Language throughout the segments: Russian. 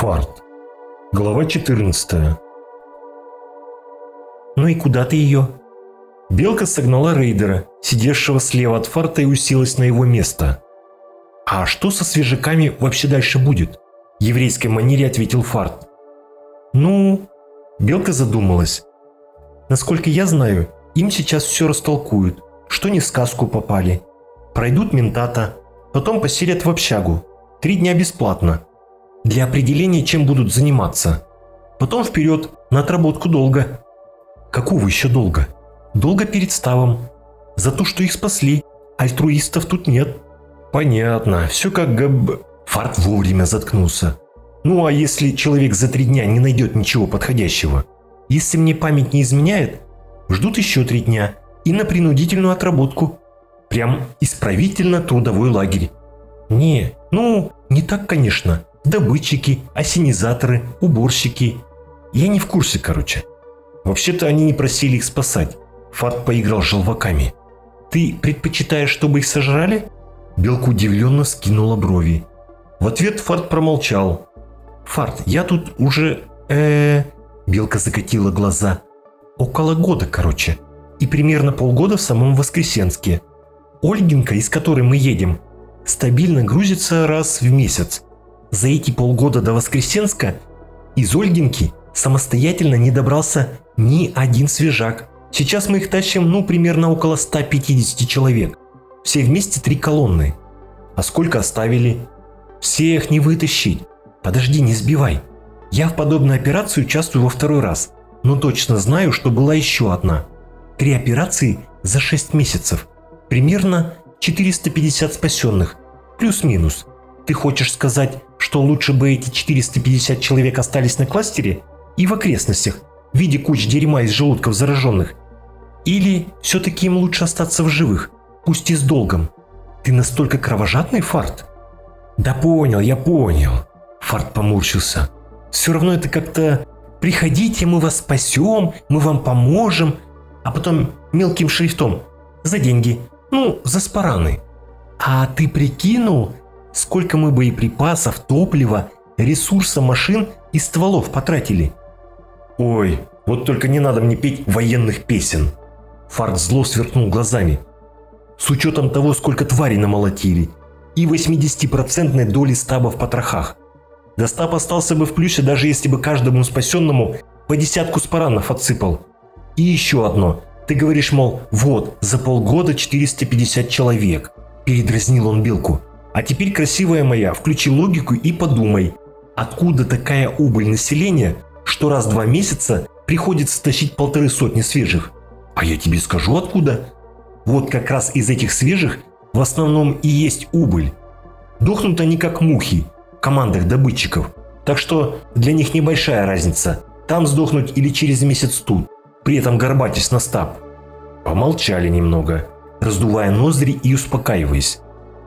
Фарт. Глава 14. «Ну и куда ты ее?» Белка согнала рейдера, сидевшего слева от Фарта, и уселась на его место. «А что со свежаками вообще дальше будет?» – в еврейской манере ответил Фарт. «Ну...» – Белка задумалась. «Насколько я знаю, им сейчас все растолкуют, что не в сказку попали. Пройдут ментата, потом поселят в общагу. 3 дня бесплатно. Для определения, чем будут заниматься. Потом вперед, на отработку долга». «Какого еще долга?» «Долго перед ставом. За то, что их спасли. Альтруистов тут нет». «Понятно. Все как Фарт вовремя заткнулся. «Ну а если человек за 3 дня не найдет ничего подходящего?» «Если мне память не изменяет, ждут еще 3 дня и на принудительную отработку. Прям исправительно-трудовой лагерь». Не так, конечно. Добытчики, ассенизаторы, уборщики. Я не в курсе, короче». «Вообще-то они не просили их спасать». Фарт поиграл с желваками. «Ты предпочитаешь, чтобы их сожрали?» Белка удивленно скинула брови. В ответ Фарт промолчал. «Фарт, я тут уже... Белка закатила глаза. «Около года, короче. И примерно полгода в самом Воскресенске. Ольгинка, из которой мы едем, стабильно грузится раз в месяц. За эти полгода до Воскресенска из Ольгинки самостоятельно не добрался ни один свежак. Сейчас мы их тащим, примерно около 150 человек. Все вместе 3 колонны. А сколько оставили?» «Всех не вытащить. Подожди, не сбивай. Я в подобной операции участвую во 2-й раз, но точно знаю, что была еще одна. 3 операции за 6 месяцев. Примерно 450 спасенных. Плюс-минус. Ты хочешь сказать, что лучше бы эти 450 человек остались на кластере и в окрестностях, в виде куч дерьма из желудков зараженных? Или все-таки им лучше остаться в живых, пусть и с долгом? Ты настолько кровожадный, Фарт?» «Да понял, я понял». Фарт поморщился. «Все равно это как-то «приходите, мы вас спасем, мы вам поможем», а потом мелким шрифтом «за деньги, за спараны». А ты прикинул, сколько мы боеприпасов, топлива, ресурса машин и стволов потратили?» «Ой, вот только не надо мне петь военных песен». Фарт зло сверкнул глазами. «С учетом того, сколько тварей намолотили, и 80% доли стаба в потрохах. Да стаб остался бы в плюсе, даже если бы каждому спасенному по 10 спаранов отсыпал. И еще одно. Ты говоришь, мол, вот, за полгода 450 человек». Передразнил он Белку. «А теперь, красивая моя, включи логику и подумай, откуда такая убыль населения, что раз в 2 месяца приходится тащить 150 свежих?» «А я тебе скажу откуда. Вот как раз из этих свежих в основном и есть убыль. Дохнут они как мухи в командах добытчиков. Так что для них небольшая разница, там сдохнуть или через месяц тут, при этом горбатясь на стаб». Помолчали немного, раздувая ноздри и успокаиваясь.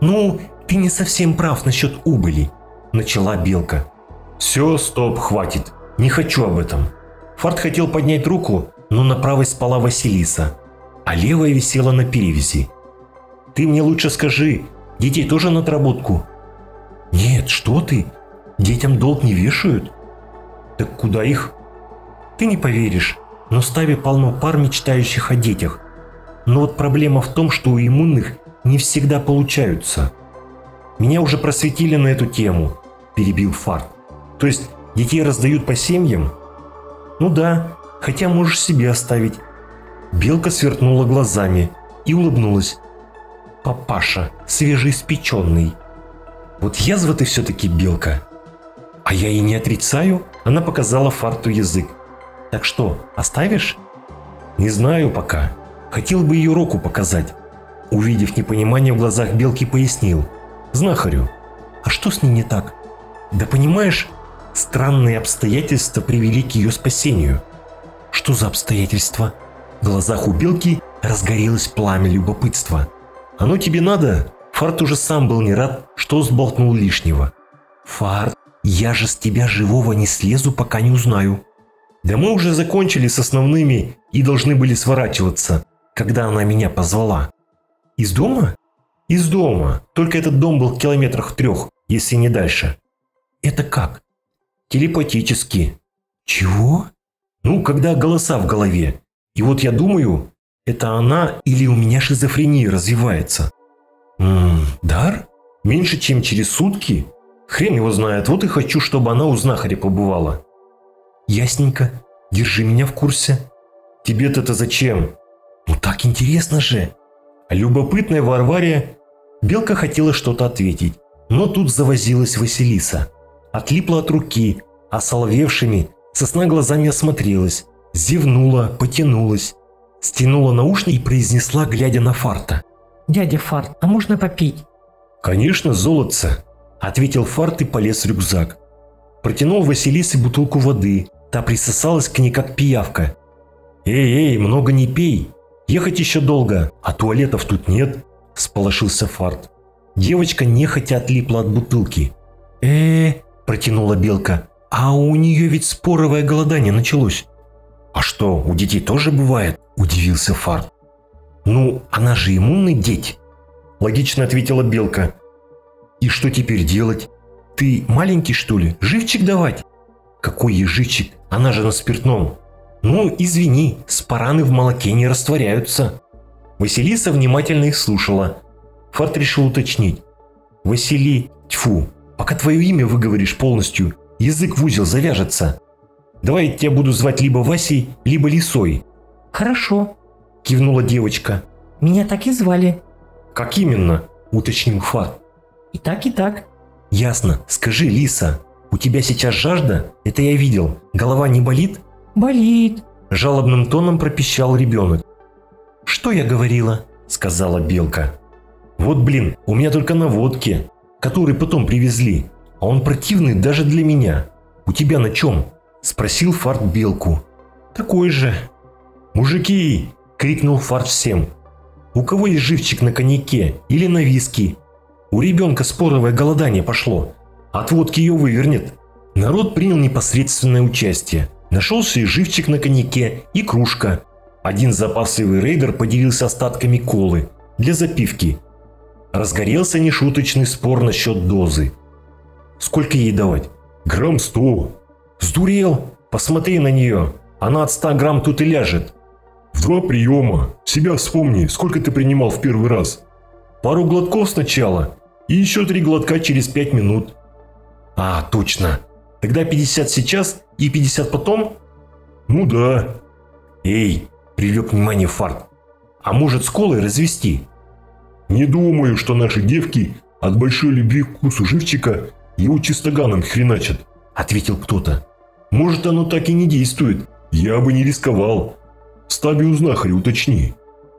«Ты не совсем прав насчет убыли», – начала Белка. «Все, стоп, хватит. Не хочу об этом». Фарт хотел поднять руку, но на правой спала Василиса, а левая висела на перевязи. «Ты мне лучше скажи, детей тоже на отработку?» «Нет, что ты? Детям долг не вешают». «Так куда их?» «Ты не поверишь, но в стабе полно пар, мечтающих о детях. Но вот проблема в том, что у иммунных не всегда получаются». «Меня уже просветили на эту тему», – перебил Фарт. «То есть детей раздают по семьям?» «Ну да, хотя можешь себе оставить». Белка сверкнула глазами и улыбнулась. «Папаша, свежеиспеченный». «Вот язва ты все-таки, Белка». «А я и не отрицаю», – она показала Фарту язык. «Так что, оставишь?» «Не знаю пока. Хотел бы ее руку показать». Увидев непонимание в глазах Белки, пояснил. «Знахарю». «А что с ней не так?» «Да понимаешь, странные обстоятельства привели к ее спасению». «Что за обстоятельства?» В глазах у Белки разгорелось пламя любопытства. «Оно тебе надо?» Фарт уже сам был не рад, что сболтнул лишнего. «Фарт, я же с тебя живого не слезу, пока не узнаю». «Да мы уже закончили с основными и должны были сворачиваться, когда она меня позвала». «Из дома?» «Из дома. Только этот дом был в 3 километрах, если не дальше». «Это как?» телепатически. Чего? Ну, когда голоса в голове. И вот я думаю, это она или у меня шизофрения развивается. Дар? Меньше, чем через сутки? Хрен его знает, вот и хочу, чтобы она у знахаря побывала. Ясненько. Держи меня в курсе. Тебе-то это зачем? Ну так интересно же. А любопытная Варвария... Белка хотела что-то ответить, но тут завозилась Василиса. Отлипла от руки, осоловевшими, сосна глазами осмотрелась, зевнула, потянулась, стянула наушник и произнесла, глядя на Фарта. «Дядя Фарт, а можно попить?» «Конечно, золотце», – ответил Фарт и полез в рюкзак. Протянул Василисе бутылку воды, та присосалась к ней как пиявка. «Эй, много не пей, ехать еще долго, а туалетов тут нет», – всполошился Фарт. Девочка нехотя отлипла от бутылки. Протянула Белка. А у нее ведь споровое голодание началось. «А что, у детей тоже бывает?» – удивился Фарт. «Ну, она же иммунный деть», – логично ответила Белка. «И что теперь делать? Ты маленький, что ли? Живчик давать?» «Какой ей живчик? Она же на спиртном». «Ну, извини, спараны в молоке не растворяются». Василиса внимательно их слушала. Фарт решил уточнить. «Тьфу, пока твое имя выговоришь полностью, язык в узел завяжется. Давай я тебя буду звать либо Васей, либо Лисой». «Хорошо», – кивнула девочка. «Меня так и звали». «Как именно?» – уточнил Фарт. «И так, и так». «Ясно. Скажи, Лиса, у тебя сейчас жажда? Это я видел. Голова не болит?» «Болит», – жалобным тоном пропищал ребенок. «Что я говорила?» – сказала Белка. «Вот блин, у меня только на водке, который потом привезли, а он противный даже для меня. У тебя на чем?» – спросил Фарт Белку. «Такой же». «Мужики!» – крикнул Фарт всем. «У кого есть живчик на коньяке или на виски? У ребенка споровое голодание пошло. От водки ее вывернет». Народ принял непосредственное участие. Нашелся и живчик на коньяке, и кружка. Один запасливый рейдер поделился остатками колы для запивки. Разгорелся нешуточный спор насчет дозы. «Сколько ей давать?» «Грамм 100». «Сдурел? Посмотри на нее. Она от 100 грамм тут и ляжет». «В 2 приема. Себя вспомни, сколько ты принимал в первый раз?» «Пару глотков сначала, и еще 3 глотка через 5 минут». «А, точно. Тогда 50 сейчас и 50 потом?» «Ну да». «Эй!» – привлек внимание Фарт. «А может, с колой развести?» «Не думаю, что наши девки от большой любви к вкусу живчика его чистоганом хреначат», – ответил кто-то. «Может, оно так и не действует?» «Я бы не рисковал. В стабе у знахаря уточни».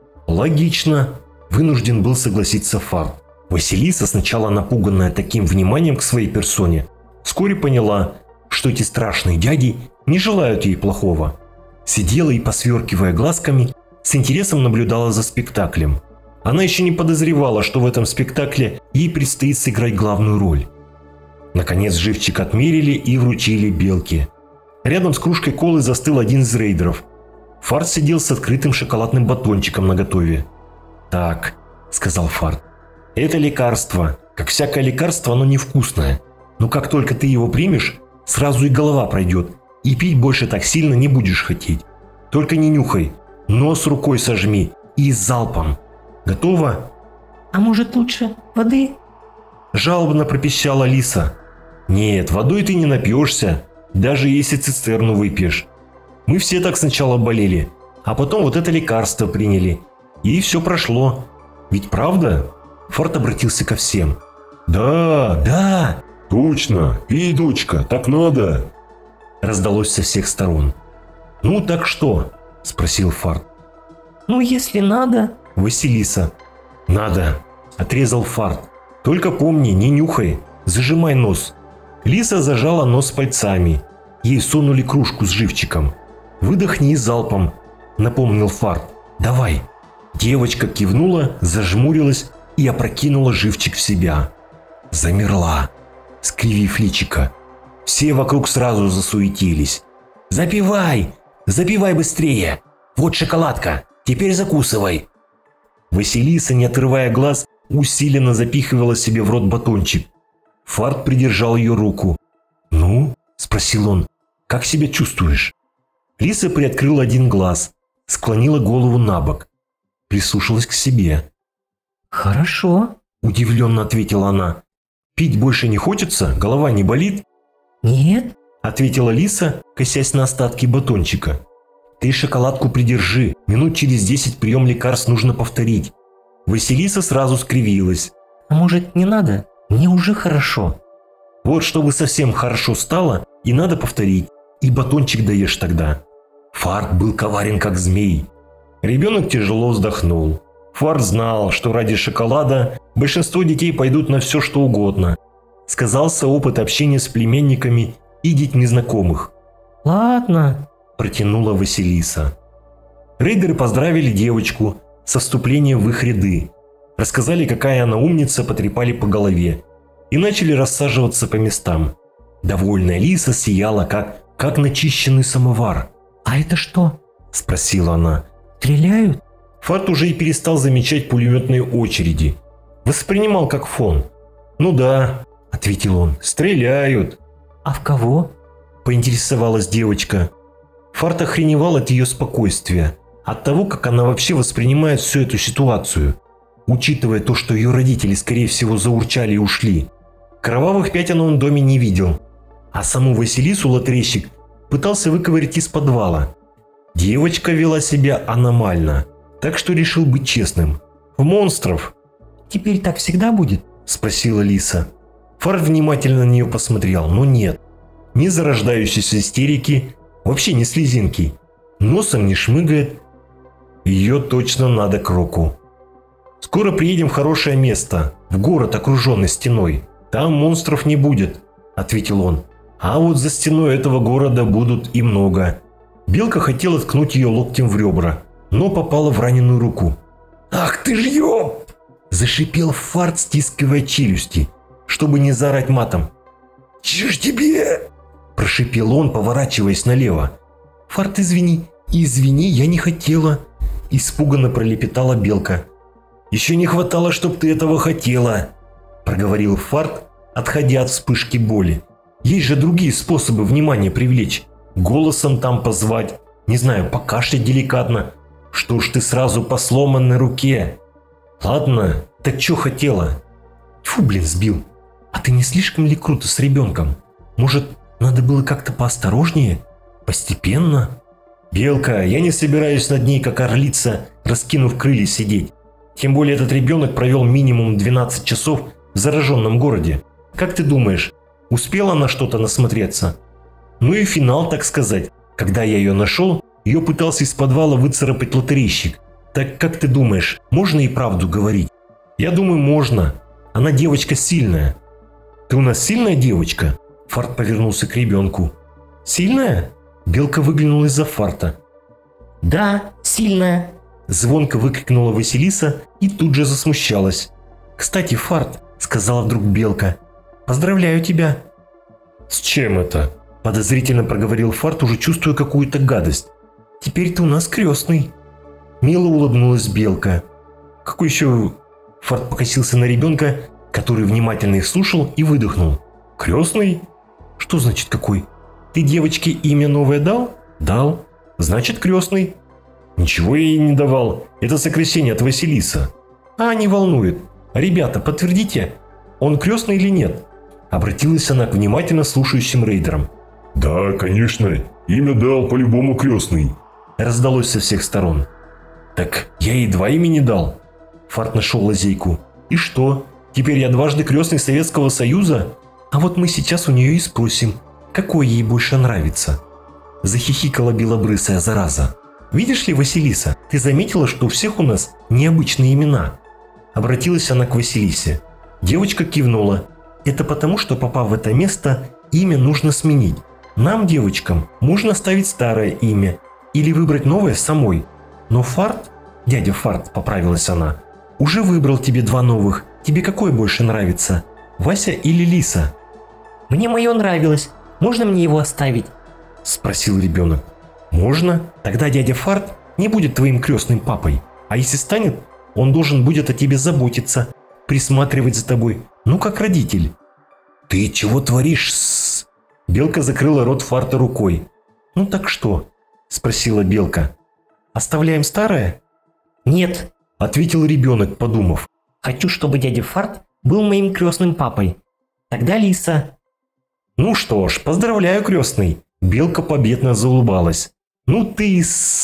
«Логично», – вынужден был согласиться Фарт. Василиса, сначала напуганная таким вниманием к своей персоне, вскоре поняла, что эти страшные дяди не желают ей плохого. Сидела и, посверкивая глазками, с интересом наблюдала за спектаклем. Она еще не подозревала, что в этом спектакле ей предстоит сыграть главную роль. Наконец живчик отмерили и вручили Белке. Рядом с кружкой колы застыл один из рейдеров. Фарт сидел с открытым шоколадным батончиком наготове. «Так», – сказал Фарт, – «это лекарство. Как всякое лекарство, оно невкусное. Но как только ты его примешь, сразу и голова пройдет, и пить больше так сильно не будешь хотеть. Только не нюхай, нос рукой сожми и залпом. Готово?» «А может, лучше воды?» – жалобно пропищала Лиса. «Нет, водой ты не напьешься, даже если цистерну выпьешь. Мы все так сначала болели, а потом вот это лекарство приняли, и все прошло. Ведь правда?» Фарт обратился ко всем. «Да, точно, пей, дочка, так надо», – раздалось со всех сторон. «Ну так что?» – спросил Фарт. «Ну, если надо». «Василиса». «Надо», – отрезал Фарт. «Только помни, не нюхай, зажимай нос». Лиса зажала нос пальцами. Ей сунули кружку с живчиком. «Выдохни залпом», – напомнил Фарт. «Давай». Девочка кивнула, зажмурилась и опрокинула живчик в себя. Замерла, скривив личико. Все вокруг сразу засуетились. «Запивай! Запивай быстрее! Вот шоколадка! Теперь закусывай!» Василиса, не отрывая глаз, усиленно запихивала себе в рот батончик. Фарт придержал ее руку. «Ну?» – спросил спросил он. «Как себя чувствуешь?» Лиса приоткрыла один глаз, склонила голову на бок, прислушалась к себе. Хорошо. Удивленно ответила она. «Пить больше не хочется? Голова не болит?» Нет. Ответила Лиса, косясь на остатки батончика. «Ты шоколадку придержи, минут через 10 прием лекарств нужно повторить». Василиса сразу скривилась. А может, не надо? Мне уже хорошо. «Вот чтобы совсем хорошо стало, и надо повторить, и батончик даешь тогда». Фарт был коварен как змей. Ребенок тяжело вздохнул. Фарт знал, что ради шоколада большинство детей пойдут на все, что угодно. Сказался опыт общения с племянниками и детьми знакомых. Ладно. Протянула Василиса. Рейдеры поздравили девочку со вступлением в их ряды. Рассказали, какая она умница, потрепали по голове. И начали рассаживаться по местам. Довольная Лиса сияла, как начищенный самовар. А это что? Спросила она. Стреляют? Фарт уже и перестал замечать пулеметные очереди. Воспринимал как фон. «Ну да», — ответил он, — «стреляют». А в кого? Поинтересовалась девочка. Фарт охреневал от ее спокойствия, от того, как она вообще воспринимает всю эту ситуацию, учитывая то, что ее родители, скорее всего, заурчали и ушли. Кровавых пятен он в доме не видел, а саму Василису лотерейщик пытался выковырять из подвала. Девочка вела себя аномально, так что решил быть честным. «В монстров!» Теперь так всегда будет? Спросила Лиса. Фарт внимательно на нее посмотрел, но нет. Ни зарождающейся истерики, вообще ни слезинки. Носом не шмыгает. Ее точно надо к Року. «Скоро приедем в хорошее место, в город, окруженный стеной. Там монстров не будет», — ответил он. «А вот за стеной этого города будут и много». Белка хотела ткнуть ее локтем в ребра, но попала в раненую руку. «Ах ты ж ёб!» – зашипел Фарт, стискивая челюсти, чтобы не заорать матом. «Чё ж тебе?» – прошипел он, поворачиваясь налево. «Фарт, извини, я не хотела», – испуганно пролепетала Белка. «Еще не хватало, чтоб ты этого хотела», – проговорил Фарт, отходя от вспышки боли. «Есть же другие способы внимания привлечь. Голосом там позвать, не знаю, покашлять деликатно. Что ж ты сразу по сломанной руке? Ладно, так чё хотела?» Тьфу, блин, сбил. «А ты не слишком ли круто с ребенком? Может, надо было как-то поосторожнее? Постепенно?» «Белка, я не собираюсь над ней, как орлица, раскинув крылья, сидеть. Тем более этот ребенок провел минимум 12 часов в зараженном городе. Как ты думаешь, успела она что-то насмотреться?» Ну и финал, так сказать. Когда я ее нашел, ее пытался из подвала выцарапать лотерейщик. Так как ты думаешь, можно и правду говорить? Я думаю, можно. Она девочка сильная. Ты у нас сильная девочка? Фарт повернулся к ребенку. Сильная? Белка выглянула из-за Фарта. Да, сильная. Звонко выкрикнула Василиса и тут же засмущалась. «Кстати, Фарт», — сказала вдруг Белка, — «поздравляю тебя». «С чем это?» – подозрительно проговорил Фарт, уже чувствуя какую-то гадость. «Теперь ты у нас крестный». Мило улыбнулась Белка. «Какой еще...» Фарт покосился на ребенка, который внимательно их слушал, и выдохнул. «Крестный? Что значит какой? Ты девочке имя новое дал?» «Дал. Значит, крестный». «Ничего я ей не давал. Это сокращение от Василиса». «А, не волнует. Ребята, подтвердите, он крестный или нет?» Обратилась она к внимательно слушающим рейдерам. «Да, конечно. Имя дал по-любому крестный». Раздалось со всех сторон. «Так я ей 2 имени дал». Фарт нашел лазейку. «И что? Теперь я дважды крестный Советского Союза? А вот мы сейчас у нее и спросим, какой ей больше нравится». Захихикала белобрысая зараза. «Видишь ли, Василиса, ты заметила, что у всех у нас необычные имена?» Обратилась она к Василисе. Девочка кивнула. «Это потому, что, попав в это место, имя нужно сменить. Нам, девочкам, можно оставить старое имя или выбрать новое самой. Но Фарт, дядя Фарт, поправилась она, уже выбрал тебе 2 новых. Тебе какое больше нравится, Вася или Лиса?» Мне мое нравилось. Можно мне его оставить? Спросил ребенок. «Можно? Тогда дядя Фарт не будет твоим крестным папой. А если станет, он должен будет о тебе заботиться, присматривать за тобой, ну как родитель». «Ты чего творишь, Белка закрыла рот Фарта рукой. «Ну так что?» – спросила Белка. «Оставляем старое?» Нет, – ответил ребенок, подумав. хочу, чтобы дядя Фарт был моим крестным папой. Тогда Лиса. «Ну что ж, поздравляю, крестный!» Белка победно заулыбалась. «Ну ты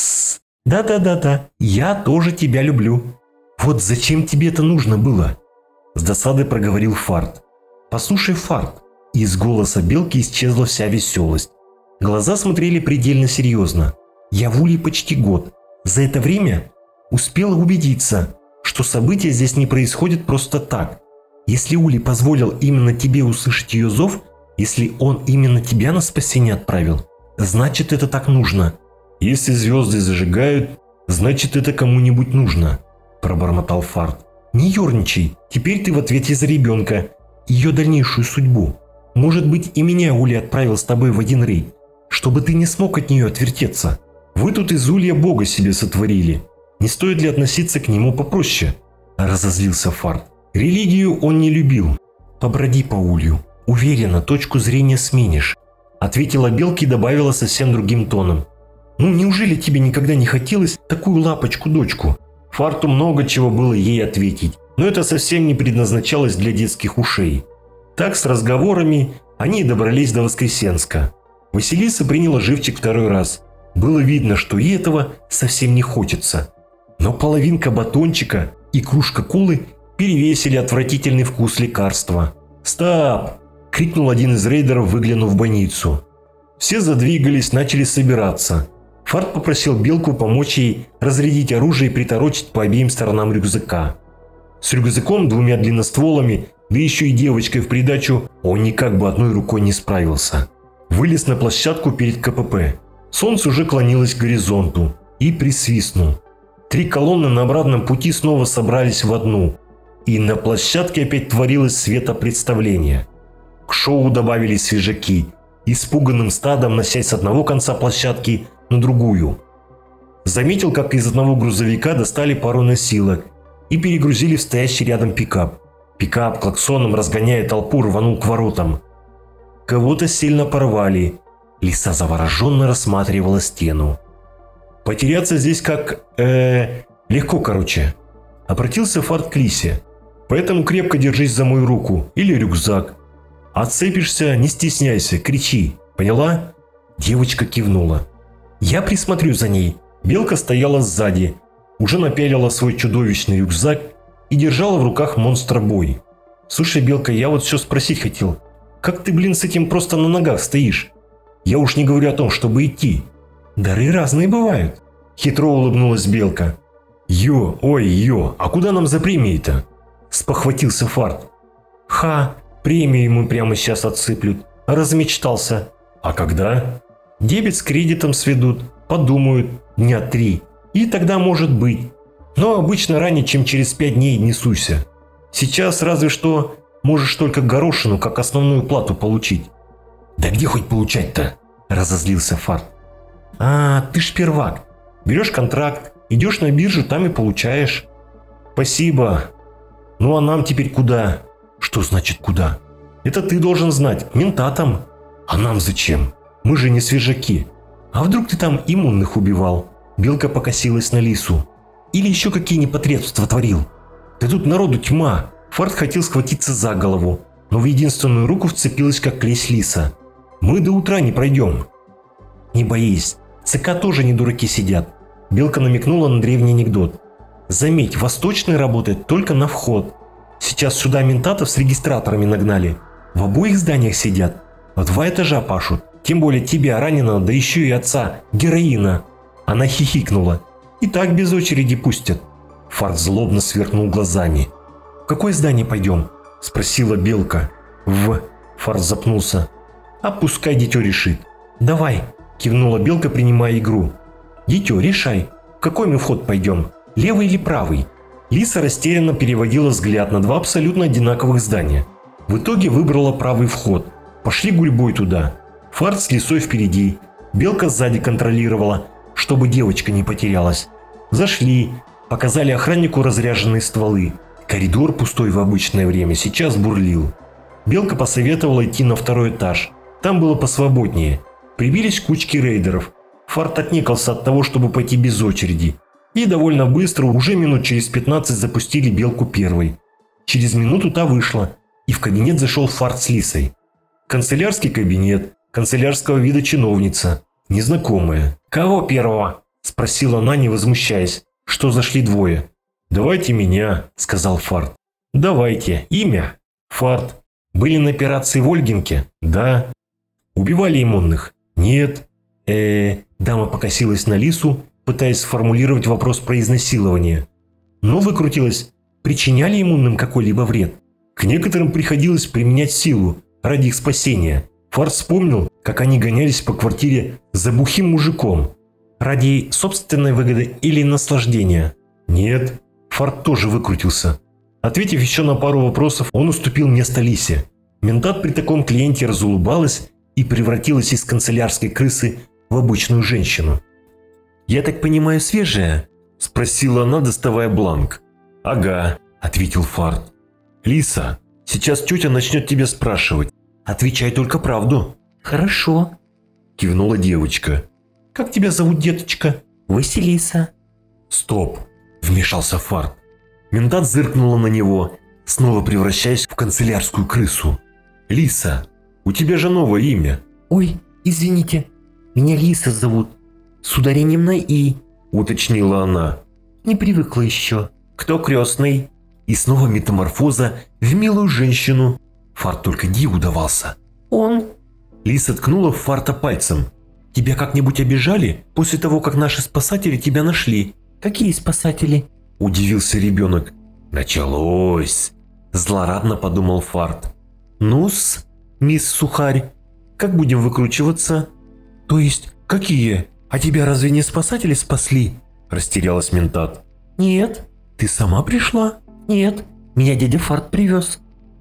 Да-да-да-да, я тоже тебя люблю». «Вот зачем тебе это нужно было?» С досадой проговорил Фарт. «Послушай, Фарт». Из голоса Белки исчезла вся веселость. Глаза смотрели предельно серьезно. «Я в Улье почти год. За это время успела убедиться, что события здесь не происходят просто так. Если Ули позволил именно тебе услышать ее зов, если он именно тебя на спасение отправил, значит это так нужно. Если звезды зажигают, значит это кому-нибудь нужно», – пробормотал Фарт. «Не ерничай, теперь ты в ответе за ребенка, ее дальнейшую судьбу. Может быть, и меня Ули отправил с тобой в один рейд, чтобы ты не смог от нее отвертеться. Вы тут из Улья Бога себе сотворили. Не стоит ли относиться к нему попроще?» – разозлился Фарт. Религию он не любил. «Поброди по Улью. Уверена, точку зрения сменишь», – ответила Белка и добавила совсем другим тоном. «Ну неужели тебе никогда не хотелось такую лапочку-дочку?» Фарту много чего было ей ответить, но это совсем не предназначалось для детских ушей. Так с разговорами они и добрались до Воскресенска. Василиса приняла живчик второй раз. Было видно, что ей этого совсем не хочется. Но половинка батончика и кружка колы перевесили отвратительный вкус лекарства. «Стоп!» – крикнул один из рейдеров, выглянув в больницу. Все задвигались, начали собираться. Фарт попросил Белку помочь ей разрядить оружие и приторочить по обеим сторонам рюкзака. С рюкзаком, двумя длинностволами, да еще и девочкой в придачу, он никак бы одной рукой не справился. Вылез на площадку перед КПП. Солнце уже клонилось к горизонту и присвистнул. 3 колонны на обратном пути снова собрались в одну. И на площадке опять творилось светопредставление. К шоу добавились свежаки, испуганным стадом носясь с одного конца площадки на другую. Заметил, как из одного грузовика достали пару носилок и перегрузили в стоящий рядом пикап. Пикап, клаксоном разгоняя толпу, рванул к воротам. Кого-то сильно порвали. Лиса завороженно рассматривала стену. «Потеряться здесь легко, короче», – обратился Фарт к Лисе. «Поэтому крепко держись за мою руку или рюкзак. Отцепишься, не стесняйся, кричи. Поняла?» Девочка кивнула. «Я присмотрю за ней». Белка стояла сзади, уже напялила свой чудовищный рюкзак и держала в руках монстра-бой. «Слушай, Белка, я вот все спросить хотел. Как ты, блин, с этим просто на ногах стоишь? Я уж не говорю о том, чтобы идти». «Дары разные бывают», – хитро улыбнулась Белка. «Ой, а куда нам за премией-то?» – спохватился Фарт. «Ха, премию ему прямо сейчас отсыплют. Размечтался». «А когда?» «Дебет с кредитом сведут, подумают, дня 3. И тогда может быть. Но обычно ранее, чем через 5 дней не суйся. Сейчас разве что можешь только горошину как основную плату получить». «Да где хоть получать-то?» – разозлился Фарт. «Ты ж первак. Берешь контракт, идешь на биржу, там и получаешь». «Спасибо. Ну а нам теперь куда?» «Что значит куда?» «Это ты должен знать, к ментатам». «А нам зачем? Мы же не свежаки. А вдруг ты там иммунных убивал?» Белка покосилась на Лису. «Или еще какие непотребства творил?» «Да тут народу тьма». Фарт хотел схватиться за голову, но в единственную руку вцепилась как клещ Лиса. «Мы до утра не пройдем». «Не боись, ЦК тоже не дураки сидят». Белка намекнула на древний анекдот. «Заметь, Восточный работает только на вход. Сейчас сюда ментатов с регистраторами нагнали. В обоих зданиях сидят. В 2 этажа пашут. Тем более тебя раненого, да еще и отца, героина». Она хихикнула. «И так без очереди пустят». Фарт злобно сверкнул глазами. «В какое здание пойдем?» – спросила Белка. Фарт запнулся. «А пускай дитё решит». «Давай», – кивнула Белка, принимая игру. «Дитё, решай, в какой мы вход пойдем, левый или правый?» Лиса растерянно переводила взгляд на 2 абсолютно одинаковых здания. В итоге выбрала правый вход. Пошли гурьбой туда. Фарт с Лисой впереди. Белка сзади контролировала, чтобы девочка не потерялась. Зашли, показали охраннику разряженные стволы. Коридор, пустой в обычное время, сейчас бурлил. Белка посоветовала идти на 2-й этаж. Там было посвободнее. Прибились кучки рейдеров. Фарт отнекался от того, чтобы пойти без очереди. И довольно быстро, уже минут через 15, запустили белку первой. Через минуту та вышла, и в кабинет зашел Фарт с Лисой. Канцелярский кабинет, канцелярского вида чиновница, незнакомая. «Кого первого?» – спросила она, не возмущаясь, что зашли двое. «Давайте меня», – сказал Фарт. «Давайте. Имя?» «Фарт». «Были на операции в Ольгинке?» «Да». «Убивали иммунных?» «Нет». Дама покосилась на Лису, пытаясь сформулировать вопрос про изнасилование. Но выкрутилась. Причиняли иммунным какой-либо вред? К некоторым приходилось применять силу ради их спасения. Фарт вспомнил, как они гонялись по квартире за бухим мужиком. Ради собственной выгоды или наслаждения? Нет. Фарт тоже выкрутился. Ответив еще на пару вопросов, он уступил место Лисе. Ментат при таком клиенте разулыбалась и превратилась из канцелярской крысы в обычную женщину. «Я так понимаю, свежая?» – спросила она, доставая бланк. «Ага», – ответил Фарт. «Лиса, сейчас тетя начнет тебя спрашивать. Отвечай только правду». «Хорошо», – кивнула девочка. «Как тебя зовут, деточка?» «Василиса». «Стоп», – вмешался Фарт. Ментат зыркнула на него, снова превращаясь в канцелярскую крысу. «Лиса, у тебя же новое имя». «Ой, извините, меня Лиса зовут. С ударением на «и», – уточнила она. не привыкла еще». «Кто крестный?» И снова метаморфоза в милую женщину. Фарт только диву давался. «Он». Лиса ткнула в Фарта пальцем. «Тебя как-нибудь обижали после того, как наши спасатели тебя нашли?» «Какие спасатели?» – удивился ребенок. «Началось!» – злорадно подумал Фарт. «Ну-с, мисс Сухарь, как будем выкручиваться?» «То есть, какие? А тебя разве не спасатели спасли?» – растерялась Ментат. «Нет». «Ты сама пришла?» «Нет, меня дядя Фарт привез».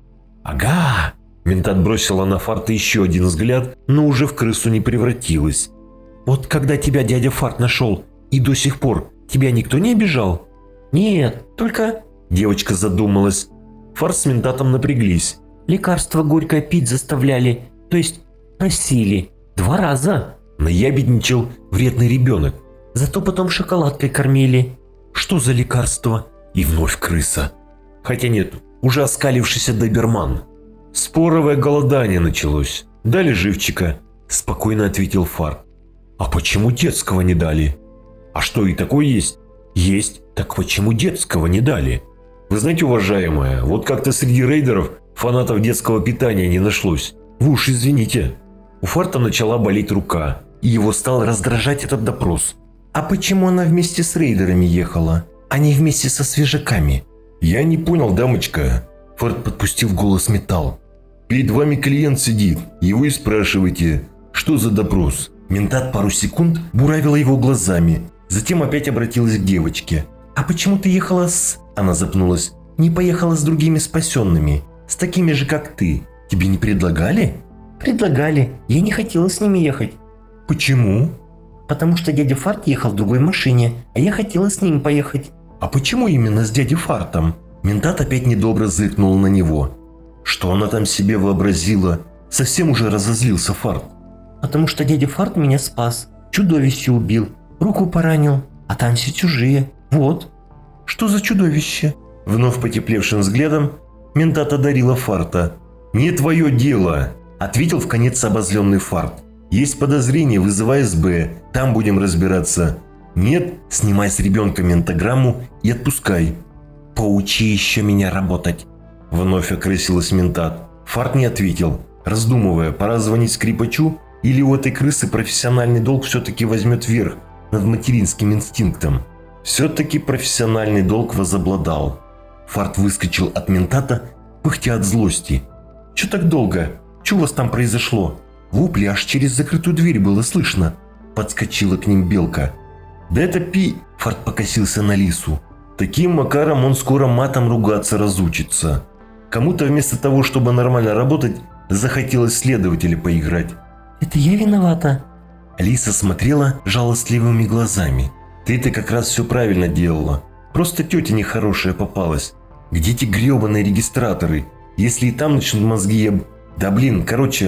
«Ага!» Ментат бросила на Фарта еще один взгляд, но уже в крысу не превратилась. «Вот когда тебя дядя Фарт нашел, и до сих пор тебя никто не обижал?» «Нет, только...» Девочка задумалась. Фарт с Ментатом напряглись. лекарство горькое пить заставляли, то есть просили. 2 раза. Наябедничал вредный ребенок. Зато потом шоколадкой кормили». «Что за лекарство?» И вновь крыса. Хотя нет, уже оскалившийся доберман. «Споровое голодание началось. Дали живчика», – спокойно ответил Фарт. «А почему детского не дали?» «А что, и такое есть?» «Есть. Так почему детского не дали?» «Вы знаете, уважаемая, вот как-то среди рейдеров фанатов детского питания не нашлось. Вы уж извините». У Фарта начала болеть рука, и его стал раздражать этот допрос. «А почему она вместе с рейдерами ехала, а не вместе со свежаками?» «Я не понял, дамочка». Фарт подпустил голос металл. «Перед вами клиент сидит, его и спрашивайте, что за допрос?» Ментат пару секунд буравила его глазами, затем опять обратилась к девочке. «А почему ты ехала с...» Она запнулась. «Не поехала с другими спасенными, с такими же, как ты. Тебе не предлагали?» «Предлагали. Я не хотела с ними ехать». «Почему?» «Потому что дядя Фарт ехал в другой машине, а я хотела с ним поехать». «А почему именно с дядей Фартом?» Ментат опять недобро зыркнул на него. Что она там себе вообразила? Совсем уже разозлился Фарт. «Потому что дядя Фарт меня спас, чудовище убил, руку поранил, а там все чужие. Вот». «Что за чудовище?» Вновь потеплевшим взглядом Ментат одарила Фарта. «Не твое дело», – ответил вконец обозленный Фарт. «Есть подозрение, вызывай СБ, там будем разбираться. Нет, снимай с ребенка ментограмму и отпускай». «Поучи еще меня работать», – вновь окрысилась Ментат. Фарт не ответил, раздумывая, пора звонить скрипачу или у этой крысы профессиональный долг все-таки возьмет верх над материнским инстинктом. Все-таки профессиональный долг возобладал. Фарт выскочил от Ментата, пыхтя от злости. «Че так долго? Че у вас там произошло?» Вопли аж через закрытую дверь было слышно. Подскочила к ним белка. «Да это пи...» Фарт покосился на Лису. «Таким макаром он скоро матом ругаться разучится. Кому-то вместо того, чтобы нормально работать, захотелось следователя поиграть». «Это я виновата». Лиса смотрела жалостливыми глазами. «Ты-то как раз все правильно делала. Просто тетя нехорошая попалась. Где те гребаные регистраторы? Если и там начнут мозги Да блин, короче,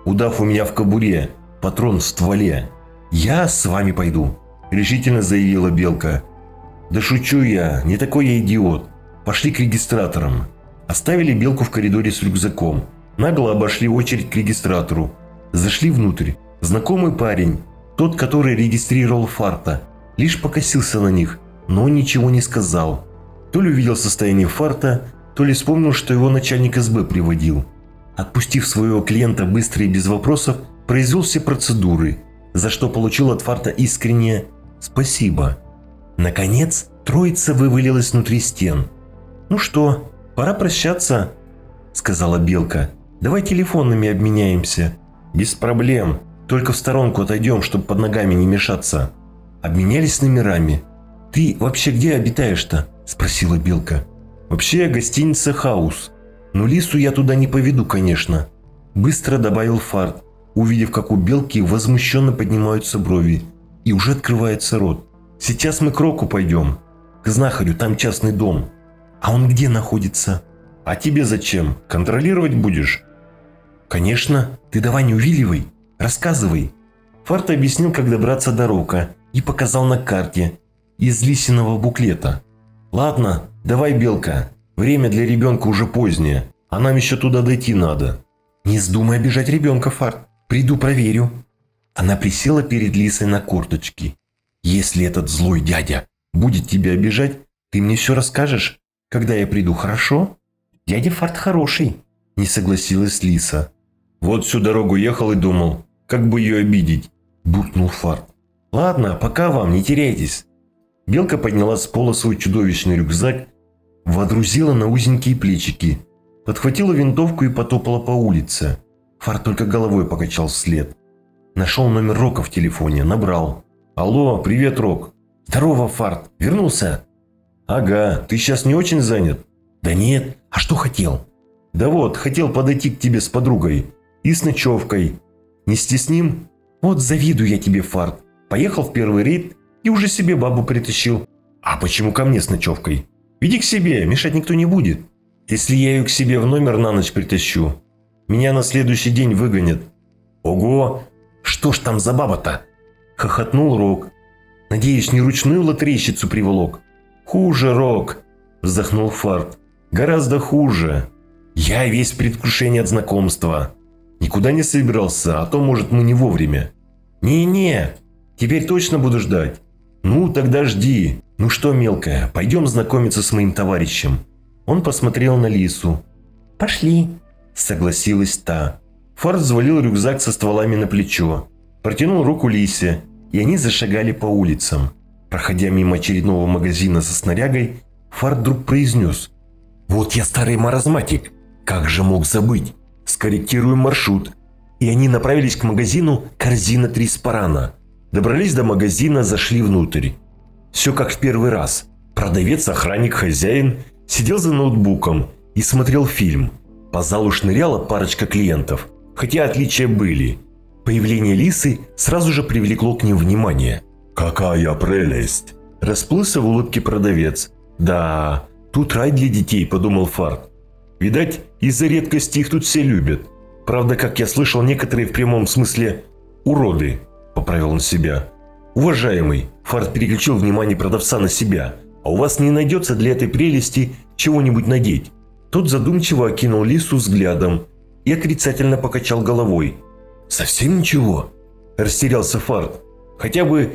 Удав у меня в кобуре, патрон в стволе. Я с вами пойду», – решительно заявила Белка. «Да шучу я, не такой я идиот. Пошли к регистраторам». Оставили Белку в коридоре с рюкзаком. Нагло обошли очередь к регистратору. Зашли внутрь. Знакомый парень, тот, который регистрировал Фарта, лишь покосился на них, но ничего не сказал. То ли увидел состояние Фарта, то ли вспомнил, что его начальник СБ приводил. Отпустив своего клиента быстро и без вопросов, произвел все процедуры, за что получил от Фарта искреннее «спасибо». Наконец, троица вывалилась внутри стен. «Ну что, пора прощаться», – сказала Белка. «Давай телефонами обменяемся». «Без проблем, только в сторонку отойдем, чтобы под ногами не мешаться». Обменялись номерами. «Ты вообще где обитаешь-то?» – спросила Белка. «Вообще гостиница «Хаус». Но Лису я туда не поведу, конечно», – быстро добавил Фарт, увидев, как у Белки возмущенно поднимаются брови и уже открывается рот. «Сейчас мы к Року пойдем. К знахарю, там частный дом». «А он где находится?» «А тебе зачем? Контролировать будешь?» «Конечно. Ты давай не увиливай. Рассказывай». Фарт объяснил, как добраться до Рока, и показал на карте из Лисиного буклета. «Ладно, давай, Белка. Время для ребенка уже позднее, а нам еще туда дойти надо». «Не вздумай обижать ребенка, Фарт. Приду, проверю». Она присела перед Лисой на корточки. «Если этот злой дядя будет тебя обижать, ты мне все расскажешь, когда я приду, хорошо?» «Дядя Фарт хороший», – не согласилась Лиса. «Вот всю дорогу ехал и думал, как бы ее обидеть», – буркнул Фарт. «Ладно, пока вам, не теряйтесь». Белка подняла с пола свой чудовищный рюкзак, водрузила на узенькие плечики, подхватила винтовку и потопала по улице. Фарт только головой покачал вслед. Нашел номер Рока в телефоне, набрал. «Алло, привет, Рок». «Здорово, Фарт. Вернулся?» «Ага, ты сейчас не очень занят?» «Да нет. А что хотел?» «Да вот, хотел подойти к тебе с подругой. И с ночевкой. Не стесним?» «Вот завидую я тебе, Фарт. Поехал в первый рейд и уже себе бабу притащил». «А почему ко мне с ночевкой?» «Иди к себе, мешать никто не будет. Если я ее к себе в номер на ночь притащу, меня на следующий день выгонят». «Ого! Что ж там за баба-то?» – хохотнул Рок. «Надеюсь, не ручную лотерейщицу приволок?» «Хуже, Рок!» – вздохнул Фарт. «Гораздо хуже. Я весь в предвкушении от знакомства. Никуда не собирался, а то, может, мы не вовремя». «Не-не, теперь точно буду ждать». «Ну, тогда жди. Ну что, мелкая, пойдем знакомиться с моим товарищем». Он посмотрел на Лису. «Пошли», – согласилась та. Фарт взвалил рюкзак со стволами на плечо, протянул руку Лисе, и они зашагали по улицам. Проходя мимо очередного магазина со снарягой, Фарт вдруг произнес: «Вот я старый маразматик, как же мог забыть? Скорректируем маршрут». И они направились к магазину «Корзина 3 спарана». Добрались до магазина, зашли внутрь. Все как в первый раз. Продавец, охранник, хозяин сидел за ноутбуком и смотрел фильм. По залу шныряла парочка клиентов, хотя отличия были. Появление Лисы сразу же привлекло к ним внимание. «Какая прелесть!» – расплылся в улыбке продавец. «Да, тут рай для детей», – подумал Фарт. «Видать, из-за редкости их тут все любят. Правда, как я слышал, некоторые в прямом смысле уроды», – поправил он себя. «Уважаемый», – Фарт переключил внимание продавца на себя, «а у вас не найдется для этой прелести чего-нибудь надеть?» Тот задумчиво окинул Лису взглядом и отрицательно покачал головой. «Совсем ничего?» – растерялся Фарт. Хотя бы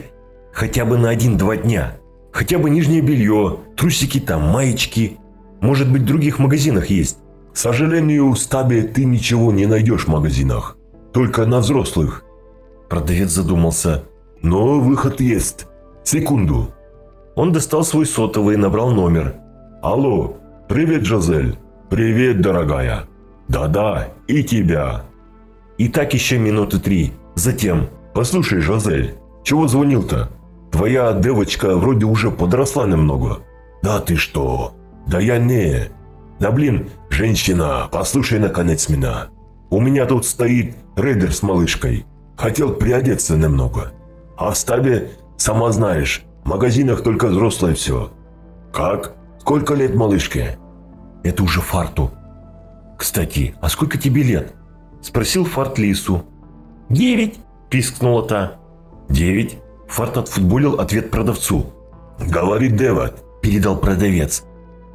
на 1-2 дня. Хотя бы нижнее белье, трусики там, маечки. Может быть, в других магазинах есть». «К сожалению, в стабе ты ничего не найдешь в магазинах. Только на взрослых». Продавец задумался. «Но выход есть. Секунду». Он достал свой сотовый и набрал номер. «Алло, привет, Жизель». «Привет, дорогая». «Да-да, и тебя». И так еще минуты 3. Затем: «Послушай, Жизель, чего звонил-то? Твоя девочка вроде уже подросла немного». «Да ты что? Да я не. Да блин, женщина, послушай наконец меня. У меня тут стоит рейдер с малышкой. Хотел приодеться немного. А в стабе, сама знаешь, в магазинах только взрослое все». «Как? Сколько лет малышке?» «Это уже Фарту. Кстати, а сколько тебе лет?» – спросил Фарт Лису. 9, – пискнула та. 9. Фарт отфутболил ответ продавцу. Говорит 9, – передал продавец.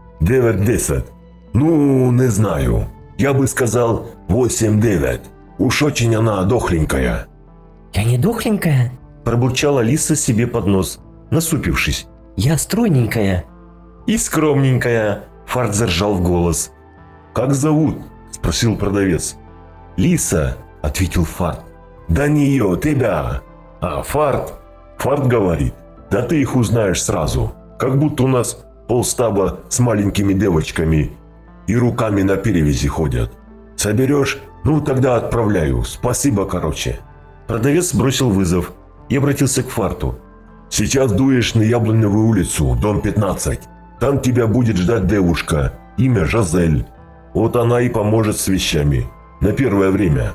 9-10. Ну, не знаю. Я бы сказал 8-9. Уж очень она дохленькая. Я не дохленькая, – пробурчала Лиса себе под нос, насупившись. я стройненькая. И скромненькая, – Фарт заржал в голос. Как зовут? Спросил продавец. Лиса, – ответил Фарт. Да не ее, тебя. А, Фарт. Фарт говорит. Да ты их узнаешь сразу. Как будто у нас полстаба с маленькими девочками и руками на перевязи ходят. Соберешь? Ну тогда отправляю. Спасибо, короче. Продавец бросил вызов и обратился к Фарту. Сейчас дуешь на Яблоневую улицу, дом 15. Там тебя будет ждать девушка, имя Жизель. Вот она и поможет с вещами. На первое время.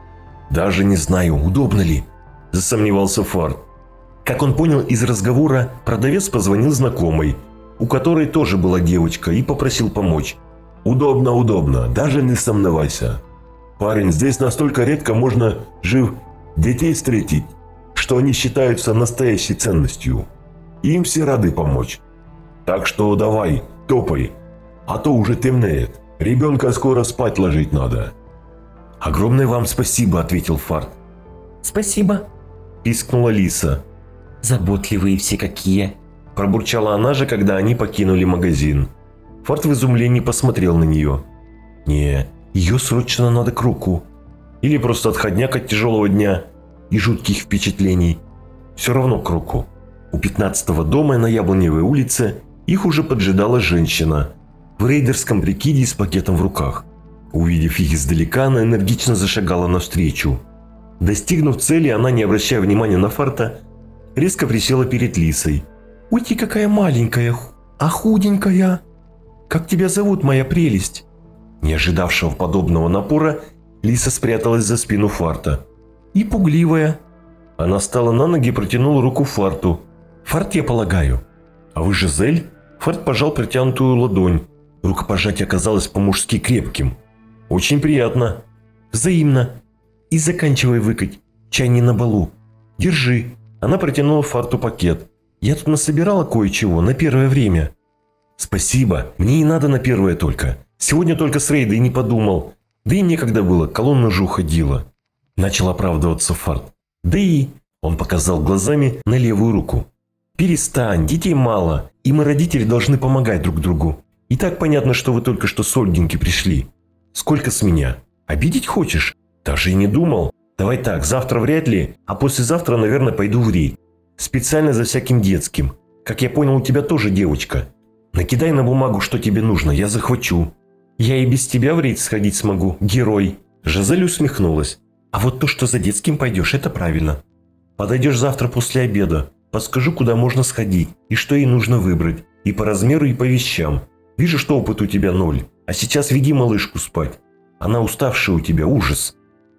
Даже не знаю, удобно ли, – засомневался Фарт. Как он понял из разговора, продавец позвонил знакомой, у которой тоже была девочка, и попросил помочь. Удобно, удобно, даже не сомневайся. Парень, здесь настолько редко можно жив детей встретить, что они считаются настоящей ценностью. Им все рады помочь. Так что давай, топай, а то уже темнеет. Ребенка скоро спать ложить надо. Огромное вам спасибо, – ответил Фарт. Спасибо. Пискнула Лиса. Заботливые все какие. Пробурчала она же, когда они покинули магазин. Фарт в изумлении посмотрел на нее. Не, ее срочно надо к руку. Или просто отходняк от тяжелого дня и жутких впечатлений. Все равно к руку. У 15-го дома на Яблоневой улице их уже поджидала женщина в рейдерском прикиде с пакетом в руках. Увидев их издалека, она энергично зашагала навстречу. Достигнув цели, она, не обращая внимания на Фарта, резко присела перед Лисой. «Ой, ты какая маленькая, а худенькая! Как тебя зовут, моя прелесть?» Не ожидавшего подобного напора, Лиса спряталась за спину Фарта. «И пугливая». Она встала на ноги и протянула руку Фарту. «Фарт, я полагаю». «А вы Жизель?» Фарт пожал протянутую ладонь. Рукопожатие оказалось по-мужски крепким. «Очень приятно». «Взаимно. И заканчивай выкать. Чай не на балу. Держи». Она протянула Фарту пакет. «Я тут насобирала кое-чего на первое время». «Спасибо. Мне и надо на первое только. Сегодня только с рейда и не подумал. Да и некогда было, колонна же уходила». Начал оправдываться Фарт. «Да и...» Он показал глазами на левую руку. «Перестань, детей мало, и мы, родители, должны помогать друг другу. И так понятно, что вы только что с Ольгинки пришли. Сколько с меня? Обидеть хочешь? Даже и не думал. Давай так, завтра вряд ли, а послезавтра, наверное, пойду в рейд. Специально за всяким детским. Как я понял, у тебя тоже девочка. Накидай на бумагу, что тебе нужно, я захвачу. Я и без тебя в рейд сходить смогу, герой». Жизель усмехнулась. «А вот то, что за детским пойдешь, это правильно. Подойдешь завтра после обеда. Подскажу, куда можно сходить, и что ей нужно выбрать. И по размеру, и по вещам. Вижу, что опыт у тебя 0. А сейчас веди малышку спать. Она уставшая у тебя, ужас».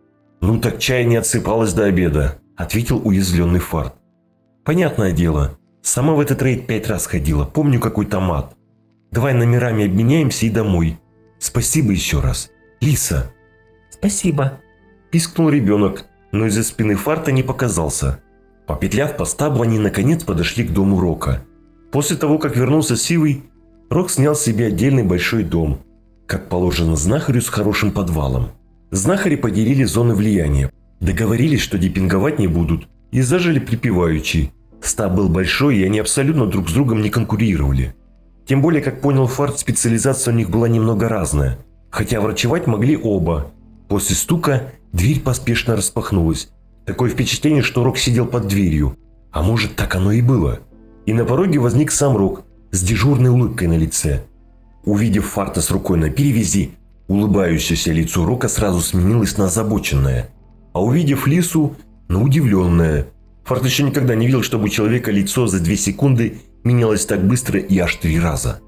«Ну так чай не отсыпалась до обеда», – ответил уязвленный Фарт. «Понятное дело. Сама в этот рейд 5 раз ходила. Помню, какой томат. Давай номерами обменяемся и домой. Спасибо еще раз. Лиса». Спасибо. Пискнул ребенок, но из-за спины Фарта не показался. Попетляв по стаблу, они наконец подошли к дому Рока. После того, как вернулся Сивый, Рок снял себе отдельный большой дом, как положено знахарю с хорошим подвалом. Знахари поделили зоны влияния, договорились, что депинговать не будут, и зажили припеваючи. Стаб был большой, и они абсолютно друг с другом не конкурировали. Тем более, как понял Фарт, специализация у них была немного разная, хотя врачевать могли оба. После стука дверь поспешно распахнулась. Такое впечатление, что Рок сидел под дверью. А может, так оно и было. И на пороге возник сам Рок с дежурной улыбкой на лице. Увидев Фарта с рукой на перевязи, улыбающееся лицо Рока сразу сменилось на озабоченное. А увидев Лису, на удивленное. Фарт еще никогда не видел, чтобы у человека лицо за 2 секунды менялось так быстро и аж 3 раза.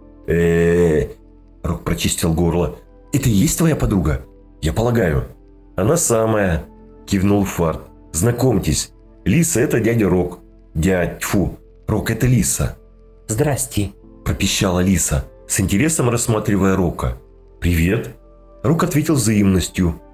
Рок прочистил горло. «Это и есть твоя подруга?» «Я полагаю». «Она самая», – кивнул Фарт. «Знакомьтесь, Лиса – это дядя Рок». Рок – это Лиса». «Здрасте», – пропищала Лиса, с интересом рассматривая Рока. «Привет». Рок ответил взаимностью.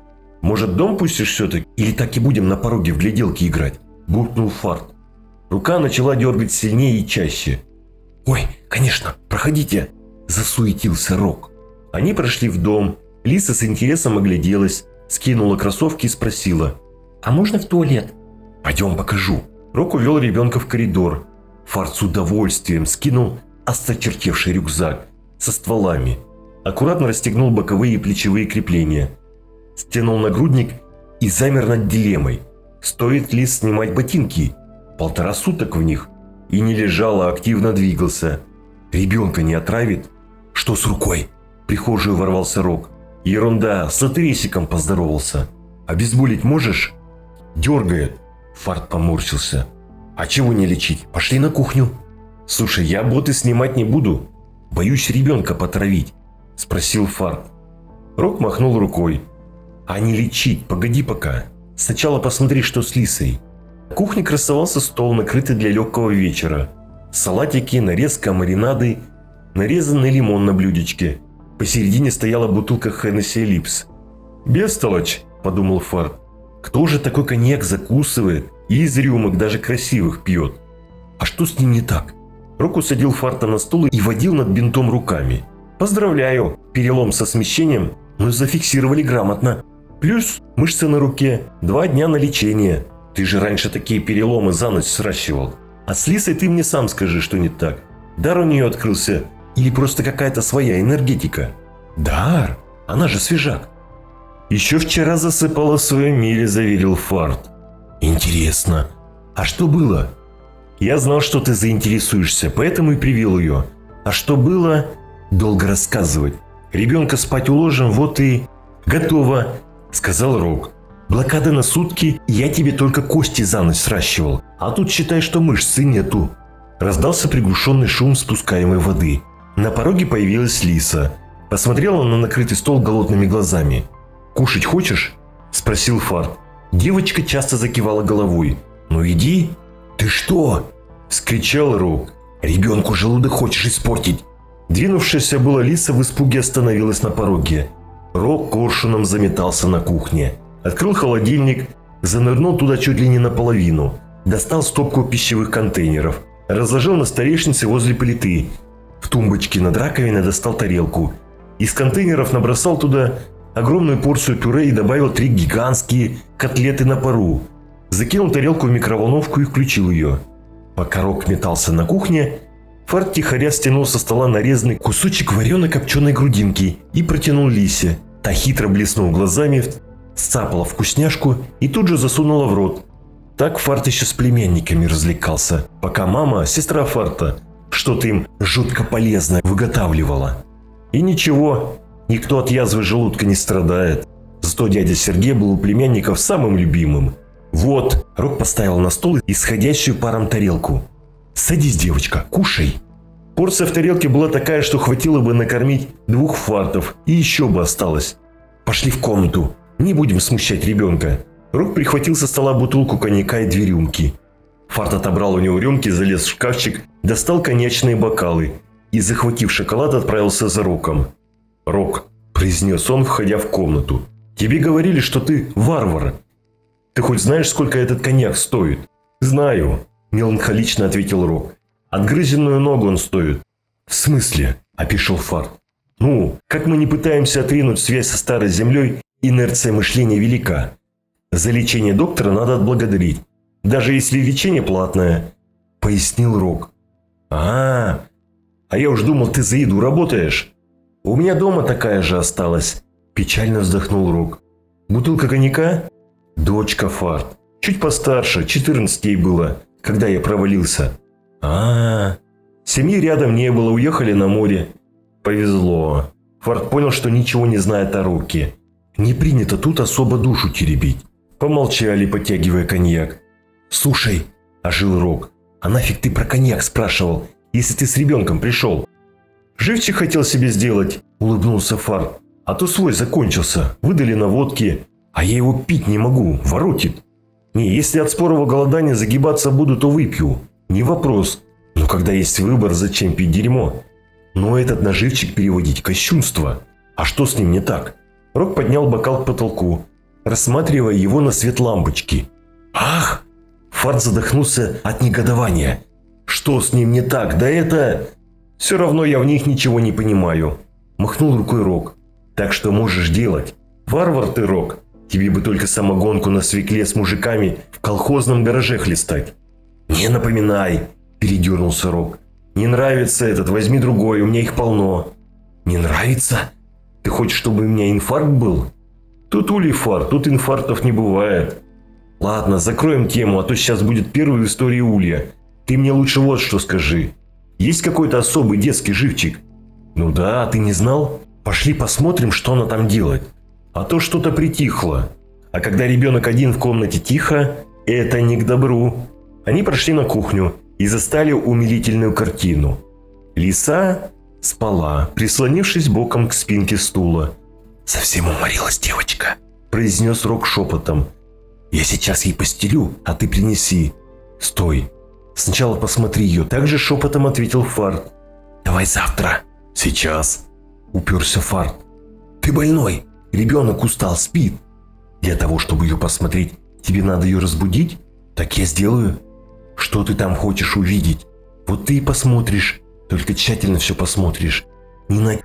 Может, дом пустишь все-таки? Или так и будем на пороге в гляделки играть?» – буркнул Фарт. Рука начала дергать сильнее и чаще. «Ой, конечно, проходите!» – засуетился Рок. Они прошли в дом. Лиса с интересом огляделась, скинула кроссовки и спросила: «А можно в туалет?» «Пойдем покажу». Рок увел ребенка в коридор. Фарт с удовольствием скинул осточертевший рюкзак со стволами, аккуратно расстегнул боковые и плечевые крепления, стянул нагрудник и замер над дилеммой. Стоит ли снимать ботинки? 1,5 суток в них. И не лежал, а активно двигался. Ребенка не отравит? «Что с рукой?» В прихожую ворвался Рок. «Ерунда, с атресиком поздоровался. Обезболить можешь?» «Дергает». Фарт поморщился. «А чего не лечить? Пошли на кухню». «Слушай, я боты снимать не буду. Боюсь ребенка потравить», – спросил Фарт. Рок махнул рукой. «А не лечить, погоди пока. Сначала посмотри, что с Лисой». На кухне красовался стол, накрытый для легкого вечера. Салатики, нарезка, маринады, нарезанный лимон на блюдечке. Посередине стояла бутылка Хеннесси Липс. «Бестолочь», – подумал Фарт. «Кто же такой коньяк закусывает и из рюмок даже красивых пьет? А что с ним не так?» Рок усадил Фарта на стул и водил над бинтом руками. «Поздравляю, перелом со смещением, но зафиксировали грамотно. Плюс мышцы на руке, 2 дня на лечение. Ты же раньше такие переломы за ночь сращивал. А с Лисой ты мне сам скажи, что не так. Дар у нее открылся или просто какая-то своя энергетика?» «Дар? Она же свежак». «Еще вчера засыпала в своем мире», – заверил Фарт. «Интересно, а что было?» «Я знал, что ты заинтересуешься, поэтому и привел ее. А что было? Долго рассказывать. Ребенка спать уложим, вот и...» «Готово», – сказал Рок. «Блокада на сутки, я тебе только кости за ночь сращивал, а тут считай, что мышцы нету». Раздался приглушенный шум спускаемой воды. На пороге появилась Лиса. Посмотрела на накрытый стол голодными глазами. «Кушать хочешь?» – спросил Фарт. Девочка часто закивала головой. «Ну иди». «Ты что?» – вскричал Рок. «Ребенку желудок хочешь испортить?» Двинувшаяся была Лиса в испуге остановилась на пороге. Рок коршуном заметался на кухне. Открыл холодильник, занырнул туда чуть ли не наполовину. Достал стопку пищевых контейнеров. Разложил на столешнице возле плиты. В тумбочке над раковиной достал тарелку. Из контейнеров набросал туда огромную порцию пюре и добавил 3 гигантские котлеты на пару. Закинул тарелку в микроволновку и включил ее. Пока Рок метался на кухне, Фарт тихоря стянул со стола нарезанный кусочек варено-копченой грудинки и протянул Лисе. Та хитро блеснув глазами, сцапала вкусняшку и тут же засунула в рот. Так Фарт еще с племянниками развлекался, пока мама, сестра Фарта, что-то им жутко полезное выготавливала. И ничего, никто от язвы желудка не страдает. Зато дядя Сергей был у племянников самым любимым. «Вот», – Рок поставил на стол исходящую паром тарелку. «Садись, девочка, кушай». Порция в тарелке была такая, что хватило бы накормить 2 фартов, и еще бы осталось. «Пошли в комнату, не будем смущать ребенка». Рок прихватил со стола бутылку коньяка и 2 рюмки. Фарт отобрал у него рюмки, залез в шкафчик, достал коньячные бокалы и, захватив шоколад, отправился за Роком. «Рок», – произнес он, входя в комнату, – «тебе говорили, что ты варвар. Ты хоть знаешь, сколько этот коньяк стоит?» «Знаю», – меланхолично ответил Рок. «Отгрызенную ногу он стоит». «В смысле?» – опешил Фарт. «Ну, как мы не пытаемся отринуть связь со старой землей, инерция мышления велика. За лечение доктора надо отблагодарить, даже если лечение платное», – пояснил Рок. «А я уж думал, ты за еду работаешь». «У меня дома такая же осталась», – печально вздохнул Рок. «Бутылка коньяка?» «Дочка, Фарт. Чуть постарше, 14 ей было, когда я провалился». Семьи рядом не было, уехали на море. Повезло. Фарт понял, что ничего не знает о Роке. Не принято тут особо душу теребить. Помолчали, подтягивая коньяк. «Слушай», – ожил Рок, – «а нафиг ты про коньяк спрашивал, если ты с ребенком пришел?» «Живчик хотел себе сделать», – улыбнулся Фарт. «А то свой закончился, выдали на водке, а я его пить не могу, воротит. Не, если от спорого голодания загибаться буду, то выпью, не вопрос. Но когда есть выбор, зачем пить дерьмо? Но этот наживчик переводить – кощунство. А что с ним не так?» Рок поднял бокал к потолку. рассматривая его на свет лампочки. «Ах!» Фарт задохнулся от негодования. «Что с ним не так? Да это... Все равно я в них ничего не понимаю», – махнул рукой Рок. «Так что можешь делать? Варвар ты, Рок. Тебе бы только самогонку на свекле с мужиками в колхозном гараже хлестать». «Не напоминай», – передернулся Рок. «Не нравится этот, возьми другой, у меня их полно». «Не нравится? Ты хочешь, чтобы у меня инфаркт был?» «Тут улей-фарт, тут инфарктов не бывает». «Ладно, закроем тему, а то сейчас будет первый в истории улья. Ты мне лучше вот что скажи. Есть какой-то особый детский живчик?» «Ну да, ты не знал? Пошли посмотрим, что она там делает. А то что-то притихло. А когда ребенок один в комнате тихо, это не к добру». Они прошли на кухню и застали умилительную картину. Лиса спала, прислонившись боком к спинке стула. «Совсем уморилась девочка», – произнес Рок шепотом. «Я сейчас ей постелю, а ты принеси». «Стой. Сначала посмотри ее», – также шепотом ответил Фарт. «Давай завтра». «Сейчас», – уперся Фарт. «Ты больной. Ребенок устал, спит. Для того, чтобы ее посмотреть, тебе надо ее разбудить? Так я сделаю. Что ты там хочешь увидеть? Вот ты и посмотришь. Только тщательно все посмотришь. Не на...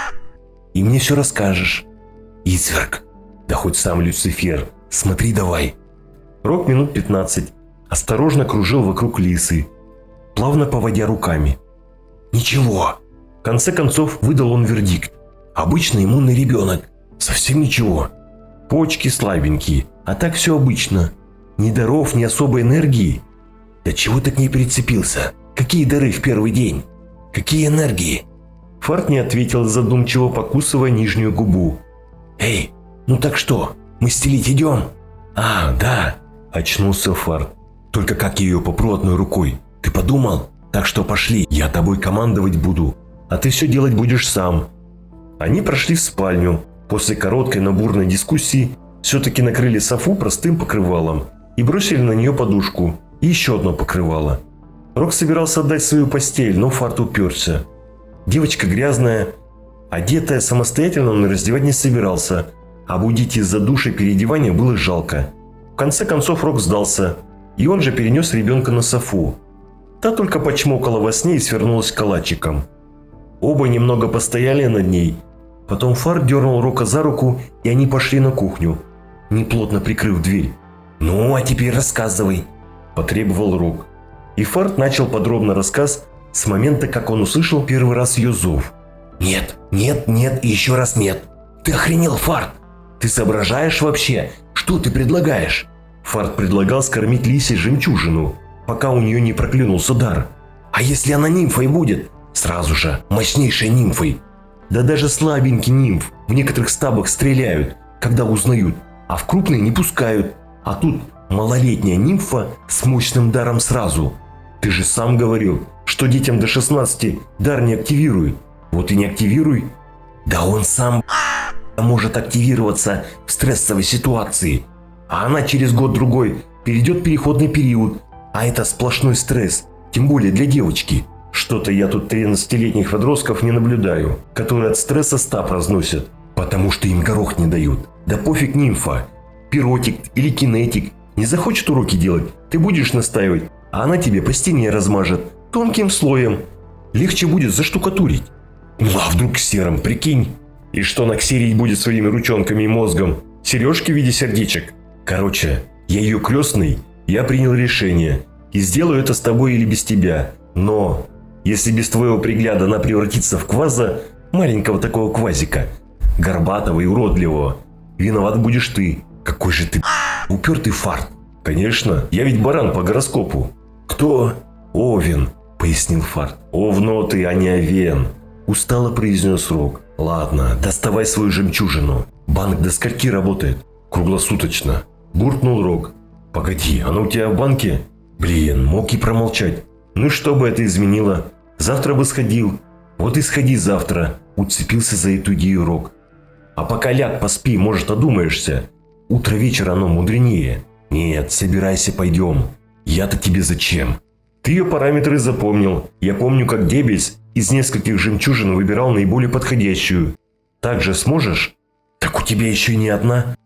И мне все расскажешь. Изверг. Да хоть сам Люцифер. Смотри давай». Рок минут 15 осторожно кружил вокруг лисы, плавно поводя руками. «Ничего». В конце концов выдал он вердикт. «Обычный иммунный ребенок. Совсем ничего. Почки слабенькие, а так все обычно. Ни даров, ни особой энергии». «Да чего ты к ней прицепился? Какие дары в первый день? Какие энергии?» Фарт не ответил, задумчиво покусывая нижнюю губу. «Эй, ну так что, мы стелить идем?» «А, да», – очнулся Фарт. «Только как я ее попру одной рукой? Ты подумал? Так что пошли, я тобой командовать буду, а ты все делать будешь сам». Они прошли в спальню. После короткой, но бурной дискуссии все-таки накрыли софу простым покрывалом и бросили на нее подушку и еще одно покрывало. Рок собирался отдать свою постель, но Фарт уперся. Девочка грязная, одетая, самостоятельно он раздевать не собирался, а будить из-за души переодевания было жалко. В конце концов Рок сдался, и он же перенес ребенка на софу. Та только почмокала во сне и свернулась калачиком. Оба немного постояли над ней. Потом Фарт дернул Рока за руку, и они пошли на кухню, неплотно прикрыв дверь. «Ну, а теперь рассказывай», – потребовал Рок. И Фарт начал подробно рассказ с момента, как он услышал первый раз ее зов. «Нет, нет, нет и еще раз нет. Ты охренел, Фарт? Ты соображаешь вообще? Что ты предлагаешь?» Фарт предлагал скормить лисе жемчужину, пока у нее не проклюнулся дар. «А если она нимфой будет?» «Сразу же, мощнейшей нимфой. Да даже слабенький нимф в некоторых стабах стреляют, когда узнают, а в крупные не пускают. А тут малолетняя нимфа с мощным даром сразу. Ты же сам говорил, что детям до 16 дар не активирует. Вот и не активируй». «Да он сам может активироваться в стрессовой ситуации. А она через год-другой перейдет переходный период. А это сплошной стресс, тем более для девочки. Что-то я тут 13-летних подростков не наблюдаю, которые от стресса стаб разносят, потому что им горох не дают. Да пофиг нимфа, пиротик или кинетик. Не захочет уроки делать, ты будешь настаивать, а она тебе по стене размажет, тонким слоем. Легче будет заштукатурить. Ну а вдруг серым, прикинь? И что наксерить будет своими ручонками и мозгом? Сережки в виде сердечек? Короче, я ее крестный, я принял решение. И сделаю это с тобой или без тебя. Но если без твоего пригляда она превратится в кваза, маленького такого квазика, горбатого и уродливого, виноват будешь ты. Какой же ты упертый Фарт. Конечно, я ведь баран по гороскопу. Кто? Овен, пояснил Фарт. Овно ты, а не овен, устало произнес Рок. Ладно, доставай свою жемчужину. Банк до скольки работает? Круглосуточно. Буркнул Рок. Погоди, она у тебя в банке? Блин, мог и промолчать. Ну что бы это изменило? Завтра бы сходил. Вот и сходи завтра. Уцепился за эту идею Рок. А пока ляг, поспи, может одумаешься. Утро вечера оно мудренее. Нет, собирайся, пойдем. Я-то тебе зачем? Ты ее параметры запомнил. Я помню, как Дебельс из нескольких жемчужин выбирал наиболее подходящую. Так же сможешь? Так у тебя еще не одна.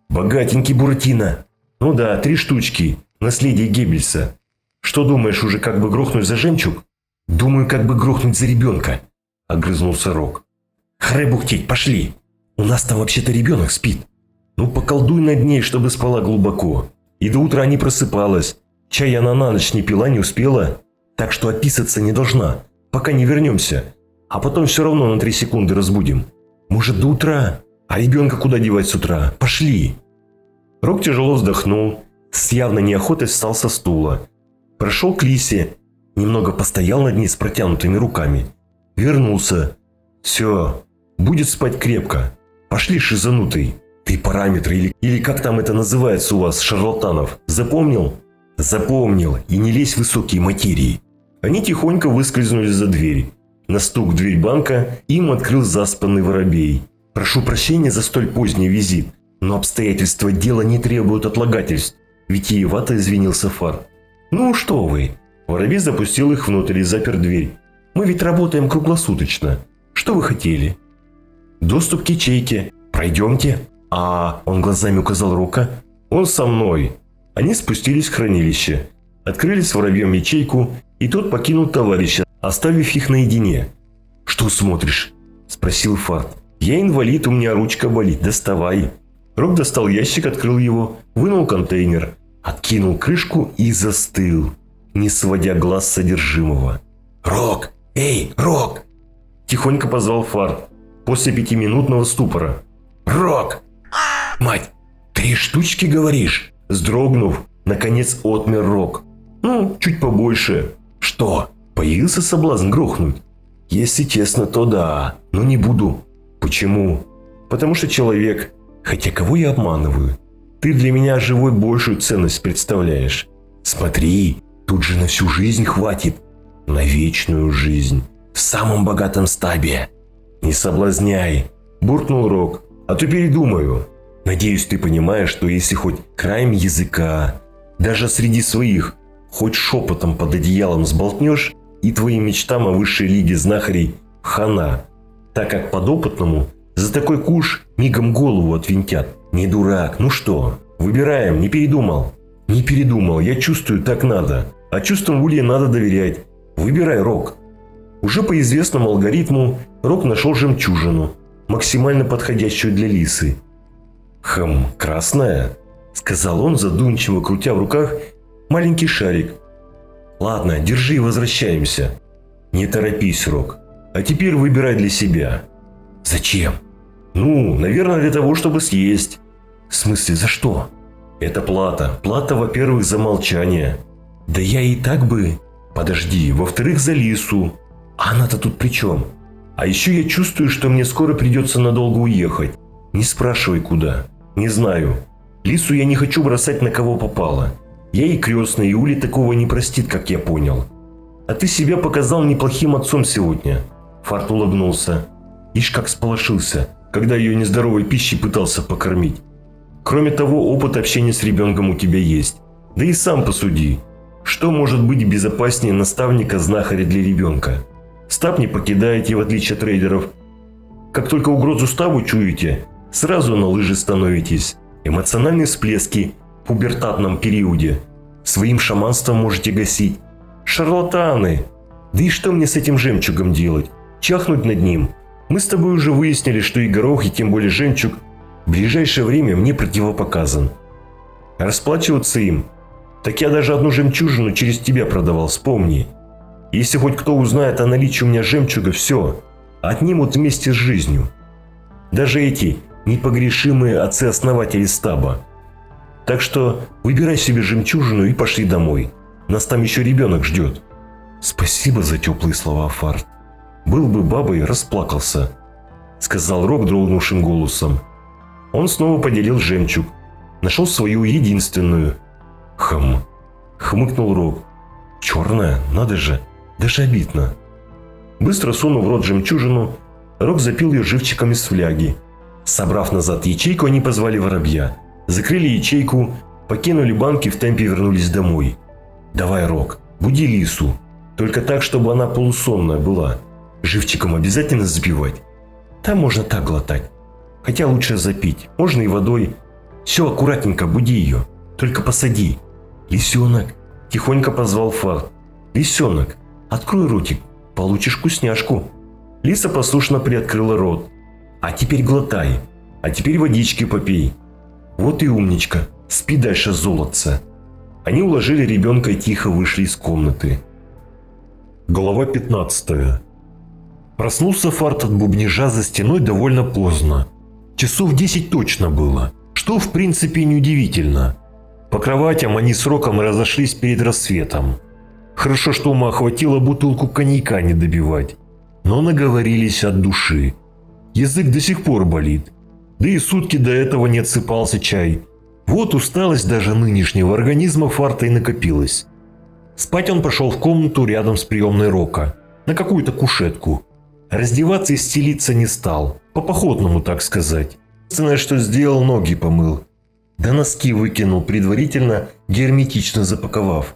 Богатенький Буратино. Ну да, 3 штучки. Наследие Геббельса. Что думаешь, уже как бы грохнуть за жемчуг? Думаю, как бы грохнуть за ребенка. Огрызнулся Рок. Харе бухтеть, пошли. У нас там вообще-то ребенок спит. Ну поколдуй над ней, чтобы спала глубоко. И до утра не просыпалась. Чай она на ночь не пила, не успела. Так что описаться не должна, пока не вернемся. А потом все равно на 3 секунды разбудим. Может, до утра? А ребенка куда девать с утра? Пошли. Рок тяжело вздохнул, с явной неохотой встал со стула. Прошел к Лисе, немного постоял над ней с протянутыми руками. Вернулся. Все, будет спать крепко. Пошли, шизанутый. Ты параметры или как там это называется у вас, шарлатанов, запомнил? Запомнил, и не лезь в высокие материи. Они тихонько выскользнули за дверь. На стук в дверь банка им открыл заспанный воробей. Прошу прощения за столь поздний визит, но обстоятельства дела не требуют отлагательств. Витиевато извинился Фарт. Ну что вы. Воробей запустил их внутрь и запер дверь. Мы ведь работаем круглосуточно. Что вы хотели? Доступ к ячейке. Пройдемте. А, он глазами указал Рока. Он со мной. Они спустились в хранилище. Открыли с воробьем ячейку, и тот покинул товарища, оставив их наедине. «Что смотришь?» – спросил Фарт. «Я инвалид, у меня ручка болит, доставай». Рок достал ящик, открыл его, вынул контейнер, откинул крышку и застыл, не сводя глаз с содержимого. «Рок! Эй, Рок!» – тихонько позвал Фарт после 5-минутного ступора. «Рок! Мать, 3 штучки, говоришь?» Вздрогнув, наконец отмер Рок. «Ну, чуть побольше». «Что, появился соблазн грохнуть?» «Если честно, то да, но не буду». «Почему?» «Потому что человек. Хотя кого я обманываю? Ты для меня живой большую ценность представляешь. Смотри, тут же на всю жизнь хватит. На вечную жизнь. В самом богатом стабе». «Не соблазняй», – буркнул Рок. «А то передумаю. Надеюсь, ты понимаешь, что если хоть краем языка, даже среди своих, хоть шепотом под одеялом сболтнешь, и твоим мечтам о высшей лиге знахарей хана, так как подопытному за такой куш мигом голову отвинтят. Не дурак, ну что, выбираем, не передумал?» «Не передумал, я чувствую, так надо. А чувствам Улья надо доверять. Выбирай, Рок». Уже по известному алгоритму Рок нашел жемчужину, максимально подходящую для лисы. «Хм, красная?» – сказал он, задумчиво крутя в руках маленький шарик. «Ладно, держи и возвращаемся». «Не торопись, Рок. А теперь выбирай для себя». «Зачем?» «Ну, наверное, для того, чтобы съесть». «В смысле, за что?» «Это плата. Плата, во-первых, за молчание». «Да я и так бы...» «Подожди, во-вторых, за лису». «А она-то тут при чем?» «А еще я чувствую, что мне скоро придется надолго уехать. Не спрашивай, куда. Не знаю. Лису я не хочу бросать на кого попало. Я и крестный, и Ули такого не простит, как я понял. А ты себя показал неплохим отцом сегодня». Фарт улыбнулся. Ишь как сполошился, когда ее нездоровой пищей пытался покормить. «Кроме того, опыт общения с ребенком у тебя есть. Да и сам посуди. Что может быть безопаснее наставника-знахаря для ребенка? Стаб не покидаете, в отличие от рейдеров. Как только угрозу стабу чуете, сразу на лыжи становитесь. Эмоциональные всплески в пубертатном периоде своим шаманством можете гасить. Шарлатаны! Да и что мне с этим жемчугом делать? Чахнуть над ним? Мы с тобой уже выяснили, что и горох, и тем более жемчуг в ближайшее время мне противопоказан. Расплачиваться им? Так я даже одну жемчужину через тебя продавал, вспомни. Если хоть кто узнает о наличии у меня жемчуга, все, отнимут вместе с жизнью. Даже эти непогрешимые отцы-основатели стаба. Так что выбирай себе жемчужину и пошли домой. Нас там еще ребенок ждет». «Спасибо за теплые слова, Фарт. Был бы бабой, расплакался», — сказал Рок дрогнувшим голосом. Он снова поделил жемчуг. Нашел свою единственную. «Хм», — хмыкнул Рок. «Черная, надо же, даже обидно». Быстро сунув в рот жемчужину, Рок запил ее живчиком из фляги. Собрав назад ячейку, они позвали воробья. Закрыли ячейку, покинули банки, в темпе вернулись домой. «Давай, Рок, буди лису. Только так, чтобы она полусонная была. Живчиком обязательно запивать. Там можно так глотать. Хотя лучше запить. Можно и водой. Все, аккуратненько, буди ее. Только посади. Лисенок, тихонько позвал Фарт. Лисенок, открой ротик, получишь вкусняшку. Лиса послушно приоткрыла рот. А теперь глотай. А теперь водички попей. Вот и умничка. Спи дальше, золотце. Они уложили ребенка и тихо вышли из комнаты. Глава 15. Проснулся Фарт от бубнижа за стеной довольно поздно. Часов 10 точно было, что в принципе неудивительно. По кроватям они с Роком разошлись перед рассветом. Хорошо, что ума хватило бутылку коньяка не добивать. Но наговорились от души. Язык до сих пор болит. Да и сутки до этого не отсыпался чай. Вот усталость даже нынешнего организма Фарта и накопилась. Спать он пошел в комнату рядом с приемной Рока. На какую-то кушетку. Раздеваться и стелиться не стал. По-походному, так сказать. Единственное, что сделал, ноги помыл. Да носки выкинул, предварительно герметично запаковав.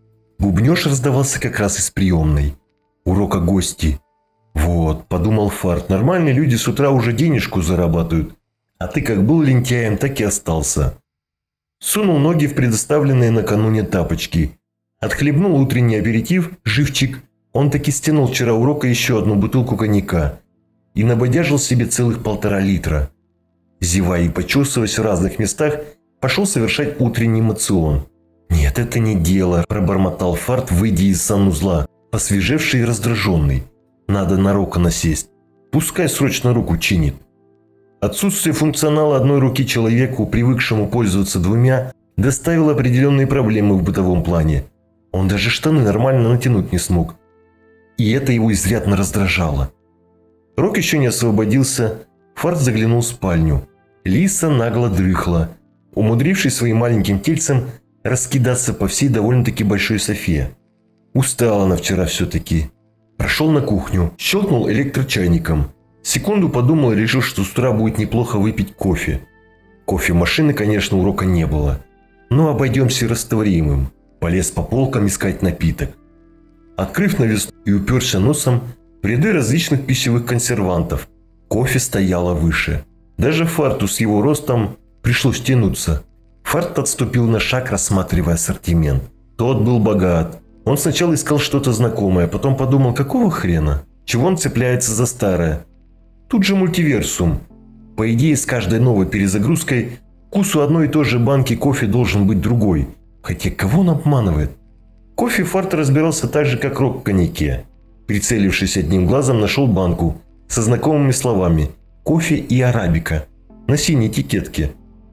Бубнёж раздавался как раз из приемной. У Рока гости. Вот, подумал Фарт, нормальные люди с утра уже денежку зарабатывают. А ты как был лентяем, так и остался. Сунул ноги в предоставленные накануне тапочки. Отхлебнул утренний аперитив, живчик. Он таки стянул вчера у Рока еще одну бутылку коньяка. И набодяжил себе целых 1,5 литра. Зевая и почесываясь в разных местах, пошел совершать утренний моцион. «Нет, это не дело», – пробормотал Фарт, выйдя из санузла, посвежевший и раздраженный. «Надо на Рока насесть. Пускай срочно руку чинит». Отсутствие функционала одной руки человеку, привыкшему пользоваться двумя, доставило определенные проблемы в бытовом плане. Он даже штаны нормально натянуть не смог. И это его изрядно раздражало. Рок еще не освободился. Фарт заглянул в спальню. Лиса нагло дрыхла, умудрившись своим маленьким тельцем раскидаться по всей довольно-таки большой софе. Устала она вчера все-таки. Прошел на кухню, щелкнул электрочайником. Секунду подумал и решил, что с утра будет неплохо выпить кофе. Кофемашины, конечно, у Рока не было. Но обойдемся растворимым. Полез по полкам искать напиток. Открыв навесну и уперся носом в ряды различных пищевых консервантов. Кофе стояло выше. Даже Фарту с его ростом пришлось тянуться. Фарт отступил на шаг, рассматривая ассортимент. Тот был богат. Он сначала искал что-то знакомое, потом подумал, какого хрена? Чего он цепляется за старое? Тут же мультиверсум. По идее, с каждой новой перезагрузкой вкус у одной и той же банки кофе должен быть другой. Хотя кого он обманывает? Кофе Фарт разбирался так же, как Рок в коньяке. Прицелившись одним глазом, нашел банку со знакомыми словами «кофе и арабика» на синей этикетке.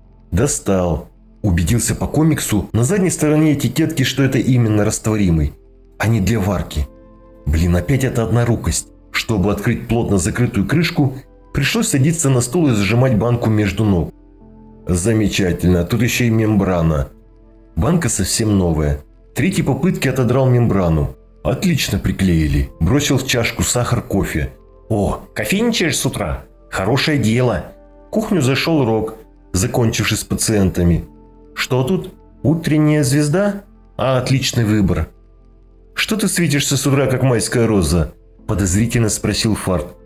Достал. Убедился по комиксу на задней стороне этикетки, что это именно растворимый, а не для варки. Блин, опять это однорукость. Чтобы открыть плотно закрытую крышку, пришлось садиться на стул и зажимать банку между ног. Замечательно, тут еще и мембрана. Банка совсем новая. Третьей попытки отодрал мембрану. Отлично приклеили. Бросил в чашку сахар, кофе. О, кофейничаешь с утра? Хорошее дело. В кухню зашел Рок, закончивший с пациентами. Что тут? Утренняя звезда? А, отличный выбор. Что ты светишься с утра, как майская роза? Подозрительно спросил Фарт.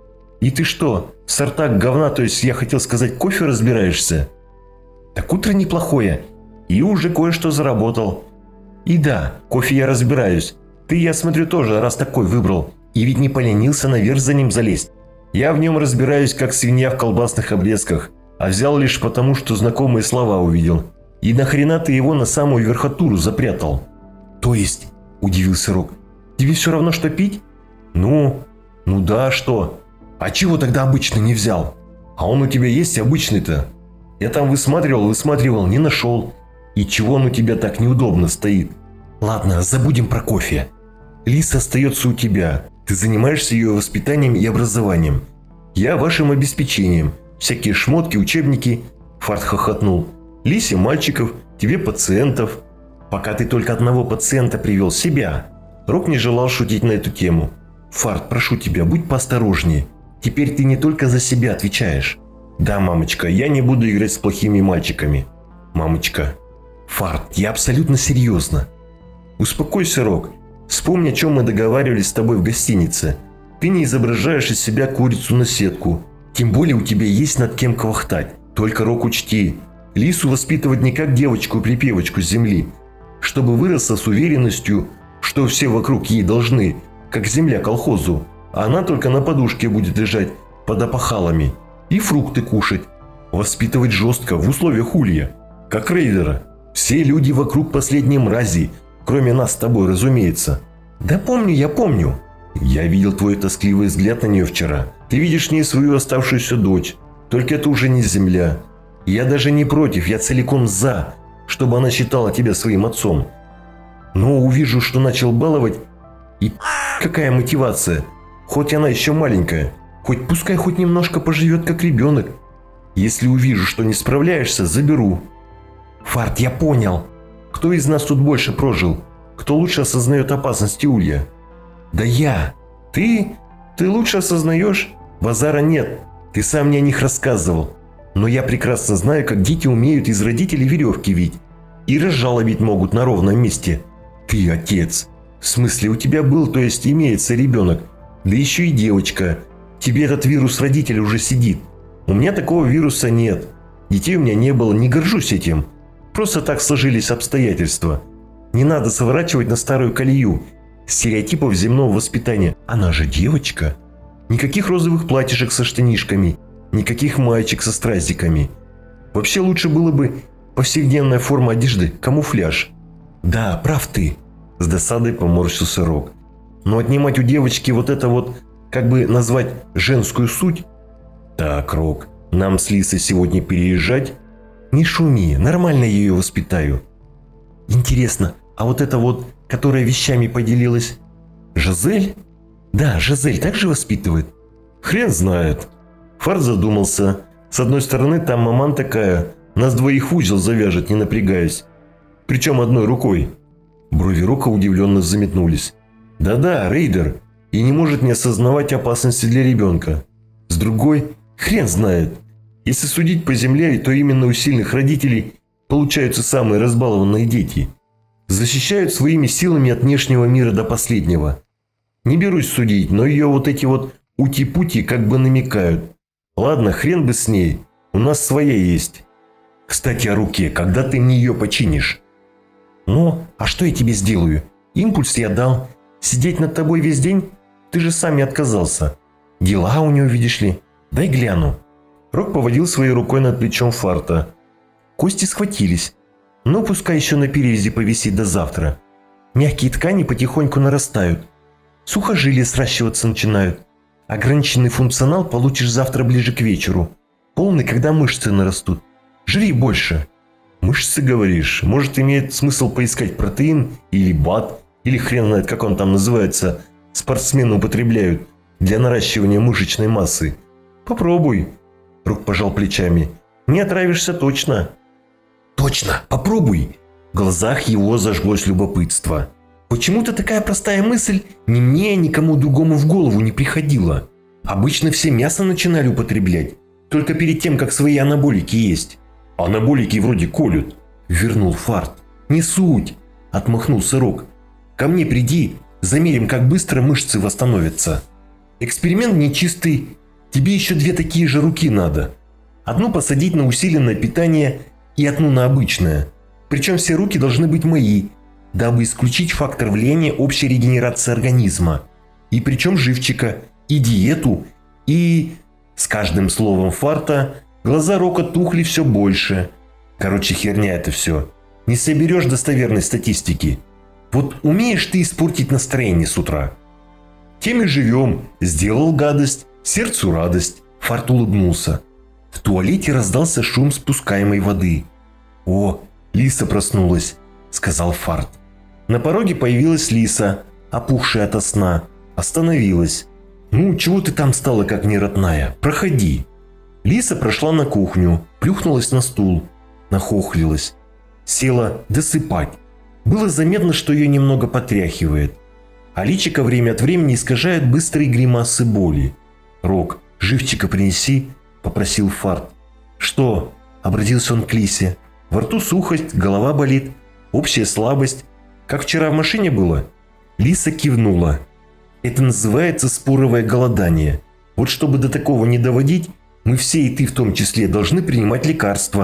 И ты что, в сортах говна, то есть я хотел сказать, кофе разбираешься? Так утро неплохое. И уже кое-что заработал. И да, кофе я разбираюсь. Ты, я смотрю, тоже раз такой выбрал. И ведь не поленился наверх за ним залезть. Я в нем разбираюсь, как свинья в колбасных обрезках. А взял лишь потому, что знакомые слова увидел. И нахрена ты его на самую верхотуру запрятал? То есть, удивился Рок, тебе все равно, что пить? Ну да, что? А чего тогда обычный не взял? А он у тебя есть обычный-то? Я там высматривал, не нашел. И чего он у тебя так неудобно стоит? Ладно, забудем про кофе. Лиса остается у тебя. Ты занимаешься ее воспитанием и образованием. Я вашим обеспечением. Всякие шмотки, учебники. Фарт хохотнул. Лисе мальчиков, тебе пациентов. Пока ты только одного пациента привел, себя. Рок не желал шутить на эту тему. Фарт, прошу тебя, будь поосторожнее. Теперь ты не только за себя отвечаешь. Да, мамочка, я не буду играть с плохими мальчиками. Мамочка. Фарт, я абсолютно серьезно. Успокойся, Рок. Вспомни, о чем мы договаривались с тобой в гостинице. Ты не изображаешь из себя курицу на сетку. Тем более у тебя есть над кем квахтать. Только, Рок, учти, Лису воспитывать не как девочку-припевочку с земли, чтобы выросла с уверенностью, что все вокруг ей должны, как земля колхозу, а она только на подушке будет лежать под опахалами и фрукты кушать. Воспитывать жестко, в условиях улья, как рейдера. Все люди вокруг последние мрази, кроме нас с тобой, разумеется. Да помню, я помню. Я видел твой тоскливый взгляд на нее вчера. Ты видишь в ней свою оставшуюся дочь. Только это уже не земля. Я даже не против, я целиком за, чтобы она считала тебя своим отцом. Но увижу, что начал баловать, и какая мотивация. Хоть она еще маленькая, пускай хоть немножко поживет как ребенок. Если увижу, что не справляешься, заберу. Фарт, я понял. Кто из нас тут больше прожил? Кто лучше осознает опасности улья? Да я. Ты лучше осознаешь? Базара нет. Ты сам мне о них рассказывал. Но я прекрасно знаю, как дети умеют из родителей веревки вить. И разжалобить могут на ровном месте. Ты отец. В смысле, у тебя был, то есть имеется ребенок. Да еще и девочка. Тебе этот вирус родителя уже сидит. У меня такого вируса нет. Детей у меня не было, не горжусь этим. Просто так сложились обстоятельства. Не надо сворачивать на старую колею. Стереотипов земного воспитания. Она же девочка. Никаких розовых платьишек со штанишками. Никаких маечек со стразиками. Вообще лучше было бы повседневная форма одежды, камуфляж. Да, прав ты. С досадой поморщился Рок. Но отнимать у девочки вот это вот, как бы назвать, женскую суть? Так, Рок, нам с Лисой сегодня переезжать? Не шуми, нормально я ее воспитаю. Интересно, а вот это вот, которая вещами поделилась, Жизель? Да, Жизель так же воспитывает? Хрен знает. Фарт задумался. С одной стороны, там маман такая, нас двоих в узел завяжет, не напрягаясь. Причем одной рукой. Брови Рока удивленно заметнулись. Да-да, рейдер. И не может не осознавать опасности для ребенка. С другой, хрен знает. Если судить по земле, то именно у сильных родителей получаются самые разбалованные дети. Защищают своими силами от внешнего мира до последнего. Не берусь судить, но ее вот эти вот ути-пути как бы намекают. Ладно, хрен бы с ней. У нас своя есть. Кстати, о руке. Когда ты мне ее починишь? Ну, а что я тебе сделаю? Импульс я дал. Сидеть над тобой весь день? Ты же сам не отказался. Дела у него, видишь ли. Дай гляну. Рок поводил своей рукой над плечом Фарта. Кости схватились. Но пускай еще на перевязи повисит до завтра. Мягкие ткани потихоньку нарастают. Сухожилия сращиваться начинают. Ограниченный функционал получишь завтра ближе к вечеру. Полный, когда мышцы нарастут. Жри больше. Мышцы, говоришь? Может, имеет смысл поискать протеин или БАД, или хрен знает, как он там называется, спортсмены употребляют для наращивания мышечной массы. Попробуй. Рок пожал плечами. Не отравишься точно. Точно, попробуй. В глазах его зажглось любопытство. Почему-то такая простая мысль ни мне, ни кому другому в голову не приходила. Обычно все мясо начинали употреблять, только перед тем, как свои анаболики есть. Анаболики вроде колют, вернул Фарт. Не суть, отмахнулся Рок. Ко мне приди, замерим, как быстро мышцы восстановятся. Эксперимент нечистый, тебе еще 2 такие же руки надо. Одну посадить на усиленное питание и одну на обычное. Причем все руки должны быть мои, дабы исключить фактор влияния общей регенерации организма. И причем живчика, и диету, и... С каждым словом Фарта глаза Рока тухли все больше. Короче, херня это все. Не соберешь достоверной статистики. Вот умеешь ты испортить настроение с утра. Тем и живем. Сделал гадость, сердцу радость. Фарт улыбнулся. В туалете раздался шум спускаемой воды. «О, Лиса проснулась», — сказал Фарт. На пороге появилась Лиса, опухшая ото сна. Остановилась. «Ну, чего ты там стала, как неродная? Проходи». Лиса прошла на кухню, плюхнулась на стул, нахохлилась. Села досыпать. Было заметно, что ее немного потряхивает. А личико время от времени искажает быстрые гримасы боли. «Рок, живчика принеси», — попросил Фарт. «Что?» — обратился он к Лисе. «Во рту сухость, голова болит, общая слабость. Как вчера в машине было?» Лиса кивнула. «Это называется споровое голодание. Вот чтобы до такого не доводить, мы все, и ты в том числе, должны принимать лекарства.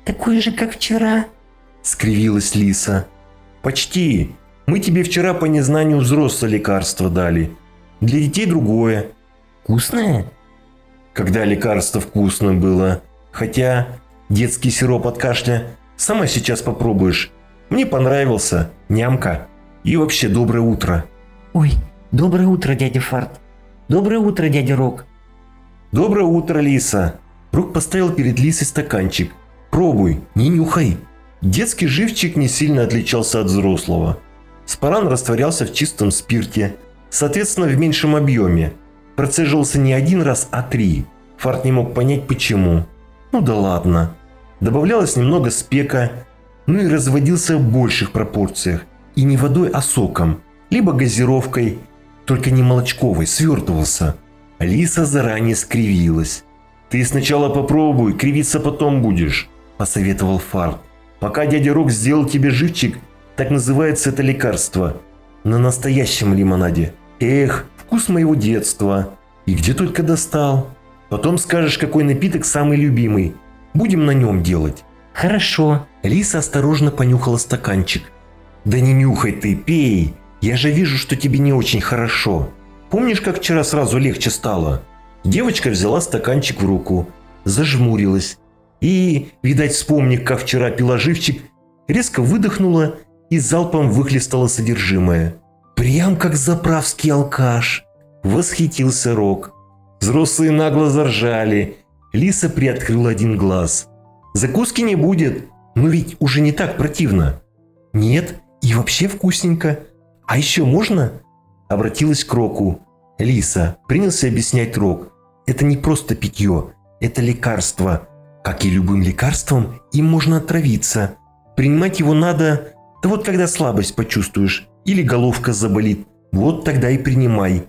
Такой же, как вчера?» – скривилась Лиса. «Почти. Мы тебе вчера по незнанию взрослое лекарство дали. Для детей другое». «Вкусное?» «Когда лекарство вкусное было. Хотя детский сироп от кашля сама сейчас попробуешь. Мне понравился. Нямка. И вообще доброе утро». «Ой, доброе утро, дядя Фарт. Доброе утро, дядя Рок». «Доброе утро, Лиса». Рок поставил перед Лисой стаканчик. «Пробуй, не нюхай». Детский живчик не сильно отличался от взрослого. Спаран растворялся в чистом спирте, соответственно в меньшем объеме. Процеживался не один раз, а 3. Фарт не мог понять почему. Ну да ладно. Добавлялось немного спека, ну и разводился в больших пропорциях. И не водой, а соком. Либо газировкой, только не молочковой, свертывался. Лиса заранее скривилась. «Ты сначала попробуй, кривиться потом будешь», – посоветовал Фарт. «Пока дядя Рок сделал тебе живчик, так называется это лекарство, на настоящем лимонаде. Эх, вкус моего детства. И где только достал. Потом скажешь, какой напиток самый любимый. Будем на нем делать». «Хорошо». Лиса осторожно понюхала стаканчик. «Да не нюхай ты, пей. Я же вижу, что тебе не очень хорошо. Помнишь, как вчера сразу легче стало?» Девочка взяла стаканчик в руку, зажмурилась и, видать, вспомнив, как вчера пила живчик, резко выдохнула и залпом выхлестала содержимое. «Прям как заправский алкаш!» – восхитился Рок. Взрослые нагло заржали. Лиса приоткрыла один глаз. «Закуски не будет, но ведь уже не так противно». «Нет, и вообще вкусненько. А еще можно?» – обратилась к Року. «Лиса», – принялся объяснять Рок, – «это не просто питье, это лекарство. Как и любым лекарством, им можно отравиться. Принимать его надо, да вот когда слабость почувствуешь или головка заболит, вот тогда и принимай.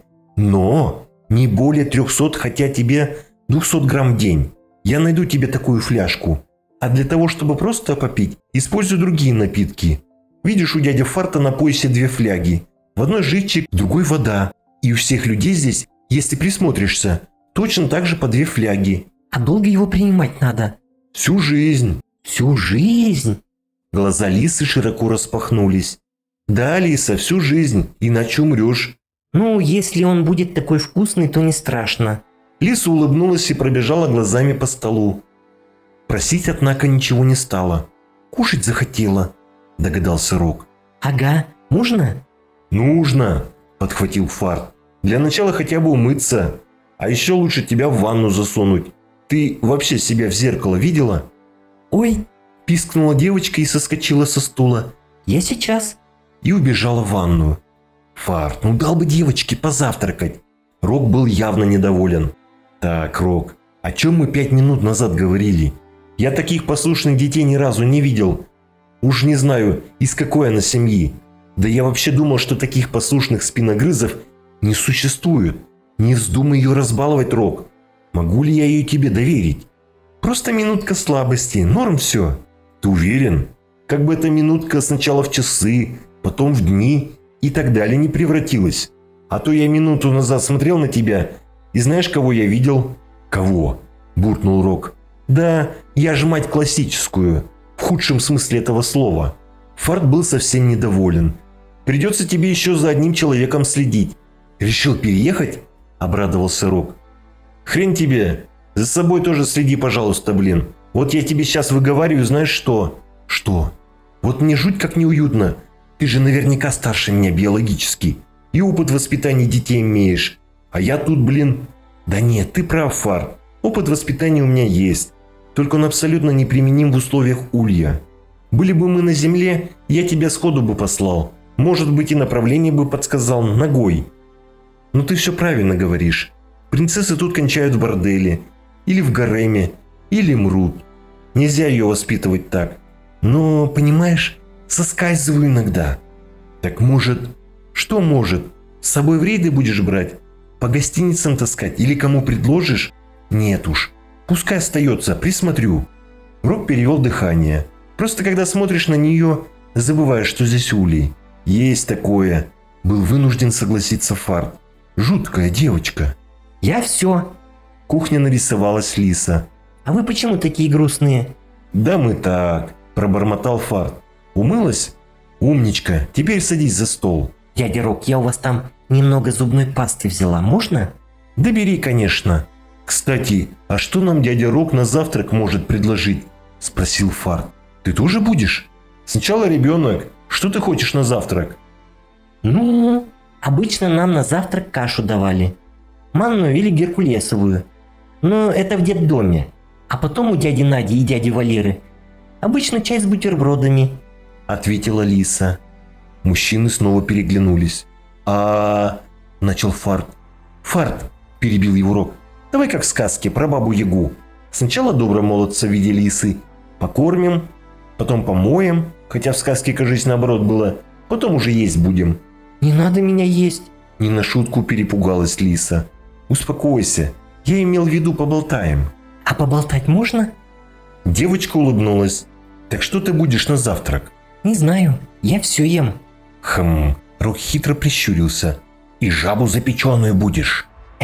Но не более 300, хотя тебе 200 грамм в день. Я найду тебе такую фляжку. А для того, чтобы просто попить, используй другие напитки. Видишь, у дяди Фарта на поясе 2 фляги. В одной живчик, в другой вода. И у всех людей здесь, если присмотришься, точно так же по 2 фляги». «А долго его принимать надо?» «Всю жизнь». «Всю жизнь?» Глаза Лисы широко распахнулись. «Да, Лиса, всю жизнь, иначе умрешь». «Ну, если он будет такой вкусный, то не страшно». Лиса улыбнулась и пробежала глазами по столу. Просить, однако, ничего не стала. «Кушать захотела», – догадался Рок. «Ага, можно?» «Нужно», – подхватил Фарт. «Для начала хотя бы умыться. А еще лучше тебя в ванну засунуть. Ты вообще себя в зеркало видела?» «Ой!» – пискнула девочка и соскочила со стула. «Я сейчас». И убежала в ванную. «Фарт, ну дал бы девочке позавтракать». Рок был явно недоволен. «Так, Рок, о чем мы 5 минут назад говорили? Я таких послушных детей ни разу не видел. Уж не знаю, из какой она семьи. Да я вообще думал, что таких послушных спиногрызов не существует. Не вздумай ее разбаловать, Рок. Могу ли я ее тебе доверить? Просто минутка слабости, норм все». «Ты уверен? Как бы эта минутка сначала в часы, потом в дни и так далее не превратилась. А то я минуту назад смотрел на тебя, и знаешь, кого я видел?» «Кого?» – буркнул Рок. «Да, я же мать классическую, в худшем смысле этого слова». Фарт был совсем недоволен. «Придется тебе еще за одним человеком следить». «Решил переехать?» – обрадовался Рок. «Хрен тебе. За собой тоже следи, пожалуйста, блин. Вот я тебе сейчас выговариваю, знаешь что?» «Что?» «Вот мне жуть как неуютно. Ты же наверняка старше меня биологически. И опыт воспитания детей имеешь. А я тут, блин...» «Да нет, ты прав, Фарт. Опыт воспитания у меня есть. Только он абсолютно неприменим в условиях улья. Были бы мы на земле, я тебя сходу бы послал. Может быть, и направление бы подсказал ногой. Но ты все правильно говоришь. Принцессы тут кончают в борделе. Или в гареме. Или мрут. Нельзя ее воспитывать так. Но, понимаешь, соскальзываю иногда». «Так может...» «Что может? С собой в рейды будешь брать? По гостиницам таскать? Или кому предложишь?» «Нет уж. Пускай остается, присмотрю». Рок перевел дыхание. «Просто когда смотришь на нее, забываешь, что здесь улей». «Есть такое», – был вынужден согласиться Фарт. «Жуткая девочка». «Я все». В кухне нарисовалась Лиса. «А вы почему такие грустные?» «Да мы так», – пробормотал Фарт. «Умылась? Умничка, теперь садись за стол». Дядя Рок, я у вас там немного зубной пасты взяла, можно? «Да бери, конечно. Кстати, а что нам дядя Рок на завтрак может предложить?» – спросил Фарт. «Ты тоже будешь? Сначала ребенок. Что ты хочешь на завтрак?» Ну, обычно нам на завтрак кашу давали. Манную или геркулесовую. Но это в детдоме. А потом у дяди Нади и дяди Валеры обычно чай с бутербродами», – ответила Лиса. Мужчины снова переглянулись. Начал Фарт. «Фарт», – перебил его Рок, – «давай как в сказке про бабу-ягу. Сначала доброго молодца в виде лисы покормим, потом помоем, хотя в сказке, кажись, наоборот было, потом уже есть будем». «Не надо меня есть», – не на шутку перепугалась Лиса. «Успокойся, я имел в виду поболтаем». «А поболтать можно?» Девочка улыбнулась. «Так что ты будешь на завтрак?» «Не знаю, я все ем». Рок хитро прищурился. «И жабу запеченную будешь?»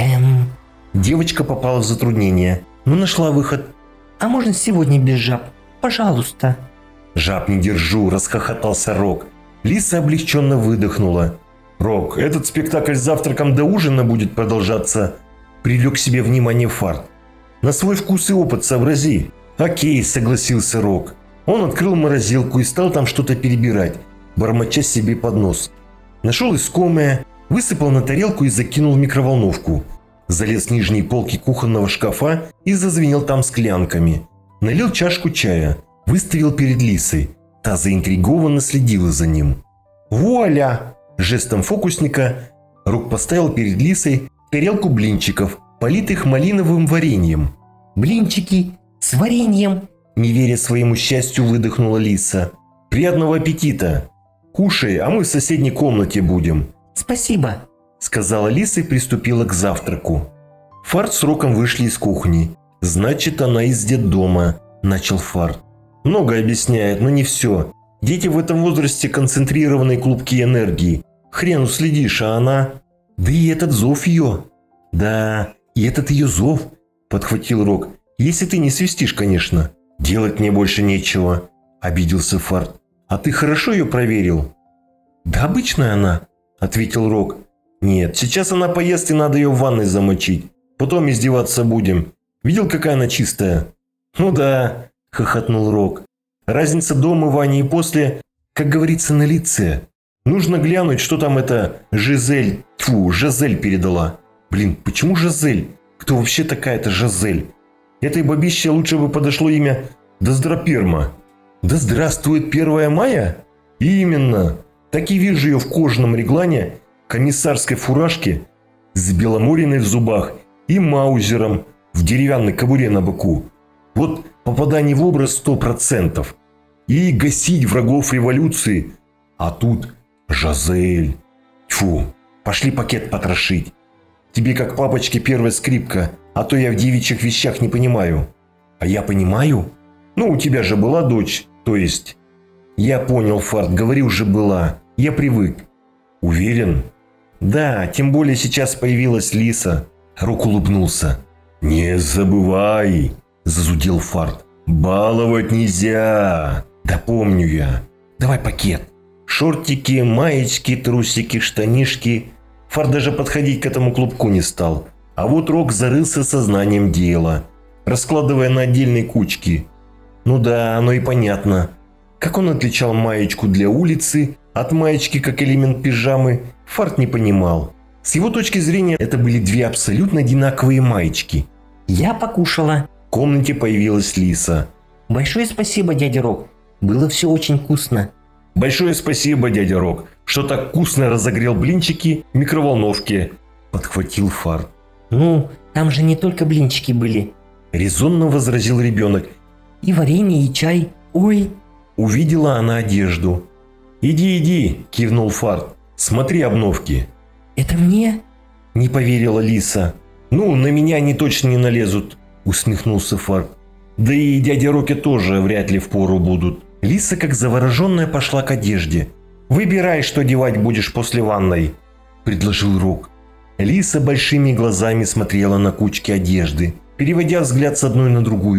Девочка попала в затруднение, но нашла выход. «А можно сегодня без жаб? Пожалуйста». «Жаб не держу», – расхохотался Рок. Лиса облегченно выдохнула. «Рок, этот спектакль с завтраком до ужина будет продолжаться», – привлек к себе внимание Фарт. «На свой вкус и опыт сообрази». «Окей», – согласился Рок. Он открыл морозилку и стал там что-то перебирать, бормоча себе под нос. Нашел искомое, высыпал на тарелку и закинул в микроволновку. Залез в нижние полки кухонного шкафа и зазвенел там склянками. Налил чашку чая, выставил перед Лисой. Та заинтригованно следила за ним. «Вуаля!» – жестом фокусника Рок поставил перед Лисой тарелку блинчиков, политых малиновым вареньем. «Блинчики с вареньем!» – не веря своему счастью, выдохнула Лиса. «Приятного аппетита! Кушай, а мы в соседней комнате будем». «Спасибо», – сказала Лиса и приступила к завтраку. Фарт с Роком вышли из кухни. «Значит, она из детдома», – начал Фарт. «Много объясняет, но не все. Дети в этом возрасте концентрированные клубки энергии. Хрен уследишь, а она...» «Да и этот зов ее». «Да, и этот ее зов», – подхватил Рок. «Если ты не свистишь, конечно». «Делать мне больше нечего», – обиделся Фарт. «А ты хорошо ее проверил?» «Да обычная она», – ответил Рок. «Нет, сейчас она поест и надо ее в ванной замочить. Потом издеваться будем. Видел, какая она чистая?» «Ну да», – хохотнул Рок. «Разница до умывания и после, как говорится, на лице. Нужно глянуть, что там эта Жизель передала. Блин, почему Жизель? Кто вообще такая-то Жизель? Этой бабище лучше бы подошло имя Доздраперма. Да здравствует 1 мая? Именно. Так и вижу ее в кожаном реглане, комиссарской фуражке, с беломориной в зубах и маузером в деревянной кобуре на боку. Вот попадание в образ 100%. И гасить врагов революции. А тут Жизель. Тьфу, пошли пакет потрошить. Тебе как папочке первая скрипка, а то я в девичьих вещах не понимаю». «А я понимаю? Ну, у тебя же была дочь, то есть...» «Я понял, Фарт, говори уже была. Я привык». «Уверен?» «Да, тем более сейчас появилась Лиса». Рок улыбнулся. «Не забывай», – зазудел Фарт. «Баловать нельзя». «Да помню я. Давай пакет». Шортики, маечки, трусики, штанишки. Фарт даже подходить к этому клубку не стал. А вот Рок зарылся сознанием дела, раскладывая на отдельные кучки. Ну да, оно и понятно. Как он отличал маечку для улицы от маечки как элемент пижамы, Фарт не понимал. С его точки зрения это были две абсолютно одинаковые маечки. «Я покушала». В комнате появилась Лиса. «Большое спасибо, дядя Рок. Было все очень вкусно». «Большое спасибо, дядя Рок, что так вкусно разогрел блинчики в микроволновке», – подхватил Фарт. «Ну, там же не только блинчики были», – резонно возразил ребенок. «И варенье, и чай. Ой». Увидела она одежду. «Иди, иди», – кивнул Фарт. «Смотри обновки». «Это мне?» – не поверила Лиса. «Ну, на меня они точно не налезут», – усмехнулся Фарт. «Да и дяде Роке тоже вряд ли впору будут». Лиса, как завороженная, пошла к одежде. «Выбирай, что девать будешь после ванной», – предложил Рок. Лиса большими глазами смотрела на кучки одежды, переводя взгляд с одной на другую.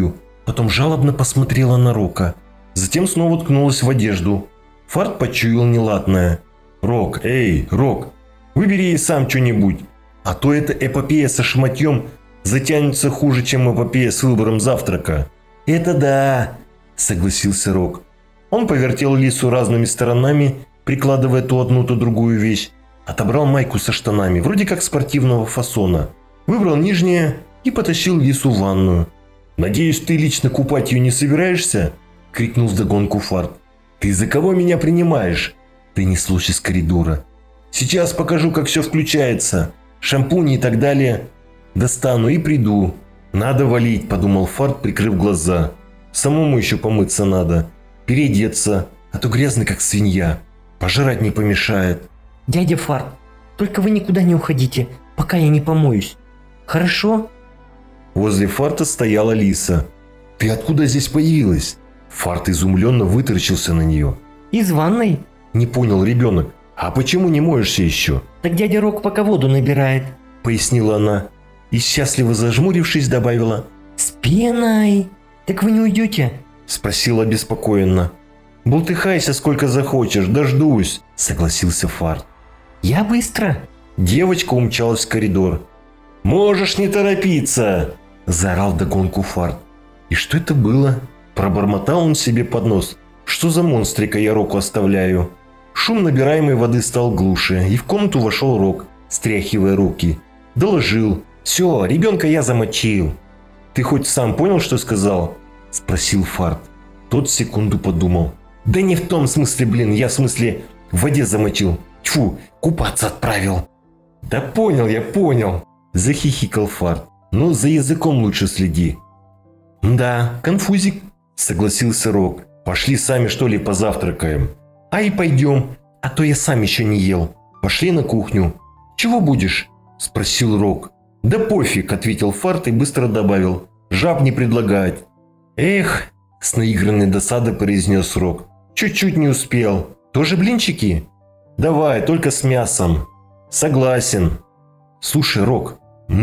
Потом жалобно посмотрела на Рока. Затем снова ткнулась в одежду. Фарт почуял неладное. «Рок, эй, Рок, выбери ей сам что-нибудь, а то эта эпопея со шматьем затянется хуже, чем эпопея с выбором завтрака». «Это да», – согласился Рок. Он повертел Лису разными сторонами, прикладывая то одну, то другую вещь. Отобрал майку со штанами, вроде как спортивного фасона. Выбрал нижнее и потащил Лису в ванную. «Надеюсь, ты лично купать ее не собираешься?» – крикнул вдогонку Фарт. «Ты за кого меня принимаешь?» – донеслось из коридора. «Сейчас покажу, как все включается. Шампунь и так далее. Достану и приду». «Надо валить», – подумал Фарт, прикрыв глаза. «Самому еще помыться надо. Переодеться, а то грязный, как свинья. Пожрать не помешает». «Дядя Фарт, только вы никуда не уходите, пока я не помоюсь. Хорошо?» Возле Фарта стояла Лиса. «Ты откуда здесь появилась?» Фарт изумленно вытаращился на нее. «Из ванной?» Не понял ребенок. «А почему не моешься еще?» «Так дядя Рок пока воду набирает», – пояснила она. И счастливо зажмурившись добавила. «С пеной. Так вы не уйдете?» – спросила обеспокоенно. «Бултыхайся сколько захочешь, дождусь», – согласился Фарт. «Я быстро». Девочка умчалась в коридор. «Можешь не торопиться!» – заорал вдогонку Фарт. «И что это было?» – пробормотал он себе под нос. «Что за монстрика я Року оставляю?» Шум набираемой воды стал глуше, и в комнату вошел Рок, стряхивая руки. Доложил. «Все, ребенка я замочил». «Ты хоть сам понял, что сказал?» – спросил Фарт. Тот секунду подумал. «Да не в том смысле, блин, я в смысле в воде замочил. Тьфу, купаться отправил». «Да понял я, понял», – захихикал Фарт. «Но за языком лучше следи». «Да, конфузик», – согласился Рок. «Пошли сами, что ли, позавтракаем?» «А и пойдем, а то я сам еще не ел. Пошли на кухню». «Чего будешь?» – спросил Рок. «Да пофиг», – ответил Фарт и быстро добавил. «Жаб не предлагать». «Эх», – с наигранной досадой произнес Рок. «Чуть-чуть не успел. Тоже блинчики?» «Давай, только с мясом». «Согласен». «Слушай, Рок».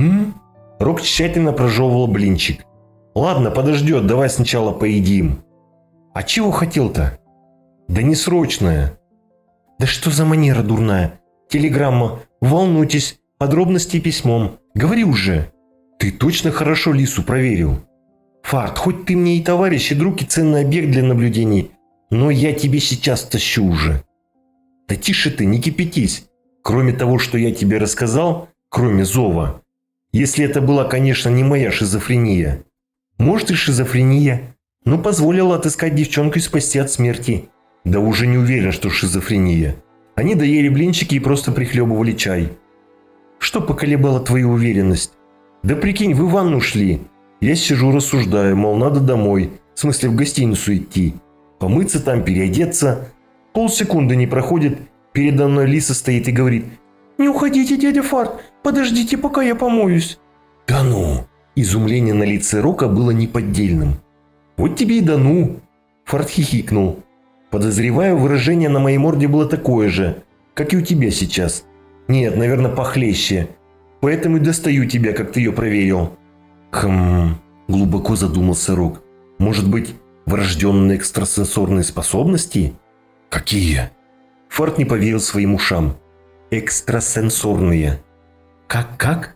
Рок тщательно прожевывал блинчик. «Ладно, подождет, давай сначала поедим». «А чего хотел-то?» «Да не срочное». «Да что за манера дурная? Телеграмма. Волнуйтесь. Подробности письмом. Говори уже». «Ты точно хорошо Лису проверил?» «Фарт, хоть ты мне и товарищ, и друг, и ценный объект для наблюдений, но я тебе сейчас тащу уже». «Да тише ты, не кипятись. Кроме того, что я тебе рассказал, кроме зова, если это была, конечно, не моя шизофрения». «Может и шизофрения, но позволила отыскать девчонку и спасти от смерти». «Да уже не уверен, что шизофрения. Они доели блинчики и просто прихлебывали чай». «Что поколебало твою уверенность?» «Да прикинь, вы в ванну шли. Я сижу рассуждаю, мол, надо домой, в смысле в гостиницу идти. Помыться там, переодеться. Полсекунды не проходит, передо мной Лиса стоит и говорит: «Не уходите, дядя Фарт, подождите, пока я помоюсь». «Да ну!» Изумление на лице Рока было неподдельным. «Вот тебе и да ну!» Фарт хихикнул. «Подозреваю, выражение на моей морде было такое же, как и у тебя сейчас. Нет, наверное, похлеще. Поэтому и достаю тебя, как ты ее проверил». Глубоко задумался Рок. «Может быть, врожденные экстрасенсорные способности?» «Какие?» Фарт не поверил своим ушам. «Экстрасенсорные». «Как?»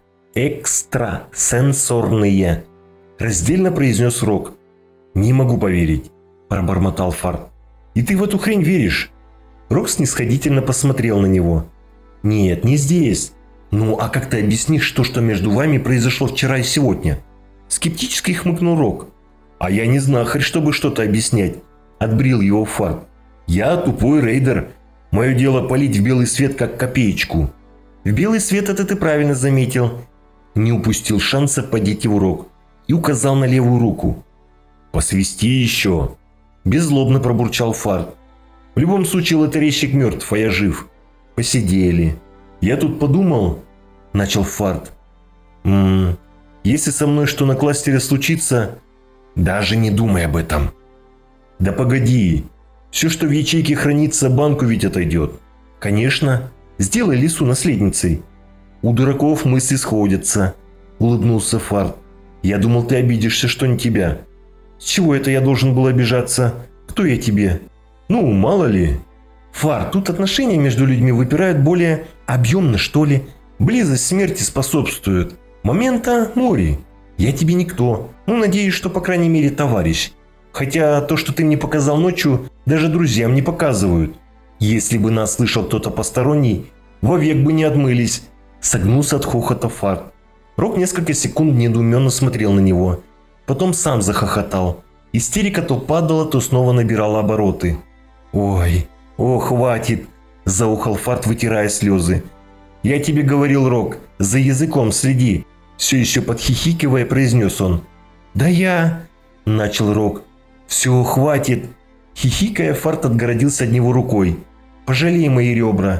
«Экстрасенсорные», раздельно произнес Рок. «Не могу поверить», пробормотал Фарт. «И ты в эту хрень веришь?» Рок снисходительно посмотрел на него. «Нет, не здесь. Ну, а как ты объяснишь то, что между вами произошло вчера и сегодня?» Скептически хмыкнул Рок. «А я не знахарь, чтобы что-то объяснять», отбрил его Фарт. «Я тупой рейдер. Мое дело палить в белый свет, как копеечку». «В белый свет это ты правильно заметил». Не упустил шанса подеть его Рок и указал на левую руку. «Посвисти еще», беззлобно пробурчал Фарт. «В любом случае лотерейщик мертв, а я жив. Посидели. Я тут подумал», начал Фарт. «Если со мной что на кластере случится, даже не думай об этом». «Да погоди, все, что в ячейке хранится, банку ведь отойдет». «Конечно, сделай Лису наследницей». «У дураков мысли сходятся», улыбнулся Фарт. «Я думал, ты обидишься, что не тебя». С чего это я должен был обижаться? Кто я тебе? Ну, мало ли. Фарт, тут отношения между людьми выпирают более объемно, что ли. Близость смерти способствует. Момента мори. Я тебе никто. Ну, надеюсь, что по крайней мере товарищ. Хотя то, что ты мне показал ночью, даже друзьям не показывают. Если бы нас слышал кто-то посторонний, вовек бы не отмылись. Согнулся от хохота Фарт. Рок несколько секунд недоуменно смотрел на него. Потом сам захохотал. Истерика то падала, то снова набирала обороты. «Ой, хватит!» – заухал Фарт, вытирая слезы. «Я тебе говорил, Рок, за языком следи!» Все еще подхихикивая, произнес он. «Да я...» – начал Рок. «Все, хватит!» Хихикая, Фарт отгородился от него рукой. «Пожалей мои ребра!»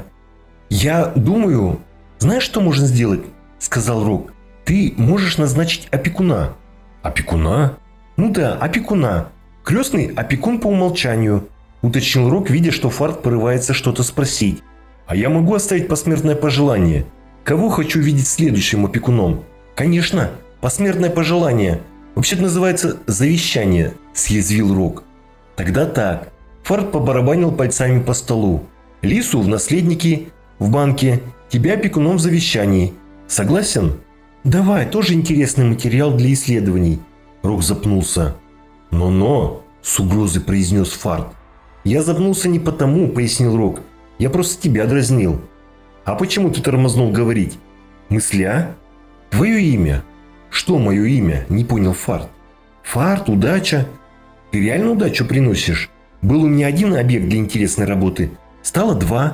«Я думаю... Знаешь, что можно сделать?» – сказал Рок. «Ты можешь назначить опекуна». «Опекуна?» «Ну да, опекуна. Крестный опекун по умолчанию», – уточнил Рок, видя, что Фарт порывается что-то спросить. «А я могу оставить посмертное пожелание? Кого хочу видеть следующим опекуном?» «Конечно, посмертное пожелание. Вообще-то называется завещание», – съязвил Рок. «Тогда так». Фарт побарабанил пальцами по столу. «Лису в наследники, в банке, тебя опекуном в завещании. Согласен?» «Давай, тоже интересный материал для исследований». Рок запнулся. «Но-но», – с угрозой произнес Фарт. «Я запнулся не потому», – пояснил Рок. «Я просто тебя дразнил». «А почему ты тормознул говорить?» «Мысля?» «Твое имя». «Что мое имя?» – не понял Фарт. «Фарт, удача». «Ты реально удачу приносишь? Был у меня один объект для интересной работы. Стало 2».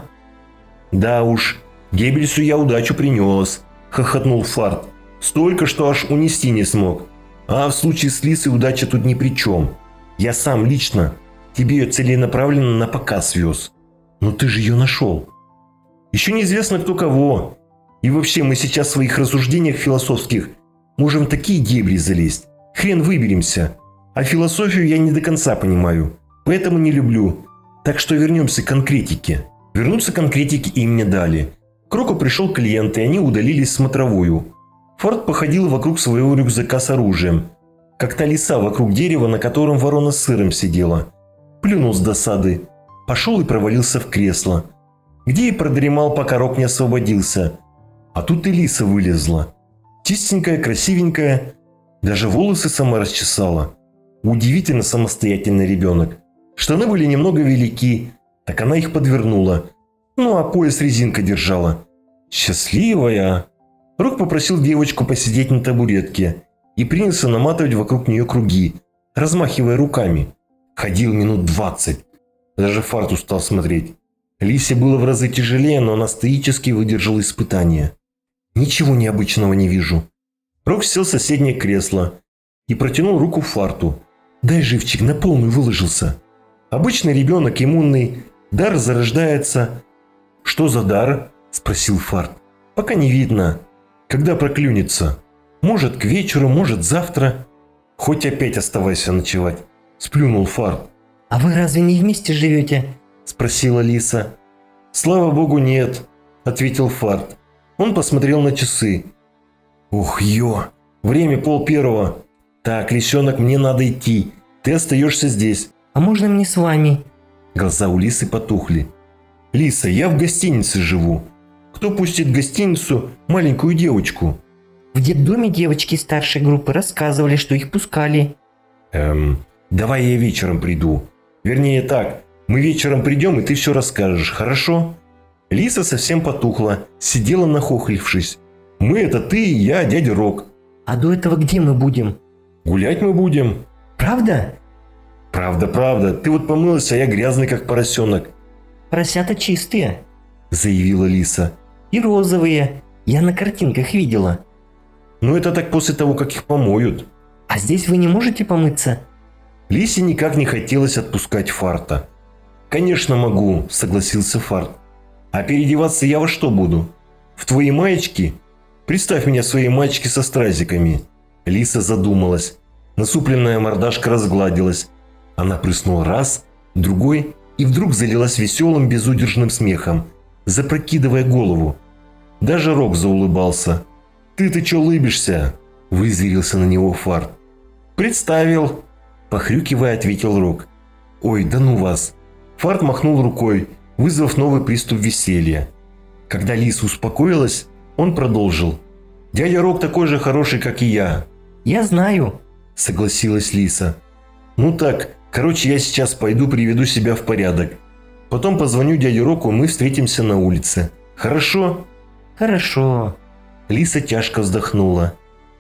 «Да уж, Геббельсу я удачу принес», – хохотнул Фарт. «Столько, что аж унести не смог. А в случае с Лисой удача тут ни при чем. Я сам лично тебе ее целенаправленно на показ вез. Но ты же ее нашел. Еще неизвестно кто кого. И вообще мы сейчас в своих рассуждениях философских можем в такие дебри залезть. Хрен выберемся. А философию я не до конца понимаю. Поэтому не люблю. Так что вернемся к конкретике». Вернуться к конкретике им не дали. К Року пришел клиент, и они удалились в смотровую. Фарт походил вокруг своего рюкзака с оружием, как та лиса вокруг дерева, на котором ворона с сыром сидела. Плюнул с досады. Пошел и провалился в кресло, где и продремал, пока Рок не освободился. А тут и лиса вылезла. Чистенькая, красивенькая, даже волосы сама расчесала. Удивительно самостоятельный ребенок. Штаны были немного велики, так она их подвернула. Ну а пояс резинка держала. Счастливая. Рок попросил девочку посидеть на табуретке и принялся наматывать вокруг нее круги, размахивая руками. Ходил минут 20. Даже Фарт устал смотреть. Лисе было в разы тяжелее, но она стоически выдержала испытание. «Ничего необычного не вижу». Рок сел в соседнее кресло и протянул руку Фарту. «Дай живчик, на полную выложился». Обычный ребенок, иммунный, дар зарождается. «Что за дар?» – спросил Фарт. «Пока не видно. Когда проклюнется? Может, к вечеру, может, завтра. Хоть опять оставайся ночевать», – сплюнул Фарт. «А вы разве не вместе живете?» – спросила Лиса. «Слава богу, нет», – ответил Фарт. Он посмотрел на часы. «Ух, время 12:30. Так, лисенок, мне надо идти. Ты остаешься здесь». «А можно мне с вами?» Глаза у Лисы потухли. «Лиса, я в гостинице живу. Кто пустит в гостиницу маленькую девочку?» «В детдоме девочки старшей группы рассказывали, что их пускали». Давай я вечером приду. Вернее так, мы вечером придем, и ты все расскажешь, хорошо?» Лиса совсем потухла, сидела нахохлившись. «Мы — это ты и я, дядя Рок». «А до этого где мы будем?» «Гулять мы будем». «Правда?» «Правда. Ты вот помылась, а я грязный, как поросенок». «Поросята чистые», – заявила Лиса. «И розовые. Я на картинках видела». «Ну это так после того, как их помоют». «А здесь вы не можете помыться?» Лисе никак не хотелось отпускать Фарта. «Конечно могу», – согласился Фарт. «А переодеваться я во что буду? В твои маечки? Представь меня в своей маечке со стразиками». Лиса задумалась. Насупленная мордашка разгладилась. Она прыснула раз, другой и вдруг залилась веселым безудержным смехом, запрокидывая голову. Даже Рок заулыбался. «Ты чё лыбишься?» – вызверился на него Фарт. «Представил. Похрюкивая, ответил Рок. Ой, да ну вас. Фарт махнул рукой, вызвав новый приступ веселья. Когда Лиса успокоилась, он продолжил. Дядя Рок такой же хороший, как и я. Я знаю, согласилась Лиса. Ну так, короче, я сейчас пойду приведу себя в порядок. Потом позвоню дяде Року, мы встретимся на улице. Хорошо? Хорошо. Лиса тяжко вздохнула.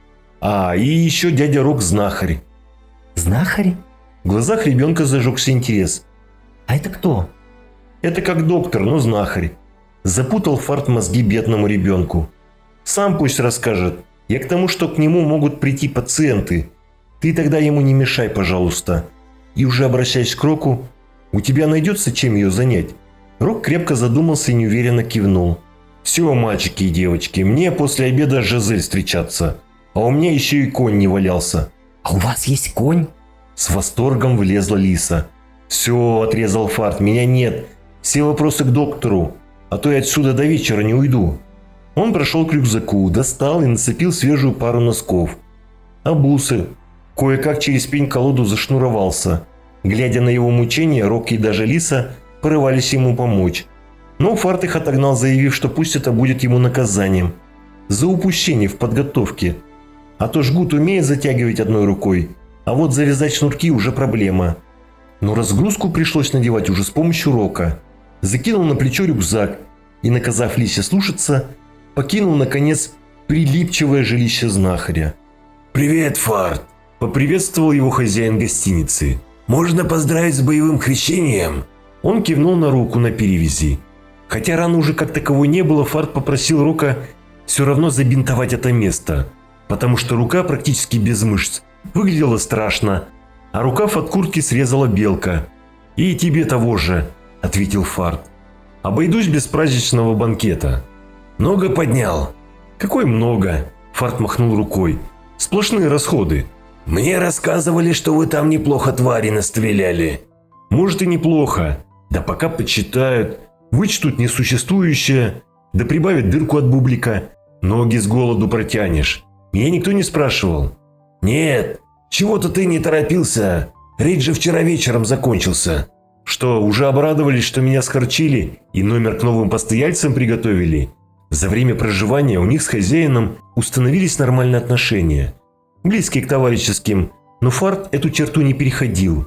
А, и еще дядя Рок знахарь. Знахарь? В глазах ребенка зажегся интерес. А это кто? Это как доктор, но знахарь. Запутал Фарт мозги бедному ребенку. Сам пусть расскажет. Я к тому, что к нему могут прийти пациенты. Ты тогда ему не мешай, пожалуйста. И уже обращаясь к Року, у тебя найдется чем ее занять? Рок крепко задумался и неуверенно кивнул. Все, мальчики и девочки, мне после обеда с Жизель встречаться. А у меня еще и конь не валялся. А у вас есть конь? С восторгом влезла Лиса. Все, отрезал Фарт, меня нет. Все вопросы к доктору, а то я отсюда до вечера не уйду. Он прошел к рюкзаку, достал и нацепил свежую пару носков. Обулся. Кое-как через пень-колоду зашнуровался. Глядя на его мучения, Рок и даже Лиса порывались ему помочь. Но Фарт их отогнал, заявив, что пусть это будет ему наказанием. За упущение в подготовке. А то жгут умеет затягивать одной рукой, а вот завязать шнурки уже проблема. Но разгрузку пришлось надевать уже с помощью Рока. Закинул на плечо рюкзак и, наказав Лисе слушаться, покинул, наконец, прилипчивое жилище знахаря. «Привет, Фарт!» – поприветствовал его хозяин гостиницы. «Можно поздравить с боевым крещением?» Он кивнул на руку на перевязи. Хотя раны уже как таковой не было, Фарт попросил Рока все равно забинтовать это место, потому что рука практически без мышц выглядела страшно, а рукав от куртки срезала белка. «И тебе того же», – ответил Фарт. «Обойдусь без праздничного банкета». «Много поднял?» «Какой много?» – Фарт махнул рукой. «Сплошные расходы». «Мне рассказывали, что вы там неплохо твари настреляли». «Может и неплохо. Да пока почитают, вычтут несуществующее, да прибавят дырку от бублика. Ноги с голоду протянешь. Меня никто не спрашивал». «Нет, чего-то ты не торопился. Рейд же вчера вечером закончился». «Что, уже обрадовались, что меня схорчили и номер к новым постояльцам приготовили?» За время проживания у них с хозяином установились нормальные отношения. Близкие к товарищеским, но Фарт эту черту не переходил.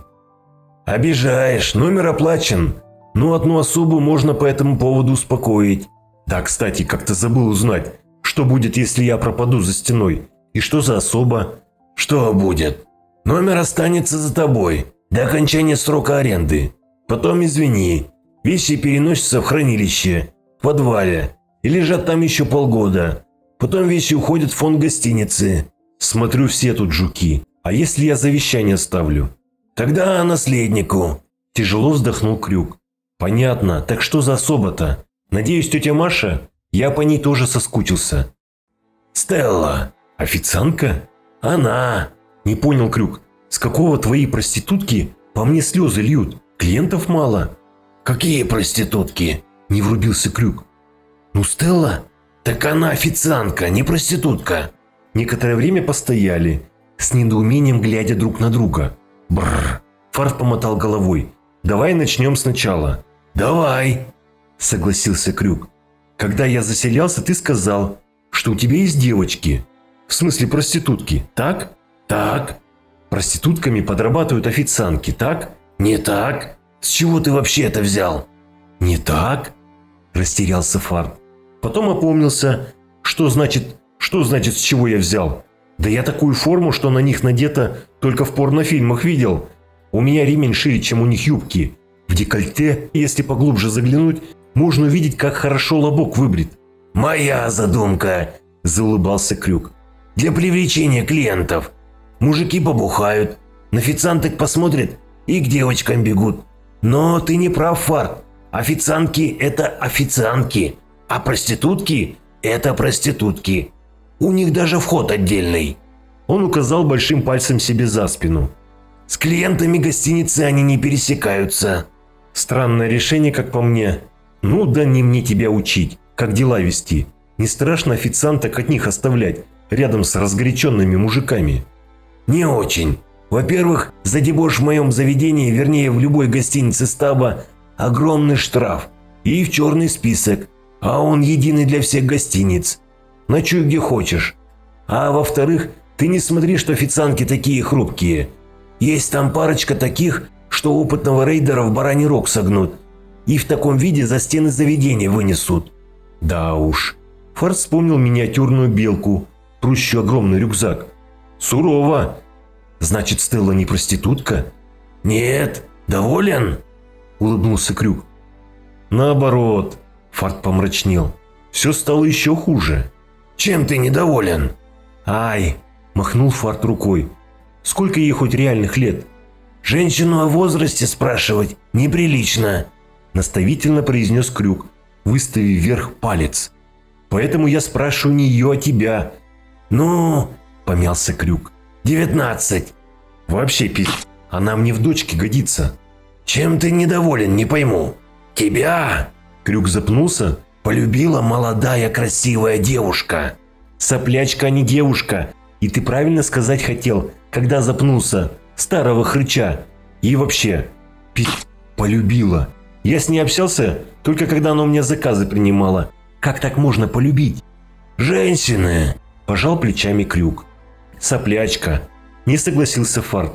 «Обижаешь, номер оплачен. Но одну особу можно по этому поводу успокоить». «Да, кстати, как-то забыл узнать, что будет, если я пропаду за стеной. И что за особа?» «Что будет? Номер останется за тобой до окончания срока аренды. Потом, извини, вещи переносятся в хранилище, в подвале, и лежат там еще полгода. Потом вещи уходят в фонд гостиницы». «Смотрю, все тут жуки. А если я завещание оставлю?» «Тогда наследнику». Тяжело вздохнул Крюк. «Понятно. Так что за особа-то? Надеюсь, тетя Маша? Я по ней тоже соскучился». «Стелла». «Официантка?» «Она». Не понял Крюк. «С какого твои проститутки по мне слезы льют? Клиентов мало». «Какие проститутки?» Не врубился Крюк. «Ну, Стелла». «Так она официантка, не проститутка». Некоторое время постояли, с недоумением глядя друг на друга. Бррр. Фарт помотал головой. «Давай начнем сначала». «Давай», – согласился Крюк. «Когда я заселялся, ты сказал, что у тебя есть девочки. В смысле проститутки, так?» «Так». «Проститутками подрабатывают официантки, так?» «Не так. С чего ты вообще это взял?» «Не так?» – растерялся Фарт. Потом опомнился, что значит, с чего я взял? Да я такую форму, что на них надето, только в порнофильмах видел. У меня ремень шире, чем у них юбки. В декольте, если поглубже заглянуть, можно увидеть, как хорошо лобок выбрит». «Моя задумка», – заулыбался Крюк. «Для привлечения клиентов. Мужики побухают, на официанток посмотрят и к девочкам бегут. Но ты не прав, Фарт. Официантки – это официантки, а проститутки – это проститутки. У них даже вход отдельный». Он указал большим пальцем себе за спину. «С клиентами гостиницы они не пересекаются». «Странное решение, как по мне. Ну да не мне тебя учить, как дела вести. Не страшно официанток от них оставлять, рядом с разгоряченными мужиками?» «Не очень. Во-первых, за дебош в моем заведении, вернее в любой гостинице стаба, огромный штраф и в черный список, а он единый для всех гостиниц. Ночуй где хочешь. А во-вторых, ты не смотри, что официантки такие хрупкие. Есть там парочка таких, что опытного рейдера в бараний рог согнут и в таком виде за стены заведения вынесут. Да уж. Фарт вспомнил миниатюрную белку, трущую огромный рюкзак. Сурово. Значит, Стелла не проститутка? Нет, доволен? Улыбнулся Крюк. Наоборот. Фарт помрачнел. Все стало еще хуже. Чем ты недоволен? Ай, махнул Фарт рукой. Сколько ей хоть реальных лет? Женщину о возрасте спрашивать неприлично, наставительно произнес Крюк, выставив вверх палец. Поэтому я спрашиваю не ее, а тебя. Ну, помялся Крюк. 19. Вообще, она мне в дочке годится. Чем ты недоволен, не пойму. Тебя? Крюк запнулся. Полюбила молодая красивая девушка. Соплячка, а не девушка. И ты правильно сказать хотел, когда запнулся. Старого хрыча. И вообще, полюбила. Я с ней общался, только когда она у меня заказы принимала. Как так можно полюбить? Женщины, пожал плечами Крюк. Соплячка. Не согласился Фарт.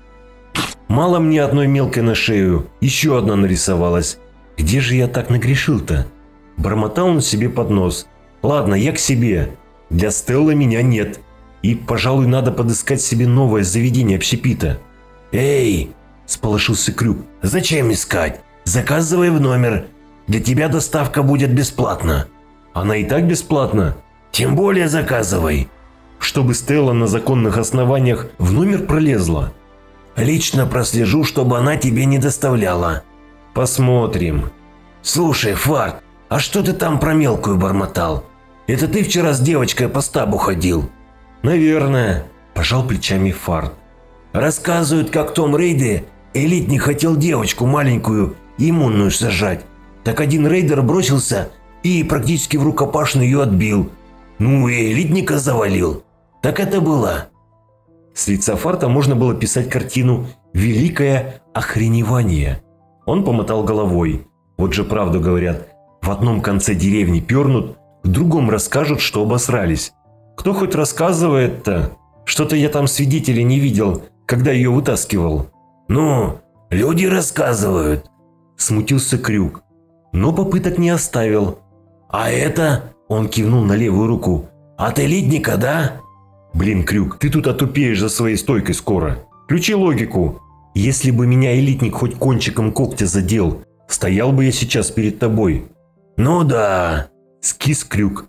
Мало мне одной мелкой на шею, еще одна нарисовалась. Где же я так нагрешил-то? Бормотал он себе под нос. Ладно, я к себе. Для Стеллы меня нет. И, пожалуй, надо подыскать себе новое заведение общепита. Эй, сполошился Крюк. Зачем искать? Заказывай в номер. Для тебя доставка будет бесплатна. Она и так бесплатна. Тем более заказывай. Чтобы Стелла на законных основаниях в номер пролезла. Лично прослежу, чтобы она тебе не доставляла. Посмотрим. Слушай, Фарт, а что ты там про мелкую бормотал? Это ты вчера с девочкой по стабу ходил? Наверное, пожал плечами Фарт. Рассказывают, как в том рейде элитник хотел девочку маленькую иммунную сажать. Так один рейдер бросился и практически в рукопашную ее отбил. Ну и элитника завалил. Так это было. С лица Фарта можно было писать картину «Великое охреневание». Он помотал головой. Вот же правду говорят. В одном конце деревни пернут, в другом расскажут, что обосрались. Кто хоть рассказывает-то? Что-то я там свидетелей не видел, когда ее вытаскивал. Ну, люди рассказывают. Смутился Крюк. Но попыток не оставил. А это? Он кивнул на левую руку. От элитника, да? Блин, Крюк, ты тут отупеешь за своей стойкой скоро. Включи логику. Если бы меня элитник хоть кончиком когтя задел, стоял бы я сейчас перед тобой. Ну да. Скис Крюк.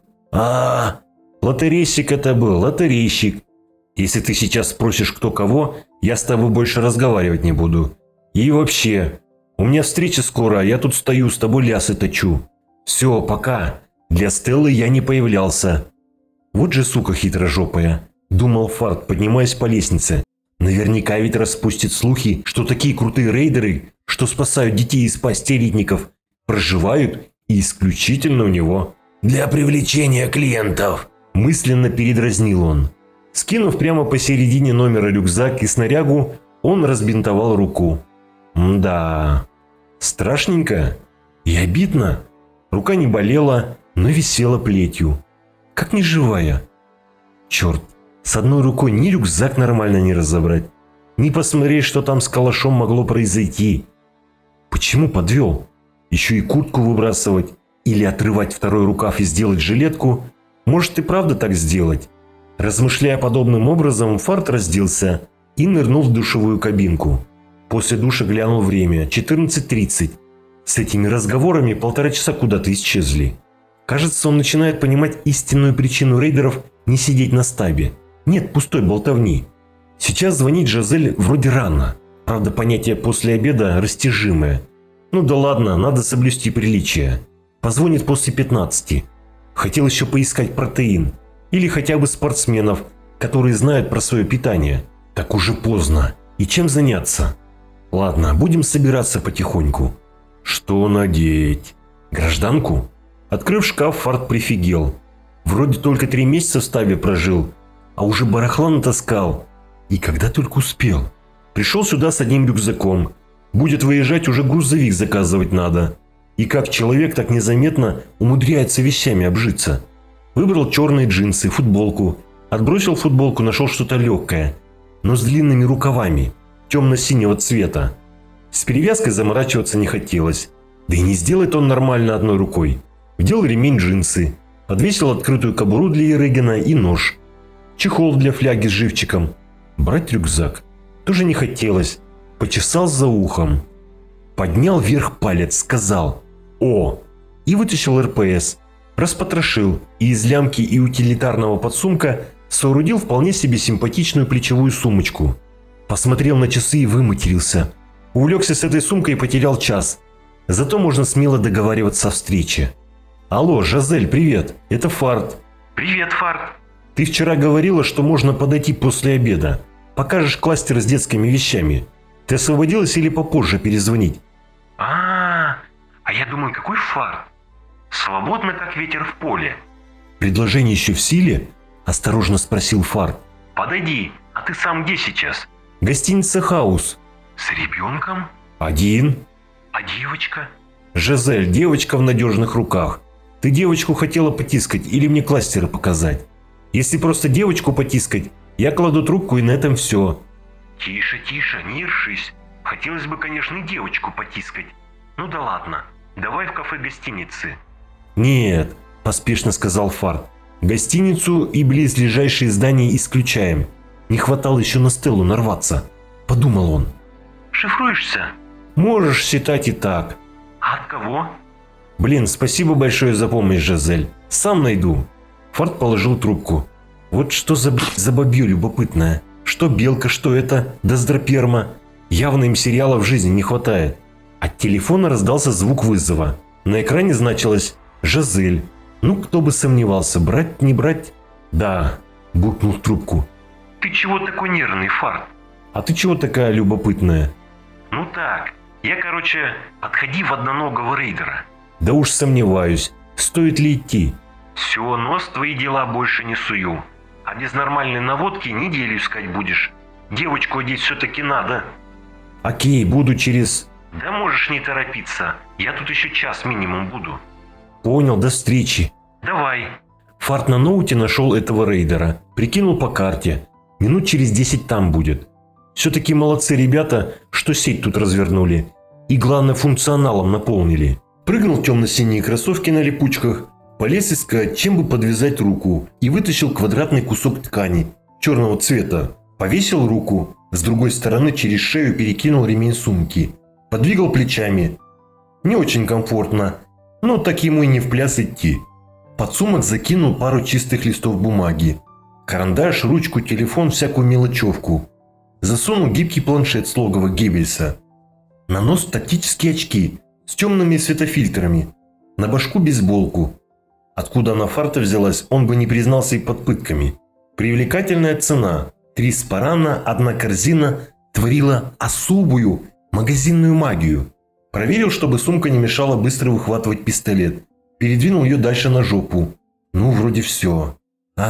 Лотерейщик это был, лотерейщик. Если ты сейчас спросишь кто кого, я с тобой больше разговаривать не буду. И вообще, у меня встреча скоро, я тут стою, с тобой лясы точу. Все, пока. Для Стеллы я не появлялся. Вот же сука хитрожопая, думал Фарт, поднимаясь по лестнице. Наверняка ведь распустит слухи, что такие крутые рейдеры, что спасают детей из пасти элитников, проживают и исключительно у него. Для привлечения клиентов. Мысленно передразнил он. Скинув прямо посередине номера рюкзак и снарягу, он разбинтовал руку. Да, страшненько и обидно. Рука не болела, но висела плетью. Как неживая. Черт, с одной рукой ни рюкзак нормально не разобрать, ни посмотреть, что там с калашом могло произойти. Почему подвел? Еще и куртку выбрасывать или отрывать второй рукав и сделать жилетку? Может и правда так сделать? Размышляя подобным образом, Фарт разделся и нырнул в душевую кабинку. После душа глянул время – 14:30. С этими разговорами 1,5 часа куда-то исчезли. Кажется, он начинает понимать истинную причину рейдеров не сидеть на стабе. Нет пустой болтовни. Сейчас звонить Жизель вроде рано. Правда, понятие «после обеда» растяжимое. Ну да ладно, надо соблюсти приличие. Позвонит после 15. Хотел еще поискать протеин. Или хотя бы спортсменов, которые знают про свое питание. Так уже поздно. И чем заняться? Ладно, будем собираться потихоньку. Что надеть? Гражданку? Открыв шкаф, Фарт прифигел. Вроде только 3 месяца в стабе прожил, а уже барахла натаскал. И когда только успел. Пришел сюда с одним рюкзаком. Будет выезжать, уже грузовик заказывать надо. И как человек так незаметно умудряется вещами обжиться. Выбрал черные джинсы, футболку. Отбросил футболку, нашел что-то легкое, но с длинными рукавами, темно-синего цвета. С перевязкой заморачиваться не хотелось. Да и не сделает он нормально одной рукой. Вдел ремень джинсы, подвесил открытую кобуру для Ерыгина и нож. Чехол для фляги с живчиком. Брать рюкзак тоже не хотелось. Почесал за ухом. Поднял вверх палец, сказал «О!» и вытащил РПС. Распотрошил и из лямки и утилитарного подсумка соорудил вполне себе симпатичную плечевую сумочку. Посмотрел на часы и выматерился. Увлекся с этой сумкой и потерял час. Зато можно смело договариваться о встрече. «Алло, Жазель, привет, это Фарт». «Привет, Фарт». «Ты вчера говорила, что можно подойти после обеда. Покажешь кластер с детскими вещами. Ты освободилась или попозже перезвонить?» А я думаю, какой Фарт? Свободно, как ветер в поле. «Предложение еще в силе?» – осторожно спросил Фарт. Подойди, а ты сам где сейчас? «Гостиница «Хаус». С ребенком? «Один». А девочка? «Жазель, девочка в надежных руках. Ты девочку хотела потискать или мне кластеры показать? Если просто девочку потискать, я кладу трубку и на этом все». Тише, тише, не ершись. Хотелось бы, конечно, и девочку потискать. Ну да ладно, давай в кафе гостиницы. «Нет», – поспешно сказал Фарт. «Гостиницу и близлежащие здания исключаем. Не хватало еще на Стеллу нарваться», – подумал он. Шифруешься? «Можешь считать и так». А от кого? «Блин, спасибо большое за помощь, Жазель. Сам найду». Фарт положил трубку. Вот что за бабье любопытное. Что белка, что это, доздроперма. Явно им сериала в жизни не хватает. От телефона раздался звук вызова. На экране значилось «Жазель». Ну, кто бы сомневался, брать, не брать? «Да», – буркнул в трубку. Ты чего такой нервный, Фарт? «А ты чего такая любопытная?» Ну так, я, отходи в одноногого рейдера. «Да уж сомневаюсь. Стоит ли идти?» Все, нос в твои дела больше не сую. А без нормальной наводки неделю искать будешь. Девочку одеть все-таки надо. «Окей, буду через...» Да можешь не торопиться. Я тут еще час минимум буду. «Понял, до встречи». Давай. Фарт на ноуте нашел этого рейдера. Прикинул по карте. Минут через 10 там будет. Все-таки молодцы ребята, что сеть тут развернули. И главное, функционалом наполнили. Прыгнул в темно-синие кроссовки на липучках. Полез искать, чем бы подвязать руку. И вытащил квадратный кусок ткани. Черного цвета. Повесил руку. С другой стороны через шею перекинул ремень сумки. Подвигал плечами. Не очень комфортно. Но так ему и не в пляс идти. Под сумок закинул пару чистых листов бумаги. Карандаш, ручку, телефон, всякую мелочевку. Засунул гибкий планшет с логова Геббельса. На нос тактические очки с темными светофильтрами. На башку бейсболку. Откуда она Фарта взялась, он бы не признался и под пытками. Привлекательная цена. 3 спарана, 1 корзина творила особую магазинную магию. Проверил, чтобы сумка не мешала быстро выхватывать пистолет. Передвинул ее дальше на жопу. Ну, вроде все.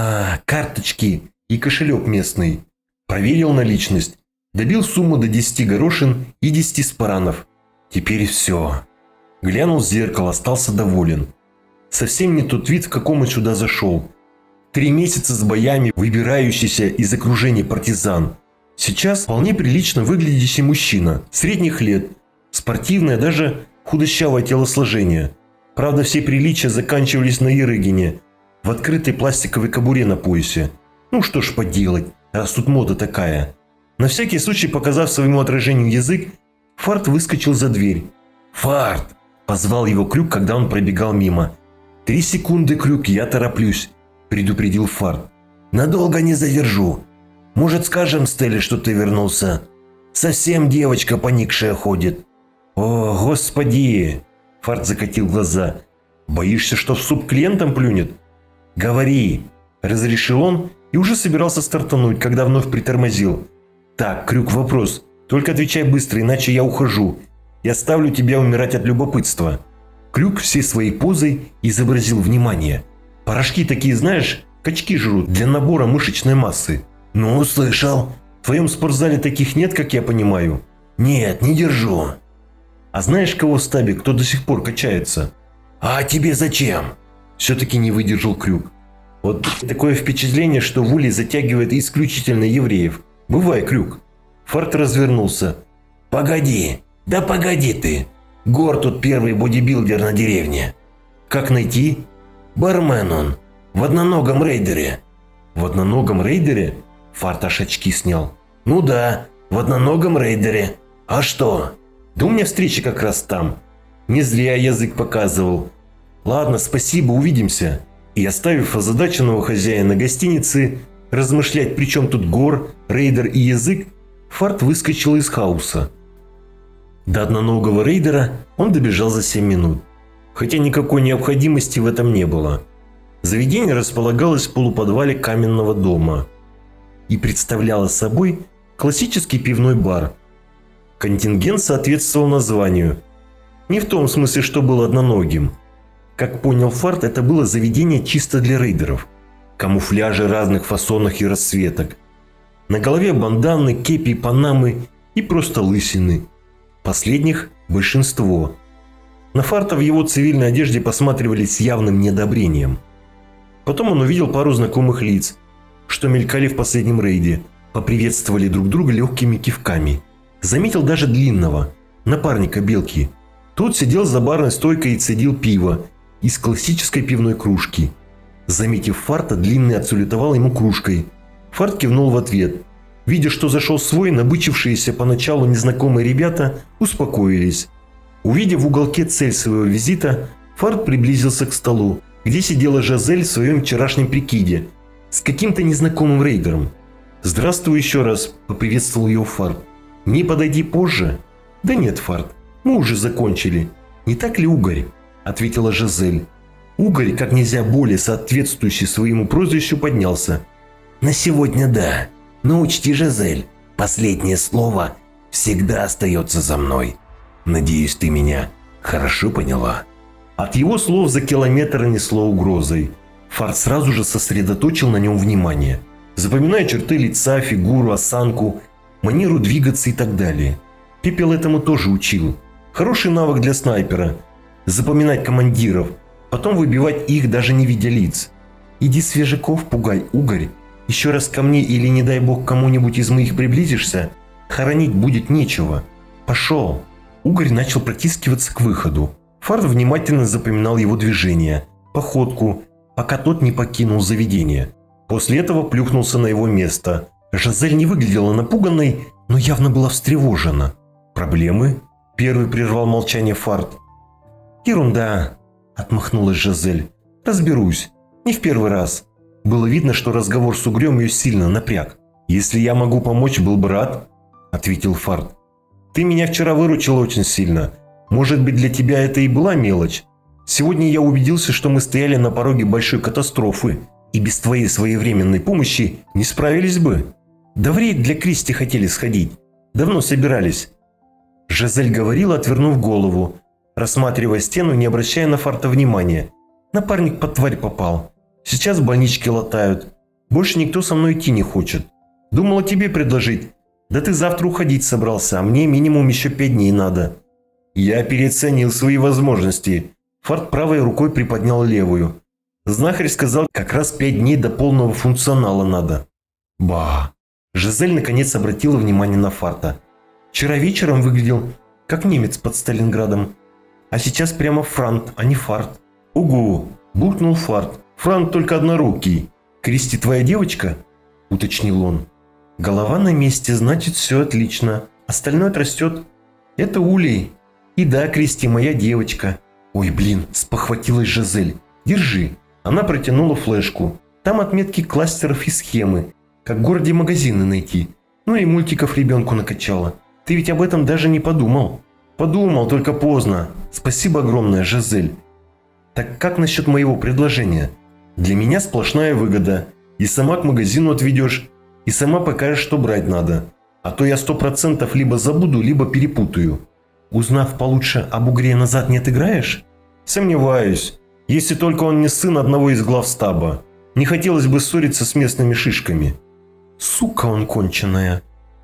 Карточки и кошелек местный. Проверил наличность. Добил сумму до 10 горошин и 10 спаранов. Теперь все. Глянул в зеркало, остался доволен. Совсем не тот вид, в каком он сюда зашел. 3 месяца с боями, выбирающийся из окружения партизан. Сейчас вполне прилично выглядящий мужчина, средних лет. Спортивное, даже худощавое телосложение. Правда, все приличия заканчивались на Ерыгине, в открытой пластиковой кобуре на поясе. Ну что ж поделать, раз тут мода такая. На всякий случай, показав своему отражению язык, Фарт выскочил за дверь. «Фарт!» – позвал его Крюк, когда он пробегал мимо. 3 секунды, Крюк, я тороплюсь, предупредил Фарт. «Надолго не задержу. Может, скажем Стелле, что ты вернулся? Совсем девочка поникшая ходит». «О, господи!» – Фарт закатил глаза. «Боишься, что в суп клиентам плюнет?» «Говори!» – разрешил он и уже собирался стартануть, когда вновь притормозил. «Так, Крюк, вопрос. Только отвечай быстро, иначе я ухожу. Я ставлю тебя умирать от любопытства». Крюк всей своей позой изобразил внимание. «Порошки такие, знаешь, качки жрут для набора мышечной массы». «Ну, слышал. твоем спортзале таких нет, как я понимаю? Нет, не держу. А знаешь, кого в стабе, кто до сих пор качается? А тебе зачем? Все-таки не выдержал Крюк. Вот такое впечатление, что в Улей затягивает исключительно евреев. Бывай, Крюк. Фарт развернулся. Погоди, да погоди ты. Гор тут первый бодибилдер на деревне. Как найти? Бармен он. В одноногом рейдере. В одноногом рейдере? Фарт аж очки снял. Ну да, в одноногом рейдере. А что? Да у меня встреча как раз там. Не зря язык показывал. Ладно, спасибо, увидимся. И оставив озадаченного хозяина гостиницы размышлять, при чем тут Гор, рейдер и язык, Фарт выскочил из хаоса. До одноногого рейдера он добежал за 7 минут. Хотя никакой необходимости в этом не было. Заведение располагалось в полуподвале каменного дома и представляло собой классический пивной бар. Контингент соответствовал названию. Не в том смысле, что был одноногим. Как понял Фарт, это было заведение чисто для рейдеров. Камуфляжи разных фасонов и расцветок. На голове банданы, кепи, панамы и просто лысины. Последних большинство. На Фарта в его цивильной одежде посматривали с явным неодобрением. Потом он увидел пару знакомых лиц, что мелькали в последнем рейде, поприветствовали друг друга легкими кивками. Заметил даже Длинного, напарника Белки. Тот сидел за барной стойкой и цедил пиво из классической пивной кружки. Заметив Фарта, Длинный отсалютовал ему кружкой. Фарт кивнул в ответ. Видя, что зашел свой, набычившиеся поначалу незнакомые ребята успокоились. Увидев в уголке цель своего визита, Фарт приблизился к столу, где сидела Жизель в своем вчерашнем прикиде с каким-то незнакомым рейдером. «Здравствуй еще раз», – поприветствовал ее Фарт. «Не подойди позже?» «Да нет, Фарт, мы уже закончили. Не так ли, Угорь?» – ответила Жизель. Угорь, как нельзя более соответствующий своему прозвищу, поднялся. На сегодня да, но учти, Жизель, последнее слово всегда остается за мной. Надеюсь, ты меня хорошо поняла. От его слов за километр несло угрозой. Фарт сразу же сосредоточил на нем внимание, запоминая черты лица, фигуру, осанку, манеру двигаться и так далее. Пепел этому тоже учил. Хороший навык для снайпера – запоминать командиров, потом выбивать их, даже не видя лиц. «Иди свежаков пугай, Угорь. Еще раз ко мне или, не дай бог, кому-нибудь из моих приблизишься, хоронить будет нечего. Пошел!» Угорь начал протискиваться к выходу. Фарт внимательно запоминал его движения, походку, пока тот не покинул заведение. После этого плюхнулся на его место. Жизель не выглядела напуганной, но явно была встревожена. «Проблемы?» – первый прервал молчание Фарт. «Ерунда!» – отмахнулась Жизель. «Разберусь. Не в первый раз». Было видно, что разговор с Угрем ее сильно напряг. «Если я могу помочь, был бы рад», – ответил Фарт. «Ты меня вчера выручил очень сильно. Может быть, для тебя это и была мелочь. Сегодня я убедился, что мы стояли на пороге большой катастрофы, и без твоей своевременной помощи не справились бы. Да в рейд для Кристи хотели сходить. Давно собирались». Жизель говорила, отвернув голову, рассматривая стену, не обращая на Фарта внимания. «Напарник под тварь попал. Сейчас в больничке латают. Больше никто со мной идти не хочет. Думала тебе предложить. Да ты завтра уходить собрался, а мне минимум еще 5 дней надо». Я переоценил свои возможности. Фарт правой рукой приподнял левую. Знахарь сказал, как раз 5 дней до полного функционала надо. Ба. Жизель наконец обратила внимание на Фарта. Вчера вечером выглядел как немец под Сталинградом. А сейчас прямо Франт, а не Фарт. Угу, буркнул Фарт. Франт только однорукий. Кристи твоя девочка? Уточнил он. Голова на месте, значит все отлично. Остальное отрастет. Это Улей. И да, Кристи моя девочка. Ой, блин, спохватилась Жизель. Держи. Она протянула флешку. Там отметки кластеров и схемы. Как в городе магазины найти. Ну и мультиков ребенку накачала. Ты ведь об этом даже не подумал. Подумал, только поздно. Спасибо огромное, Жизель. Так как насчет моего предложения? Для меня сплошная выгода. И сама к магазину отведешь, и сама покажешь, что брать надо. А то я 100% либо забуду, либо перепутаю. Узнав получше об Угре, назад не отыграешь? Сомневаюсь. Если только он не сын одного из глав стаба. Не хотелось бы ссориться с местными шишками. Сука он конченая.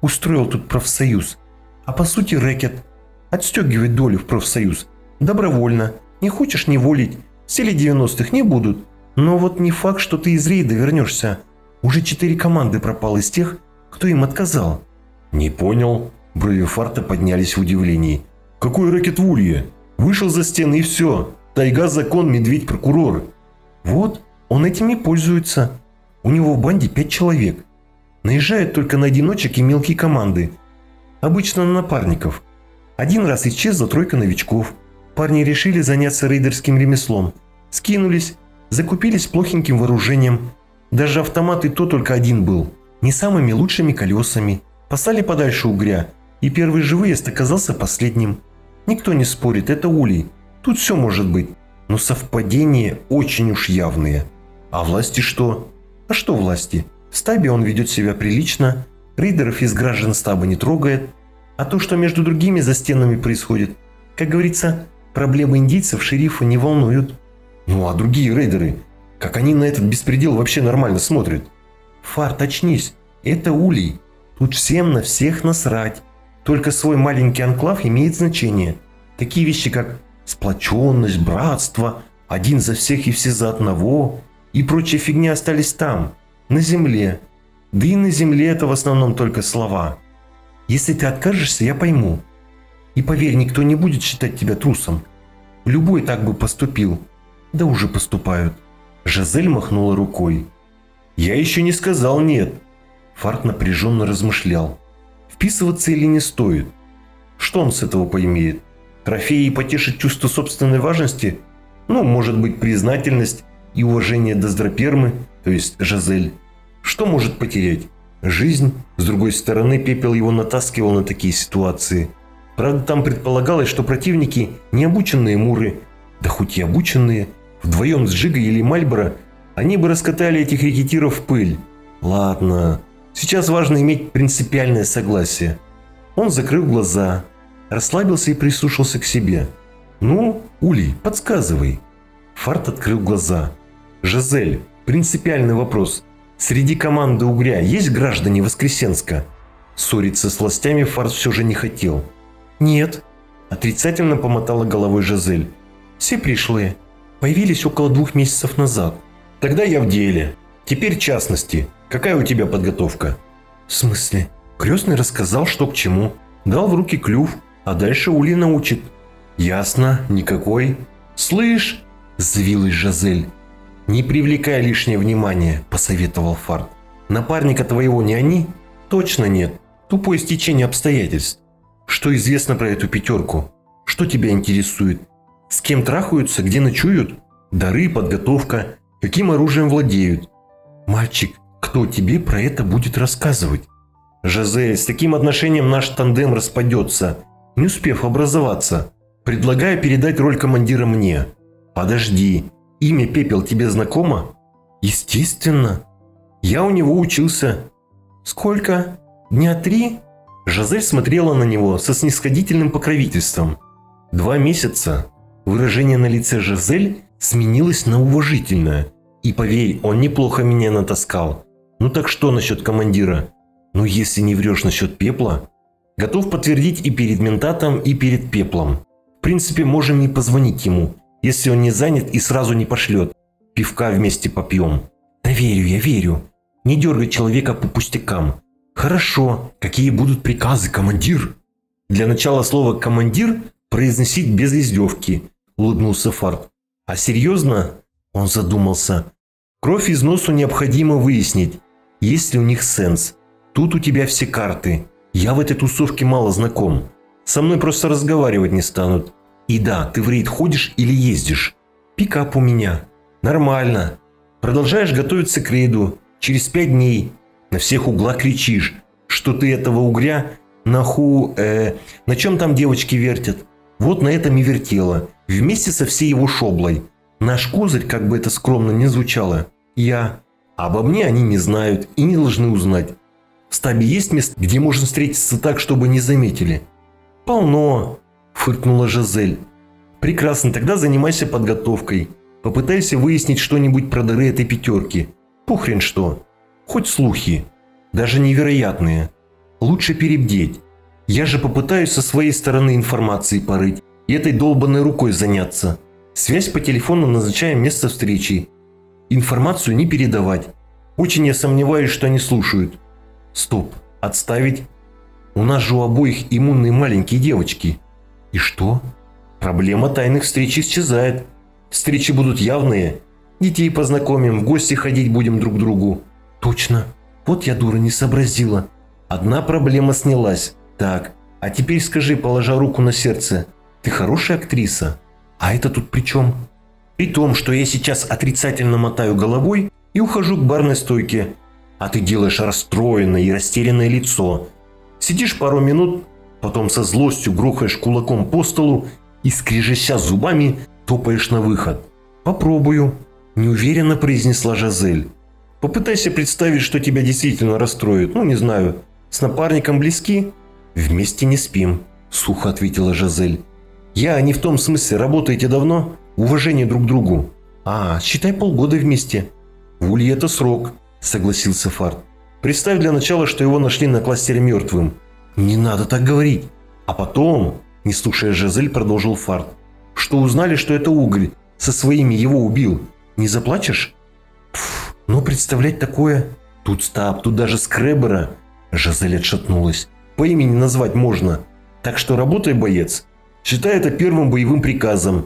устроил тут профсоюз. А по сути рэкет. Отстегивает долю в профсоюз. Добровольно. Не хочешь не волить. В стиле 90-х не будут. Но вот не факт, что ты из рейда вернешься. Уже 4 команды пропало из тех, кто им отказал. Не понял. Брови Фарта поднялись в удивлении. Какой рэкет в Улье? Вышел за стены и все. Тайга, закон, медведь, прокурор. Вот, он этим и пользуется. У него в банде 5 человек. Наезжают только на одиночек и мелкие команды. Обычно на напарников. Один раз исчезла 3 новичков. Парни решили заняться рейдерским ремеслом. Скинулись, закупились плохеньким вооружением. Даже автомат и то только один был. Не самыми лучшими колесами. Послали подальше угря. И первый же выезд оказался последним. Никто не спорит, это улей. Тут все может быть. Но совпадения очень уж явные. А власти что? А что власти? В стабе он ведет себя прилично. Рейдеров из граждан стаба не трогает. А то, что между другими за стенами происходит, как говорится, проблемы индейцев шерифа не волнуют. Ну а другие рейдеры? Как они на этот беспредел вообще нормально смотрят? Фарт, очнись. Это улей. Тут всем на всех насрать. Только свой маленький анклав имеет значение. Такие вещи, как сплоченность, братство, один за всех и все за одного и прочая фигня остались там, на земле. Да и на земле это в основном только слова. Если ты откажешься, я пойму. И поверь, никто не будет считать тебя трусом. Любой так бы поступил. Да уже поступают. Жизель махнула рукой. Я еще не сказал нет. Фарт напряженно размышлял. Вписываться или не стоит? Что он с этого поимеет? Трофеи потешить чувство собственной важности? Ну, может быть, признательность и уважение Доздропермы, то есть Жизель. Что может потерять? Жизнь. С другой стороны, Пепел его натаскивал на такие ситуации. Правда, там предполагалось, что противники необученные муры, да хоть и обученные, вдвоем с Джигой или Мальборо, они бы раскатали этих рекетиров в пыль. Ладно, сейчас важно иметь принципиальное согласие. Он закрыл глаза, расслабился и прислушался к себе. Ну, Улей, подсказывай. Фарт открыл глаза. Жизель, принципиальный вопрос. Среди команды Угря есть граждане Воскресенска? Ссориться с властями Фарт все же не хотел. Нет. Отрицательно помотала головой Жизель. Все пришлые. Появились около 2 месяцев назад. Тогда я в деле. Теперь частности. Какая у тебя подготовка? В смысле? Крестный рассказал, что к чему. Дал в руки клюв, а дальше Улей научит. Ясно, никакой. Слышь, взвилась Жизель. Не привлекай лишнее внимание, посоветовал Фарт. Напарника твоего не они? Точно нет. Тупое стечение обстоятельств. Что известно про эту 5? Что тебя интересует? С кем трахаются, где ночуют? Дары, подготовка, каким оружием владеют? Мальчик, кто тебе про это будет рассказывать? Жизель, с таким отношением наш тандем распадется, не успев образоваться. Предлагаю передать роль командира мне. Подожди, имя Пепел тебе знакомо? Естественно. Я у него учился. Сколько? Дня 3? Жизель смотрела на него со снисходительным покровительством. 2 месяца. Выражение на лице Жизель сменилось на уважительное. И поверь, он неплохо меня натаскал. Ну так что насчет командира? Ну если не врешь насчет Пепла, готов подтвердить и перед ментатом, и перед Пеплом. В принципе, можем не позвонить ему, если он не занят и сразу не пошлет. Пивка вместе попьем. Да верю, я верю. Не дергай человека по пустякам. Хорошо, какие будут приказы, командир? Для начала слово «командир» произносить без издевки, улыбнулся Фарт. А серьезно? Он задумался. Кровь из носу необходимо выяснить, есть ли у них сенс. Тут у тебя все карты. Я в этой тусовке мало знаком. Со мной просто разговаривать не станут. И да, ты в рейд ходишь или ездишь? Пикап у меня. Нормально. Продолжаешь готовиться к рейду. Через 5 дней. На всех углах кричишь, что ты этого угря на чем там девочки вертят? Вот на этом и вертела. Вместе со всей его шоблой. Наш козырь, как бы это скромно ни звучало, я. Обо мне они не знают и не должны узнать. В стабе есть место, где можно встретиться так, чтобы не заметили? Полно, фыркнула Жизель. Прекрасно, тогда занимайся подготовкой. Попытайся выяснить что-нибудь про дары этой 5. Похрен что. Хоть слухи. Даже невероятные. Лучше перебдеть. Я же попытаюсь со своей стороны информации порыть и этой долбанной рукой заняться. Связь по телефону, назначаем место встречи. Информацию не передавать. Очень я сомневаюсь, что они слушают. Стоп, отставить. У нас же у обоих иммунные маленькие девочки. И что? Проблема тайных встреч исчезает. Встречи будут явные. Детей познакомим, в гости ходить будем друг к другу. Точно. Вот я, дура, не сообразила. Одна проблема снялась. Так, а теперь скажи, положа руку на сердце, ты хорошая актриса? А это тут при чем? При том, что я сейчас отрицательно мотаю головой и ухожу к барной стойке, а ты делаешь расстроенное и растерянное лицо. Сидишь пару минут, потом со злостью грохаешь кулаком по столу и, скрежеща зубами, топаешь на выход. «Попробую», – неуверенно произнесла Жизель. «Попытайся представить, что тебя действительно расстроит. Ну, не знаю, с напарником близки?» «Вместе не спим», – сухо ответила Жизель. «Я не в том смысле, работаете давно? Уважение друг к другу». «А, считай, полгода вместе». «В Улье это срок», – согласился Фарт. «Представь для начала, что его нашли на кластере мертвым». «Не надо так говорить». «А потом», – не слушая Жизель, продолжил Фарт, «что узнали, что это Угорь со своими его убил. Не заплачешь?» «Пф, ну представлять такое...» «Тут стоп, тут даже скребера». Жизель отшатнулась. «По имени назвать можно. Так что работай, боец. Считай это первым боевым приказом.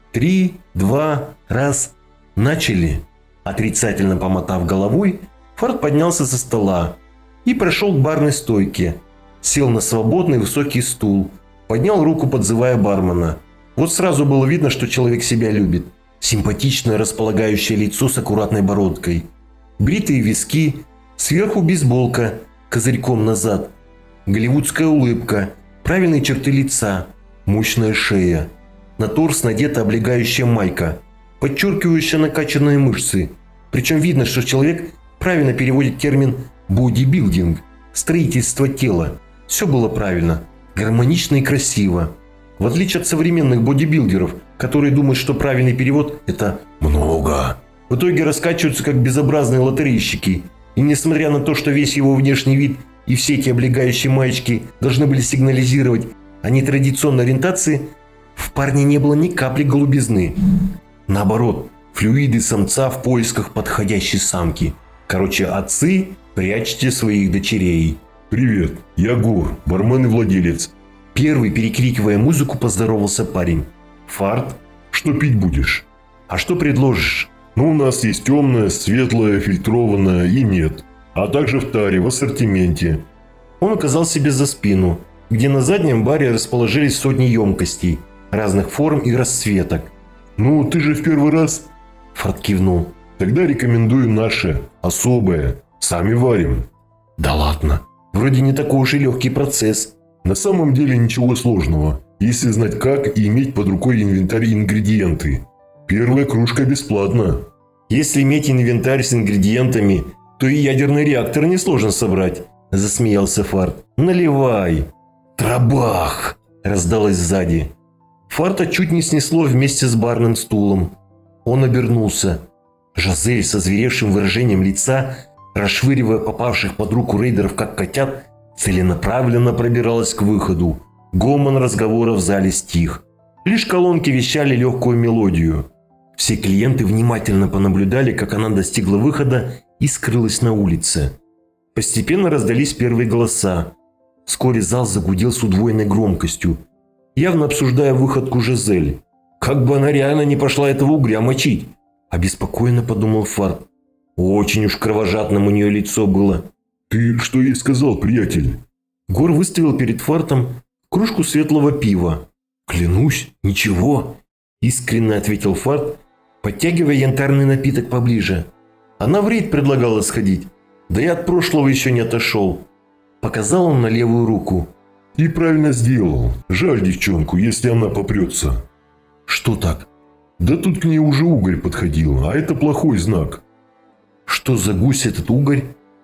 3, 2, 1. Начали». Отрицательно помотав головой, Фарт поднялся со стола и прошел к барной стойке. Сел на свободный высокий стул, поднял руку, подзывая бармена. Вот сразу было видно, что человек себя любит. Симпатичное располагающее лицо с аккуратной бородкой. Бритые виски, сверху бейсболка, козырьком назад. Голливудская улыбка, правильные черты лица, мощная шея. На торс надета облегающая майка, подчеркивающая накачанные мышцы. Причем видно, что человек правильно переводит термин «бодибилдинг» – строительство тела. Все было правильно, гармонично и красиво. В отличие от современных бодибилдеров, которые думают, что правильный перевод – это «много». В итоге раскачиваются как безобразные лотерейщики. И несмотря на то, что весь его внешний вид и все эти облегающие маечки должны были сигнализировать о нетрадиционной ориентации, в парне не было ни капли голубизны. Наоборот, флюиды самца в поисках подходящей самки. Короче, отцы, прячьте своих дочерей. «Привет, я Гор, бармен и владелец». Первый, перекрикивая музыку, поздоровался парень. «Фарт, что пить будешь?» «А что предложишь?» «Ну, у нас есть темное, светлое, фильтрованное и нет. А также в таре, в ассортименте». Он указал себе за спину, где на заднем баре расположились сотни емкостей, разных форм и расцветок. «Ну, ты же в первый раз?» Фарт кивнул. «Тогда рекомендую наше, особое. Сами варим». «Да ладно. Вроде не такой уж и легкий процесс». «На самом деле ничего сложного, если знать как и иметь под рукой инвентарь и ингредиенты. Первая кружка бесплатна». «Если иметь инвентарь с ингредиентами, то и ядерный реактор несложно собрать», – засмеялся Фарт. «Наливай». «Трабах!» – раздалось сзади. Фарта чуть не снесло вместе с барным стулом. Он обернулся. Жизель со зверевшим выражением лица, расшвыривая попавших под руку рейдеров как котят, целенаправленно пробиралась к выходу. Гомон разговора в зале стих. Лишь колонки вещали легкую мелодию. Все клиенты внимательно понаблюдали, как она достигла выхода и скрылась на улице. Постепенно раздались первые голоса. Вскоре зал загудел с удвоенной громкостью, явно обсуждая выходку Жизель. Как бы она реально не пошла этого угря мочить, обеспокоенно подумал Фарт. Очень уж кровожадным у нее лицо было. «Ты что ей сказал, приятель?» Гор выставил перед Фартом кружку светлого пива. «Клянусь, ничего», – искренне ответил Фарт, подтягивая янтарный напиток поближе. «Она в рейд предлагала сходить, да я от прошлого еще не отошел». Показал он на левую руку. «И правильно сделал. Жаль девчонку, если она попрется». «Что так?» «Да тут к ней уже угорь подходил, а это плохой знак». «Что за гусь этот угорь?»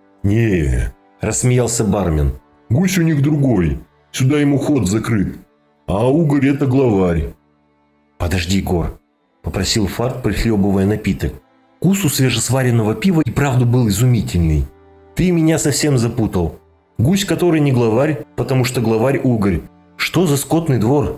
«Не», – рассмеялся бармен. «Гусь у них другой. Сюда ему ход закрыт. А угорь – это главарь». «Подожди, Гор», – попросил Фарт, прихлебывая напиток. Вкус у свежесваренного пива и правда был изумительный. «Ты меня совсем запутал. Гусь, который не главарь, потому что главарь угорь. Что за скотный двор?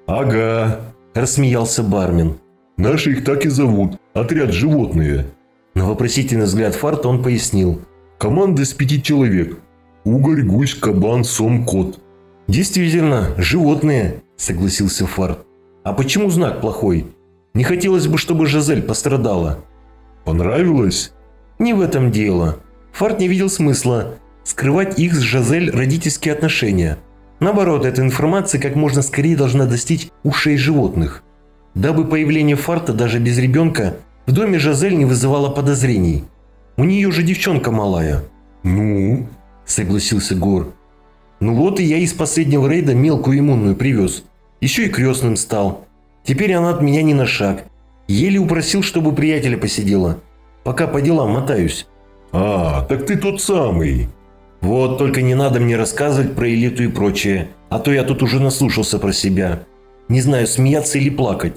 Ага, Рассмеялся бармен. наши их так и зовут. Отряд животные. На вопросительный взгляд Фарта он пояснил. Команда из 5 человек. Угорь, гусь, кабан, сом, кот. Действительно, животные, согласился Фарт. А почему знак плохой? Не хотелось бы, чтобы Жизель пострадала. Понравилось? Не в этом дело. Фарт не видел смысла скрывать их с Жизель родительские отношения. Наоборот, эта информация как можно скорее должна достичь ушей животных. Дабы появление Фарта даже без ребенка в доме Жизель не вызывало подозрений. У нее же девчонка малая. Ну? Согласился Гор. Ну вот и я из последнего рейда мелкую иммунную привез. Еще и крестным стал. Теперь она от меня ни на шаг. Еле упросил, чтобы приятеля посидела. Пока по делам мотаюсь. А, так ты тот самый. Вот только не надо мне рассказывать про элиту и прочее. А то я тут уже наслушался про себя. Не знаю, смеяться или плакать.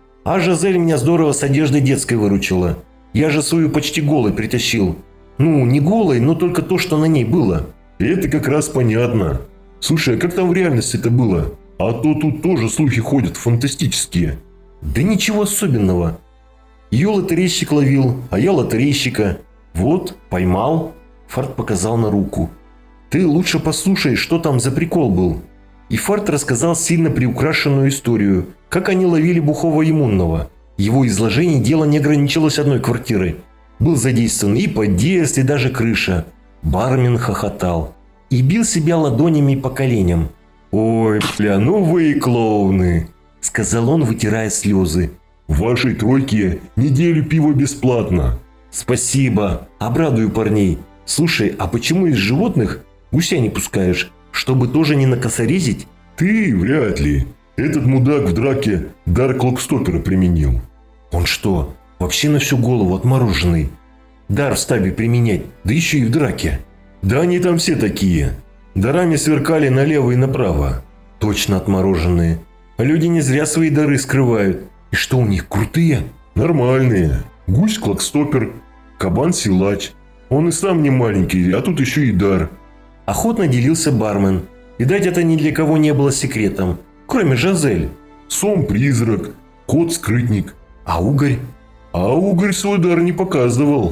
А Жизель меня здорово с одеждой детской выручила. Я же свою почти голой притащил. Ну, не голой, но только то, что на ней было. Это как раз понятно. Слушай, а как там в реальности это было? А то тут тоже слухи ходят фантастические. Да ничего особенного. Ее лотерейщик ловил, а я лотерейщика. Вот, поймал. Фарт показал на руку. Ты лучше послушай, что там за прикол был. И Фарт рассказал сильно приукрашенную историю, как они ловили бухого иммунного. Его изложение дело не ограничилось одной квартирой. Был задействован и подъезд, и даже крыша. Бармен хохотал и бил себя ладонями по коленям. «Ой, бля, ну вы и клоуны!» – сказал он, вытирая слезы. В вашей тройке неделю пива бесплатно. «Спасибо, обрадую парней. Слушай, а почему из животных гуся не пускаешь, чтобы тоже не накосорезить?» Ты вряд ли. Этот мудак в драке дар Клокстопера применил. «Он что, вообще на всю голову отмороженный? Дар в стабе применять, да еще и в драке?» Да они там все такие. Дарами сверкали налево и направо. «Точно отмороженные. А люди не зря свои дары скрывают. И что у них, крутые?» Нормальные. Гусь Клокстопер, кабан Силач. Он и сам не маленький, а тут еще и дар. Охотно делился бармен. Видать, это ни для кого не было секретом, кроме Жизель. Сом Призрак, кот Скрытник. А угорь? А угорь свой дар не показывал.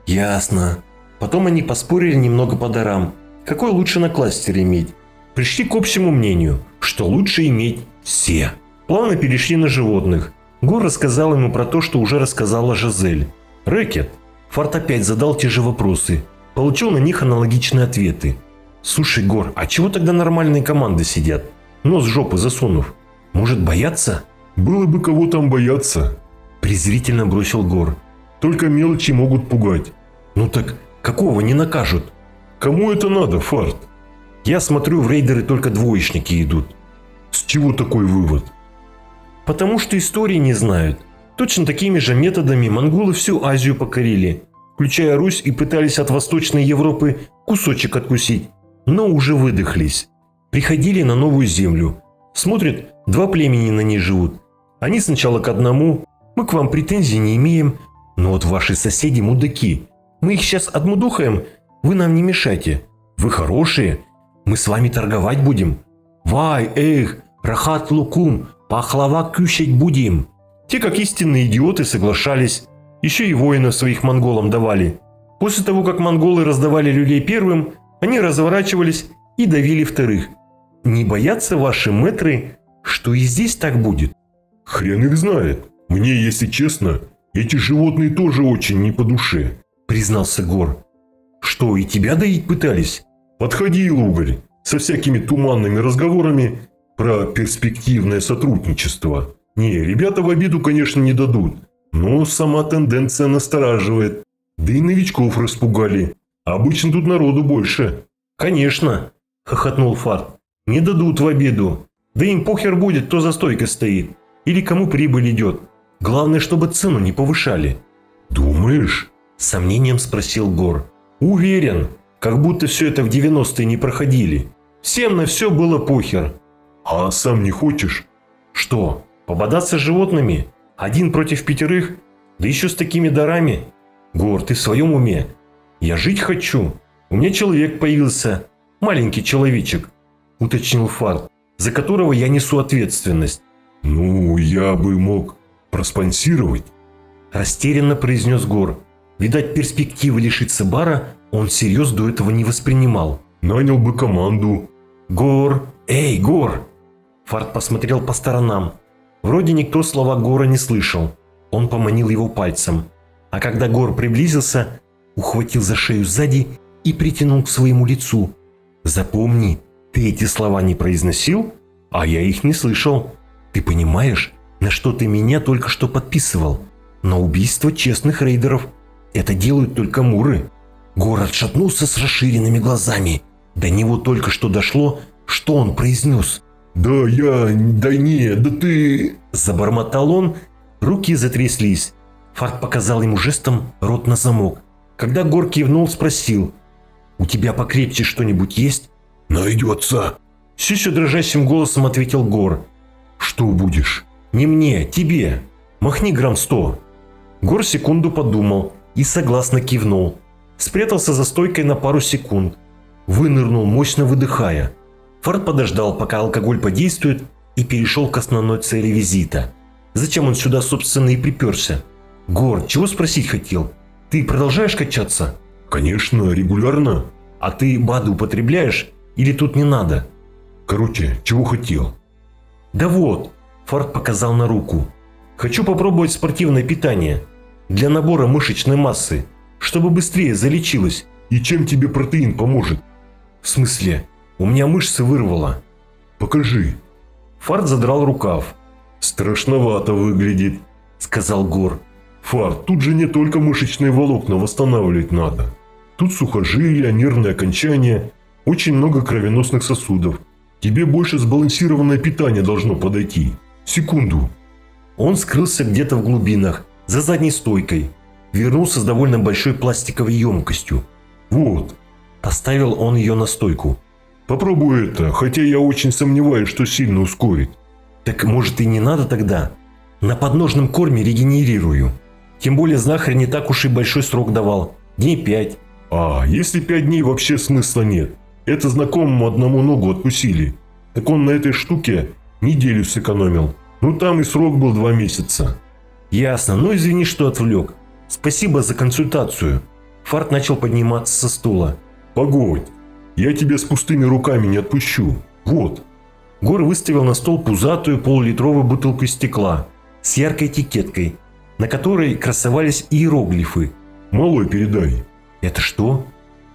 Ясно. Потом они поспорили немного по дарам. Какой лучше на кластере иметь? Пришли к общему мнению, что лучше иметь все. Плавно перешли на животных. Гор рассказал ему про то, что уже рассказала Жизель. Рэкет. Фарт опять задал те же вопросы. Получил на них аналогичные ответы. Слушай, Гор, а чего тогда нормальные команды сидят? Нос в жопу засунув. Может, боятся? Было бы кого там бояться. Презрительно бросил Гор. Только мелочи могут пугать. Ну так какого не накажут? Кому это надо, Фарт? Я смотрю, в рейдеры только двоечники идут. С чего такой вывод? Потому что истории не знают. Точно такими же методами монголы всю Азию покорили, включая Русь, и пытались от Восточной Европы кусочек откусить, но уже выдохлись. Приходили на новую землю. Смотрят, два племени на ней живут. Они сначала к одному, мы к вам претензий не имеем, но вот ваши соседи мудаки. Мы их сейчас отмудухаем, вы нам не мешайте. Вы хорошие, мы с вами торговать будем. Вай, эх, рахат лукум, пахлава кушать будем. Те, как истинные идиоты, соглашались. Еще и воинов своих монголам давали. После того, как монголы раздавали люлей первым, они разворачивались и давили вторых. Не боятся ваши мэтры, что и здесь так будет? Хрен их знает. Мне, если честно, эти животные тоже очень не по душе, признался Гор. Что, и тебя доить пытались? Подходил угорь со всякими туманными разговорами про перспективное сотрудничество. Не, ребята в обиду, конечно, не дадут, но сама тенденция настораживает. Да и новичков распугали. Обычно тут народу больше. Конечно, хохотнул Фарт. Не дадут в обиду. Да им похер будет, кто за стойкой стоит. Или кому прибыль идет. Главное, чтобы цену не повышали. Думаешь? С сомнением спросил Гор. Уверен. Как будто все это в 90-е не проходили. Всем на все было похер. А сам не хочешь? Что, пободаться с животными? 1 против 5? Да еще с такими дарами? Гор, ты в своем уме? Я жить хочу. У меня человек появился. маленький человечек», – уточнил Фарт, – «за которого я несу ответственность». «Ну, я бы мог проспонсировать», – растерянно произнес Гор. Видать, перспективы лишиться бара он всерьез до этого не воспринимал. «Нанял бы команду». «Гор! Эй, Гор!» Фарт посмотрел по сторонам. Вроде никто слова Гора не слышал. Он поманил его пальцем. А когда Гор приблизился, ухватил за шею сзади и притянул к своему лицу. «Запомни, ты эти слова не произносил, а я их не слышал. Ты понимаешь, на что ты меня только что подписывал? На убийство честных рейдеров. Это делают только муры». Гор отшатнулся с расширенными глазами. До него только что дошло, что он произнес. Да ты...» Забормотал он, руки затряслись. Фарт показал ему жестом рот на замок. Когда Гор кивнул, спросил: «У тебя покрепче что-нибудь есть?» «Найдется», – все еще дрожащим голосом ответил Гор. «Что будешь?» «Не мне, тебе. Махни грамм 100». Гор секунду подумал и согласно кивнул. Спрятался за стойкой на пару секунд. Вынырнул, мощно выдыхая. Фарт подождал, пока алкоголь подействует, и перешел к основной цели визита. Зачем он сюда, собственно, и приперся? «Гор, чего спросить хотел? Ты продолжаешь качаться?» «Конечно, регулярно». «А ты БАДы употребляешь? Или тут не надо?» «Короче, чего хотел?» «Да вот», – Фарт показал на руку. «Хочу попробовать спортивное питание. Для набора мышечной массы, чтобы быстрее залечилось». «И чем тебе протеин поможет?» «В смысле? У меня мышцы вырвало». «Покажи». Фарт задрал рукав. «Страшновато выглядит», – сказал Гор. «Фарт, тут же не только мышечные волокна восстанавливать надо. Тут сухожилия, нервные окончания, очень много кровеносных сосудов. Тебе больше сбалансированное питание должно подойти. Секунду». Он скрылся где-то в глубинах, за задней стойкой. Вернулся с довольно большой пластиковой емкостью. «Вот». Поставил он ее на стойку. «Попробуй это, хотя я очень сомневаюсь, что сильно ускорит». «Так может и не надо тогда? На подножном корме регенерирую. Тем более знахарь не так уж и большой срок давал. Дней 5. «А, если 5 дней вообще смысла нет. Это знакомому одному ногу откусили. Так он на этой штуке неделю сэкономил. Ну там и срок был 2 месяца». «Ясно. Ну извини, что отвлек. Спасибо за консультацию». Фарт начал подниматься со стула. «Погодь, я тебя с пустыми руками не отпущу. Вот». Гор выставил на стол пузатую полулитровую бутылку стекла с яркой этикеткой, на которой красовались иероглифы. «Малой передай». «Это что?»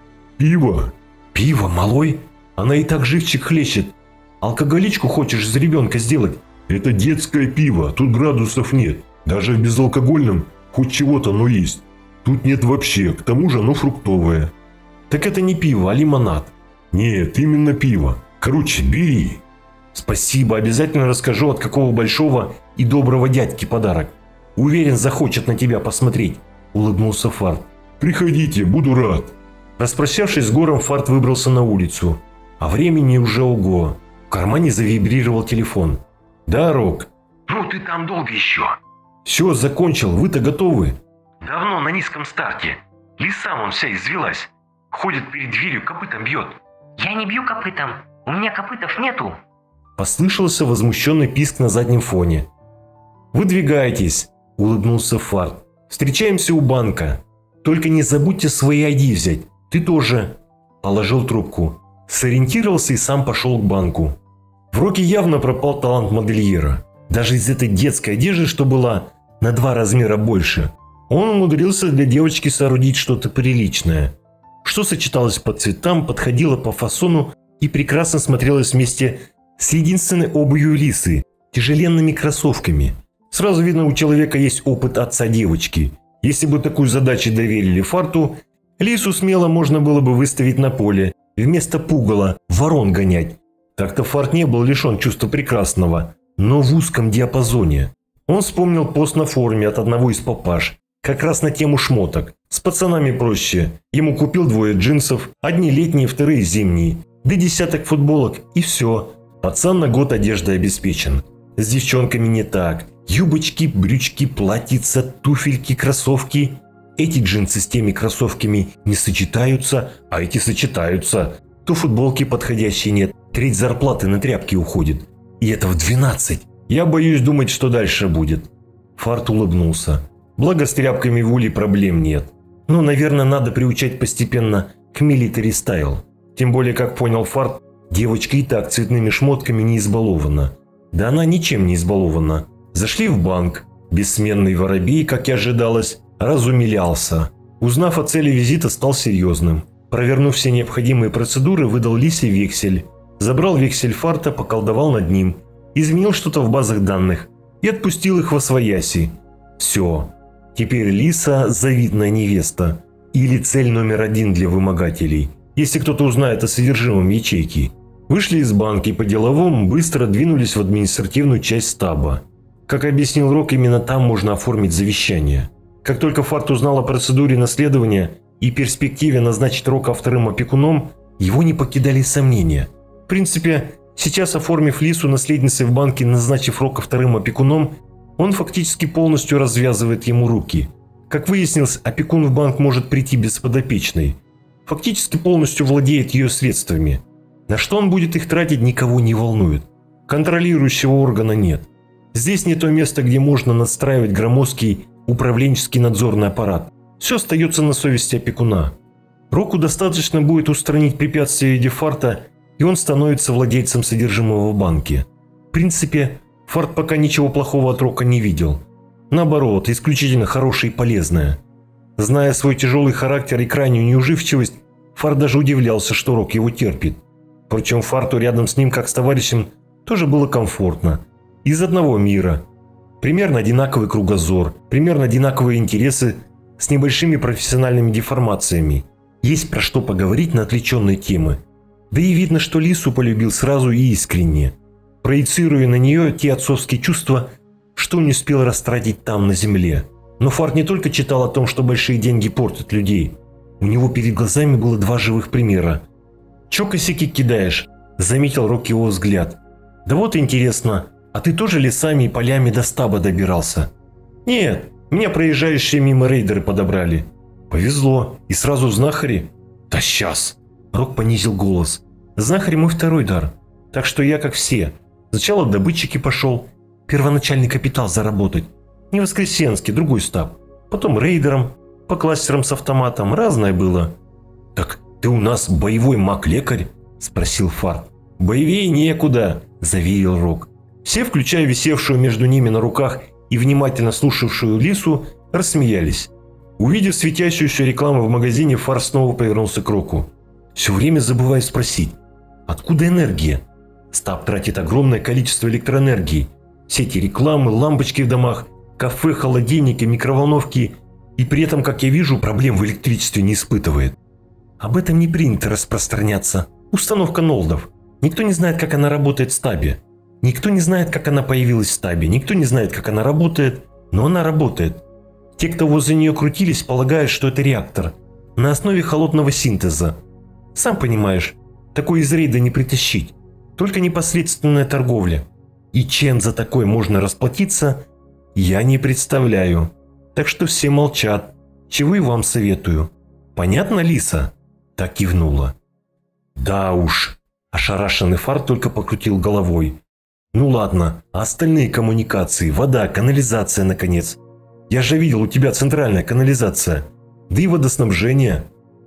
«Пиво». «Пиво, малой? Она и так живчик хлещет. Алкоголичку хочешь из ребенка сделать?» «Это детское пиво, тут градусов нет. Даже в безалкогольном хоть чего-то оно есть. Тут нет вообще, к тому же оно фруктовое». «Так это не пиво, а лимонад». «Нет, именно пиво. Короче, бери». «Спасибо, обязательно расскажу, от какого большого и доброго дядьки подарок. Уверен, захочет на тебя посмотреть», – улыбнулся Фарт. «Приходите, буду рад». Распрощавшись с Гором, Фарт выбрался на улицу. А времени уже ого. В кармане завибрировал телефон. «Да, Рок?» «Ну ты там долго еще?» «Все, закончил. Вы-то готовы?» «Давно на низком старте. Лиса вон вся извелась. Ходит перед дверью, копытом бьет». Я не бью копытом. У меня копытов нету. Послышался возмущенный писк на заднем фоне. «Выдвигайтесь», – улыбнулся Фарт. «Встречаемся у банка. Только не забудьте свои ID взять. Ты тоже». Положил трубку. Сориентировался и сам пошел к банку. В Роке явно пропал талант модельера. Даже из этой детской одежды, что была на 2 размера больше, он умудрился для девочки соорудить что-то приличное. Что сочеталось по цветам, подходило по фасону и прекрасно смотрелось вместе с единственной обувью Лисы – тяжеленными кроссовками. Сразу видно, у человека есть опыт отца девочки. Если бы такую задачу доверили Фарту, Лису смело можно было бы выставить на поле, вместо пугала ворон гонять. Так-то Фарт не был лишен чувства прекрасного, но в узком диапазоне. Он вспомнил пост на форуме от одного из папаш, как раз на тему шмоток. С пацанами проще. Ему купил 2 джинсов, одни летние, вторые зимние, да десяток футболок и все. Пацан на год одеждой обеспечен. С девчонками не так. Юбочки, брючки, платьица, туфельки, кроссовки. Эти джинсы с теми кроссовками не сочетаются, а эти сочетаются. То футболки подходящей нет, треть зарплаты на тряпки уходит. И это в 12. Я боюсь думать, что дальше будет. Фарт улыбнулся. Благо с тряпками в Уле проблем нет. Но, наверное, надо приучать постепенно к милитари стайл. Тем более, как понял Фарт, девочка и так цветными шмотками не избалована. Да она ничем не избалована. Зашли в банк. Бессменный воробей, как и ожидалось, разумилялся. Узнав о цели визита, стал серьезным. Провернув все необходимые процедуры, выдал Лисе вексель. Забрал вексель Фарта, поколдовал над ним. Изменил что-то в базах данных и отпустил их восвояси. Все. Теперь Лиса – завидная невеста. Или цель номер 1 для вымогателей. Если кто-то узнает о содержимом ячейки. Вышли из банка и по-деловому быстро двинулись в административную часть стаба. Как объяснил Рок, именно там можно оформить завещание. Как только Фарт узнал о процедуре наследования и перспективе назначить Рока вторым опекуном, его не покидали сомнения. В принципе, сейчас, оформив Лису наследницей в банке и назначив Рока вторым опекуном, он фактически полностью развязывает ему руки. Как выяснилось, опекун в банк может прийти без подопечной. Фактически полностью владеет ее средствами. На что он будет их тратить, никого не волнует. Контролирующего органа нет. Здесь не то место, где можно надстраивать громоздкий управленческий надзорный аппарат. Все остается на совести опекуна. Року достаточно будет устранить препятствия в виде Фарта, и он становится владельцем содержимого в банке. В принципе, Фарт пока ничего плохого от Рока не видел. Наоборот, исключительно хорошее и полезное. Зная свой тяжелый характер и крайнюю неуживчивость, Фарт даже удивлялся, что Рок его терпит. Впрочем, Фарту рядом с ним, как с товарищем, тоже было комфортно. Из одного мира. Примерно одинаковый кругозор, примерно одинаковые интересы с небольшими профессиональными деформациями. Есть про что поговорить на отвлеченные темы. Да и видно, что Лису полюбил сразу и искренне, проецируя на нее те отцовские чувства, что он не успел растратить там, на земле. Но Фарт не только читал о том, что большие деньги портят людей. У него перед глазами было два живых примера. «Чё косяки кидаешь?» – заметил Рок его взгляд. «Да вот интересно, а ты тоже лесами и полями до стаба добирался?» «Нет, меня проезжающие мимо рейдеры подобрали». «Повезло, и сразу в знахари?» «Да сейчас!» – Рок понизил голос. «Знахарь мой второй дар, так что я как все. Сначала в добытчики пошел, первоначальный капитал заработать. Не воскресенский, другой стаб. Потом рейдером, по кластерам с автоматом, разное было». «Так ты у нас боевой маг-лекарь?» – спросил Фарт. «Боевее некуда», – заверил Рок. Все, включая висевшую между ними на руках и внимательно слушавшую Лису, рассмеялись. Увидев светящуюся рекламу в магазине, Фарт снова повернулся к Року. «Все время забываю спросить, откуда энергия? Стаб тратит огромное количество электроэнергии. Все эти рекламы, лампочки в домах, кафе, холодильники, микроволновки. И при этом, как я вижу, проблем в электричестве не испытывает». «Об этом не принято распространяться. Установка нолдов. Никто не знает, как она работает в стабе. Никто не знает, как она появилась в стабе. Никто не знает, как она работает. Но она работает. Те, кто возле нее крутились, полагают, что это реактор. На основе холодного синтеза. Сам понимаешь, такой из рейда не притащить. Только непосредственная торговля. И чем за такое можно расплатиться, я не представляю. Так что все молчат. Чего и вам советую. Понятно, Лиса?» Так кивнула. «Да уж». Ошарашенный Фарт только покрутил головой. «Ну ладно, а остальные коммуникации, вода, канализация, наконец. Я же видел, у тебя центральная канализация. Да и водоснабжение».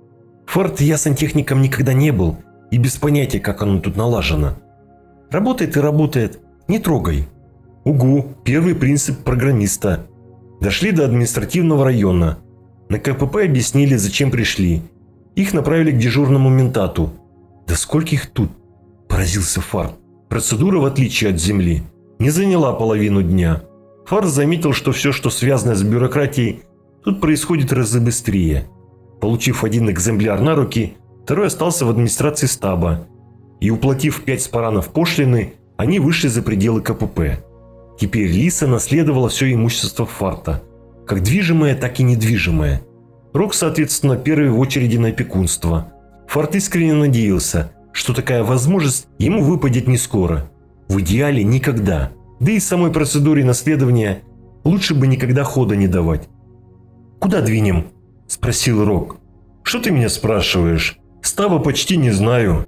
Фарт я сантехником никогда не был и без понятия, как оно тут налажено. «Работает и работает. Не трогай». «Угу, первый принцип программиста». Дошли до административного района. На КПП объяснили, зачем пришли. Их направили к дежурному ментату. «Да сколько их тут?» – поразился Фарт. Процедура, в отличие от Земли, не заняла половину дня. Фарт заметил, что все, что связано с бюрократией, тут происходит разы быстрее. Получив один экземпляр на руки, второй остался в администрации стаба. И уплатив 5 спаранов пошлины, они вышли за пределы КПП. Теперь Лиса наследовала все имущество Фарта, как движимое, так и недвижимое. Рок, соответственно, первый в очереди на опекунство. Фарт искренне надеялся, что такая возможность ему выпадет не скоро. В идеале никогда. Да и самой процедуре наследования лучше бы никогда хода не давать. «Куда двинем?» – спросил Рок. «Что ты меня спрашиваешь? Стаба почти не знаю.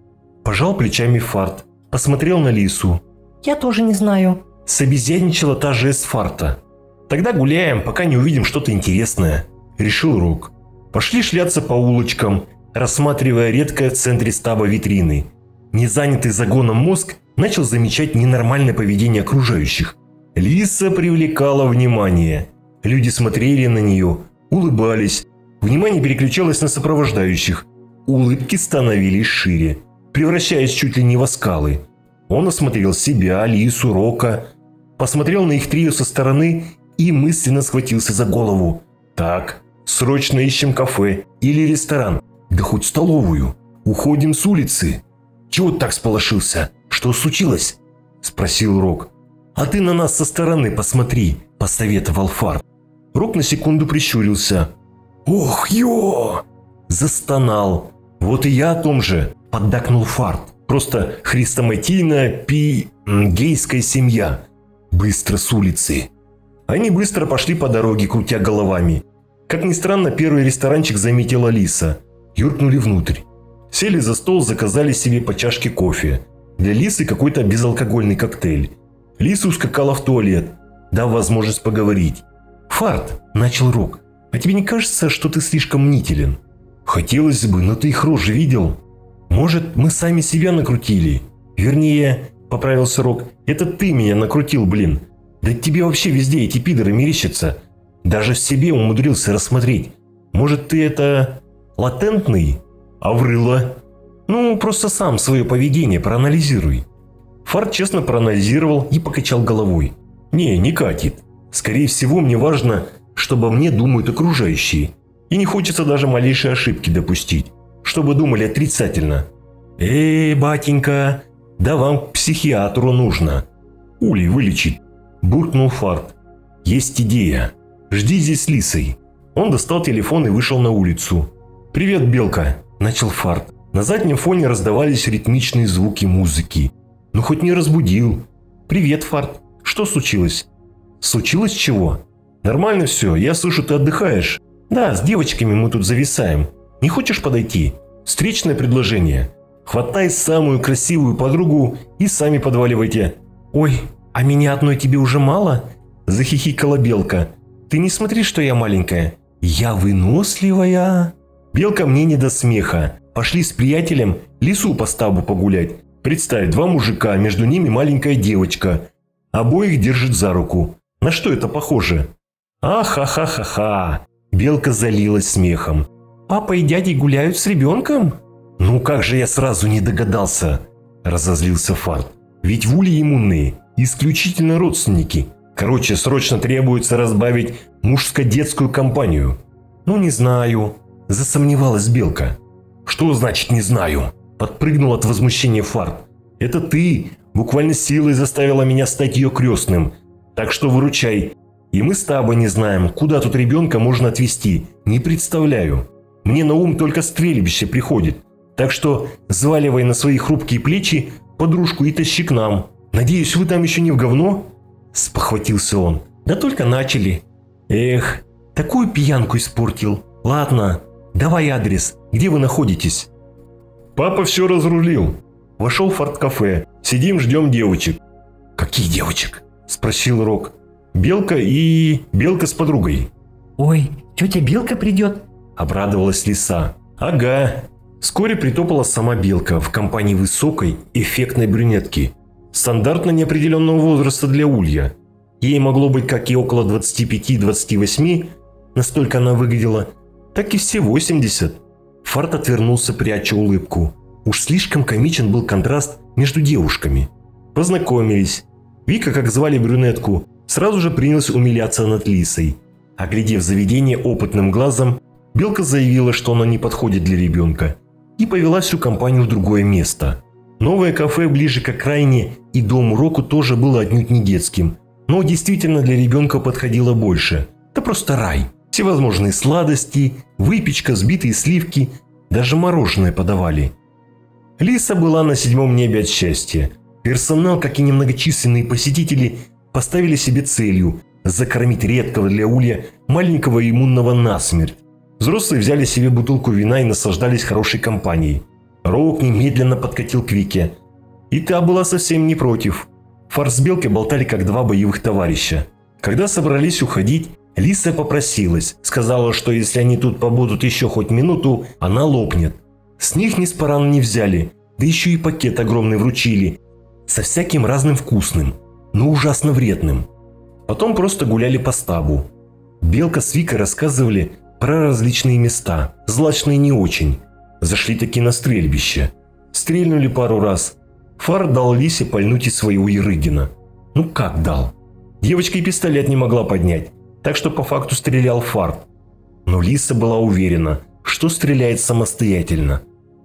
Пожал плечами Фарт. Посмотрел на Лису. Я тоже не знаю. Собезьяничала та же Эсфарта. Тогда гуляем, пока не увидим что-то интересное. Решил Рок. Пошли шляться по улочкам, рассматривая редкое в центре стаба витрины. Незанятый загоном мозг начал замечать ненормальное поведение окружающих. Лиса привлекала внимание. Люди смотрели на нее, улыбались. Внимание переключалось на сопровождающих. Улыбки становились шире, превращаясь чуть ли не в оскалы. Он осмотрел себя, Лису, Рока, посмотрел на их трио со стороны и мысленно схватился за голову. Так, срочно ищем кафе или ресторан, да хоть столовую. Уходим с улицы. Чего ты так сполошился? Что случилось? Спросил Рок. А ты на нас со стороны посмотри, посоветовал Фарт. Рок на секунду прищурился. Ох, ё! Застонал. Вот и я о том же, поддакнул Фарт. Просто хрестоматийная гейская семья. Быстро с улицы. Они быстро пошли по дороге, крутя головами. Как ни странно, первый ресторанчик заметила Лиса. Юркнули внутрь. Сели за стол, заказали себе по чашке кофе. Для Лисы какой-то безалкогольный коктейль. Лиса ускакала в туалет, дав возможность поговорить. «Фарт», – начал Рок, – «а тебе не кажется, что ты слишком мнителен?» «Хотелось бы, но ты их рожи видел? Может, мы сами себя накрутили? Вернее, – поправился Рок, – это ты меня накрутил, блин. Да тебе вообще везде эти пидоры мерещатся. Даже в себе умудрился рассмотреть. Может, ты это латентный? А врыло? Ну, просто сам свое поведение проанализируй». Фарт честно проанализировал и покачал головой. Не катит. Скорее всего, мне важно, что обо мне думают окружающие. И не хочется даже малейшей ошибки допустить, чтобы думали отрицательно. Батенька, да вам к психиатру нужно. Улей вылечить, буркнул Фарт. Есть идея. Жди здесь с Лисой. Он достал телефон и вышел на улицу. «Привет, Белка», – начал Фарт. На заднем фоне раздавались ритмичные звуки музыки. «Ну хоть не разбудил». «Привет, Фарт. Что случилось?» «Случилось чего?» «Нормально все. Я слышу, ты отдыхаешь». «Да, с девочками мы тут зависаем. Не хочешь подойти?» «Встречное предложение. Хватай самую красивую подругу и сами подваливайте». «Ой, а меня одной тебе уже мало?» – захихикала Белка. «Ты не смотри, что я маленькая. Я выносливая». Белка мне не до смеха. Пошли с приятелем Лису по стабу погулять. Представь, два мужика, между ними маленькая девочка. Обоих держит за руку. На что это похоже? Ха-ха-ха-ха. Белка залилась смехом. Папа и дядя гуляют с ребенком? Ну как же я сразу не догадался, разозлился Фарт. Ведь в Улье иммунные, исключительно родственники. Короче, срочно требуется разбавить мужско-детскую компанию. Ну не знаю, засомневалась Белка. Что значит не знаю? Подпрыгнул от возмущения Фарт. Это ты буквально силой заставила меня стать ее крестным. Так что выручай. И мы с тобой не знаем, куда тут ребенка можно отвезти. Не представляю. Мне на ум только стрельбище приходит. Так что взваливай на свои хрупкие плечи подружку и тащи к нам. Надеюсь, вы там еще не в говно? Спохватился он. Да только начали. Эх, такую пьянку испортил. Ладно, давай адрес. Где вы находитесь? Папа все разрулил. Вошел в форт-кафе. Сидим, ждем девочек. Каких девочек? Спросил Рок. Белка с подругой. Ой, тетя Белка придет? Обрадовалась Лиса. Ага. Вскоре притопала сама Белка в компании высокой, эффектной брюнетки. Стандартно неопределенного возраста для Улья. Ей могло быть как и около 25-28, настолько она выглядела, так и все 80. Фарт отвернулся, пряча улыбку. Уж слишком комичен был контраст между девушками. Познакомились. Вика, как звали брюнетку, сразу же принялась умиляться над Лисой. Оглядев заведение опытным глазом, Белка заявила, что оно не подходит для ребенка, и повела всю компанию в другое место. Новое кафе ближе к окраине и дому Року тоже было отнюдь не детским, но действительно для ребенка подходило больше. Это просто рай. Всевозможные сладости, выпечка, взбитые сливки, даже мороженое подавали. Лиса была на седьмом небе от счастья. Персонал, как и немногочисленные посетители, поставили себе целью закормить редкого для Улья маленького иммунного насмерть. Взрослые взяли себе бутылку вина и наслаждались хорошей компанией. Роук немедленно подкатил к Вике. И та была совсем не против. Фарт с Белкой болтали как два боевых товарища. Когда собрались уходить, Лиса попросилась. Сказала, что если они тут побудут еще хоть минуту, она лопнет. С них неспорадно не взяли, да еще и пакет огромный вручили. Со всяким разным вкусным, но ужасно вредным. Потом просто гуляли по стабу. Белка с Викой рассказывали про различные места, злачные не очень. Зашли таки на стрельбище. Стрельнули пару раз. Фарт дал Лисе пальнуть из своего Ерыгина. Ну как дал? Девочка и пистолет не могла поднять, так что по факту стрелял Фарт. Но Лиса была уверена, что стреляет самостоятельно.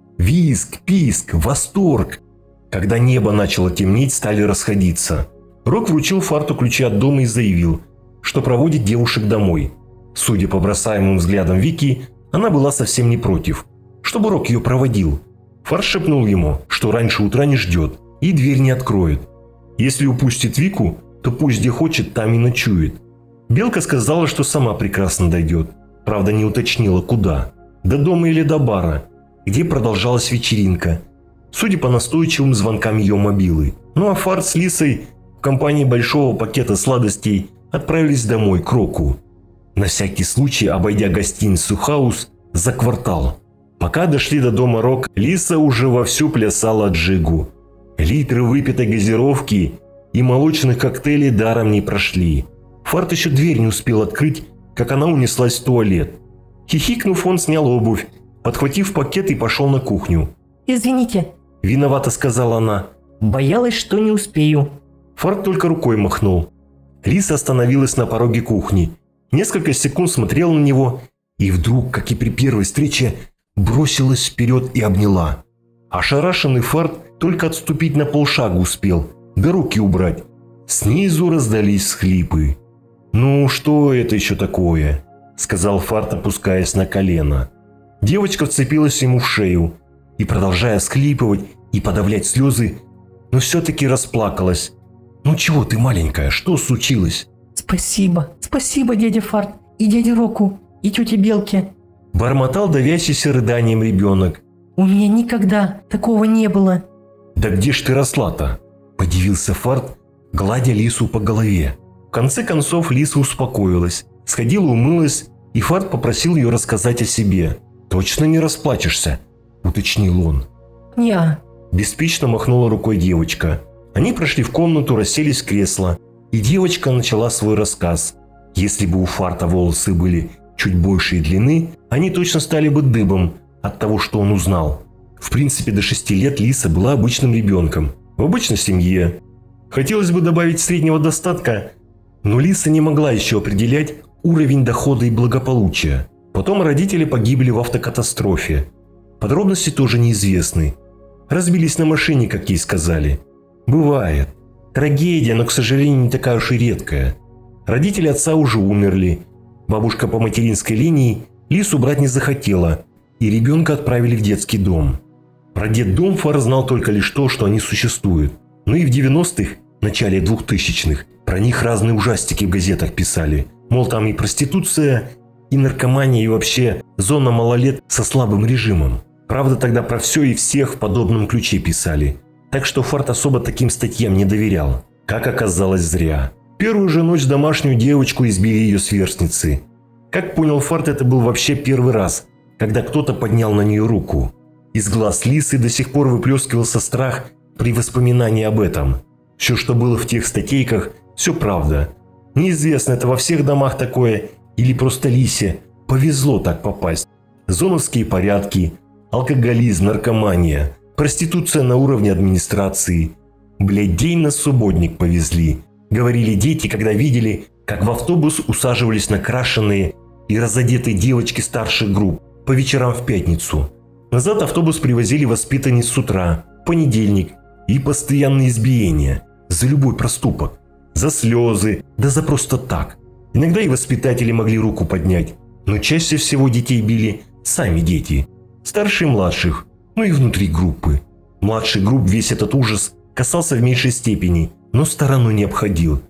Визг, писк, восторг. Когда небо начало темнеть, стали расходиться. Рок вручил Фарту ключи от дома и заявил, что проводит девушек домой. Судя по бросаемым взглядам Вики, она была совсем не против, чтобы Рок ее проводил. Фарт шепнул ему, что раньше утра не ждет и дверь не откроет. Если упустит Вику, то пусть где хочет, там и ночует. Белка сказала, что сама прекрасно дойдет. Правда, не уточнила, куда. До дома или до бара, где продолжалась вечеринка. Судя по настойчивым звонкам ее мобилы. Ну а Фарт с Лисой в компании большого пакета сладостей отправились домой к Року. На всякий случай, обойдя гостиницу «Хаус» за квартал. Пока дошли до дома Рок, Лиса уже вовсю плясала джигу. Литры выпитой газировки и молочных коктейлей даром не прошли. Фарт еще дверь не успел открыть, как она унеслась в туалет. Хихикнув, он снял обувь, подхватив пакет и пошел на кухню. «Извините», – виновато сказала она. «Боялась, что не успею». Фарт только рукой махнул. Лиса остановилась на пороге кухни. Несколько секунд смотрела на него и вдруг, как и при первой встрече, бросилась вперед и обняла. Ошарашенный Фарт только отступить на полшага успел, да руки убрать. Снизу раздались всхлипы. «Ну, что это еще такое?» – сказал Фарт, опускаясь на колено. Девочка вцепилась ему в шею и, продолжая всхлипывать и подавлять слезы, но все-таки расплакалась. «Ну чего ты, маленькая, что случилось?» «Спасибо, спасибо, дядя Фарт, и дяде Року, и тете Белке». Бормотал давящийся рыданием ребенок. «У меня никогда такого не было». «Да где ж ты росла-то?» – подивился Фарт, гладя Лису по голове. В конце концов Лиса успокоилась, сходила умылась, и Фарт попросил ее рассказать о себе. «Точно не расплачешься?» – уточнил он. «Не-а». Беспечно махнула рукой девочка. Они прошли в комнату, расселись в кресло, и девочка начала свой рассказ. Если бы у Фарта волосы были чуть большей длины, они точно стали бы дыбом от того, что он узнал. В принципе, до 6 лет Лиса была обычным ребенком, в обычной семье. Хотелось бы добавить среднего достатка, но Лиса не могла еще определять уровень дохода и благополучия. Потом родители погибли в автокатастрофе. Подробности тоже неизвестны. Разбились на машине, как ей сказали. Бывает. Трагедия, но, к сожалению, не такая уж и редкая. Родители отца уже умерли. Бабушка по материнской линии Лису брать не захотела, и ребенка отправили в детский дом. Про детдом Фарт знал только лишь то, что они существуют. Но и в 90-х, начале 2000-х, про них разные ужастики в газетах писали. Мол, там и проституция, и наркомания, и вообще зона малолет со слабым режимом. Правда, тогда про все и всех в подобном ключе писали. Так что Фарт особо таким статьям не доверял. Как оказалось, зря. Первую же ночь домашнюю девочку избили ее сверстницы. Как понял Фарт, это был вообще первый раз, когда кто-то поднял на нее руку. Из глаз Лисы до сих пор выплескивался страх при воспоминании об этом. Все, что было в тех статейках, все правда. Неизвестно, это во всех домах такое, или просто Лисе повезло так попасть. Зоновские порядки, алкоголизм, наркомания, проституция на уровне администрации. Блядь, день на субботник повезли, говорили дети, когда видели, как в автобус усаживались накрашенные и разодетые девочки старших групп по вечерам в пятницу. Назад автобус привозили воспитанниц с утра, в понедельник, и постоянные избиения за любой проступок. За слезы, да за просто так. Иногда и воспитатели могли руку поднять, но чаще всего детей били сами дети. Старшие и младших, ну и внутри группы. Младших групп весь этот ужас касался в меньшей степени, но стороной не обходил.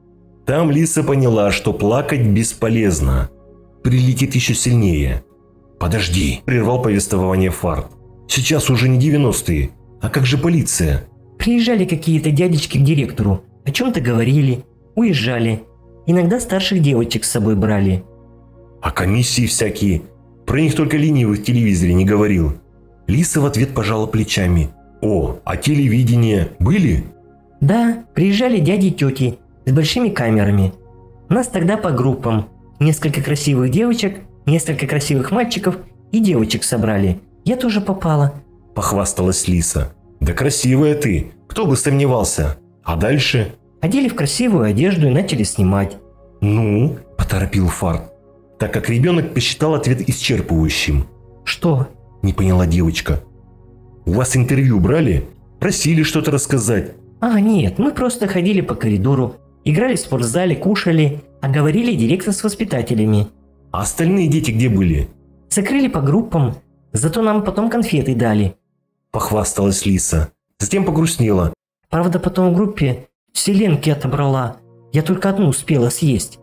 Там Лиса поняла, что плакать бесполезно. Прилетит еще сильнее. «Подожди», – прервал повествование Фарт. Сейчас уже не 90-е. А как же полиция? Приезжали какие-то дядечки к директору, о чем-то говорили, уезжали. Иногда старших девочек с собой брали. А комиссии всякие. Про них только ленивый в телевизоре не говорил. Лиса в ответ пожала плечами. О, а телевидение были? Да, приезжали дяди и тети с большими камерами. Нас тогда по группам. Несколько красивых девочек, несколько красивых мальчиков и девочек собрали. Я тоже попала. Похвасталась Лиса. Да красивая ты, кто бы сомневался. А дальше? Одели в красивую одежду и начали снимать. Ну, поторопил Фарт, так как ребенок посчитал ответ исчерпывающим. Что? Не поняла девочка. У вас интервью брали? Просили что-то рассказать? А, нет, мы просто ходили по коридору, играли в спортзале, кушали, а говорили директор с воспитателями. А остальные дети где были? Закрыли по группам, зато нам потом конфеты дали. Похвасталась Лиса. Затем погрустнела. Правда, потом в группе все ленки отобрала. Я только одну успела съесть.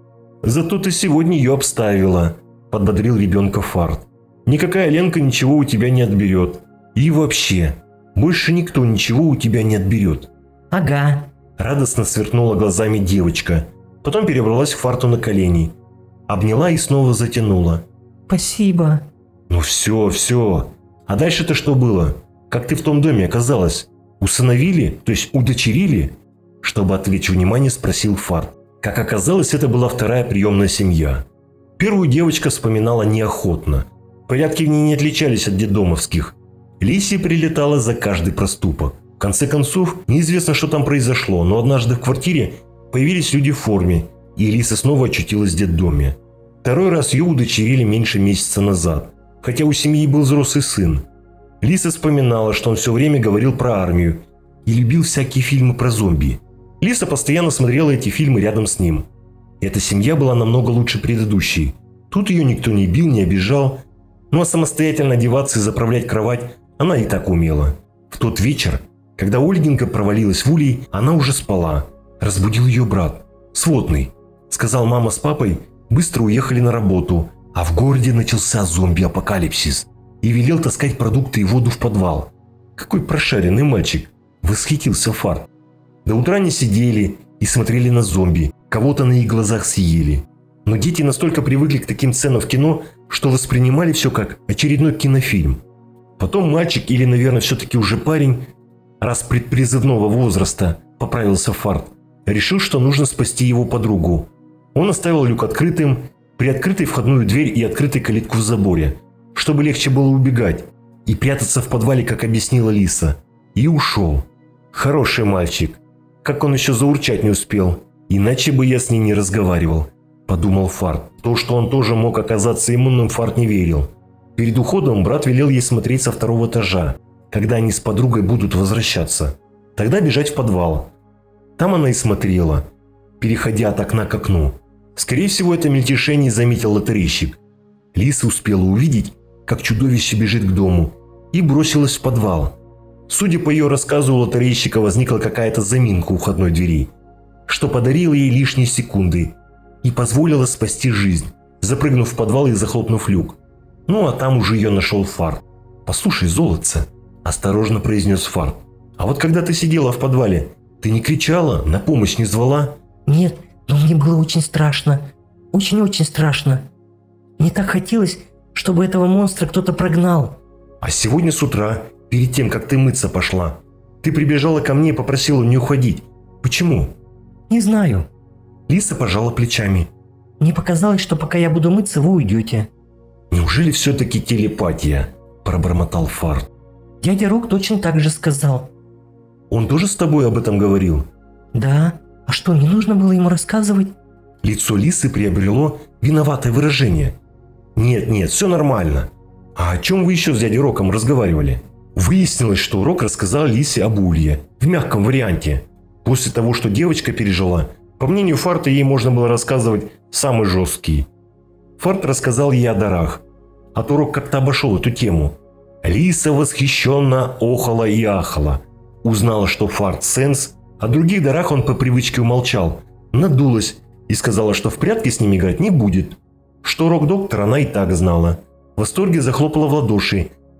Зато ты сегодня ее обставила, подбодрил ребенка Фарт. Никакая Ленка ничего у тебя не отберет. И вообще, больше никто ничего у тебя не отберет. Ага. Радостно сверкнула глазами девочка. Потом перебралась к Фарту на колени. Обняла и снова затянула. Спасибо. Ну все. А дальше-то что было? Как ты в том доме оказалась? Усыновили? То есть удочерили? Чтобы отвлечь внимание, спросил Фарт. Как оказалось, это была вторая приемная семья. Первую девочка вспоминала неохотно. Порядки в ней не отличались от детдомовских. Лисе прилетала за каждый проступок. В конце концов, неизвестно, что там произошло, но однажды в квартире появились люди в форме, и Лиса снова очутилась в детдоме. Второй раз ее удочерили меньше месяца назад, хотя у семьи был взрослый сын. Лиса вспоминала, что он все время говорил про армию и любил всякие фильмы про зомби. Лиса постоянно смотрела эти фильмы рядом с ним. Эта семья была намного лучше предыдущей. Тут ее никто не бил, не обижал. Ну а самостоятельно одеваться и заправлять кровать она и так умела. В тот вечер, когда Ольгинка провалилась в улей, она уже спала. Разбудил ее брат. Сводный. Сказал, мама с папой быстро уехали на работу, а в городе начался зомби-апокалипсис. И велел таскать продукты и воду в подвал. Какой прошаренный мальчик. Восхитился Фарт. До утра не сидели и смотрели на зомби, кого-то на их глазах съели. Но дети настолько привыкли к таким сценам в кино, что воспринимали все как очередной кинофильм. Потом мальчик, или, наверное, все-таки уже парень, раз предпризывного возраста, поправился Фарт, решил, что нужно спасти его подругу. Он оставил люк открытым, приоткрытой входную дверь и открытой калитку в заборе, чтобы легче было убегать и прятаться в подвале, как объяснила Лиса. И ушел. Хороший мальчик. Как он еще заурчать не успел. Иначе бы я с ней не разговаривал, подумал Фарт. То, что он тоже мог оказаться иммунным, Фарт не верил. Перед уходом брат велел ей смотреть со второго этажа, когда они с подругой будут возвращаться. Тогда бежать в подвал. Там она и смотрела, переходя от окна к окну. Скорее всего, это мельтешение заметил лотерейщик. Лиса успела увидеть, как чудовище бежит к дому, и бросилась в подвал. Судя по ее рассказу, у лотерейщика возникла какая-то заминка у входной двери, что подарило ей лишние секунды и позволило спасти жизнь, запрыгнув в подвал и захлопнув люк. Ну а там уже ее нашел Фарт. «Послушай, золотце», – осторожно произнес Фарт, – «а вот когда ты сидела в подвале, ты не кричала, на помощь не звала?» Нет, но мне было очень страшно. Очень-очень страшно. Мне так хотелось, чтобы этого монстра кто-то прогнал. «А сегодня с утра, перед тем, как ты мыться пошла, ты прибежала ко мне и попросила не уходить. Почему?» Не знаю. Лиса пожала плечами. Мне показалось, что пока я буду мыться, вы уйдете. «Неужели все-таки телепатия?» – пробормотал Фарт. Дядя Рок точно так же сказал. «Он тоже с тобой об этом говорил?» Да. А что, не нужно было ему рассказывать? Лицо Лисы приобрело виноватое выражение. «Нет, все нормально. А о чем вы еще с дядей Роком разговаривали?» Выяснилось, что Рок рассказал Лисе об улье, в мягком варианте. После того, что девочка пережила, по мнению Фарта, ей можно было рассказывать самый жесткий. Фарт рассказал ей о дарах, а то Рок как-то обошел эту тему. Лиса восхищенно охала и ахала. Узнала, что Фарт сенс, о других дарах он по привычке умолчал, надулась и сказала, что в прятки с ним играть не будет. Что Рок-доктор, она и так знала. В восторге захлопала в ладоши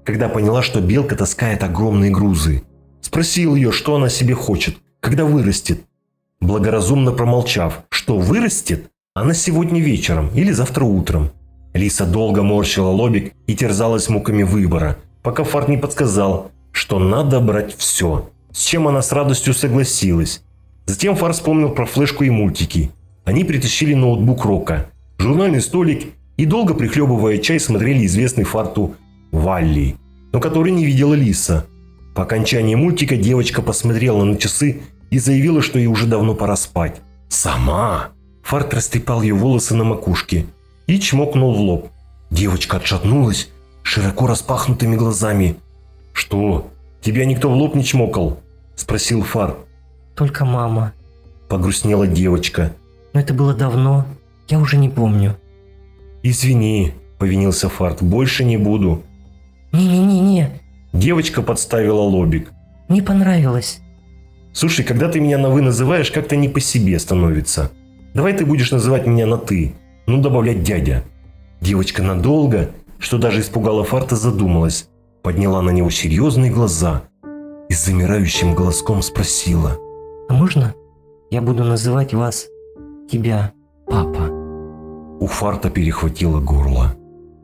когда поняла, что белка таскает огромные грузы. Спросил ее, что она себе хочет, когда вырастет. Благоразумно промолчав, что вырастет она сегодня вечером или завтра утром. Лиса долго морщила лобик и терзалась муками выбора, пока Фарт не подсказал, что надо брать все, с чем она с радостью согласилась. Затем Фарт вспомнил про флешку и мультики. Они притащили ноутбук Рока, журнальный столик и, долго прихлебывая чай, смотрели известный Фарту Валли, но который не видела Лиса. По окончании мультика девочка посмотрела на часы и заявила, что ей уже давно пора спать. Сама! Фарт растрепал ее волосы на макушке и чмокнул в лоб. Девочка отшатнулась широко распахнутыми глазами. «Что, тебя никто в лоб не чмокал?» – спросил Фарт. Только мама. Погрустнела девочка. Но это было давно, я уже не помню. «Извини», – повинился Фарт, – «больше не буду». Не. Девочка подставила лобик. Не понравилось. «Слушай, когда ты меня на «вы» называешь, как-то не по себе становится. Давай ты будешь называть меня на «ты». Ну, добавлять дядя». Девочка надолго, что даже испугала Фарта, задумалась. Подняла на него серьезные глаза и с замирающим голоском спросила. А можно я буду называть тебя, папа? У Фарта перехватило горло.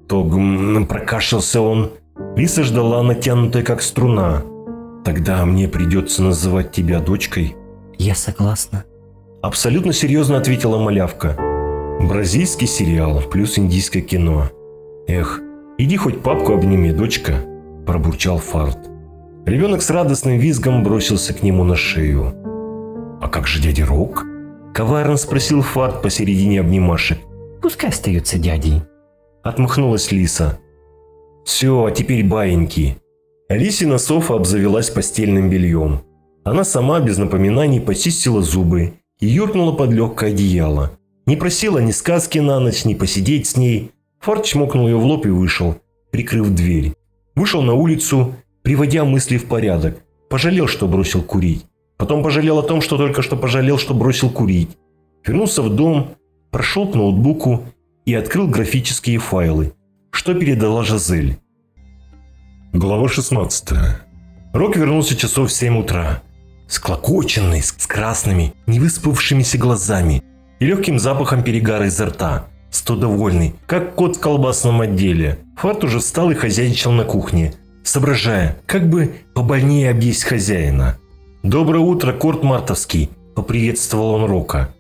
Прокашлялся он. Лиса ждала, натянутая как струна. «Тогда мне придется называть тебя дочкой?» Я согласна. Абсолютно серьезно ответила малявка. Бразильский сериал плюс индийское кино. «Эх, иди хоть папку обними, дочка», – пробурчал Фарт. Ребенок с радостным визгом бросился к нему на шею. «А как же дядя Рок?» – коварно спросил Фарт посередине обнимашек. Пускай остается дядей. Отмахнулась Лиса. «Все, а теперь баиньки». Лисина Софа обзавелась постельным бельем. Она сама без напоминаний почистила зубы и юркнула под легкое одеяло. Не просила ни сказки на ночь, ни посидеть с ней. Фарт чмокнул ее в лоб и вышел, прикрыв дверь. Вышел на улицу, приводя мысли в порядок. Пожалел, что бросил курить. Потом пожалел о том, что только что пожалел, что бросил курить. Вернулся в дом, прошел к ноутбуку и открыл графические файлы, что передала Жизель. Глава 16. Рок вернулся часов в 7 утра. Склокоченный, с красными, невыспавшимися глазами и легким запахом перегара изо рта. Сто довольный, как кот в колбасном отделе. Фарт уже встал и хозяйничал на кухне, соображая, как бы побольнее объесть хозяина. «Доброе утро, Корт Мартовский», – поприветствовал он Рока.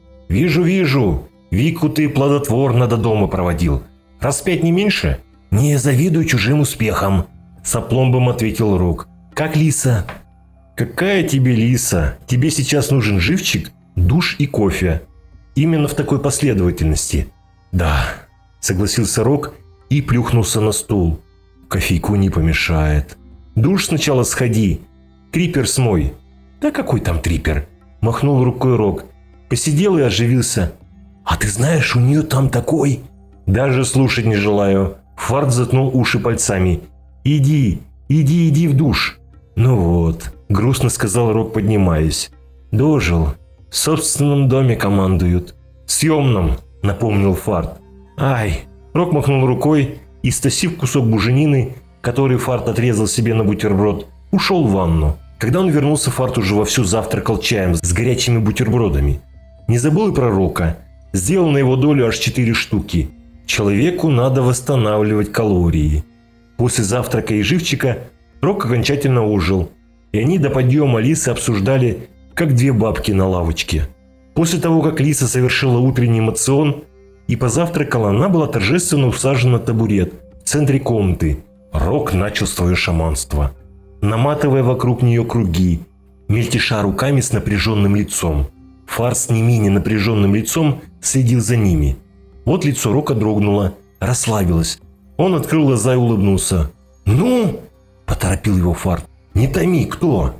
«Вижу. Вику ты плодотворно до дома проводил. Раз 5 не меньше?» «Не завидую чужим успехам», – с опломбом ответил Рок. «Как Лиса?» «Какая тебе Лиса? Тебе сейчас нужен живчик, душ и кофе. Именно в такой последовательности». «Да», – согласился Рок и плюхнулся на стул. «Кофейку не помешает. Душ сначала сходи. Трипер смой». «Да какой там трипер?» – махнул рукой Рок. Посидел и оживился. «А ты знаешь, у нее там такой...» «Даже слушать не желаю». Фарт заткнул уши пальцами. «Иди в душ». «Ну вот», – грустно сказал Рок, поднимаясь. «Дожил. В собственном доме командуют». «Съемном», – напомнил Фарт. «Ай». Рок махнул рукой и, стащив кусок буженины, который Фарт отрезал себе на бутерброд, ушел в ванну. Когда он вернулся, Фарт уже вовсю завтракал чаем с горячими бутербродами. Не забыл и про Рока. Сделал на его долю аж 4 штуки. Человеку надо восстанавливать калории. После завтрака и живчика Рок окончательно ужил. И они до подъема Лисы обсуждали, как две бабки на лавочке. После того, как Лиса совершила утренний мацион и позавтракала, она была торжественно усажена на табурет в центре комнаты. Рок начал свое шаманство, наматывая вокруг нее круги, мельтеша руками с напряженным лицом. Фарт с не менее напряженным лицом следил за ними. Вот лицо Рока дрогнуло, расслабилось. Он открыл глаза и улыбнулся. «Ну?» – поторопил его Фарт. «Не томи, кто?»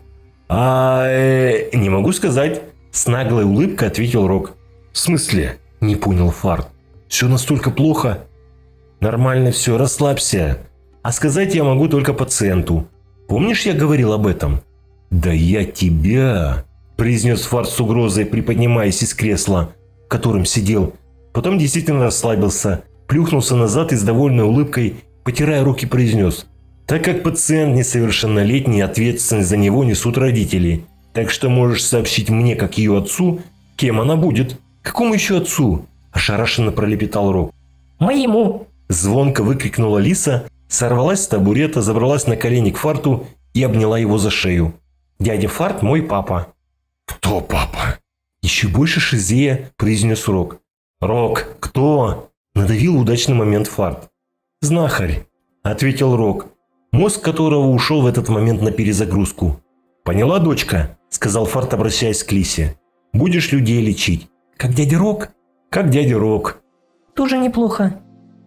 «Не могу сказать», – с наглой улыбкой ответил Рок. «В смысле?» – не понял Фарт. «Все настолько плохо?» «Нормально все, расслабься. А сказать я могу только пациенту. Помнишь, я говорил об этом?» «Да я тебя!» – произнес Фарт с угрозой, приподнимаясь из кресла, в котором сидел. Потом действительно расслабился, плюхнулся назад и с довольной улыбкой, потирая руки, произнес: Так как пациент несовершеннолетний, ответственность за него несут родители. Так что можешь сообщить мне, как ее отцу, кем она будет». «Какому еще отцу?» – ошарашенно пролепетал Рок. Моему. Звонко выкрикнула Лиса, сорвалась с табурета, забралась на колени к Фарту и обняла его за шею. «Дядя Фарт мой папа». Кто папа? Еще больше шизея произнес Рок. «Рок, кто?» – надавил в удачный момент Фарт. «Знахарь», – ответил Рок, мозг которого ушел в этот момент на перезагрузку. «Поняла, дочка?» – сказал Фарт, обращаясь к Лисе. «Будешь людей лечить». «Как дядя Рок?» «Как дядя Рок». Тоже неплохо.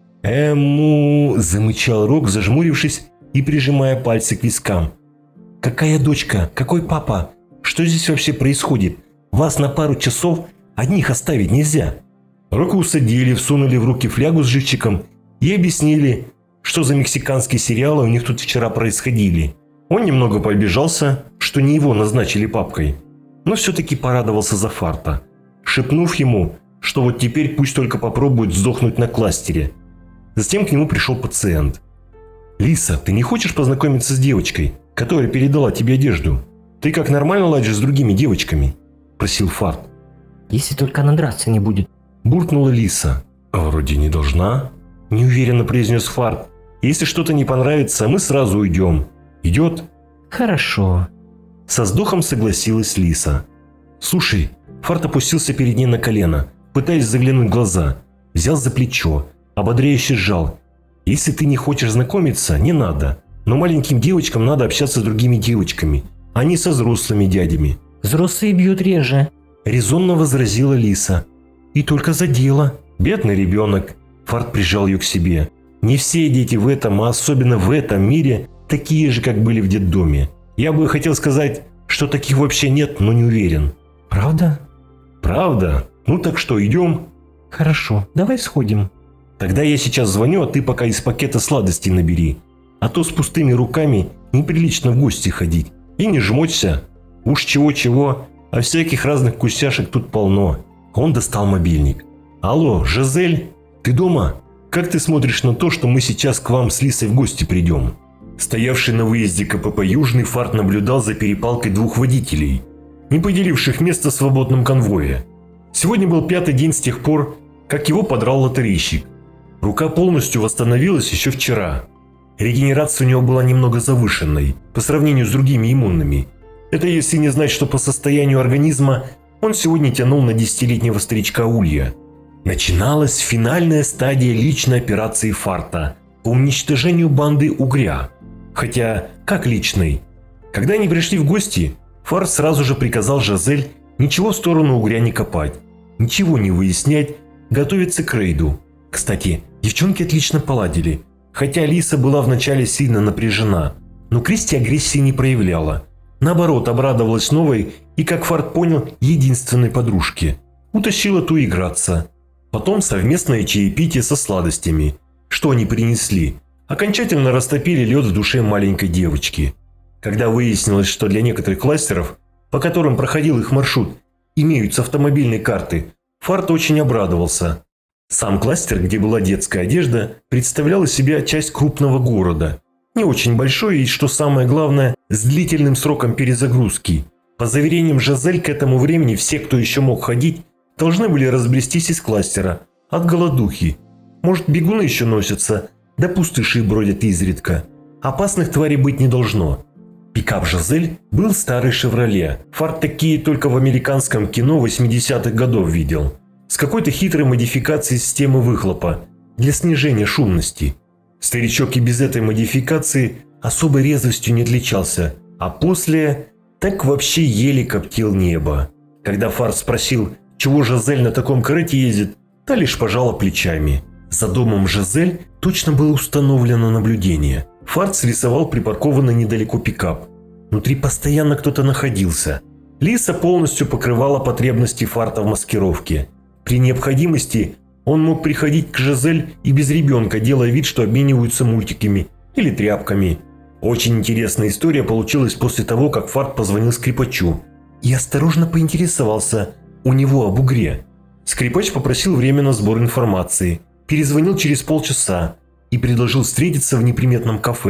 Замычал Рок, зажмурившись и прижимая пальцы к вискам. «Какая дочка? Какой папа? Что здесь вообще происходит? Вас на пару часов одних оставить нельзя». Рока усадили, всунули в руки флягу с живчиком и объяснили, что за мексиканские сериалы у них тут вчера происходили. Он немного пообижался, что не его назначили папкой, но все-таки порадовался за Фарта, шепнув ему, что вот теперь пусть только попробует сдохнуть на кластере. Затем к нему пришел пациент. «Лиса, ты не хочешь познакомиться с девочкой, которая передала тебе одежду? Ты как нормально ладишь с другими девочками?» – просил Фарт. Если только она драться не будет. Буркнула Лиса. «Вроде не должна», – неуверенно произнес Фарт. «Если что-то не понравится, мы сразу уйдем. Идет?» Хорошо. Со вздохом согласилась Лиса. «Слушай», Фарт опустился перед ней на колено, пытаясь заглянуть в глаза, взял за плечо, ободряюще сжал. «Если ты не хочешь знакомиться, не надо. Но маленьким девочкам надо общаться с другими девочками, а не со взрослыми дядями». Взрослые бьют реже. Резонно возразила Лиса. «И только за дело. Бедный ребенок». Фарт прижал ее к себе. «Не все дети в этом, а особенно в этом мире, такие же, как были в детдоме. Я бы хотел сказать, что таких вообще нет, но не уверен». Правда? «Правда? Ну так что, идем?» Хорошо, давай сходим. «Тогда я сейчас звоню, а ты пока из пакета сладостей набери. А то с пустыми руками неприлично в гости ходить. И не жмоться. Уж чего-чего, а всяких разных кусяшек тут полно». Он достал мобильник. «Алло, Жизель, ты дома? Как ты смотришь на то, что мы сейчас к вам с Лисой в гости придем?» Стоявший на выезде КПП «Южный» Фарт наблюдал за перепалкой двух водителей, не поделивших место в свободном конвое. Сегодня был 5-й день с тех пор, как его подрал лотерейщик. Рука полностью восстановилась еще вчера. Регенерация у него была немного завышенной по сравнению с другими иммунными. Это если не знать, что по состоянию организма он сегодня тянул на 10-летнего старичка Улья. Начиналась финальная стадия личной операции Фарта по уничтожению банды Угря. Хотя, как личной? Когда они пришли в гости, Фарт сразу же приказал Жизель ничего в сторону Угря не копать, ничего не выяснять, готовиться к рейду. Кстати, девчонки отлично поладили, хотя Лиса была вначале сильно напряжена, но Кристи агрессии не проявляла. Наоборот, обрадовалась новой и, как Фарт понял, единственной подружке. Утащила ту играться. Потом совместное чаепитие со сладостями. Что они принесли? Окончательно растопили лед в душе маленькой девочки. Когда выяснилось, что для некоторых кластеров, по которым проходил их маршрут, имеются автомобильные карты, Фарт очень обрадовался. Сам кластер, где была детская одежда, представлял из себя часть крупного города. Не очень большой и, что самое главное, с длительным сроком перезагрузки. По заверениям Жизель, к этому времени все, кто еще мог ходить, должны были разбрестись из кластера от голодухи. Может, бегуны еще носятся, да пустыши бродят изредка. Опасных тварей быть не должно. Пикап Жизель был старый «Шевроле». Фарт такие только в американском кино 80-х годов видел. С какой-то хитрой модификацией системы выхлопа для снижения шумности. Старичок и без этой модификации особой резвостью не отличался, а после так вообще еле коптил небо. Когда Фарт спросил, чего Жизель на таком корыте ездит, та лишь пожала плечами. За домом Жизель точно было установлено наблюдение. Фарт срисовал припаркованный недалеко пикап. Внутри постоянно кто-то находился. Лиса полностью покрывала потребности Фарта в маскировке. При необходимости он мог приходить к Жизель и без ребенка, делая вид, что обмениваются мультиками или тряпками. Очень интересная история получилась после того, как Фарт позвонил скрипачу и осторожно поинтересовался у него об Угре. Скрипач попросил время на сбор информации, перезвонил через полчаса и предложил встретиться в неприметном кафе,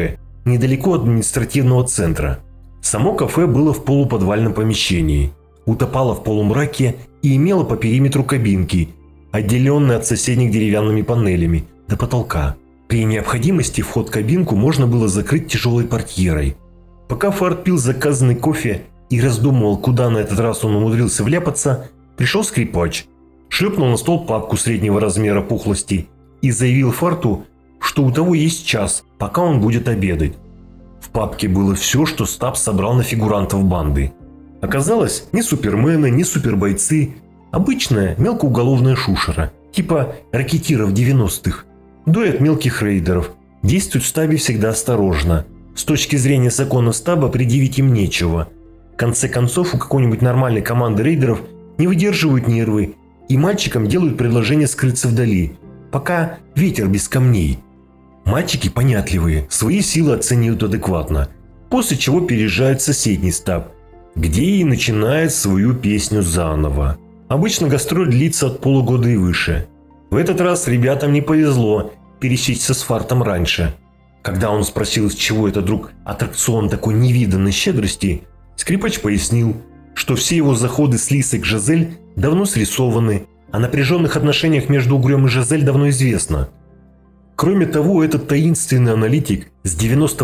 недалеко от административного центра. Само кафе было в полуподвальном помещении, утопало в полумраке и имело по периметру кабинки, отделенные от соседних деревянными панелями, до потолка. При необходимости вход в кабинку можно было закрыть тяжелой портьерой. Пока Фарт пил заказанный кофе и раздумывал, куда на этот раз он умудрился вляпаться, пришел скрипач, шлепнул на стол папку среднего размера пухлости и заявил Фарту, что у того есть час, пока он будет обедать. В папке было все, что Стаббс собрал на фигурантов банды. Оказалось, ни супермены, ни супербойцы, обычная мелкоуголовная шушера, типа ракетиров 90-х. Дуэт мелких рейдеров, действуют в Стаббе всегда осторожно. С точки зрения законов Стабба предъявить им нечего. В конце концов, у какой-нибудь нормальной команды рейдеров не выдерживают нервы, и мальчикам делают предложение скрыться вдали, пока ветер без камней. Мальчики понятливые, свои силы оценивают адекватно, после чего переезжают в соседний Стабб, где и начинает свою песню заново. Обычно гастроль длится от полугода и выше. В этот раз ребятам не повезло пересечься с Фартом раньше. Когда он спросил, из чего это вдруг аттракцион такой невиданной щедрости, скрипач пояснил, что все его заходы с Лисой к Жизель давно срисованы, о напряженных отношениях между Угрём и Жизель давно известно. Кроме того, этот таинственный аналитик с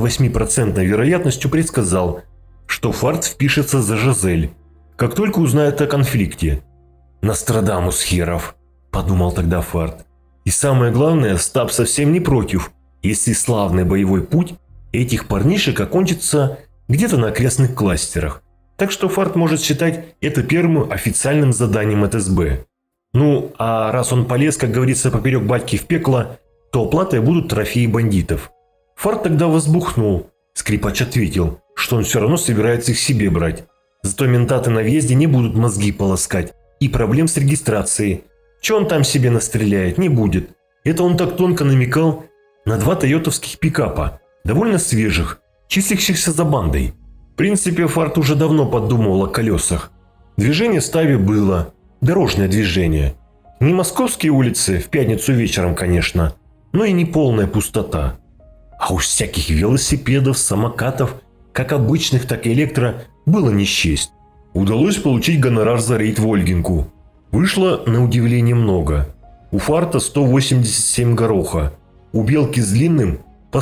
98% вероятностью предсказал, что Фарт впишется за Жизель, как только узнает о конфликте. «Нострадамус херов», – подумал тогда Фарт. И самое главное, Стабб совсем не против, если славный боевой путь этих парнишек окончится где-то на окрестных кластерах. Так что Фарт может считать это первым официальным заданием от СБ. Ну, а раз он полез, как говорится, поперек батьки в пекло, то оплатой будут трофеи бандитов. Фарт тогда возбухнул. Скрипач ответил, что он все равно собирается их себе брать. Зато ментаты на въезде не будут мозги полоскать. И проблем с регистрацией. Че он там себе настреляет, не будет. Это он так тонко намекал на 2 тойотовских пикапа, довольно свежих, числящихся за бандой. В принципе, Фарт уже давно подумывал о колесах. Движение в Стаббе было. Дорожное движение. Не московские улицы, в пятницу вечером, конечно, но и не полная пустота. А уж всяких велосипедов, самокатов, как обычных, так и электро, было не счесть. Удалось получить гонорар за рейд в Ольгинку. Вышло, на удивление, много. У Фарта 187 гороха, у Белки с длинным по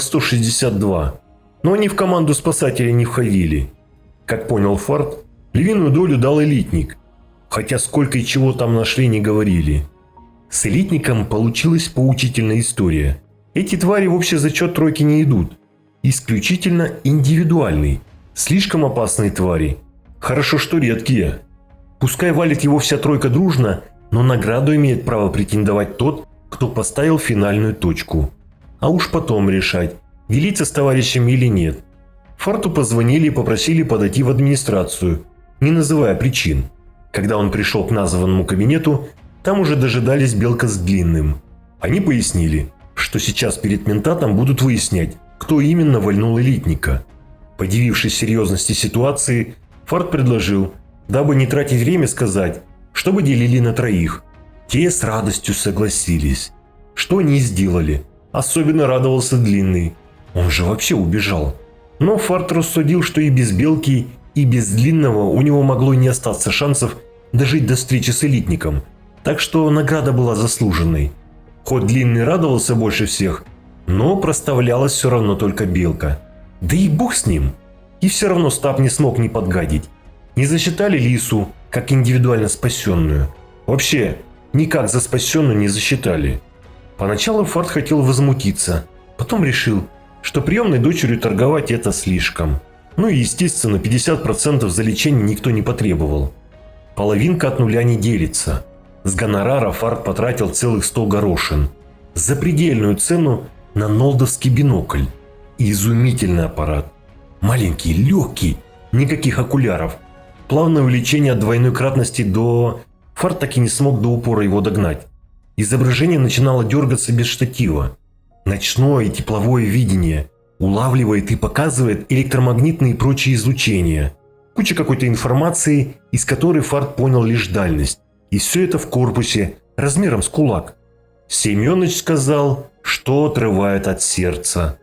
162. Но они в команду спасателей не входили. Как понял Фарт, львиную долю дал элитник. Хотя сколько и чего там нашли, не говорили. С элитником получилась поучительная история. Эти твари в общий зачет тройки не идут. Исключительно индивидуальный. Слишком опасные твари. Хорошо, что редкие. Пускай валит его вся тройка дружно, но награду имеет право претендовать тот, кто поставил финальную точку. А уж потом решать, делиться с товарищами или нет. Фарту позвонили и попросили подойти в администрацию, не называя причин. Когда он пришел к названному кабинету, там уже дожидались Белка с длинным. Они пояснили, что сейчас перед ментатом будут выяснять, кто именно вальнул элитника. Подивившись серьезности ситуации, Фарт предложил, дабы не тратить время, сказать, чтобы делили на 3. Те с радостью согласились. Что они и сделали. Особенно радовался Длинный. Он же вообще убежал. Но Фарт рассудил, что и без Белки, и без Длинного у него могло не остаться шансов дожить до встречи с элитником. Так что награда была заслуженной. Хоть Длинный радовался больше всех, но проставлялась все равно только Белка. Да и бог с ним. И все равно Стабб не смог не подгадить. Не засчитали Лису, как индивидуально спасенную. Вообще, никак за спасенную не засчитали. Поначалу Фарт хотел возмутиться, потом решил, что приемной дочерью торговать это слишком. Ну и естественно 50% за лечение никто не потребовал. Половинка от нуля не делится. С гонорара Фарт потратил целых 100 горошин. Запредельную цену на нолдовский бинокль. И изумительный аппарат. Маленький, легкий, никаких окуляров. Плавное увеличение от двойной кратности до... Фарт так и не смог до упора его догнать. Изображение начинало дергаться без штатива. Ночное и тепловое видение. Улавливает и показывает электромагнитные и прочие излучения. Куча какой-то информации, из которой Фарт понял лишь дальность. И все это в корпусе, размером с кулак. Семёныч сказал, что отрывает от сердца.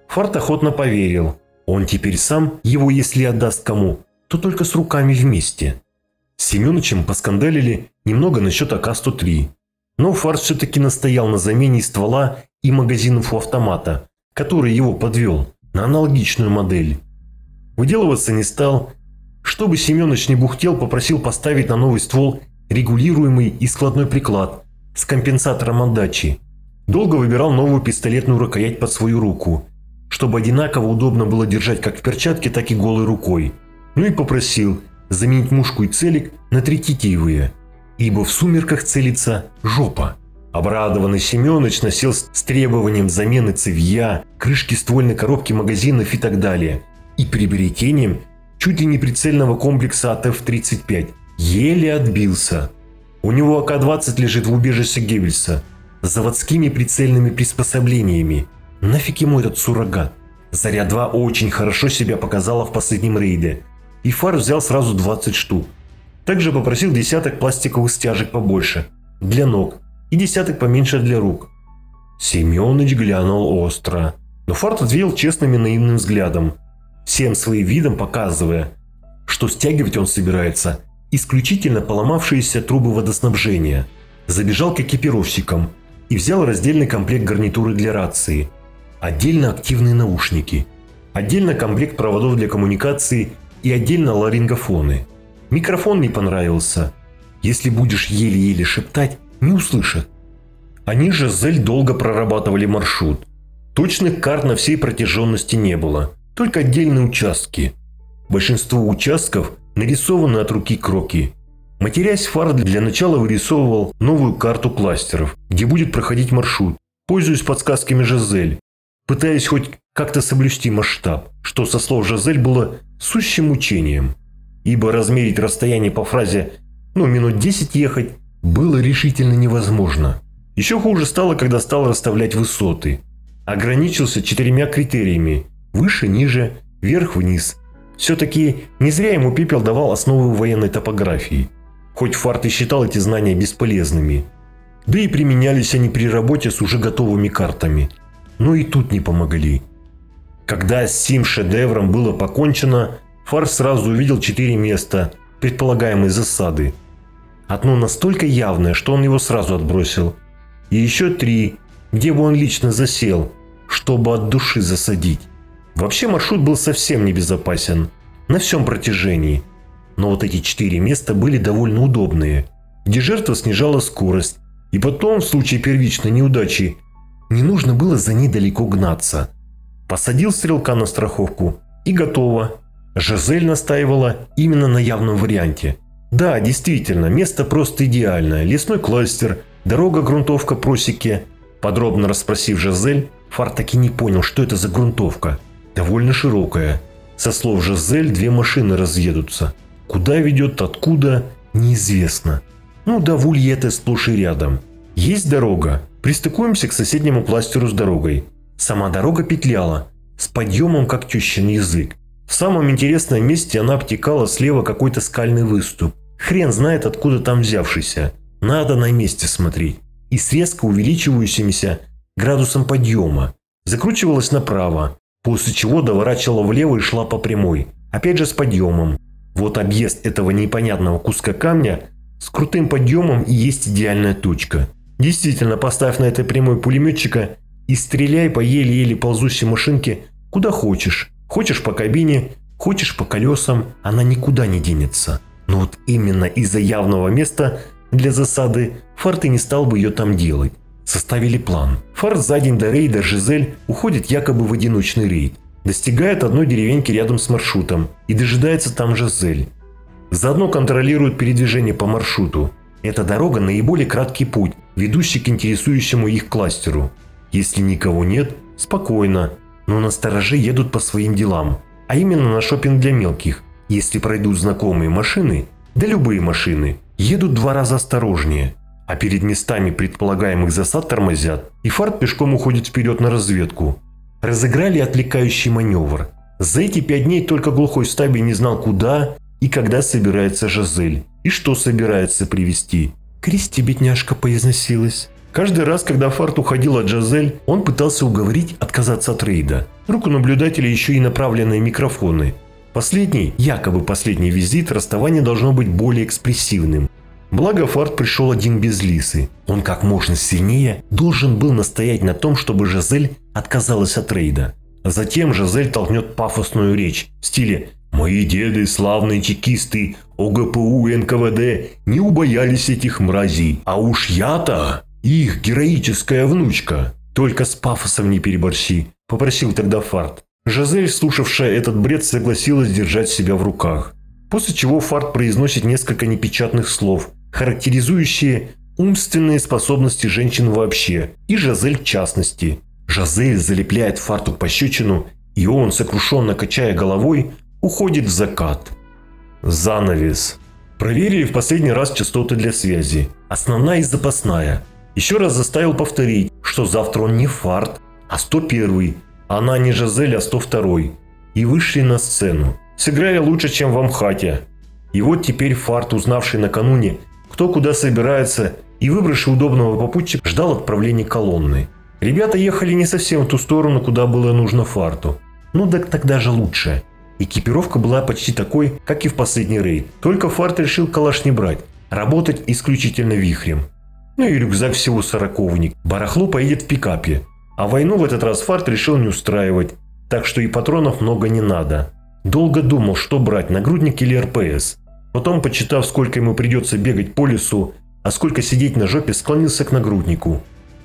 Фарт охотно поверил. Он теперь сам его, если отдаст кому, то только с руками вместе. С Семёнычем поскандалили немного насчет АК-103. Но Фарт все-таки настоял на замене ствола и магазинов у автомата, который его подвел, на аналогичную модель. Выделываться не стал. Чтобы Семёныч не бухтел, попросил поставить на новый ствол регулируемый и складной приклад с компенсатором отдачи. Долго выбирал новую пистолетную рукоять под свою руку, чтобы одинаково удобно было держать как в перчатке, так и голой рукой. Ну и попросил заменить мушку и целик на третитиевые, ибо в сумерках целится жопа. Обрадованный Семёныч насел с требованием замены цевья, крышки ствольной коробки магазинов и так далее, и приобретением чуть ли не прицельного комплекса АТФ-35. Еле отбился. У него АК-20 лежит в убежище Геббельса с заводскими прицельными приспособлениями. Нафиг ему этот суррогат? Заря-2 очень хорошо себя показала в последнем рейде, и Фарт взял сразу 20 штук. Также попросил десяток пластиковых стяжек побольше, для ног, и десяток поменьше для рук. Семёныч глянул остро, но Фарт ответил честным и наивным взглядом, всем своим видом показывая, что стягивать он собирается исключительно поломавшиеся трубы водоснабжения. Забежал к экипировщикам и взял раздельный комплект гарнитуры для рации, отдельно активные наушники, отдельно комплект проводов для коммуникации и отдельно ларингофоны. Микрофон не понравился. Если будешь еле-еле шептать, не услышат. Они же с Зель долго прорабатывали маршрут. Точных карт на всей протяженности не было, только отдельные участки. Большинство участков нарисованы от руки кроки. Матерясь, Фарт для начала вырисовывал новую карту кластеров, где будет проходить маршрут, пользуясь подсказками Жизель, пытаясь хоть как-то соблюсти масштаб, что со слов Жизель было сущим мучением. Ибо размерить расстояние по фразе минут 10 ехать было решительно невозможно. Еще хуже стало, когда стал расставлять высоты. Ограничился 4 критериями – выше, ниже, вверх-вниз. Все-таки не зря ему Пепел давал основы военной топографии. Хоть Фарт и считал эти знания бесполезными. Да и применялись они при работе с уже готовыми картами. Но и тут не помогли. Когда с сим шедевром было покончено, Фарт сразу увидел 4 места предполагаемой засады. Одно настолько явное, что он его сразу отбросил. И еще 3, где бы он лично засел, чтобы от души засадить. Вообще маршрут был совсем небезопасен на всем протяжении. Но вот эти 4 места были довольно удобные, где жертва снижала скорость. И потом, в случае первичной неудачи, не нужно было за ней далеко гнаться. Посадил стрелка на страховку и готово. Жизель настаивала именно на явном варианте. Да, действительно, место просто идеальное. Лесной кластер, дорога, грунтовка, просеки. Подробно расспросив Жизель, Фарт таки не понял, что это за грунтовка. Довольно широкая. Со слов Жизель 2 машины разъедутся. Куда ведет, откуда, неизвестно. Да в Ульете сплошь и рядом. Есть дорога. Пристыкуемся к соседнему кластеру с дорогой. Сама дорога петляла, с подъемом как тещин язык. В самом интересном месте она обтекала слева какой-то скальный выступ. Хрен знает, откуда там взявшийся. Надо на месте смотреть. И с резко увеличивающимся градусом подъема. Закручивалась направо, после чего доворачивала влево и шла по прямой. Опять же с подъемом. Вот объезд этого непонятного куска камня с крутым подъемом и есть идеальная точка. Действительно, поставь на этой прямой пулеметчика и стреляй по еле-еле ползущей машинке куда хочешь. Хочешь по кабине, хочешь по колесам, она никуда не денется. Но вот именно из-за явного места для засады Фарт и не стал бы ее там делать. Составили план. Фарт за день до рейда Жизель уходит якобы в одиночный рейд. Достигает одной деревеньки рядом с маршрутом и дожидается там Жизель. Заодно контролирует передвижение по маршруту. Эта дорога наиболее краткий путь, ведущий к интересующему их кластеру. Если никого нет, спокойно, но на стороже едут по своим делам, а именно на шопинг для мелких. Если пройдут знакомые машины, да любые машины, едут 2 раза осторожнее, а перед местами предполагаемых засад тормозят, и Фарт пешком уходит вперед на разведку. Разыграли отвлекающий маневр. За эти 5 дней только глухой стабиль не знал, куда и когда собирается Жизель, и что собирается привезти. «Кристи, бедняжка, поизносилась», Каждый раз, когда Фарт уходил от Жизель, он пытался уговорить отказаться от рейда. Вдруг у наблюдателя еще и направленные микрофоны. Якобы последний визит, расставание должно быть более экспрессивным. Благо Фарт пришел один без Лисы. Он как можно сильнее должен был настоять на том, чтобы Жизель отказалась от рейда. Затем Жизель толкнет пафосную речь в стиле «Мои деды, славные чекисты, ОГПУ и НКВД не убоялись этих мразей, а уж я-то их героическая внучка». «Только с пафосом не переборщи», – попросил тогда Фарт. Жизель, слушавшая этот бред, согласилась держать себя в руках. После чего Фарт произносит несколько непечатных слов, характеризующие умственные способности женщин вообще, и Жизель в частности. Жизель залепляет Фарту пощечину, и он, сокрушенно качая головой, уходит в закат. Занавес. Проверили в последний раз частоты для связи. Основная и запасная. Еще раз заставил повторить, что завтра он не Фарт, а 101-й. Она не Жизель, а 102-й. И вышли на сцену. Сыграли лучше, чем в Амхате. И вот теперь Фарт, узнавший накануне, кто куда собирается, и выбравший удобного попутчика, ждал отправления колонны. Ребята ехали не совсем в ту сторону, куда было нужно Фарту. Ну так тогда же лучше. Экипировка была почти такой, как и в последний рейд. Только Фарт решил калаш не брать, работать исключительно вихрем. Ну и рюкзак всего 40-ник. Барахло поедет в пикапе. А войну в этот раз Фарт решил не устраивать, так что и патронов много не надо. Долго думал, что брать, нагрудник или РПС. Потом, почитав, сколько ему придется бегать по лесу, а сколько сидеть на жопе, склонился к нагруднику.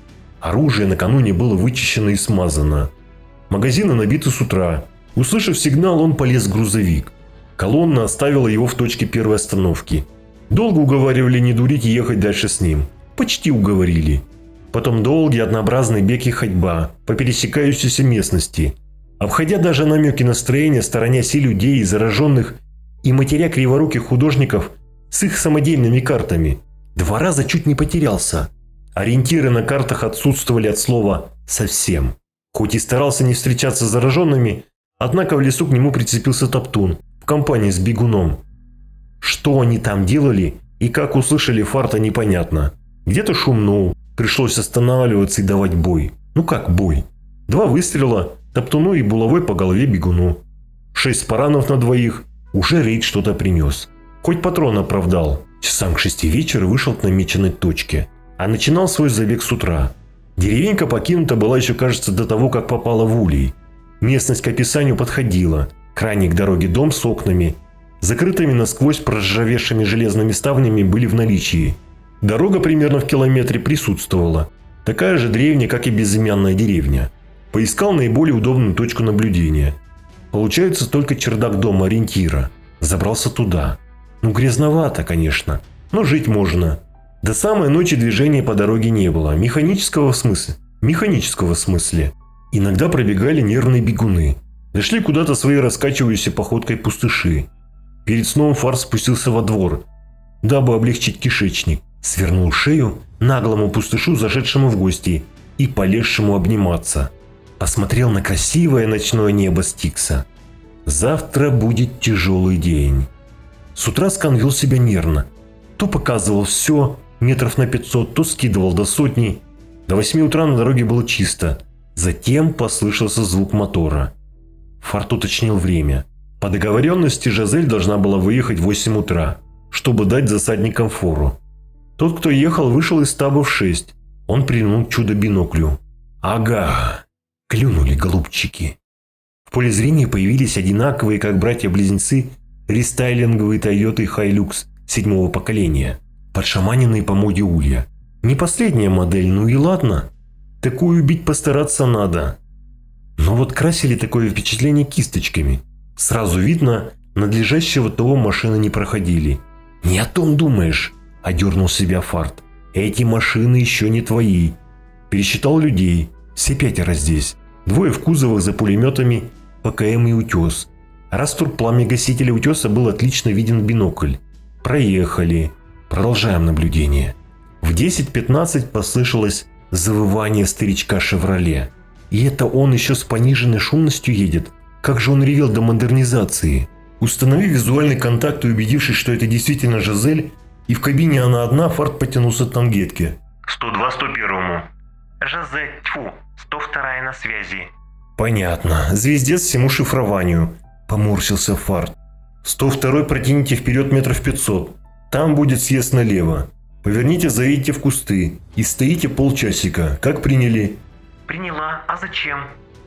Оружие накануне было вычищено и смазано. Магазины набиты с утра. Услышав сигнал, он полез в грузовик. Колонна оставила его в точке первой остановки. Долго уговаривали не дурить и ехать дальше с ним. Почти уговорили. Потом долгий однообразный бег и ходьба по пересекающейся местности. Обходя даже намеки на строение, сторонясь и людей, и зараженных, и матеря криворуких художников с их самодельными картами. 2 раза чуть не потерялся. Ориентиры на картах отсутствовали от слова «совсем». Хоть и старался не встречаться с зараженными, однако в лесу к нему прицепился Топтун в компании с Бегуном. Что они там делали и как услышали Фарта, непонятно. Где-то шумнул, пришлось останавливаться и давать бой. Ну как бой? 2 выстрела, Топтуну и булавой по голове Бегуну. 6 спаранов на 2, уже рейд что-то принес. Хоть патрон оправдал. Часам к 6 вечера вышел к намеченной точке. А начинал свой забег с утра. Деревенька покинута была еще, кажется, до того, как попала в улей. Местность к описанию подходила. Крайний к дороге дом с окнами, закрытыми насквозь проржавевшими железными ставнями, были в наличии. Дорога примерно в километре присутствовала. Такая же древняя, как и безымянная деревня. Поискал наиболее удобную точку наблюдения. Получается только чердак дома ориентира. Забрался туда. Ну грязновато, конечно, но жить можно. До самой ночи движения по дороге не было. Механического в смысле. Иногда пробегали нервные бегуны. Дошли куда-то своей раскачивающейся походкой пустыши. Перед сном Фарт спустился во двор, дабы облегчить кишечник. Свернул шею наглому пустышу, зашедшему в гости, и полезшему обниматься. Посмотрел на красивое ночное небо Стикса. Завтра будет тяжелый день. С утра Скан вел себя нервно. То показывал все, метров на 500, то скидывал до 100. До 8 утра на дороге было чисто. Затем послышался звук мотора. Фарт уточнил время. По договоренности Жизель должна была выехать в 8 утра, чтобы дать засадникам фору. Тот, кто ехал, вышел из стаба в 6. Он прильнул к чудо-биноклю. Ага, клюнули голубчики. В поле зрения появились одинаковые, как братья-близнецы, рестайлинговые Toyota Hilux 7-го поколения, подшаманенные по моде улья. Не последняя модель, ну и ладно. Такую убить постараться надо. Но вот красили такое впечатление кисточками. Сразу видно, надлежащего ТО машины не проходили. «Не о том думаешь», – одернул себя Фарт. «Эти машины еще не твои». Пересчитал людей. Все 5 здесь. 2 в кузовах за пулеметами, ПКМ и утес. Растур пламя-гасителя утеса был отлично виден в бинокль. Проехали. Продолжаем наблюдение. В 10:15 послышалось завывание старичка «Шевроле». И это он еще с пониженной шумностью едет. Как же он ревел до модернизации. Установив визуальный контакт и убедившись, что это действительно Жизель, и в кабине она одна, Фарт потянулся к тангетке. 102 101. Жозе, тьфу, 102 на связи. Понятно. Звездец всему шифрованию. Поморщился Фарт. 102 протяните вперед метров 500. Там будет съезд налево. Поверните, заедьте в кусты. И стоите полчасика. Как приняли? Приняла. А зачем?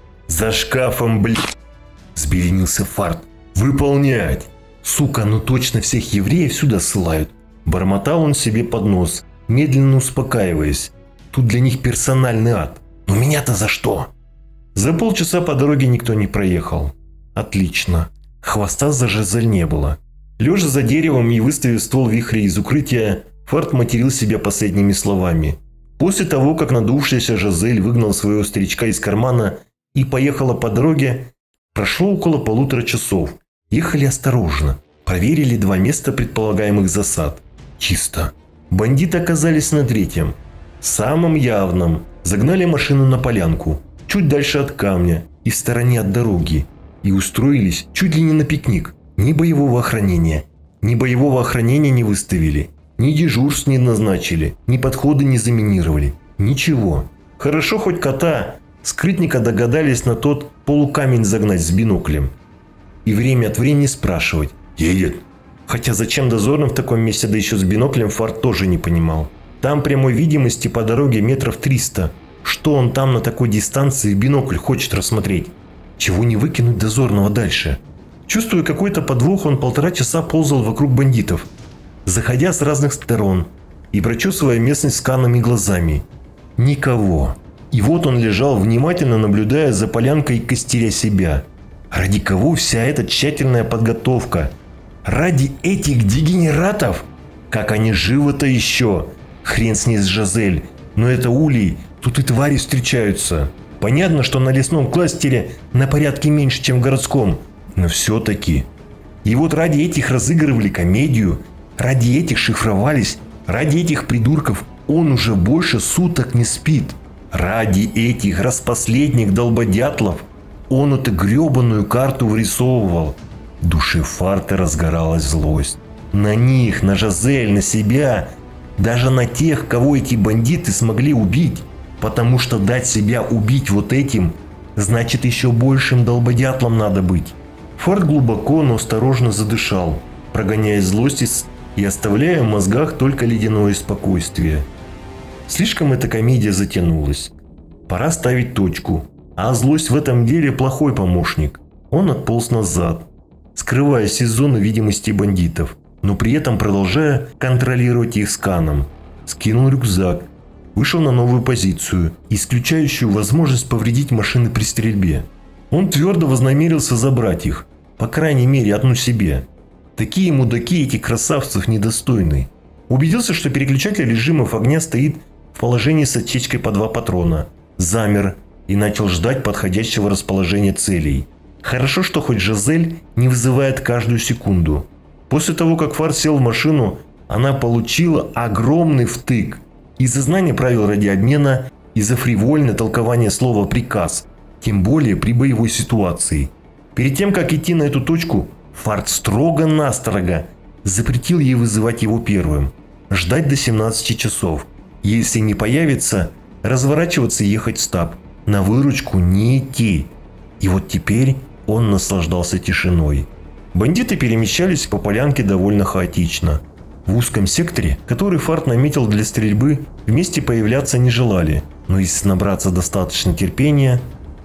За шкафом, взбеленился Фарт. Выполнять. Сука, ну точно всех евреев сюда ссылают. Бормотал он себе под нос, медленно успокаиваясь. Тут для них персональный ад. Но меня-то за что? За полчаса по дороге никто не проехал. Отлично. Хвоста за Жизель не было. Лежа за деревом и выставив ствол вихря из укрытия, Фарт материл себя последними словами. После того, как надувшаяся Жизель выгнал своего старичка из кармана и поехала по дороге, прошло около 1,5 часов. Ехали осторожно. Проверили 2 места предполагаемых засад. Чисто. Бандиты оказались на 3-м. Самым явным. Загнали машину на полянку. Чуть дальше от камня и в стороне от дороги. И устроились чуть ли не на пикник. Ни боевого охранения. Ни боевого охранения не выставили. Ни дежурств не назначили. Ни подходы не заминировали. Ничего. Хорошо хоть кота, скрытника, догадались на тот полукамень загнать с биноклем. И время от времени спрашивать: едет? Хотя зачем дозорным в таком месте, да еще с биноклем, Фарт тоже не понимал. Там прямой видимости по дороге метров 300. Что он там на такой дистанции в бинокль хочет рассмотреть? Чего не выкинуть дозорного дальше? Чувствуя какой-то подвох, он 1,5 часа ползал вокруг бандитов, заходя с разных сторон и прочесывая местность сканными глазами. Никого. И вот он лежал, внимательно наблюдая за полянкой, костеря себя. Ради кого вся эта тщательная подготовка? Ради этих дегенератов? Как они живы-то еще? Хрен с ней с Жизель. Но это улей, тут и твари встречаются. Понятно, что на лесном кластере на порядке меньше, чем в городском. Но все-таки. И вот ради этих разыгрывали комедию. Ради этих шифровались. Ради этих придурков он уже больше суток не спит. Ради этих распоследних долбодятлов он эту гребаную карту вырисовывал. В душе Фарта разгоралась злость. На них, на Жизель, на себя. Даже на тех, кого эти бандиты смогли убить. Потому что дать себя убить вот этим, значит еще большим долбодятлом надо быть. Фарт глубоко, но осторожно задышал, прогоняя злость и оставляя в мозгах только ледяное спокойствие. Слишком эта комедия затянулась. Пора ставить точку. А злость в этом деле плохой помощник. Он отполз назад, скрываясь из зоны видимости бандитов, но при этом продолжая контролировать их сканом. Скинул рюкзак, вышел на новую позицию, исключающую возможность повредить машины при стрельбе. Он твердо вознамерился забрать их, по крайней мере одну себе. Такие мудаки этих красавцев недостойны. Убедился, что переключатель режимов огня стоит в положении с отсечкой по 2 патрона. Замер и начал ждать подходящего расположения целей. Хорошо, что хоть Жизель не вызывает каждую секунду. После того, как Фарт сел в машину, она получила огромный втык. Из-за знания правил радиообмена, из-за фривольное толкования слова «приказ», тем более при боевой ситуации. Перед тем, как идти на эту точку, Фарт строго-настрого запретил ей вызывать его первым. Ждать до 17 часов. Если не появится, разворачиваться и ехать в штаб. На выручку не идти. И вот теперь он наслаждался тишиной. Бандиты перемещались по полянке довольно хаотично. В узком секторе, который Фарт наметил для стрельбы, вместе появляться не желали. Но если набраться достаточно терпения...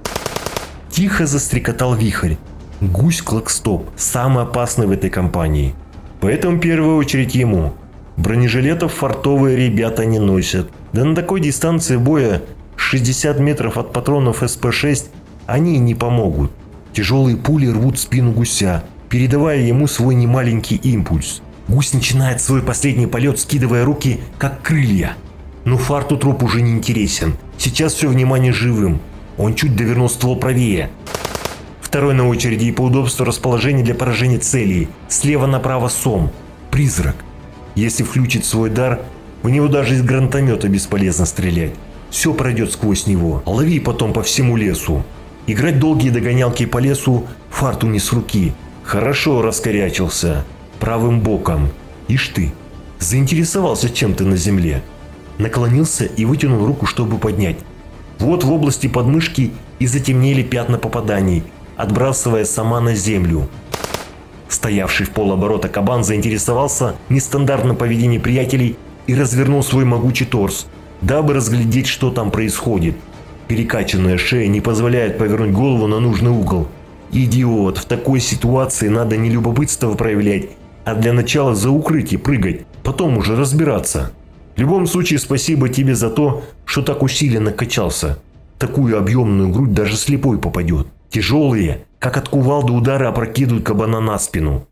Тихо застрекотал вихрь. Гусь Клокстоп, самый опасный в этой компании. Поэтому в первую очередь ему. Бронежилетов фартовые ребята не носят. Да на такой дистанции боя 60 метров от патронов СП-6 они не помогут. Тяжелые пули рвут спину гуся, передавая ему свой немаленький импульс. Гусь начинает свой последний полет, скидывая руки, как крылья. Но Фарту труп уже не интересен. Сейчас все внимание живым. Он чуть довернул ствол правее. Второй на очереди и по удобству расположения для поражения целей. Слева направо Сом. Призрак. Если включит свой дар, в него даже из гранатомета бесполезно стрелять. Все пройдет сквозь него. Лови потом по всему лесу. Играть долгие догонялки по лесу Фарту не с руки. Хорошо раскорячился. Правым боком. Ишь ты, заинтересовался чем-то на земле. наклонился и вытянул руку, чтобы поднять. Вот в области подмышки и затемнели пятна попаданий, отбрасывая сама на землю. Стоявший в полоборота кабан заинтересовался нестандартным поведением приятелей и развернул свой могучий торс, дабы разглядеть, что там происходит. Перекачанная шея не позволяет повернуть голову на нужный угол. Идиот, в такой ситуации надо не любопытство проявлять, а для начала за укрытие прыгать, потом уже разбираться. В любом случае, спасибо тебе за то, что так усиленно качался. Такую объемную грудь даже слепой попадет. Тяжелые, как от кувалды удара, опрокидывают кабана на спину.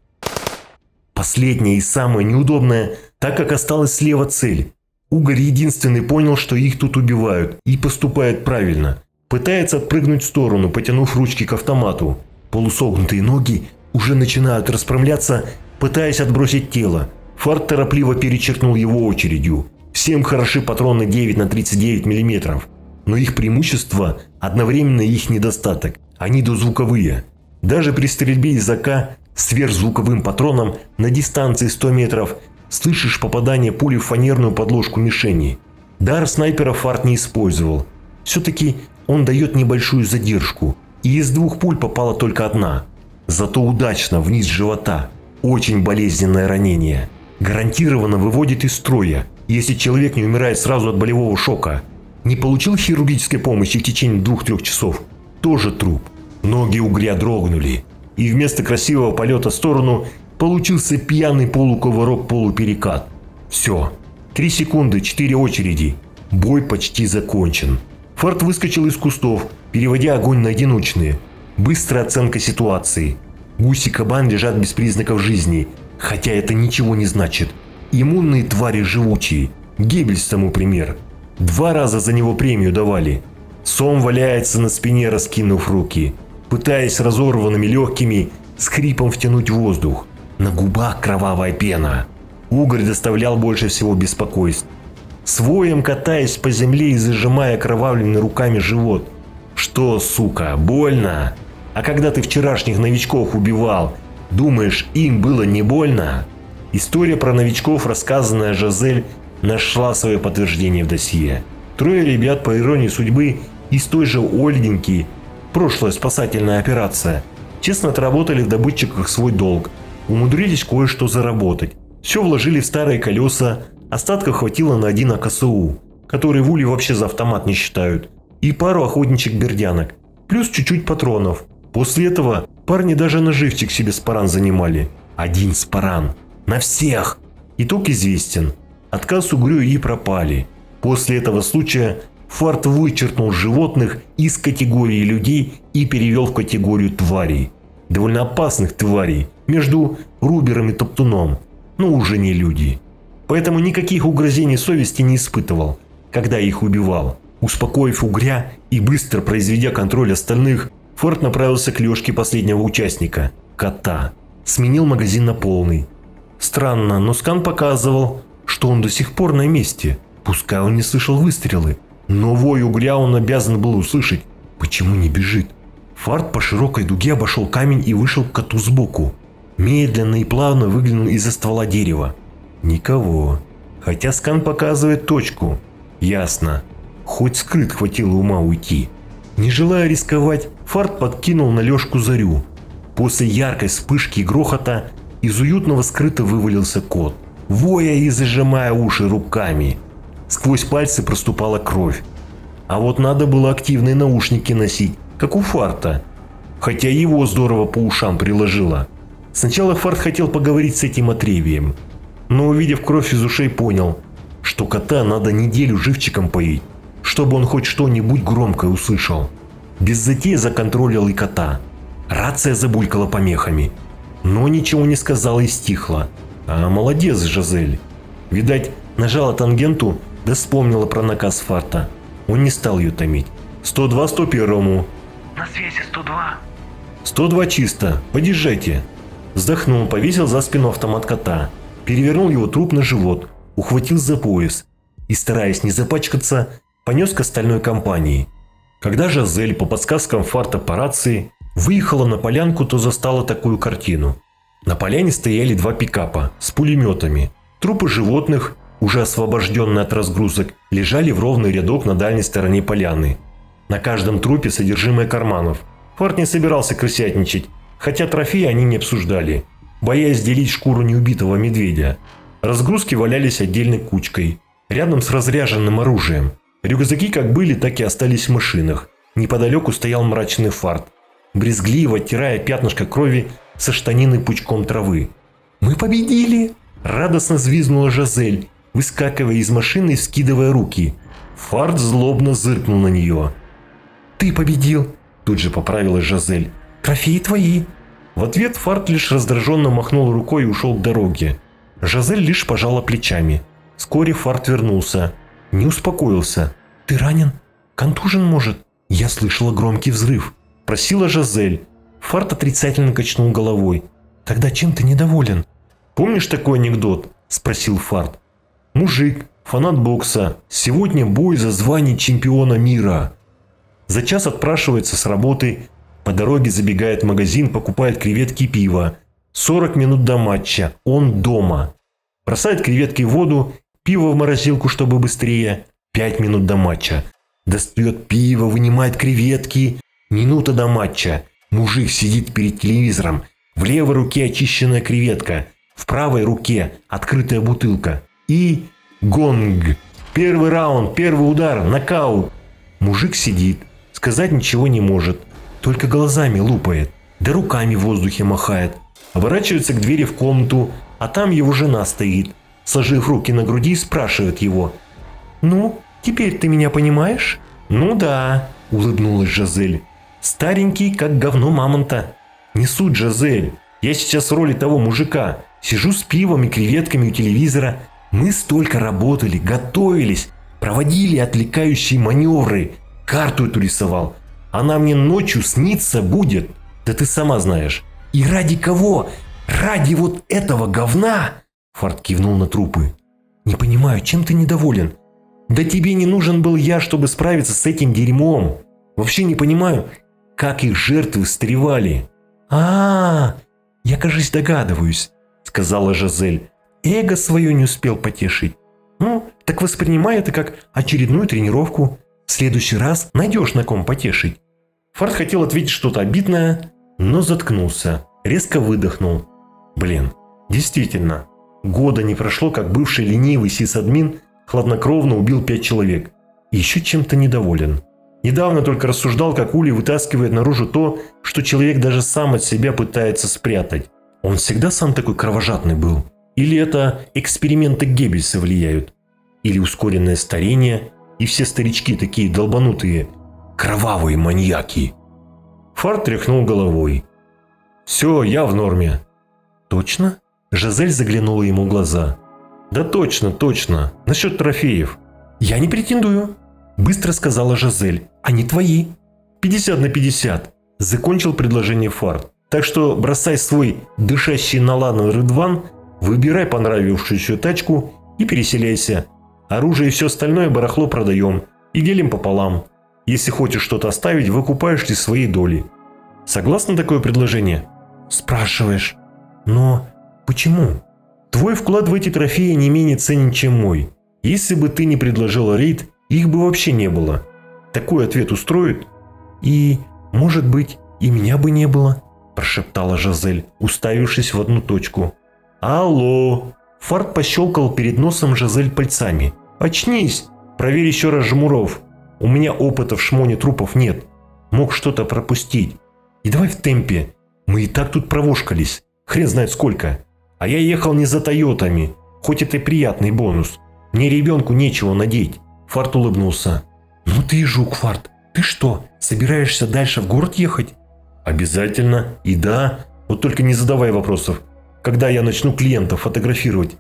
Последнее и самое неудобное, так как осталась слева цель. Угорь единственный понял, что их тут убивают, и поступает правильно. Пытается отпрыгнуть в сторону, потянув ручки к автомату. Полусогнутые ноги уже начинают расправляться, пытаясь отбросить тело. Фарт торопливо перечеркнул его очередью. Всем хороши патроны 9 на 39 мм. Но их преимущество – одновременно их недостаток. Они дозвуковые. Даже при стрельбе из АК сверхзвуковым патроном на дистанции 100 метров слышишь попадание пули в фанерную подложку мишени. Дар снайпера Фарт не использовал. Все-таки он дает небольшую задержку. И из 2 пуль попала только 1. Зато удачно, вниз живота. Очень болезненное ранение. Гарантированно выводит из строя, если человек не умирает сразу от болевого шока. Не получил хирургической помощи в течение 2-3 часов. Тоже труп. Ноги угря дрогнули. И вместо красивого полета в сторону получился пьяный полукувырок-полуперекат. Все. 3 секунды, 4 очереди. Бой почти закончен. Фарт выскочил из кустов, переводя огонь на одиночные. Быстрая оценка ситуации. Гусь и кабан лежат без признаков жизни, хотя это ничего не значит. Иммунные твари живучие. Геббельс тому пример. 2 раза за него премию давали. Сом валяется на спине, раскинув руки, пытаясь разорванными легкими с хрипом втянуть воздух. На губах кровавая пена. Угорь доставлял больше всего беспокойств. С воем катаясь по земле и зажимая окровавленными руками живот. Что, сука, больно? А когда ты вчерашних новичков убивал, думаешь, им было не больно? История про новичков, рассказанная Жизель, нашла свое подтверждение в досье. 3 ребят, по иронии судьбы, из той же Ольгинки, прошлая спасательная операция, честно отработали в добытчиках свой долг, умудрились кое-что заработать. Все вложили в старые колеса, остатков хватило на 1 АКСУ, который в Уле вообще за автомат не считают, и пару охотничьих бердянок, плюс чуть-чуть патронов. После этого парни даже наживчик себе спаран занимали. 1 спаран. На всех. Итог известен. Отказ угрю и пропали. После этого случая Фарт вычеркнул животных из категории людей и перевел в категорию тварей. Довольно опасных тварей, между Рубером и Топтуном, но уже не люди. Поэтому никаких угрызений совести не испытывал, когда их убивал. Успокоив угря и быстро произведя контроль остальных, Фарт направился к лёжке последнего участника – кота. Сменил магазин на полный. Странно, но скан показывал, что он до сих пор на месте. Пускай он не слышал выстрелы, но вой угря он обязан был услышать. Почему не бежит? Фарт по широкой дуге обошел камень и вышел к коту сбоку. Медленно и плавно выглянул из-за ствола дерева. Никого. Хотя скан показывает точку. Ясно. Хоть скрыт хватило ума уйти. Не желая рисковать, Фарт подкинул на лёжку зарю. После яркой вспышки и грохота из уютного скрыта вывалился кот, воя и зажимая уши руками. Сквозь пальцы проступала кровь. А вот надо было активные наушники носить, как у Фарта. Хотя его здорово по ушам приложило. Сначала Фарт хотел поговорить с этим отребием, но увидев кровь из ушей, понял, что кота надо неделю живчиком поить, чтобы он хоть что-нибудь громкое услышал. Без затей законтролил и кота. Рация забулькала помехами, но ничего не сказала и стихла. А молодец, Жизель. Видать, нажала тангенту, да вспомнила про наказ Фарта. Он не стал ее томить. 102 101-му. На связи 102. 102 чисто, подъезжайте. Вздохнул, повесил за спину автомат кота, перевернул его труп на живот, ухватил за пояс и, стараясь не запачкаться, понес к остальной компании. Когда Жизель по подсказкам Фарта по рации выехала на полянку, то застала такую картину. На поляне стояли 2 пикапа с пулеметами, трупы животных уже освобожденные от разгрузок, лежали в ровный рядок на дальней стороне поляны. На каждом трупе содержимое карманов. Фарт не собирался крысятничать, хотя трофеи они не обсуждали, боясь делить шкуру неубитого медведя. Разгрузки валялись отдельной кучкой, рядом с разряженным оружием. Рюкзаки как были, так и остались в машинах. Неподалеку стоял мрачный Фарт, брезгливо оттирая пятнышко крови со штанины пучком травы. «Мы победили!» – радостно взвизгнула Жизель, выскакивая из машины и вскидывая руки. Фарт злобно зыркнул на нее. «Ты победил!» – тут же поправилась Жизель. «Трофеи твои!» В ответ Фарт лишь раздраженно махнул рукой и ушел к дороге. Жизель лишь пожала плечами. Вскоре Фарт вернулся. Не успокоился. «Ты ранен? Контужен, может?» «Я слышала громкий взрыв», – просила Жизель. Фарт отрицательно качнул головой. «Тогда чем ты недоволен?» «Помнишь такой анекдот?» – спросил Фарт. «Мужик, фанат бокса, сегодня бой за звание чемпиона мира. За час отпрашивается с работы, по дороге забегает в магазин, покупает креветки и пиво. 40 минут до матча, он дома. Бросает креветки в воду, пиво в морозилку, чтобы быстрее. 5 минут до матча. Достает пиво, вынимает креветки. Минута до матча. Мужик сидит перед телевизором. В левой руке очищенная креветка, в правой руке открытая бутылка. И гонг. Первый раунд, первый удар, нокаут. Мужик сидит, сказать ничего не может, только глазами лупает, да руками в воздухе махает. Оборачивается к двери в комнату, а там его жена стоит, сложив руки на груди, спрашивает его: «Ну, теперь ты меня понимаешь?» «Ну да», – улыбнулась Жизель. «Старенький, как говно мамонта». «Не суть, Жизель. Я сейчас в роли того мужика. Сижу с пивом и креветками у телевизора. Мы столько работали, готовились, проводили отвлекающие маневры. Карту эту рисовал. Она мне ночью снится будет. Да ты сама знаешь. И ради кого? Ради вот этого говна?» Фарт кивнул на трупы. «Не понимаю, чем ты недоволен? Да тебе не нужен был я, чтобы справиться с этим дерьмом. Вообще не понимаю, как их жертвы встревали». Я, кажется, догадываюсь», – сказала Жизель. «Эго свое не успел потешить. Ну, так воспринимай это как очередную тренировку. В следующий раз найдешь на ком потешить». Фарт хотел ответить что-то обидное, но заткнулся, резко выдохнул. Блин, действительно, года не прошло, как бывший ленивый сисадмин хладнокровно убил 5 человек. И еще чем-то недоволен. Недавно только рассуждал, как Ули вытаскивает наружу то, что человек даже сам от себя пытается спрятать. Он всегда сам такой кровожадный был? Или это эксперименты Геббельса влияют? Или ускоренное старение, и все старички такие долбанутые, кровавые маньяки? Фарт тряхнул головой. «Все, я в норме». «Точно?» Жизель заглянула ему в глаза. «Да точно, точно. Насчет трофеев». «Я не претендую», – быстро сказала Жизель. «Они твои». 50 на 50. Закончил предложение Фарт. «Так что бросай свой дышащий на ладан Рыдван, выбирай понравившуюся тачку и переселяйся. Оружие и все остальное барахло продаем и делим пополам. Если хочешь что-то оставить, выкупаешь из своей доли. Согласна такое предложение?» «Спрашиваешь. Но почему?» «Твой вклад в эти трофеи не менее ценен, чем мой. Если бы ты не предложила рейд, их бы вообще не было. Такой ответ устроит?» «И, может быть, и меня бы не было», – прошептала Жизель, уставившись в одну точку. «Алло!» Фарт пощелкал перед носом Жизель пальцами. «Очнись! Проверь еще раз жмуров. У меня опыта в шмоне трупов нет. Мог что-то пропустить. И давай в темпе. Мы и так тут провошкались. Хрен знает сколько. А я ехал не за Тойотами. Хоть это и приятный бонус. Мне ребенку нечего надеть». Фарт улыбнулся. «Ну ты и жук, Фарт. Ты что, собираешься дальше в город ехать?» «Обязательно. И да. Вот только не задавай вопросов. Когда я начну клиентов фотографировать?»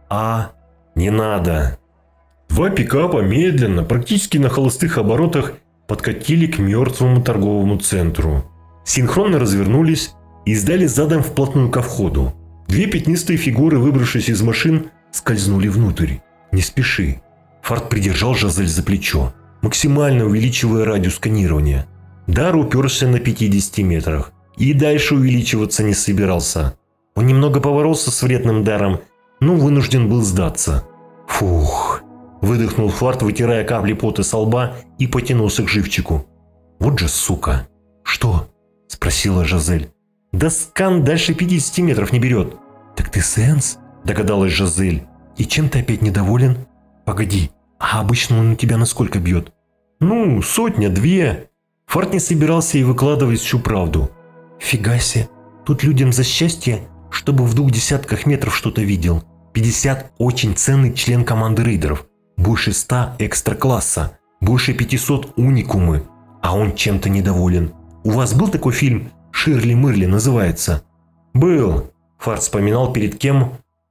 «Не надо». Два пикапа медленно, практически на холостых оборотах, подкатили к мертвому торговому центру. Синхронно развернулись и сдали задом вплотную ко входу. Две пятнистые фигуры, выбравшись из машин, скользнули внутрь. «Не спеши». Фарт придержал Жизель за плечо, максимально увеличивая радиус сканирования. Дар уперся на 50 метрах и дальше увеличиваться не собирался. Он немного поборолся с вредным даром, но вынужден был сдаться. Фух. Выдохнул Фарт, вытирая капли пота со лба и потянулся к живчику. Вот же сука. Что? Спросила Жизель. Да скан дальше 50 метров не берет. Так ты Сенс? Догадалась Жизель. И чем ты опять недоволен? Погоди, а обычно он тебя насколько бьет? Ну, 100-2. Фарт не собирался и выкладывать всю правду. Фига себе. Тут людям за счастье, чтобы в 20 метров что-то видел. 50 очень ценный член команды рейдеров. Больше 100 экстра-класса. Больше 500 уникумы. А он чем-то недоволен. У вас был такой фильм «Ширли-мырли» называется? Был. Фарт вспоминал перед кем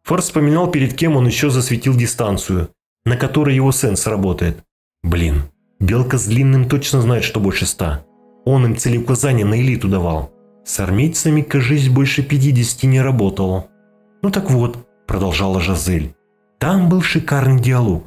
он еще засветил дистанцию, на которой его сенс работает. Блин, Белка с Длинным точно знает, что больше 100. Он им целеуказания на элиту давал. С армейцами, кажись, больше 50 не работало. Ну так вот, продолжала Жизель. Там был шикарный диалог.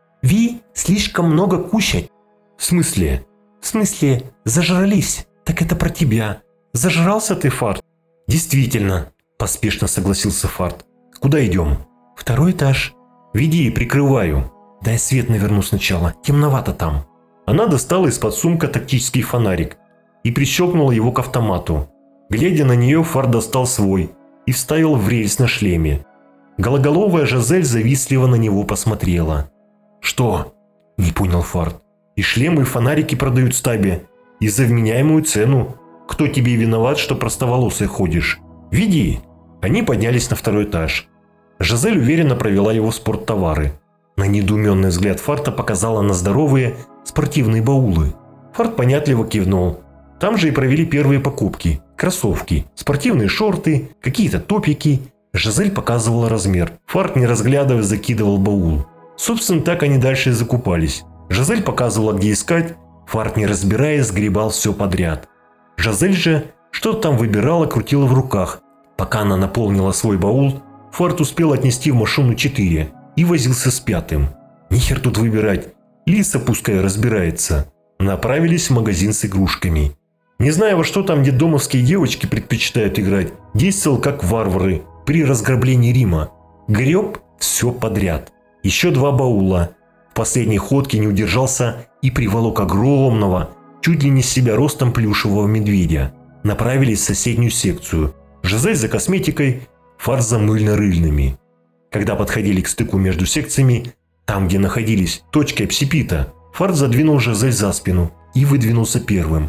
Ви слишком много кушать. В смысле? В смысле, зажрались. Так это про тебя. Зажрался ты, Фарт? Действительно, поспешно согласился Фарт. Куда идем? 2-й этаж. Веди, прикрываю. Дай свет наверну сначала, темновато там. Она достала из-под сумка тактический фонарик и прищелкнула его к автомату. Глядя на нее, Фарт достал свой и вставил в рельс на шлеме. Гологоловая Жизель завистливо на него посмотрела. «Что?» – не понял Фарт. «И шлемы, и фонарики продают в стабе. И за вменяемую цену. Кто тебе виноват, что простоволосой ходишь? Веди!» Они поднялись на 2-й этаж. Жизель уверенно провела его в спорттовары. На недоуменный взгляд Фарта показала на здоровые спортивные баулы. Фарт понятливо кивнул. Там же и провели первые покупки. Кроссовки, спортивные шорты, какие-то топики. Жизель показывала размер. Фарт, не разглядывая, закидывал баул. Собственно, так они дальше и закупались. Жизель показывала, где искать. Фарт, не разбираясь, сгребал все подряд. Жизель же что-то там выбирала, крутила в руках. Пока она наполнила свой баул, Фарт успел отнести в машину 4 и возился с 5-м. Нихер тут выбирать. Лиса пускай разбирается. Направились в магазин с игрушками. Не зная, во что там детдомовские девочки предпочитают играть, действовал как варвары при разграблении Рима. Греб все подряд. Еще 2 баула. В последней ходке не удержался и приволок огромного, чуть ли не с себя ростом плюшевого медведя. Направились в соседнюю секцию. Жизель за косметикой, Фарт за мыльно-рыльными. Когда подходили к стыку между секциями, там, где находились точки общепита, Фарт задвинул Жизель за спину и выдвинулся первым.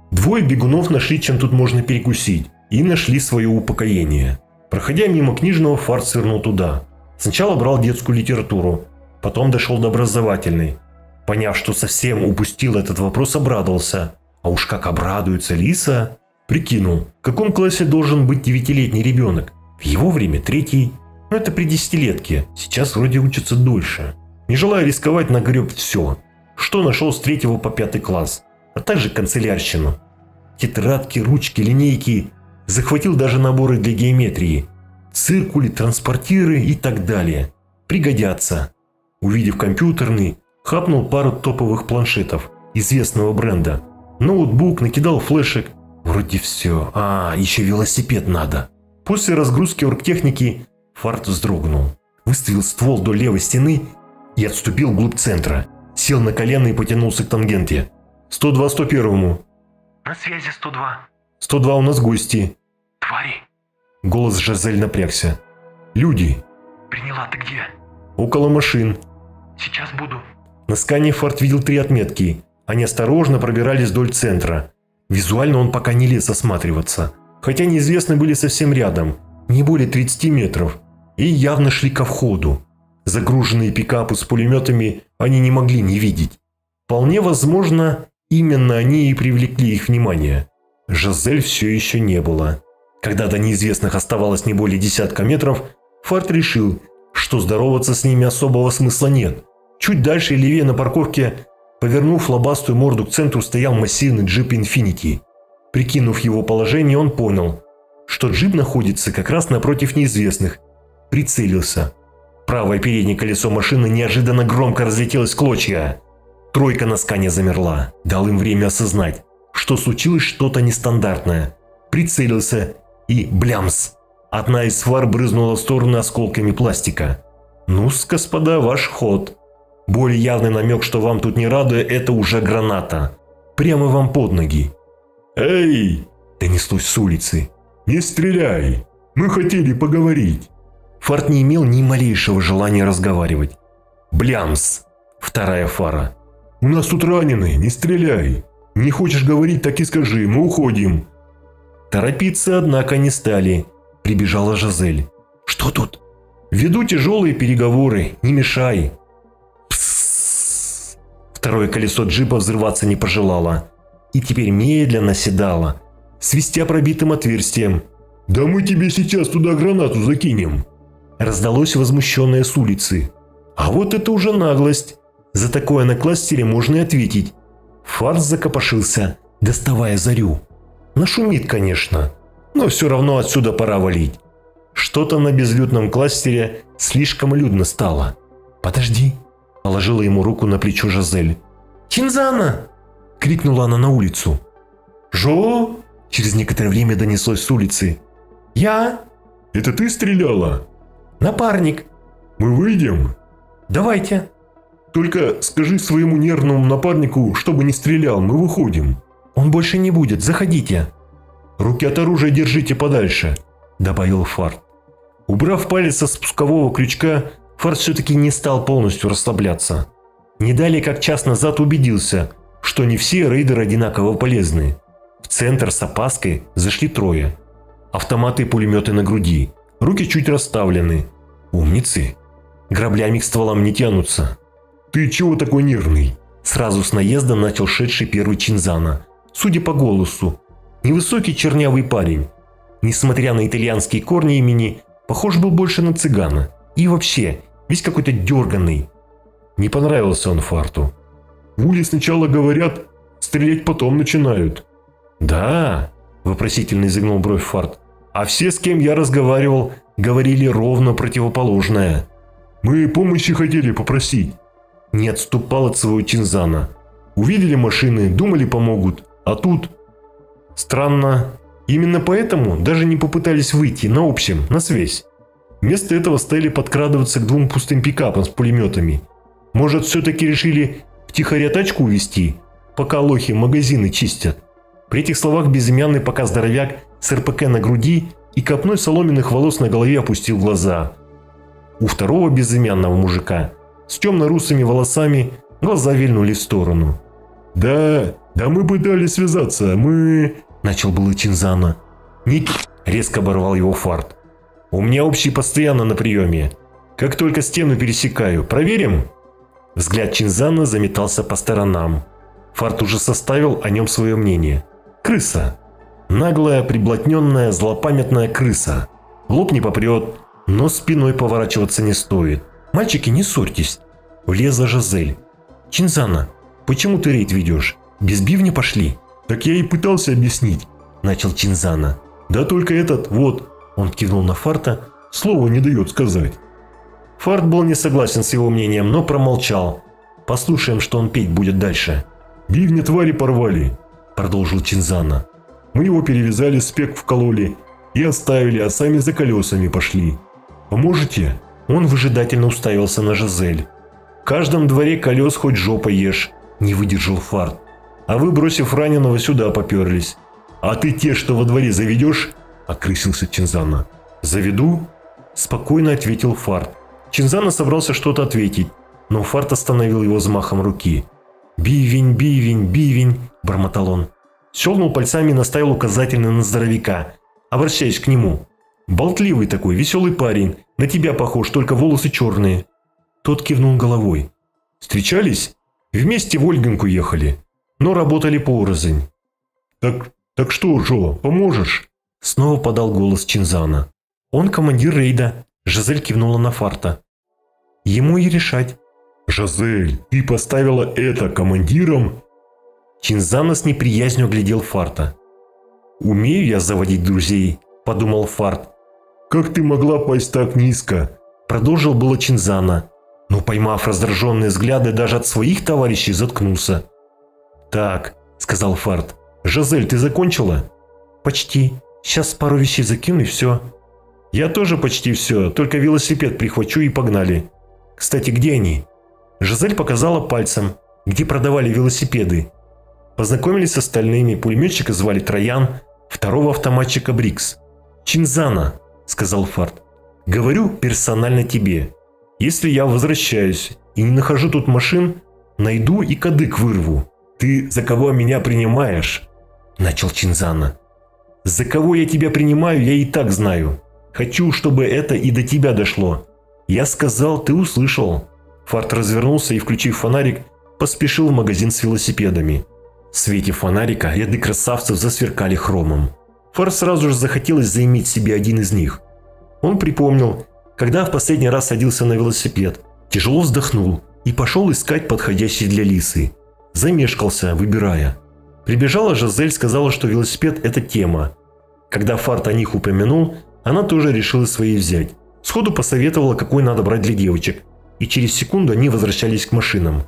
2 бегунов нашли, чем тут можно перекусить, и нашли свое упокоение. Проходя мимо книжного, Фарт свернул туда. Сначала брал детскую литературу, потом дошел до образовательной. Поняв, что совсем упустил этот вопрос, обрадовался. А уж как обрадуется Лиса. Прикинул, в каком классе должен быть 9-летний ребенок. В его время 3-й. Но это при 10-летке. Сейчас вроде учатся дольше. Не желая рисковать, нагреб все, что нашел с 3 по 5 класс. А также канцелярщину. Тетрадки, ручки, линейки. Захватил даже наборы для геометрии. Циркули, транспортиры и так далее. Пригодятся. Увидев компьютерный, хапнул пару топовых планшетов известного бренда. Ноутбук, накидал флешек. Вроде все. Еще велосипед надо. После разгрузки оргтехники Фарт вздрогнул. Выставил ствол вдоль левой стены и отступил вглубь центра. Сел на колено и потянулся к тангенте. 102 101-му. На связи 102. 102 у нас гости. Твари. Голос Жизель напрягся. Люди. Приняла, ты где? Около машин. Сейчас буду. На скане Фарт видел 3 отметки. Они осторожно пробирались вдоль центра. Визуально он пока не лез осматриваться. Хотя неизвестные были совсем рядом. Не более 30 метров. И явно шли ко входу. Загруженные пикапы с пулеметами они не могли не видеть. Вполне возможно, именно они и привлекли их внимание. Жизель все еще не было. Когда до неизвестных оставалось не более 10 метров, Фарт решил, что здороваться с ними особого смысла нет. Чуть дальше и левее на парковке, повернув лобастую морду к центру, стоял массивный джип Infiniti. Прикинув его положение, он понял, что джип находится как раз напротив неизвестных. Прицелился. Правое переднее колесо машины неожиданно громко разлетелось в клочья. 3 на скане замерла. Дал им время осознать, что случилось что-то нестандартное. Прицелился и блямс. Одна из фар брызнула в сторону осколками пластика. Ну-с, господа, ваш ход. Более явный намек, что вам тут не рады, это уже граната. Прямо вам под ноги. «Эй!» – донеслось с улицы. «Не стреляй! Мы хотели поговорить!» Фарт не имел ни малейшего желания разговаривать. Блямс! Вторая фара. «У нас тут раненые, не стреляй! Не хочешь говорить, так и скажи, мы уходим!» Торопиться, однако, не стали. Прибежала Жизель. «Что тут?» «Веду тяжелые переговоры, не мешай!» Пссс! Второе колесо джипа взрываться не пожелало. И теперь медленно седало, свистя пробитым отверстием. «Да мы тебе сейчас туда гранату закинем!» Раздалось возмущенное с улицы. А вот это уже наглость. За такое на кластере можно и ответить. Фарт закопошился, доставая зарю. Нашумит, конечно, но все равно отсюда пора валить. Что-то на безлюдном кластере слишком людно стало. «Подожди», – положила ему руку на плечо Жизель. «Чинзана!» – крикнула она на улицу. «Жо?» – через некоторое время донеслось с улицы. «Я?» «Это ты стреляла?» «Напарник». «Мы выйдем?» «Давайте». «Только скажи своему нервному напарнику, чтобы не стрелял, мы выходим». «Он больше не будет, заходите». «Руки от оружия держите подальше», – добавил Фарт. Убрав палец со спускового крючка, Фарт все-таки не стал полностью расслабляться. Не далее, как час назад убедился, что не все рейдеры одинаково полезны. В центр с опаской зашли трое. Автоматы и пулеметы на груди, руки чуть расставлены. Умницы. Граблями к стволам не тянутся. «Ты чего такой нервный?» Сразу с наездом начал шедший первый Чинзана. Судя по голосу, невысокий чернявый парень. Несмотря на итальянские корни имени, похож был больше на цыгана. И вообще, весь какой-то дерганный. Не понравился он Фарту. «В Уле сначала говорят, стрелять потом начинают». «Да?» – вопросительно изогнул бровь Фарт. «А все, с кем я разговаривал, говорили ровно противоположное». «Мы помощи хотели попросить». Не отступал от своего Чинзана. «Увидели машины, думали помогут, а тут...» «Странно. Именно поэтому даже не попытались выйти на общем, на связь. Вместо этого стали подкрадываться к двум пустым пикапам с пулеметами. Может, все-таки решили втихаря тачку увезти, пока лохи магазины чистят?» При этих словах безымянный пока здоровяк с РПК на груди и копной соломенных волос на голове опустил глаза. У второго безымянного мужика с темно-русыми волосами глаза вильнули в сторону. «Да мы пытались связаться, мы...» – начал было Чинзана. «Ник!» – резко оборвал его Фарт. «У меня общий постоянно на приеме. Как только стену пересекаю, проверим?» Взгляд Чинзана заметался по сторонам. Фарт уже составил о нем свое мнение. Крыса. Наглая, приблотненная, злопамятная крыса. Лоб не попрет, но спиной поворачиваться не стоит. «Мальчики, не ссорьтесь!» – влезла Жизель. «Чинзана, почему ты рейд ведешь? Без бивня пошли?» «Так я и пытался объяснить», – начал Чинзана. «Да только этот, вот», – он кивнул на Фарта, – «слова не дает сказать». Фарт был не согласен с его мнением, но промолчал. Послушаем, что он петь будет дальше. «Бивня твари порвали», – продолжил Чинзана. «Мы его перевязали, спек вкололи и оставили, а сами за колесами пошли. Поможете?» Он выжидательно уставился на Жизель. «В каждом дворе колес хоть жопа ешь», – не выдержал Фарт. «А вы, бросив раненого, сюда поперлись». «А ты те, что во дворе заведешь?» – окрысился Чинзана. «Заведу?» – спокойно ответил Фарт. Чинзана собрался что-то ответить, но Фарт остановил его взмахом руки. «Бивень, бивень, бивень», – бормотал он. Щелкнул пальцами и наставил указательный на здоровяка, обращаясь к нему. «Болтливый такой, веселый парень, на тебя похож, только волосы черные». Тот кивнул головой. «Встречались? Вместе в Ольгинку ехали, но работали порознь». Так что, Жо, поможешь?» Снова подал голос Чинзана. «Он командир рейда», – Жизель кивнула на Фарта. «Ему и решать». «Жизель, ты поставила это командиром?» Чинзана с неприязнью оглядел Фарта. «Умею я заводить друзей», – подумал Фарт. «Как ты могла пасть так низко?» – продолжил было Чинзана, но, поймав раздраженные взгляды даже от своих товарищей, заткнулся. «Так», – сказал Фарт. «Жизель, ты закончила?» «Почти. Сейчас пару вещей закину и все». «Я тоже почти все, только велосипед прихвачу и погнали». Кстати, где они?» Жизель показала пальцем, где продавали велосипеды. Познакомились с остальными, пулеметчика звали Троян, второго автоматчика Брикс. «Чинзана», — сказал Фарт, — «говорю персонально тебе. Если я возвращаюсь и не нахожу тут машин, найду и кадык вырву». «Ты за кого меня принимаешь?» — начал Чинзана. «За кого я тебя принимаю, я и так знаю. Хочу, чтобы это и до тебя дошло. Я сказал, ты услышал». Фарт развернулся и, включив фонарик, поспешил в магазин с велосипедами. В свете фонарика ряды красавцев засверкали хромом. Фарт сразу же захотелось заиметь себе один из них. Он припомнил, когда в последний раз садился на велосипед, тяжело вздохнул и пошел искать подходящий для Лисы. Замешкался, выбирая. Прибежала Жизель, сказала, что велосипед – это тема. Когда Фарт о них упомянул, она тоже решила свои взять. Сходу посоветовала, какой надо брать для девочек. И через секунду они возвращались к машинам.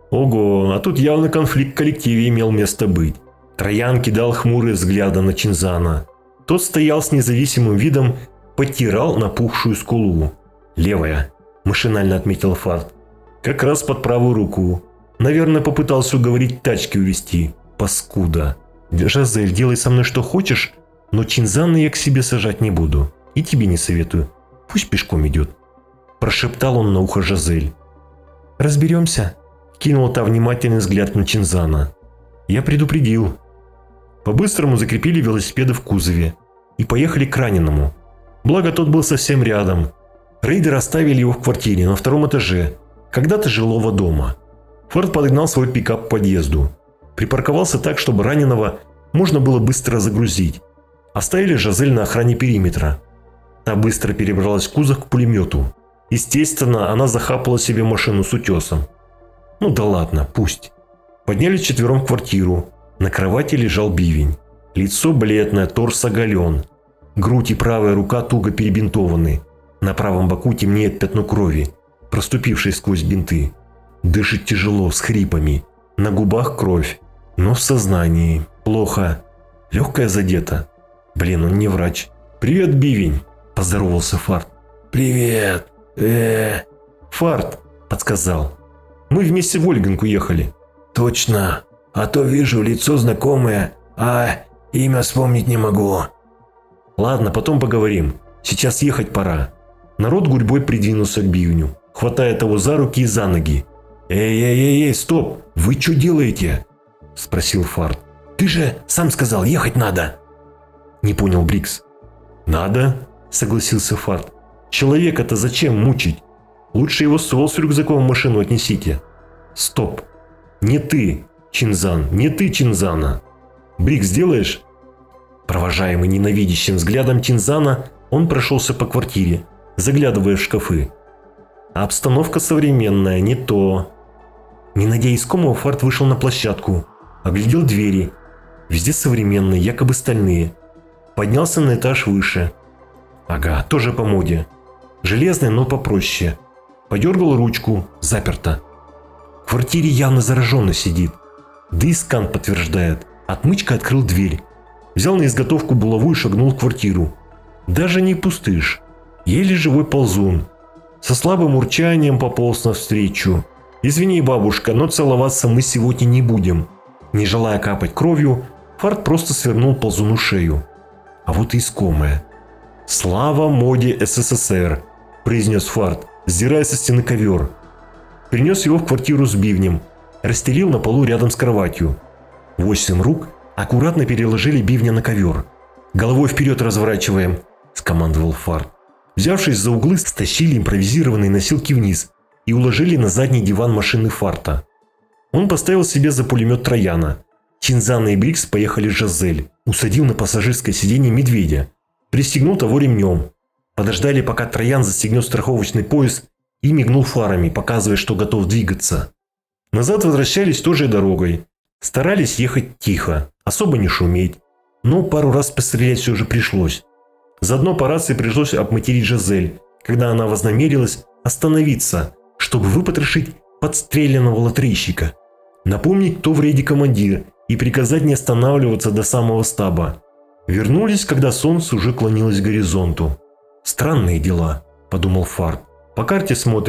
Ого, а тут явно конфликт в коллективе имел место быть. Троян кидал хмурые взгляды на Чинзана. Тот стоял с независимым видом, потирал напухшую скулу. «Левая», – машинально отметил Фарт. «Как раз под правую руку. Наверное, попытался уговорить тачки увезти. Паскуда. Жизель, делай со мной что хочешь, но Чинзана я к себе сажать не буду. И тебе не советую. Пусть пешком идет», – прошептал он на ухо Жизель. «Разберемся», – кинул та внимательный взгляд на Чинзана. «Я предупредил». По-быстрому закрепили велосипеды в кузове и поехали к раненому. Благо тот был совсем рядом. Рейдеры оставили его в квартире на втором этаже, когда-то жилого дома. Форд подогнал свой пикап к подъезду. Припарковался так, чтобы раненого можно было быстро загрузить. Оставили Жизель на охране периметра. Та быстро перебралась в кузов к пулемету. Естественно, она захапала себе машину с утесом. Ну да ладно, пусть. Поднялись вчетвером в квартиру. На кровати лежал Бивень. Лицо бледное, торс оголен. Грудь и правая рука туго перебинтованы. На правом боку темнеет пятно крови, проступившей сквозь бинты. Дышит тяжело, с хрипами. На губах кровь, но в сознании. Плохо. Легкая задета. Блин, он не врач. «Привет, Бивень», – поздоровался Фарт. «Привет. Фарт», – подсказал. «Мы вместе в Ольгинку ехали». Точно. А то вижу лицо знакомое, а имя вспомнить не могу». «Ладно, потом поговорим. Сейчас ехать пора». Народ гурьбой придвинулся к Бивню, хватая того за руки и за ноги. «Эй, стоп! Вы что делаете?» – спросил Фарт. «Ты же сам сказал, ехать надо!» Не понял Брикс. «Надо?» – согласился Фарт. «Человека-то зачем мучить? Лучше его ствол с рюкзаком в машину отнесите». «Стоп! Не ты, Чинзан, не ты, Чинзана! Брикс, делаешь?» Провожаемый ненавидящим взглядом Чинзана, он прошелся по квартире, заглядывая в шкафы. А обстановка современная, не то. Не найдя искомого, Фарт вышел на площадку, оглядел двери. Везде современные, якобы стальные. Поднялся на этаж выше. Ага, тоже по моде. Железная, но попроще. Подергал ручку, заперто. В квартире явно зараженный сидит. Да и скан подтверждает. Отмычка открыл дверь. Взял на изготовку булаву и шагнул в квартиру. Даже не пустышь. Еле живой ползун. Со слабым урчанием пополз навстречу. «Извини, бабушка, но целоваться мы сегодня не будем». Не желая капать кровью, Фарт просто свернул ползуну шею. А вот и искомое. «Слава моде СССР», – произнес Фарт, сдирая со стены ковер. Принес его в квартиру с Бивнем. Расстелил на полу рядом с кроватью. 8 рук аккуратно переложили Бивня на ковер. «Головой вперед разворачиваем», – скомандовал Фарт. Взявшись за углы, стащили импровизированные носилки вниз и уложили на задний диван машины Фарта. Он поставил себе за пулемет Трояна. Чинзана и Брикс поехали с Жизель. Усадил на пассажирское сиденье медведя. Пристегнул того ремнем. Подождали, пока Троян застегнет страховочный пояс и мигнул фарами, показывая, что готов двигаться. Назад возвращались той же дорогой. Старались ехать тихо, особо не шуметь. Но пару раз пострелять все же пришлось. Заодно по рации пришлось обматерить Жизель, когда она вознамерилась остановиться, чтобы выпотрошить подстреленного лотерейщика. Напомнить, кто в рейде командир, и приказать не останавливаться до самого стаба. Вернулись, когда солнце уже клонилось к горизонту. «Странные дела», – подумал Фарт. «По карте смотришь,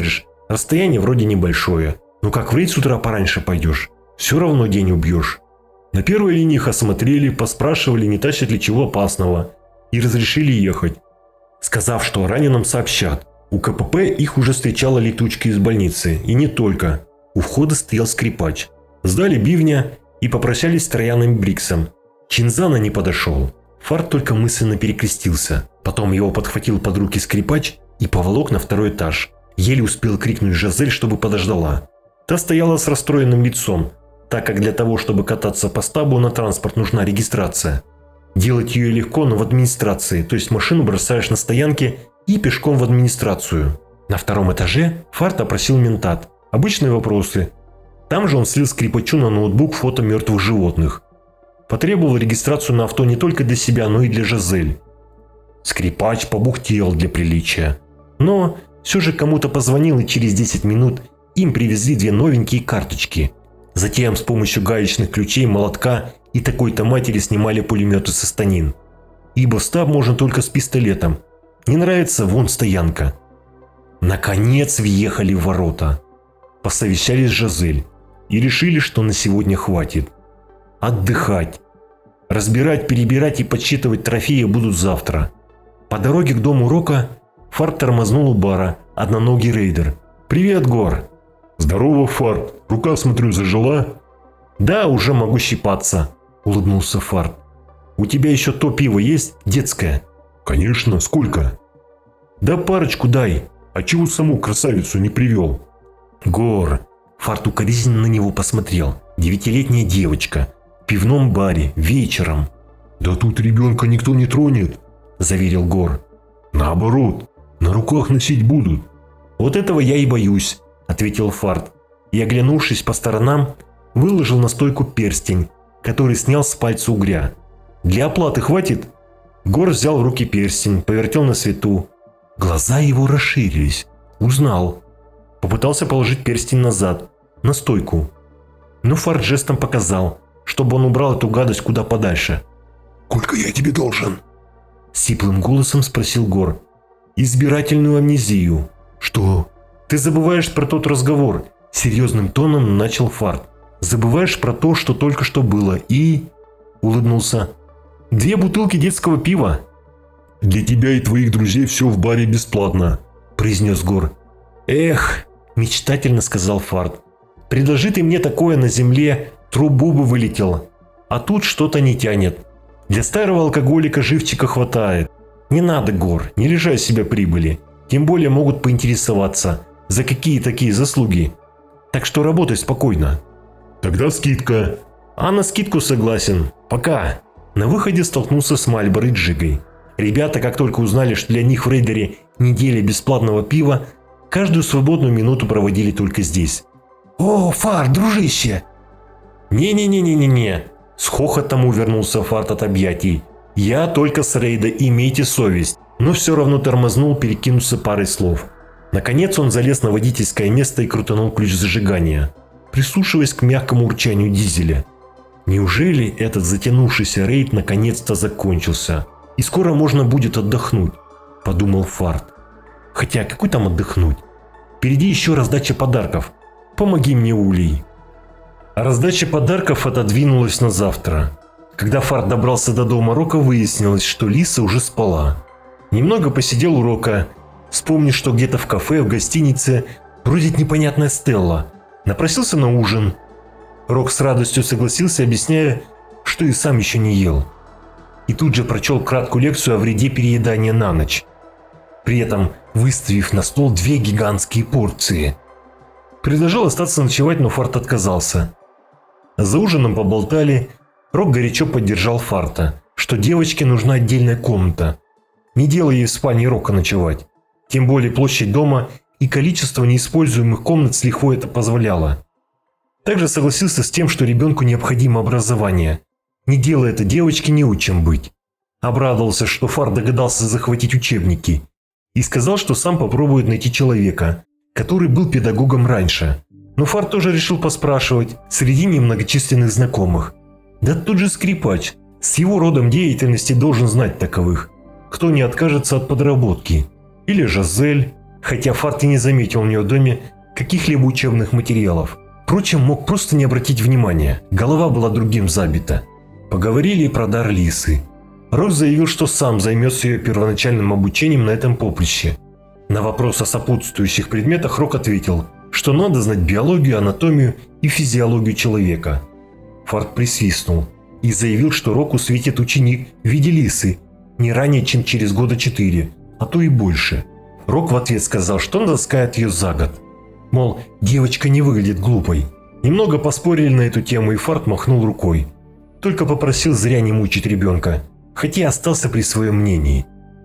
Расстояние вроде небольшое, но как в рейд с утра пораньше пойдешь, все равно день убьешь. На первой линии их осмотрели, поспрашивали, не тащат ли чего опасного, и разрешили ехать, сказав, что о раненом сообщат. У КПП их уже встречала летучка из больницы, и не только. У входа стоял скрипач. Сдали бивня и попрощались с Трояном Бриксом. Чинзана не подошел. Фарт только мысленно перекрестился. Потом его подхватил под руки скрипач и поволок на второй этаж. Еле успел крикнуть Жизель, чтобы подождала. Та стояла с расстроенным лицом, так как для того, чтобы кататься по стабу на транспорт, нужна регистрация. Делать ее легко, но в администрации, то есть машину бросаешь на стоянке и пешком в администрацию. На втором этаже Фарт опросил ментат. Обычные вопросы. Там же он слил скрипачу на ноутбук фото мертвых животных. Потребовал регистрацию на авто не только для себя, но и для Жизель. Скрипач побухтел для приличия. Но все же кому-то позвонил, и через 10 минут им привезли 2 новенькие карточки. Затем с помощью гаечных ключей, молотка и такой-то матери снимали пулеметы со станин. Ибо в стаб можно только с пистолетом. Не нравится, вон стоянка. Наконец въехали в ворота. Посовещались с Жизель и решили, что на сегодня хватит. Отдыхать. Разбирать, перебирать и подсчитывать трофеи будут завтра. По дороге к дому Рока Фарт тормознул у бара одноногий рейдер. «Привет, Гор!» Здорово, Фарт. Рука, смотрю, зажила? «Да, уже могу щипаться», – улыбнулся Фарт. «У тебя еще то пиво есть, детское?» Конечно, сколько? «Да парочку дай». А чего саму красавицу не привел? «Гор!» – Фарт укоризненно на него посмотрел. 9-летняя девочка. В пивном баре. Вечером. Да тут ребенка никто не тронет, заверил Гор. Наоборот, на руках носить будут. Вот этого я и боюсь, ответил Фарт. И, оглянувшись по сторонам, выложил на стойку перстень, который снял с пальца угря. Для оплаты хватит? Гор взял в руки перстень, повертел на свету. Глаза его расширились. Узнал. Попытался положить перстень назад, на стойку. Но Фарт жестом показал, чтобы он убрал эту гадость куда подальше. «Сколько я тебе должен?» Сиплым голосом спросил Гор. «Избирательную амнезию». «Что?» «Ты забываешь про тот разговор», – серьезным тоном начал Фарт. «Забываешь про то, что только что было, и...» Улыбнулся. 2 бутылки детского пива». «Для тебя и твоих друзей все в баре бесплатно», – произнес Гор. «Эх», – мечтательно сказал Фарт. «Предложи ты мне такое на земле, трубу бы вылетело. А тут что-то не тянет. Для старого алкоголика живчика хватает. Не надо, Гор, не лишай себя прибыли. Тем более могут поинтересоваться, за какие такие заслуги. Так что работай спокойно». «Тогда скидка». «А на скидку согласен. Пока». На выходе столкнулся с Мальборо и Джигой. Ребята, как только узнали, что для них в рейдере неделя бесплатного пива, каждую свободную минуту проводили только здесь. «О, Фарт, дружище!» «Не-не-не-не-не-не!» С хохотом увернулся Фарт от объятий. «Я только с рейда, имейте совесть!» Но все равно тормознул перекинуться парой слов. Наконец он залез на водительское место и крутанул ключ зажигания, прислушиваясь к мягкому урчанию дизеля. Неужели этот затянувшийся рейд наконец-то закончился? И скоро можно будет отдохнуть, подумал Фарт. Хотя какой там отдохнуть? Впереди еще раздача подарков. Помоги мне, Улей. А раздача подарков отодвинулась на завтра. Когда Фарт добрался до дома Рока, выяснилось, что Лиса уже спала. Немного посидел у Рока, вспомнив, что где-то в кафе, в гостинице бродит непонятная Стелла. Напросился на ужин. Рок с радостью согласился, объясняя, что и сам еще не ел. И тут же прочел краткую лекцию о вреде переедания на ночь, при этом выставив на стол 2 гигантские порции. Предложил остаться ночевать, но Фарт отказался. За ужином поболтали. Рок горячо поддержал Фарта, что девочке нужна отдельная комната. Не делай ей в спальне Рока ночевать. Тем более площадь дома и количество неиспользуемых комнат с лихвой это позволяло. Также согласился с тем, что ребенку необходимо образование. Не делая это девочке, не учим быть. Обрадовался, что Фарт догадался захватить учебники. И сказал, что сам попробует найти человека, который был педагогом раньше. Но Фарт тоже решил поспрашивать среди немногочисленных знакомых. Да тут же скрипач. С его родом деятельности должен знать таковых, кто не откажется от подработки. Или Жизель, хотя Фарт и не заметил у нее в доме каких-либо учебных материалов. Впрочем, мог просто не обратить внимания, голова была другим забита. Поговорили и про дар Лисы. Рок заявил, что сам займется ее первоначальным обучением на этом поприще. На вопрос о сопутствующих предметах Рок ответил, что надо знать биологию, анатомию и физиологию человека. Фарт присвистнул и заявил, что Року светит ученик в виде Лисы не ранее, чем через года 4, а то и больше. Рок в ответ сказал, что он таскает ее за год. Мол, девочка не выглядит глупой. Немного поспорили на эту тему, и Фарт махнул рукой. Только попросил зря не мучить ребенка, хотя и остался при своем мнении.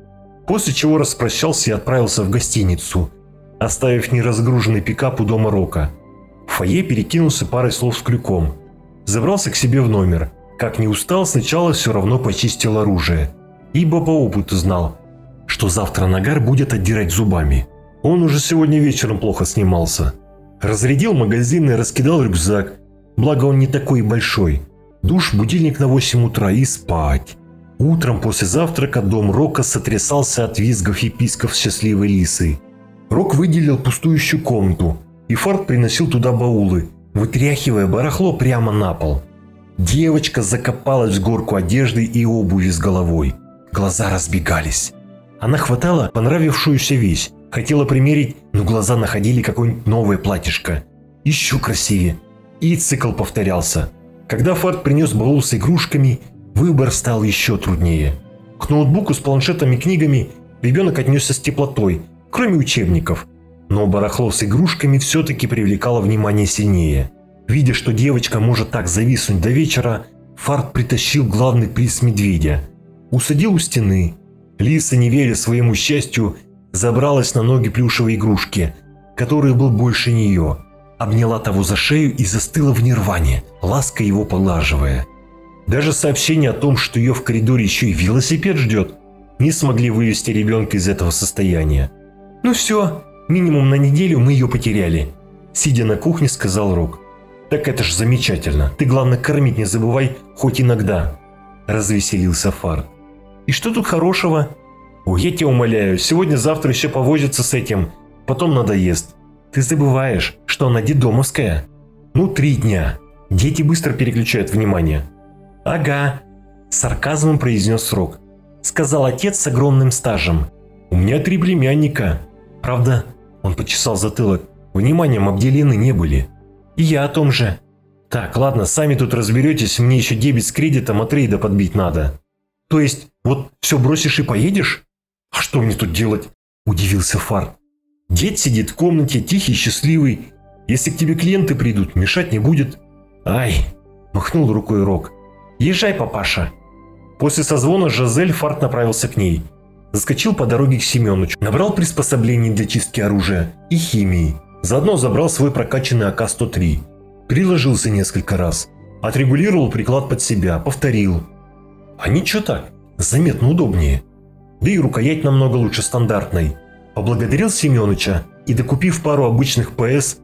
После чего распрощался и отправился в гостиницу, оставив неразгруженный пикап у дома Рока. В фойе перекинулся парой слов с Крюком. Забрался к себе в номер. Как не устал, сначала все равно почистил оружие. Ибо по опыту знал, что завтра Нагар будет отдирать зубами. Он уже сегодня вечером плохо снимался. Разрядил магазин и раскидал рюкзак, благо он не такой и большой. Душ, будильник на 8 утра и спать. Утром после завтрака дом Рока сотрясался от визгов и писков счастливой Лисы. Рок выделил пустующую комнату, и Фарт приносил туда баулы, вытряхивая барахло прямо на пол. Девочка закопалась в горку одежды и обуви с головой. Глаза разбегались. Она хватала понравившуюся вещь, хотела примерить, но глаза находили какое-нибудь новое платьишко. Еще красивее. И цикл повторялся. Когда Фарт принес баул с игрушками, выбор стал еще труднее. К ноутбуку с планшетами и книгами ребенок отнесся с теплотой, кроме учебников. Но барахло с игрушками все-таки привлекало внимание сильнее. Видя, что девочка может так зависнуть до вечера, Фарт притащил главный приз медведя. Усадил у стены. Лиса, не веря своему счастью, забралась на ноги плюшевой игрушки, который был больше нее. Обняла того за шею и застыла в нирване, лаской его поглаживая. Даже сообщение о том, что ее в коридоре еще и велосипед ждет, не смогли вывести ребенка из этого состояния. «Ну все, минимум на неделю мы ее потеряли», – сидя на кухне, сказал Рок. «Так это ж замечательно, ты главное кормить не забывай, хоть иногда», – развеселился Фарт. «И что тут хорошего?» «Ой, я тебя умоляю, сегодня-завтра еще повозится с этим, потом надоест. Ты забываешь, что она детдомовская. Ну, 3 дня. Дети быстро переключают внимание». «Ага», – с сарказмом произнес Рок. Сказал отец с огромным стажем. «У меня 3 племянника. Правда?» – он почесал затылок. «Вниманием обделены не были». «И я о том же». «Так, ладно, сами тут разберетесь, мне еще дебет с кредитом от рейда подбить надо». «То есть, вот все бросишь и поедешь?» «А что мне тут делать?» – удивился Фарт. «Дед сидит в комнате, тихий, счастливый. Если к тебе клиенты придут, мешать не будет». «Ай!» – махнул рукой Рок. «Езжай, папаша». После созвона с Жизель Фарт направился к ней. Заскочил по дороге к Семёнычу, набрал приспособлений для чистки оружия и химии. Заодно забрал свой прокачанный АК-103. Приложился несколько раз. Отрегулировал приклад под себя, повторил. А ничего так, заметно удобнее. Да и рукоять намного лучше стандартной. Поблагодарил Семёныча и, докупив пару обычных ПС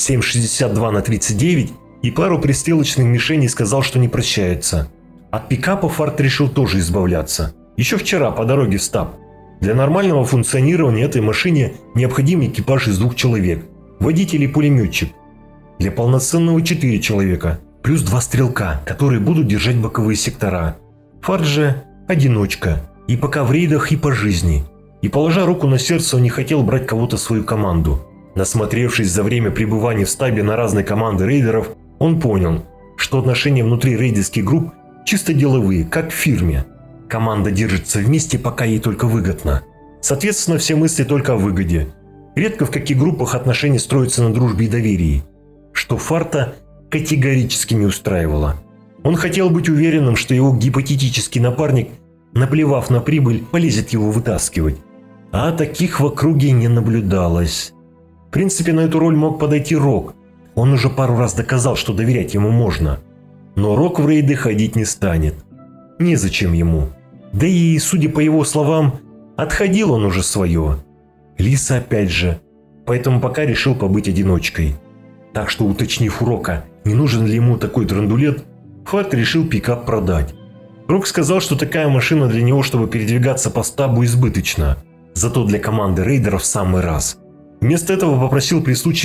7,62 × 39 и пару пристрелочных мишеней, сказал, что не прощается. От пикапа Фарт решил тоже избавляться. Еще вчера по дороге в стаб. Для нормального функционирования этой машине необходим экипаж из 2 человек. Водитель и пулеметчик. Для полноценного 4 человека. Плюс 2 стрелка, которые будут держать боковые сектора. Фарт же одиночка. И пока в рейдах, и по жизни. И положа руку на сердце, он не хотел брать кого-то в свою команду. Насмотревшись за время пребывания в стабе на разные команды рейдеров, он понял, что отношения внутри рейдерских групп чисто деловые, как в фирме. Команда держится вместе, пока ей только выгодно. Соответственно, все мысли только о выгоде. Редко в каких группах отношения строятся на дружбе и доверии. Что Фарта категорически не устраивало. Он хотел быть уверенным, что его гипотетический напарник, наплевав на прибыль, полезет его вытаскивать. А таких в округе не наблюдалось. В принципе, на эту роль мог подойти Рок. Он уже пару раз доказал, что доверять ему можно. Но Рок в рейды ходить не станет. Незачем ему. Да и, судя по его словам, отходил он уже свое. Лиса опять же. Поэтому пока решил побыть одиночкой. Так что, уточнив у Рока, не нужен ли ему такой драндулет, Фарт решил пикап продать. Рок сказал, что такая машина для него, чтобы передвигаться по стабу, избыточна. Зато для команды рейдеров в самый раз. Вместо этого попросил при случае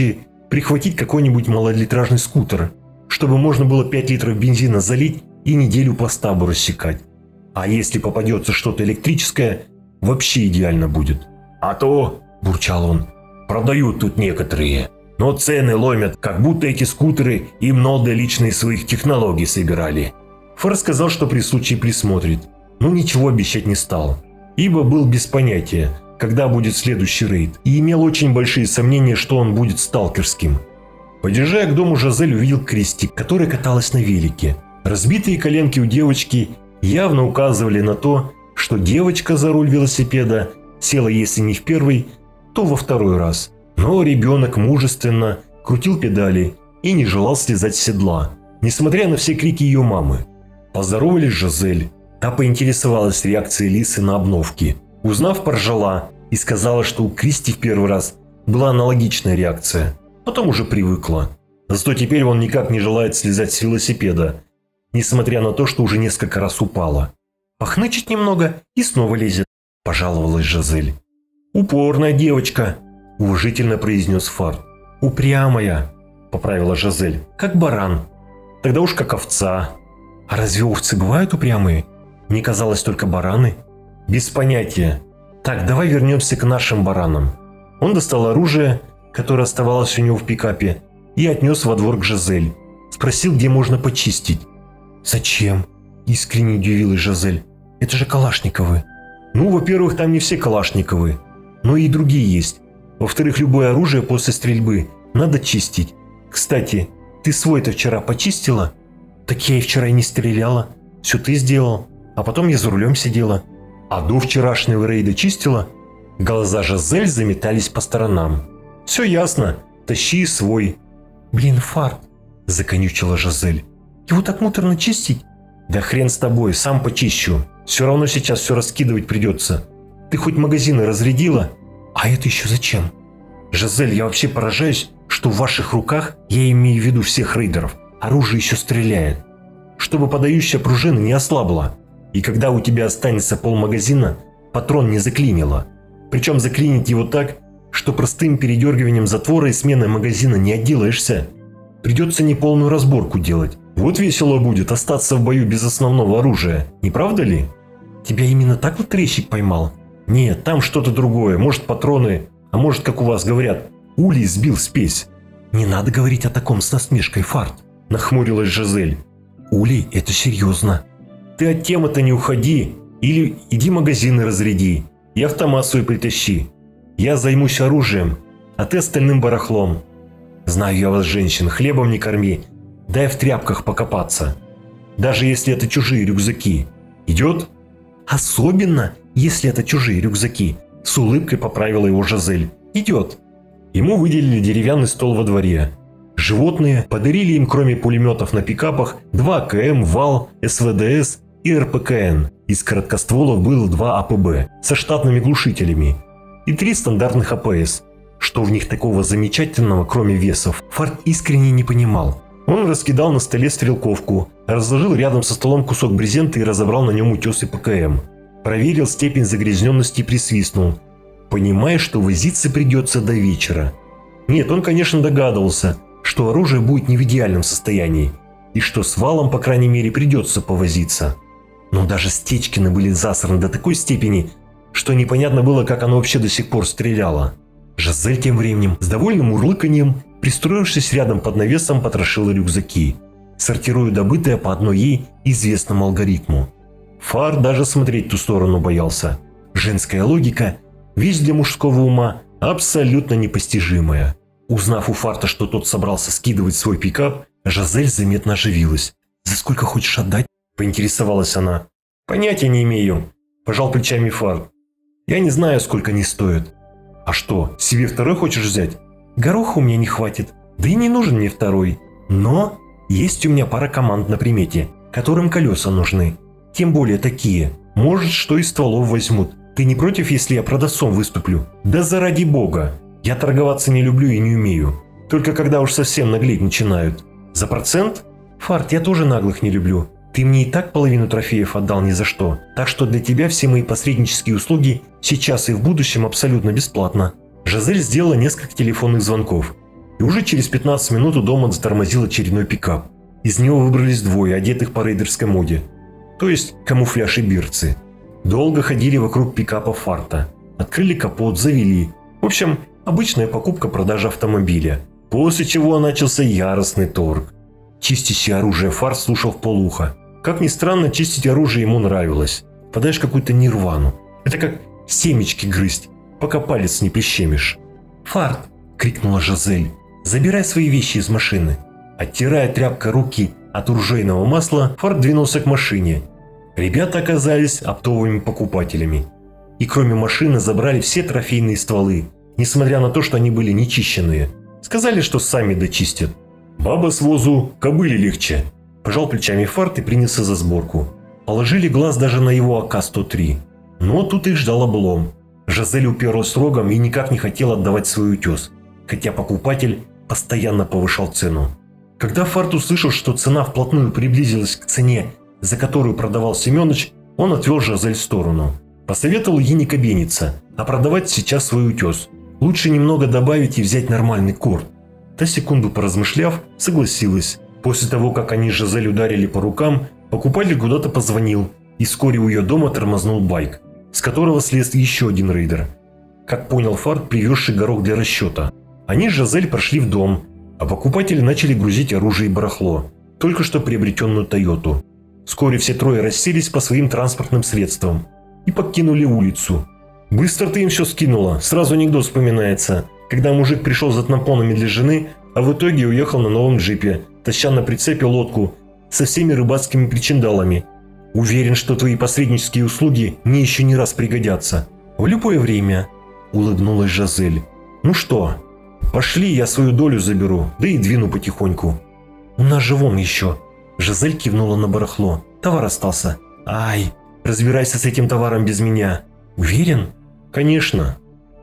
прихватить какой-нибудь малолитражный скутер, чтобы можно было 5 литров бензина залить и неделю по стабу рассекать. А если попадется что-то электрическое, вообще идеально будет. А то, Бурчал он. продают тут некоторые, но цены ломят, как будто эти скутеры им ноды личные своих технологий собирали. Фар сказал, что при случае присмотрит, но ничего обещать не стал, ибо был без понятия, когда будет следующий рейд, и имел очень большие сомнения, что он будет сталкерским. Подъезжая к дому, Жизель увидел Кристи, которая каталась на велике. Разбитые коленки у девочки явно указывали на то, что девочка за руль велосипеда села, если не в первый, то во второй раз. Но ребенок мужественно крутил педали и не желал слезать с седла, несмотря на все крики ее мамы. Поздоровались с Жизель. Та поинтересовалась реакцией Лисы на обновки. Узнав, поржала и сказала, что у Кристи в первый раз была аналогичная реакция. Потом уже привыкла. Зато теперь он никак не желает слезать с велосипеда, несмотря на то, что уже несколько раз упала. Похнычет немного и снова лезет, пожаловалась Жизель. «Упорная девочка», – уважительно произнес Фар. «Упрямая», – поправила Жизель, – «как баран». «Тогда уж как овца». «А разве овцы бывают упрямые? Мне казалось, только бараны». «Без понятия. Так, давай вернемся к нашим баранам». Он достал оружие, которое оставалось у него в пикапе, и отнес во двор к Жизель. Спросил, где можно почистить. «Зачем?» – искренне удивилась Жизель. «Это же Калашниковы». «Ну, во-первых, там не все Калашниковы, но и другие есть. Во-вторых, любое оружие после стрельбы надо чистить. Кстати, ты свой-то вчера почистила?» «Так я и вчера и не стреляла. Все ты сделал. А потом я за рулем сидела». «А до вчерашнего рейда чистила?» Глаза Жизель заметались по сторонам. «Все ясно. Тащи свой». «Блин, Фар», – законючила Жизель. «Его так муторно чистить?» «Да хрен с тобой, сам почищу. Все равно сейчас все раскидывать придется. Ты хоть магазины разрядила?» «А это еще зачем?» «Жизель, я вообще поражаюсь, что в ваших руках, я имею в виду всех рейдеров, оружие еще стреляет. Чтобы подающая пружина не ослабла. И когда у тебя останется полмагазина, патрон не заклинило. Причем заклинить его так, что простым передергиванием затвора и сменой магазина не отделаешься. Придется неполную разборку делать. Вот весело будет остаться в бою без основного оружия, не правда ли?» «Тебя именно так вот трещик поймал?» «Нет, там что-то другое, может патроны, а может, как у вас говорят, улей сбил спесь». «Не надо говорить о таком с насмешкой, Фарт», – нахмурилась Жизель. «Улей – это серьезно». «Ты от темы-то не уходи, или иди магазины разряди, и автомат свой притащи. Я займусь оружием, а ты остальным барахлом. Знаю я вас, женщин, хлебом не корми, дай в тряпках покопаться. Даже если это чужие рюкзаки. Идет?» «Особенно, если это чужие рюкзаки», – с улыбкой поправила его Жизель. «Идет». Ему выделили деревянный стол во дворе. Животные подарили им, кроме пулеметов на пикапах, 2 АКМ, ВАЛ, СВДС и РПКН. Из короткостволов было 2 АПБ со штатными глушителями и 3 стандартных АПС. Что в них такого замечательного, кроме весов, Фарт искренне не понимал. Он раскидал на столе стрелковку, разложил рядом со столом кусок брезента и разобрал на нем утесы ПКМ. Проверил степень загрязненности и присвистнул, понимая, что возиться придется до вечера. Нет, он, конечно, догадывался, что оружие будет не в идеальном состоянии, и что с валом, по крайней мере, придется повозиться. Но даже Стечкины были засраны до такой степени, что непонятно было, как оно вообще до сих пор стреляло. Жизель тем временем, с довольным урлыканьем, пристроившись рядом под навесом, потрошила рюкзаки, сортируя добытое по одной ей известному алгоритму. Фар даже смотреть в ту сторону боялся. Женская логика, вещь для мужского ума, абсолютно непостижимая. Узнав у Фарта, что тот собрался скидывать свой пикап, Жизель заметно оживилась. «За сколько хочешь отдать?» – поинтересовалась она. «Понятия не имею», – пожал плечами Фарт. «Я не знаю, сколько они стоят». «А что, себе второй хочешь взять?» «Гороха у меня не хватит, да и не нужен мне второй. Но есть у меня пара команд на примете, которым колеса нужны. Тем более такие. Может, что из стволов возьмут. Ты не против, если я продавцом выступлю?» «Да заради бога! Я торговаться не люблю и не умею. Только когда уж совсем наглеть начинают. За процент?» «Фарт, я тоже наглых не люблю. Ты мне и так половину трофеев отдал ни за что. Так что для тебя все мои посреднические услуги сейчас и в будущем абсолютно бесплатно». Жизель сделала несколько телефонных звонков. И уже через 15 минут у дома затормозил очередной пикап. Из него выбрались двое, одетых по рейдерской моде. То есть камуфляж и бирцы. Долго ходили вокруг пикапа Фарта. Открыли капот, завели. В общем, обычная покупка-продажа автомобиля. После чего начался яростный торг. Чистящий оружие Фарт слушал вполуха. Как ни странно, чистить оружие ему нравилось. Подаешь какую-то нирвану. Это как семечки грызть, пока палец не прищемишь. «Фарт!» – крикнула Жизель. «Забирай свои вещи из машины». Оттирая тряпкой руки от ружейного масла, Фарт двинулся к машине. Ребята оказались оптовыми покупателями. И кроме машины забрали все трофейные стволы, несмотря на то, что они были нечищенные. Сказали, что сами дочистят. «Баба с возу кобыле легче», – пожал плечами Фарт и принялся за сборку. Положили глаз даже на его АК-103. Но тут их ждал облом. Жизель уперлась рогом и никак не хотела отдавать свой утес, хотя покупатель постоянно повышал цену. Когда Фарт услышал, что цена вплотную приблизилась к цене, за которую продавал Семенович, он отвел Жизель в сторону. Посоветовал ей не кабениться, а продавать сейчас свой утес. Лучше немного добавить и взять нормальный корт. Та, секунду поразмышляв, согласилась. После того, как они с Жизель ударили по рукам, покупатель куда-то позвонил, и вскоре у ее дома тормознул байк, с которого слез еще один рейдер. Как понял Фарт, привезший горох для расчета. Они с Жизель прошли в дом, а покупатели начали грузить оружие и барахло, только что приобретенную Тойоту. Вскоре все трое расселись по своим транспортным средствам и покинули улицу. «Быстро ты им все скинула, сразу анекдот вспоминается, когда мужик пришел за тампонами для жены, а в итоге уехал на новом джипе, таща на прицепе лодку со всеми рыбацкими причиндалами. Уверен, что твои посреднические услуги мне еще не раз пригодятся. В любое время», – улыбнулась Жизель. «Ну что, пошли, я свою долю заберу, да и двину потихоньку». «У нас же вон еще». Жизель кивнула на барахло. «Товар остался». «Ай, разбирайся с этим товаром без меня». «Уверен?» «Конечно».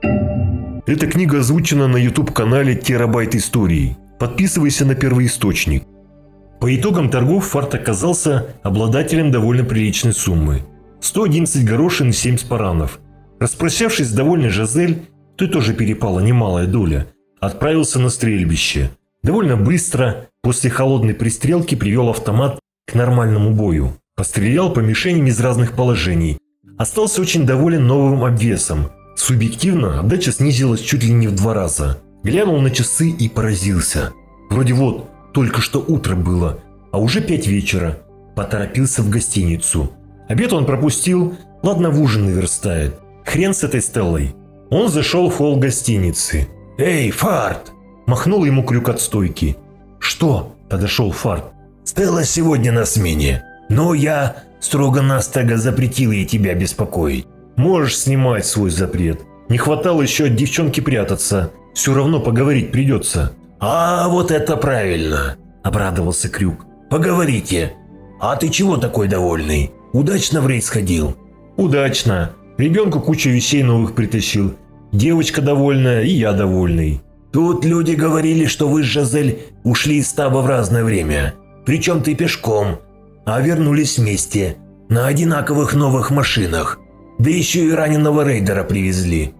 Эта книга озвучена на YouTube-канале Терабайт Истории. Подписывайся на первоисточник. По итогам торгов Фарт оказался обладателем довольно приличной суммы. 111 горошин и 7 спаранов. Распрощавшись с довольной Жизель, той тоже перепала немалая доля, отправился на стрельбище. Довольно быстро, после холодной пристрелки, привел автомат к нормальному бою. Пострелял по мишеням из разных положений. Остался очень доволен новым обвесом. Субъективно отдача снизилась чуть ли не в 2 раза. Глянул на часы и поразился. Вроде вот, только что утро было, а уже 5 вечера. Поторопился в гостиницу. Обед он пропустил, ладно, в ужин наверстает. Хрен с этой Стеллой. Он зашел в холл гостиницы. «Эй, Фарт!» Махнул ему Крюк от стойки. «Что?» – подошел Фарт. «Стелла сегодня на смене, но я строго-настрого запретил ей тебя беспокоить. Можешь снимать свой запрет. Не хватало еще от девчонки прятаться. Все равно поговорить придется». «А вот это правильно!» – обрадовался Крюк. «Поговорите. А ты чего такой довольный? Удачно в рейд сходил?» «Удачно. Ребенку кучу вещей новых притащил. Девочка довольная, и я довольный». «Тут люди говорили, что вы с Жизель ушли из стаба в разное время. Причем ты пешком, а вернулись вместе, на одинаковых новых машинах. Да еще и раненого рейдера привезли».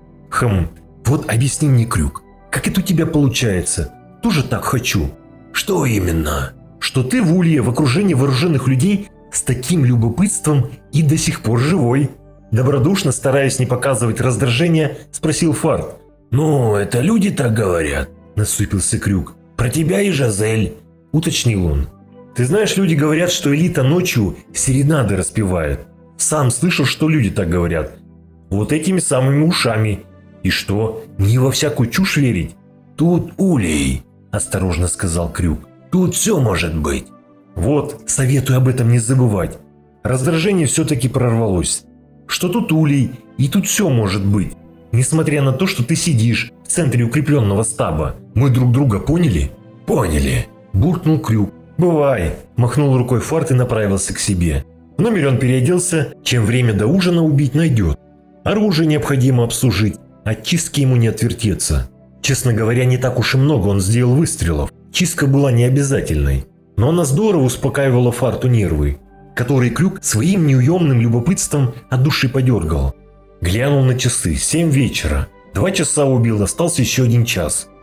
Вот объясни мне, Крюк, как это у тебя получается? Тоже так хочу. «Что именно?» Что ты в Улье в окружении вооруженных людей с таким любопытством и до сих пор живой. Добродушно, стараясь не показывать раздражения, спросил Фарт. «Ну, это люди так говорят», – насупился Крюк. «Про тебя и Жизель», – уточнил он. «Ты знаешь, люди говорят, что элита ночью серенады распевает. Сам слышал, что люди так говорят. Вот этими самыми ушами. И что, не во всякую чушь верить?» «Тут Улей», – осторожно сказал Крюк. «Тут все может быть». «Вот, советую об этом не забывать». Раздражение все-таки прорвалось. «Что тут Улей, и тут все может быть. Несмотря на то, что ты сидишь в центре укрепленного стаба. Мы друг друга поняли?» «Поняли», – буркнул Крюк. «Бывай», – махнул рукой Фарт и направился к себе. В номере он переоделся, чем время до ужина убить найдет. Оружие необходимо обслужить, от чистки ему не отвертеться. Честно говоря, не так уж и много он сделал выстрелов. Чистка была не обязательной. Но она здорово успокаивала Фарту нервы, которые Крюк своим неуемным любопытством от души подергал. Глянул на часы, 7 вечера. 2 часа убил, остался еще 1 час.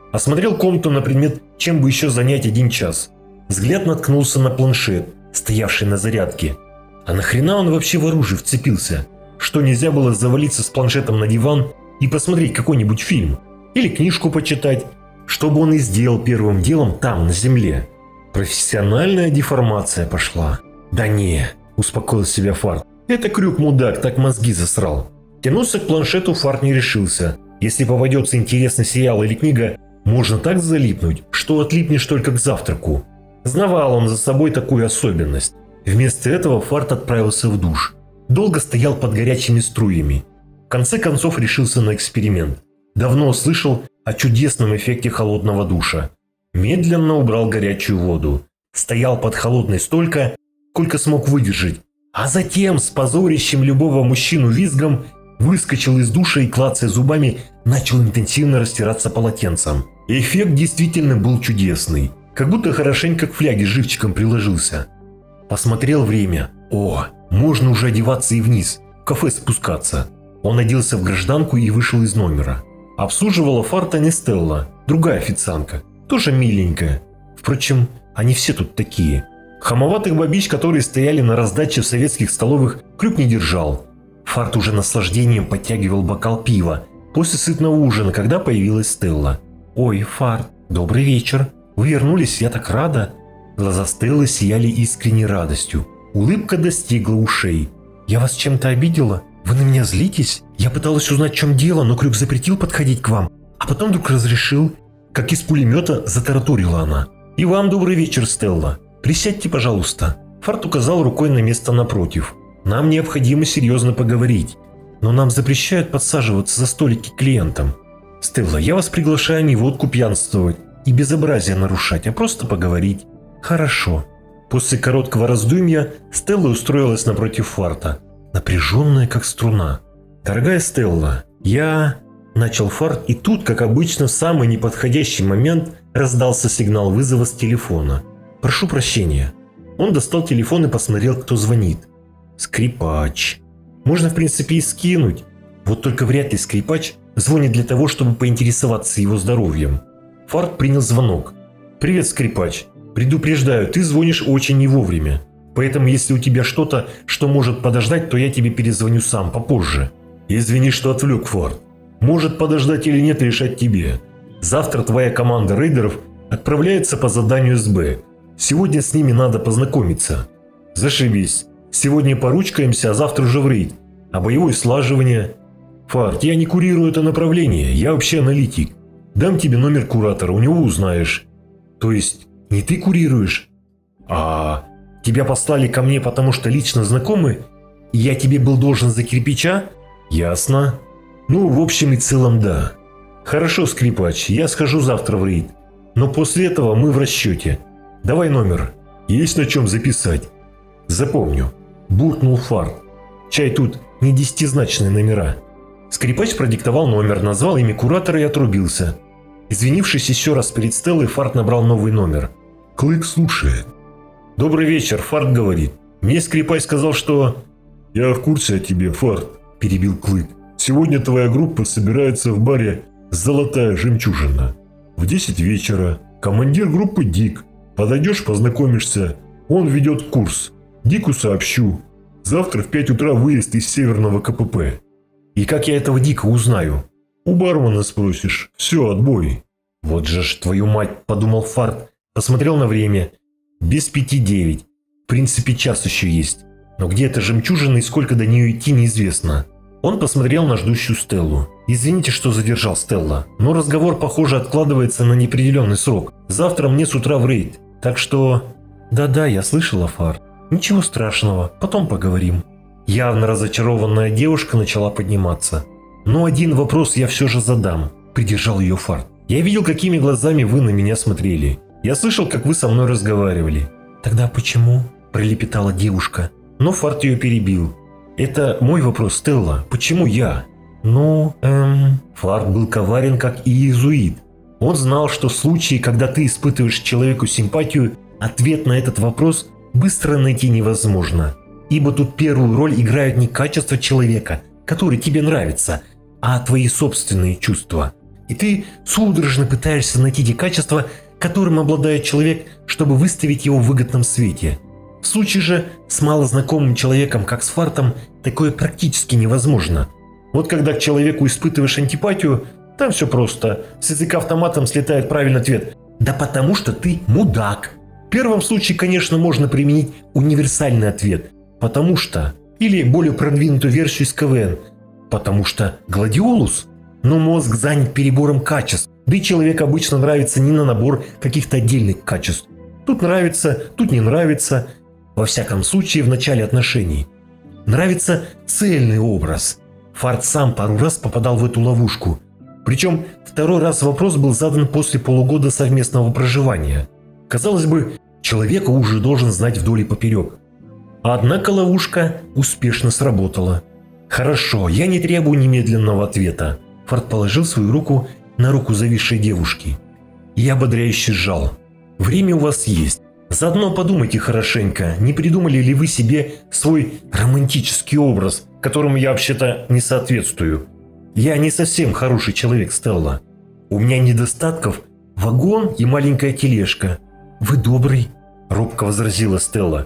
Осмотрел комнату на предмет, чем бы еще занять 1 час. Взгляд наткнулся на планшет, стоявший на зарядке. А нахрена он вообще в оружие вцепился? Что нельзя было завалиться с планшетом на диван и посмотреть какой-нибудь фильм? Или книжку почитать? Что бы он и сделал первым делом там, на земле. Профессиональная деформация пошла. Да не, успокоил себя Фарт. Это Крюк-мудак так мозги засрал. Тянуться к планшету Фарт не решился. Если попадется интересный сериал или книга, можно так залипнуть, что отлипнешь только к завтраку. Знавал он за собой такую особенность. Вместо этого Фарт отправился в душ. Долго стоял под горячими струями. В конце концов решился на эксперимент. Давно слышал о чудесном эффекте холодного душа. Медленно убрал горячую воду. Стоял под холодной столько, сколько смог выдержать. А затем с позорящим любого мужчину визгом выскочил из душа и, клацая зубами, начал интенсивно растираться полотенцем. Эффект действительно был чудесный. Как будто хорошенько к фляге живчиком приложился. Посмотрел время. О, можно уже одеваться и вниз, в кафе спускаться. Он оделся в гражданку и вышел из номера. Обслуживала Фарта не Стелла, другая официантка, тоже миленькая. Впрочем, они все тут такие. Хамоватых бабищ, которые стояли на раздаче в советских столовых, Крюк не держал. Фарт уже наслаждением подтягивал бокал пива после сытного ужина, когда появилась Стелла. «Ой, Фарт, добрый вечер. Вы вернулись, я так рада». Глаза Стеллы сияли искренней радостью. Улыбка достигла ушей. «Я вас чем-то обидела? Вы на меня злитесь? Я пыталась узнать, в чем дело, но Крюк запретил подходить к вам, а потом вдруг разрешил». Как из пулемета затараторила она. «И вам добрый вечер, Стелла. Присядьте, пожалуйста». Фарт указал рукой на место напротив. «Нам необходимо серьезно поговорить, но нам запрещают подсаживаться за столики к клиентам. Стелла, я вас приглашаю не водку пьянствовать и безобразие нарушать, а просто поговорить». «Хорошо». После короткого раздумья Стелла устроилась напротив Фарта, напряженная как струна. «Дорогая Стелла, я...» Начал Фарт, и тут, как обычно, в самый неподходящий момент раздался сигнал вызова с телефона. «Прошу прощения». Он достал телефон и посмотрел, кто звонит. Скрипач. Можно, в принципе, и скинуть. Вот только вряд ли скрипач звонит для того, чтобы поинтересоваться его здоровьем. Фарт принял звонок. «Привет, скрипач. Предупреждаю, ты звонишь очень не вовремя. Поэтому, если у тебя что-то, что может подождать, то я тебе перезвоню сам, попозже». «Извини, что отвлек, Фарт. Может подождать или нет, решать тебе. Завтра твоя команда рейдеров отправляется по заданию СБ. Сегодня с ними надо познакомиться». «Зашибись. Сегодня поручкаемся, а завтра уже в рейд. А боевое слаживание?» «Фарт, я не курирую это направление, я вообще аналитик. Дам тебе номер куратора, у него узнаешь». «То есть не ты курируешь?» «А тебя послали ко мне, потому что лично знакомы? И я тебе был должен за кирпича?» «Ясно. Ну, в общем и целом, да. Хорошо, скрипач, я схожу завтра в рейд. Но после этого мы в расчете. Давай номер. Есть на чем записать?» «Запомню», – буркнул Фарт. «Чай тут не 10-значные номера». Скрипач продиктовал номер, назвал имя куратора и отрубился. Извинившись еще раз перед Стеллой, Фарт набрал новый номер. Клык слушает. «Добрый вечер, Фарт говорит. Мне скрипач сказал, что...» «Я в курсе о тебе, Фарт», – перебил Клык. «Сегодня твоя группа собирается в баре «Золотая жемчужина». В 10 вечера. Командир группы Дик. Подойдешь, познакомишься. Он ведет курс. Дику сообщу. Завтра в 5 утра выезд из северного КПП». «И как я этого Дика узнаю?» «У бармена спросишь. Все, отбой». «Вот же ж твою мать», – подумал Фарт. Посмотрел на время. Без 5:09. В принципе, час еще есть. Но где эта жемчужина и сколько до нее идти, неизвестно. Он посмотрел на ждущую Стеллу. «Извините, что задержал, Стелла, но разговор, похоже, откладывается на неопределенный срок. Завтра мне с утра в рейд. Так что...» «Да-да, я слышала, Фарт. Ничего страшного, потом поговорим». Явно разочарованная девушка начала подниматься. «Но один вопрос я все же задам», – придержал ее Фарт. «Я видел, какими глазами вы на меня смотрели. Я слышал, как вы со мной разговаривали». «Тогда почему?» – пролепетала девушка. Но Фарт ее перебил. «Это мой вопрос, Стелла. Почему я?» «Ну, Фарт был коварен, как и иезуит. Он знал, что в случае, когда ты испытываешь человеку симпатию, ответ на этот вопрос быстро найти невозможно. Ибо тут первую роль играют не качества человека, который тебе нравится, а твои собственные чувства. И ты судорожно пытаешься найти те качества, которым обладает человек, чтобы выставить его в выгодном свете. В случае же с малознакомым человеком, как с Фартом, такое практически невозможно. Вот когда к человеку испытываешь антипатию, там все просто. С языка автоматом слетает правильный ответ. Да потому что ты мудак. В первом случае, конечно, можно применить универсальный ответ. Потому что. Или более продвинутую версию из КВН. Потому что гладиолус. Но мозг занят перебором качеств. Да и человеку обычно нравится не на набор каких-то отдельных качеств. Тут нравится, тут не нравится. Во всяком случае, в начале отношений. Нравится цельный образ. Фарт сам пару раз попадал в эту ловушку. Причем второй раз вопрос был задан после полугода совместного проживания. Казалось бы, человека уже должен знать вдоль и поперек. Однако ловушка успешно сработала. «Хорошо, я не требую немедленного ответа». Фарт положил свою руку на руку зависшей девушки. Я ободряюще сжал. «Время у вас есть. Заодно подумайте хорошенько, не придумали ли вы себе свой романтический образ, которому я вообще-то не соответствую. Я не совсем хороший человек, Стелла. У меня недостатков вагон и маленькая тележка. Вы добрый», – робко возразила Стелла.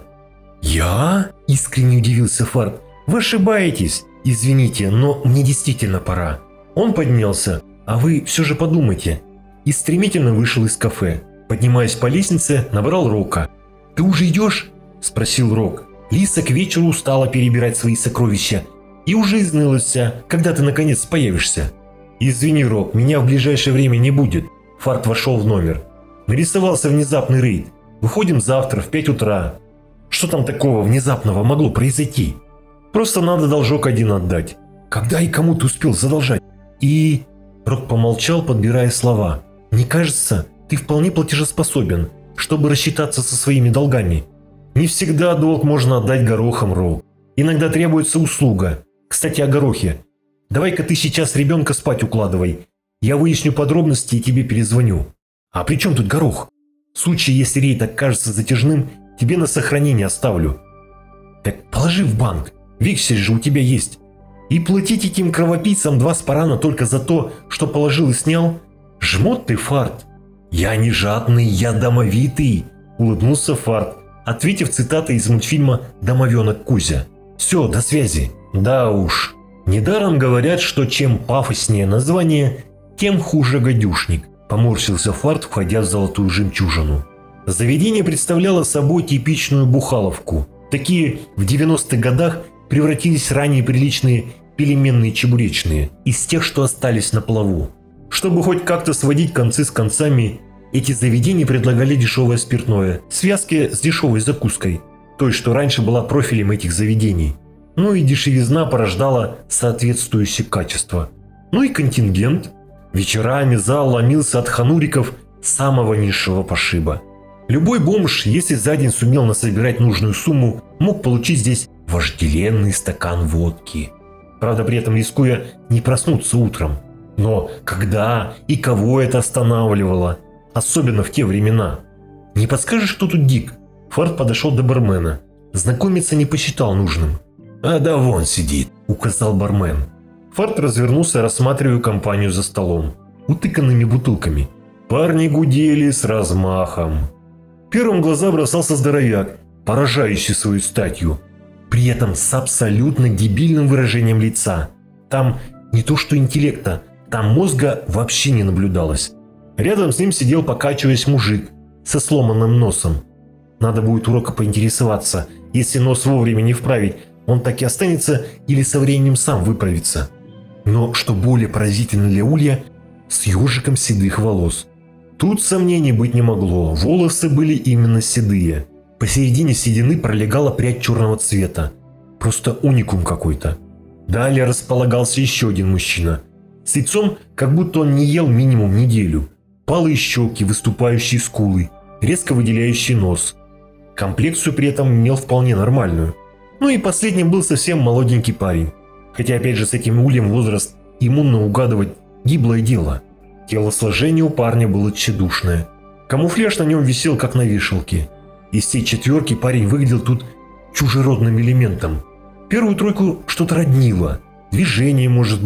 «Я?» – искренне удивился Фарт. «Вы ошибаетесь. Извините, но мне действительно пора». Он поднялся. «А вы все же подумайте». И стремительно вышел из кафе. Поднимаясь по лестнице, набрал Рока. «Ты уже идешь?» – спросил Рок. Лиса к вечеру устала перебирать свои сокровища и уже изнылась вся, когда ты наконец появишься. «Извини, Рок, меня в ближайшее время не будет». Фарт вошел в номер. «Нарисовался внезапный рейд. Выходим завтра в 5 утра. Что там такого внезапного могло произойти? Просто надо должок один отдать. Когда и кому ты успел задолжать? И...» Рок помолчал, подбирая слова. «Мне кажется, ты вполне платежеспособен, чтобы рассчитаться со своими долгами. Не всегда долг можно отдать горохом, Рок. Иногда требуется услуга. Кстати, о горохе. Давай-ка ты сейчас ребенка спать укладывай. Я выясню подробности и тебе перезвоню». «А при чем тут горох? В случае, если рейд окажется затяжным, тебе на сохранение оставлю». «Так положи в банк. Вексель же у тебя есть. И платить этим кровопийцам 2 спарана только за то, что положил и снял? Жмот ты, Фарт». «Я не жадный, я домовитый», – улыбнулся Фарт, ответив цитатой из мультфильма «Домовенок Кузя». «Все, до связи». «Да уж. Недаром говорят, что чем пафоснее название, тем хуже гадюшник», – поморщился Фарт, входя в золотую жемчужину. Заведение представляло собой типичную бухаловку. Такие в 90-х годах превратились в ранее приличные пельменные чебуречные, из тех, что остались на плаву. Чтобы хоть как-то сводить концы с концами, эти заведения предлагали дешевое спиртное в связке с дешевой закуской, той, что раньше была профилем этих заведений. Ну и дешевизна порождала соответствующее качество. Ну и контингент. Вечерами зал ломился от хануриков самого низшего пошиба. Любой бомж, если за день сумел насобирать нужную сумму, мог получить здесь вожделенный стакан водки. Правда, при этом рискуя не проснуться утром. Но когда и кого это останавливало? Особенно в те времена. «Не подскажешь, кто тут Дик?» Фарт подошел до бармена. Знакомиться не посчитал нужным. «А да вон сидит», – указал бармен. Фарт развернулся, рассматривая компанию за столом, утыканными бутылками. Парни гудели с размахом. Первым в глаза бросался здоровяк, поражающий свою статью. При этом с абсолютно дебильным выражением лица. Там не то что интеллекта, там мозга вообще не наблюдалось. Рядом с ним сидел, покачиваясь, мужик со сломанным носом. Надо будет у Рока поинтересоваться, если нос вовремя не вправить, он так и останется или со временем сам выправится. Но, что более поразительно для Улья, с ежиком седых волос. Тут сомнений быть не могло, волосы были именно седые. Посередине седины пролегала прядь черного цвета. Просто уникум какой-то. Далее располагался еще один мужчина. С лицом, как будто он не ел минимум неделю. Палые щеки, выступающие скулы, резко выделяющий нос. Комплекцию при этом имел вполне нормальную. Ну и последним был совсем молоденький парень. Хотя опять же с этим Ульем возраст иммунно угадывать гиблое дело. Телосложение у парня было тщедушное. Камуфляж на нем висел как на вешалке. Из всей четверки парень выглядел тут чужеродным элементом. Первую тройку что-то роднило. Движение, может быть,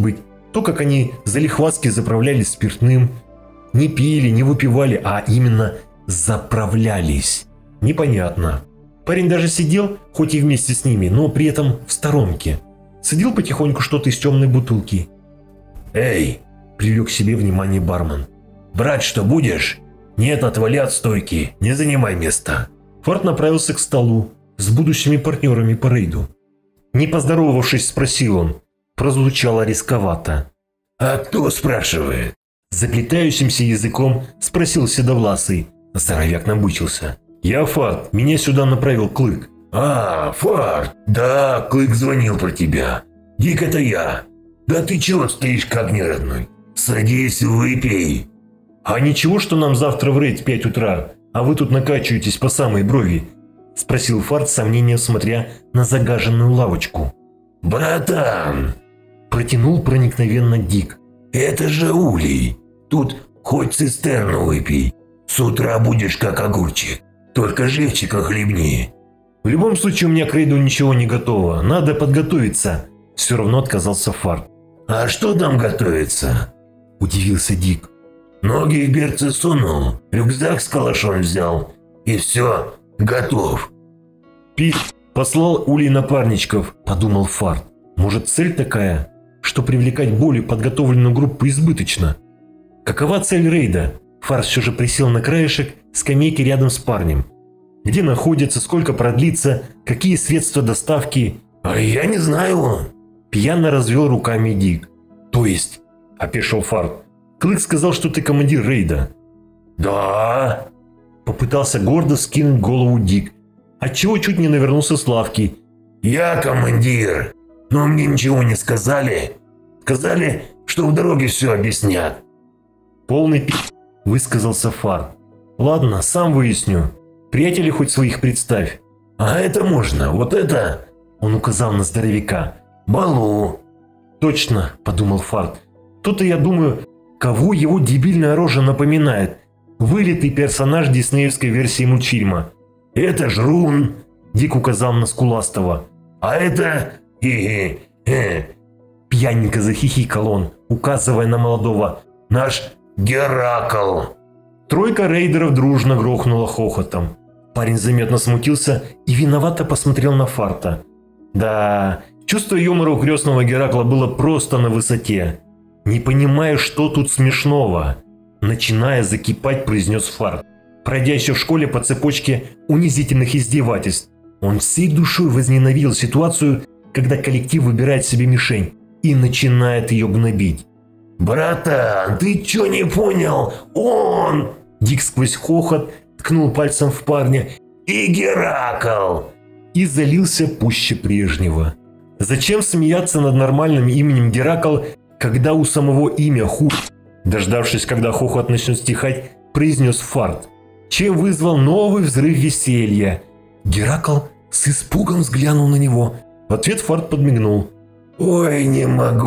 То, как они залихватски заправлялись спиртным. Не пили, не выпивали, а именно заправлялись. Непонятно. Парень даже сидел, хоть и вместе с ними, но при этом в сторонке. Садил потихоньку что-то из темной бутылки. «Эй!» – привлек к себе внимание бармен. «Брать что будешь? Нет, отвали от стойки, не занимай место». Фарт направился к столу с будущими партнерами по рейду. Не поздоровавшись, спросил он. Прозвучало рисковато. «А кто спрашивает?» Заплетающимся языком спросил Седовласый. Здоровяк набычился. «Я Фарт, меня сюда направил Клык». «А, Фарт, да, Клык звонил про тебя. Дик, это я. Да ты чего стоишь как неродной? Садись, выпей». «А ничего, что нам завтра в рейд в 5 утра, а вы тут накачиваетесь по самой брови?» Спросил Фарт с сомнением, смотря на загаженную лавочку. «Братан!» Протянул проникновенно Дик. «Это же улей. Тут хоть цистерну выпей. С утра будешь как огурчик. Только живчика хлебни». «В любом случае у меня к рейду ничего не готово. Надо подготовиться». Все равно отказался Фарт. «А что там готовится?» Удивился Дик. «Ноги в берцы сунул, рюкзак с калашом взял. И все, готов». Послал Улей напарничков, подумал Фарт. Может, цель такая, что привлекать более подготовленную группу избыточно? Какова цель рейда? Фарт все же присел на краешек скамейки рядом с парнем. Где находится, сколько продлится, какие средства доставки? «А я не знаю». Пьяно развел руками Дик. «То есть?» – опешил Фарт. «Клык сказал, что ты командир рейда». «Да». Попытался гордо скинуть голову Дик, отчего чуть не навернулся с лавки. «Я командир, но мне ничего не сказали. Сказали, что в дороге все объяснят». «Полный высказался Фарт. «Ладно, сам выясню. Приятелей хоть своих представь». «А это можно, вот это?» Он указал на здоровяка. «Балу». «Точно», – подумал Фарт. «То-то я думаю, кого его дебильная рожа напоминает. Вылитый персонаж диснеевской версии мультфильма». «Это Жрун», – Дик указал на скуластого. «А это... Пьяненько захихикал он, указывая на молодого. наш Геракл». Тройка рейдеров дружно грохнула хохотом. Парень заметно смутился и виновато посмотрел на Фарта. Да, чувство юмора у крестного Геракла было просто на высоте. «Не понимая, что тут смешного», начиная закипать, произнес Фарт, пройдя еще в школе по цепочке унизительных издевательств. Он всей душой возненавидел ситуацию, когда коллектив выбирает себе мишень и начинает ее гнобить. «Братан, ты чё не понял? Он...» Дик сквозь хохот ткнул пальцем в парня. «И Геракл!» И залился пуще прежнего. Зачем смеяться над нормальным именем Геракл, когда у самого имя хуй? Дождавшись, когда хохот начнет стихать, произнес Фарт, чем вызвал новый взрыв веселья. Геракл с испугом взглянул на него. В ответ Фарт подмигнул. «Ой, не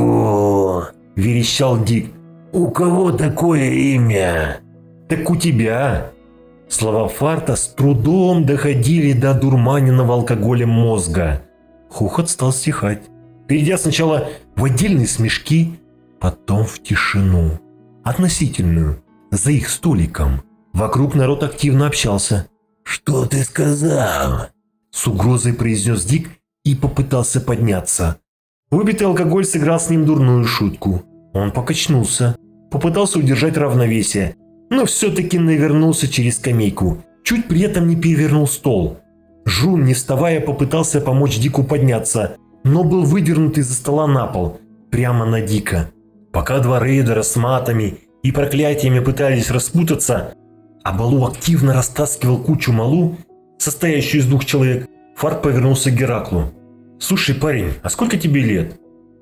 могу!» – верещал Дик. «У кого такое имя?» «Так у тебя!» Слова Фарта с трудом доходили до дурманенного алкоголем мозга. Хохот стал стихать, перейдя сначала в отдельные смешки, потом в тишину. Относительную, за их столиком. Вокруг народ активно общался. «Что ты сказал?» С угрозой произнес Дик и попытался подняться. Выпитый алкоголь сыграл с ним дурную шутку. Он покачнулся, попытался удержать равновесие, но все-таки навернулся через скамейку, чуть при этом не перевернул стол. Жрун, не вставая, попытался помочь Дику подняться, но был выдернут из-за стола на пол, прямо на Дика. Пока два рейдера с матами и проклятиями пытались распутаться, а Балу активно растаскивал кучу малу, состоящую из 2 человек, Фарт повернулся к Гераклу. «Слушай, парень, а сколько тебе лет?»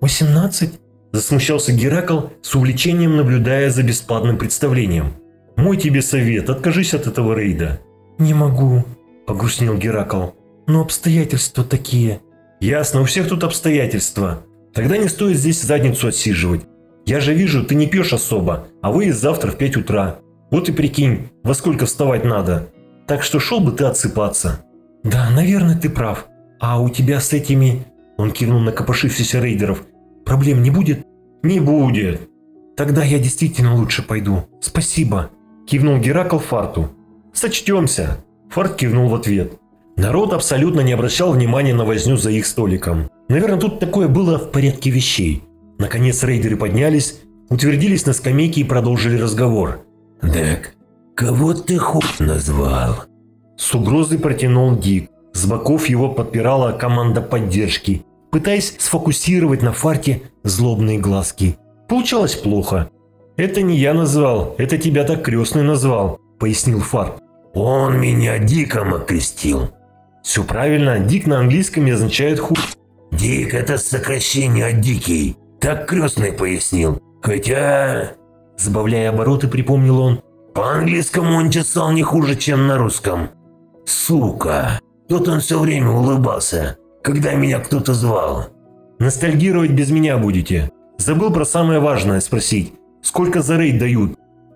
18. Засмущался Геракл, с увлечением наблюдая за бесплатным представлением. «Мой тебе совет, откажись от этого рейда». «Не могу», – погрустнел Геракл. «Но обстоятельства такие». «Ясно, у всех тут обстоятельства. Тогда не стоит здесь задницу отсиживать. Я же вижу, ты не пьешь особо, а выезд завтра в 5 утра. Вот и прикинь, во сколько вставать надо. Так что шел бы ты отсыпаться». «Да, наверное, ты прав. А у тебя с этими...» Он кивнул на копошившихся рейдеров. «Проблем не будет?» Не будет. Тогда я действительно лучше пойду. Спасибо. Кивнул Геракл Фарту. Сочтемся. Фарт кивнул в ответ. Народ абсолютно не обращал внимания на возню за их столиком. Наверное, тут такое было в порядке вещей. Наконец рейдеры поднялись, утвердились на скамейке и продолжили разговор. «Так, кого ты назвал?» С угрозой протянул Дик. С боков его подпирала команда поддержки, пытаясь сфокусировать на Фарте злобные глазки. Получалось плохо. «Это не я назвал, это тебя так крестный назвал», — пояснил Фарт. «Он меня Диком окрестил». «Все правильно, Дик на английском означает хуй». «Дик – это сокращение от Дикий», так крестный пояснил. Хотя, сбавляя обороты, припомнил он, по-английскому он чесал не хуже, чем на русском. Сука, тут он все время улыбался, когда меня кто-то звал. Ностальгировать без меня будете. Забыл про самое важное спросить. Сколько за рейд дают?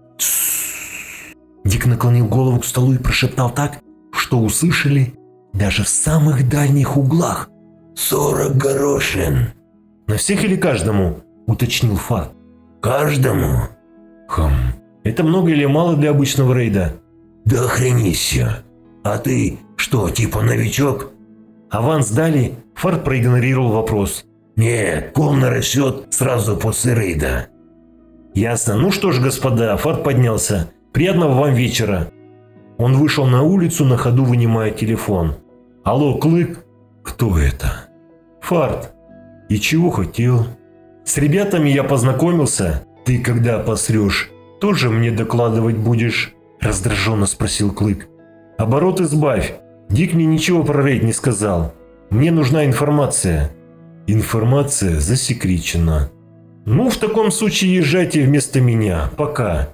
Дик наклонил голову к столу и прошептал так, что услышали даже в самых дальних углах. 40 горошин. На всех или каждому? Уточнил Фарт. Каждому. Это много или мало для обычного рейда? Да охренища. А ты что, типа новичок? Аванс дали? Фарт проигнорировал вопрос. Нет, полный расчет сразу после рейда. Ясно. Ну что ж, господа, Фарт поднялся. Приятного вам вечера. Он вышел на улицу, на ходу вынимая телефон. Алло, Клык? Кто это? Фарт. И чего хотел? С ребятами я познакомился. Ты когда посрешь, тоже мне докладывать будешь? Раздраженно спросил Клык. Обороты сбавь. Дик мне ничего про рейд не сказал. Мне нужна информация. Информация засекречена. Ну, в таком случае езжайте вместо меня. Пока.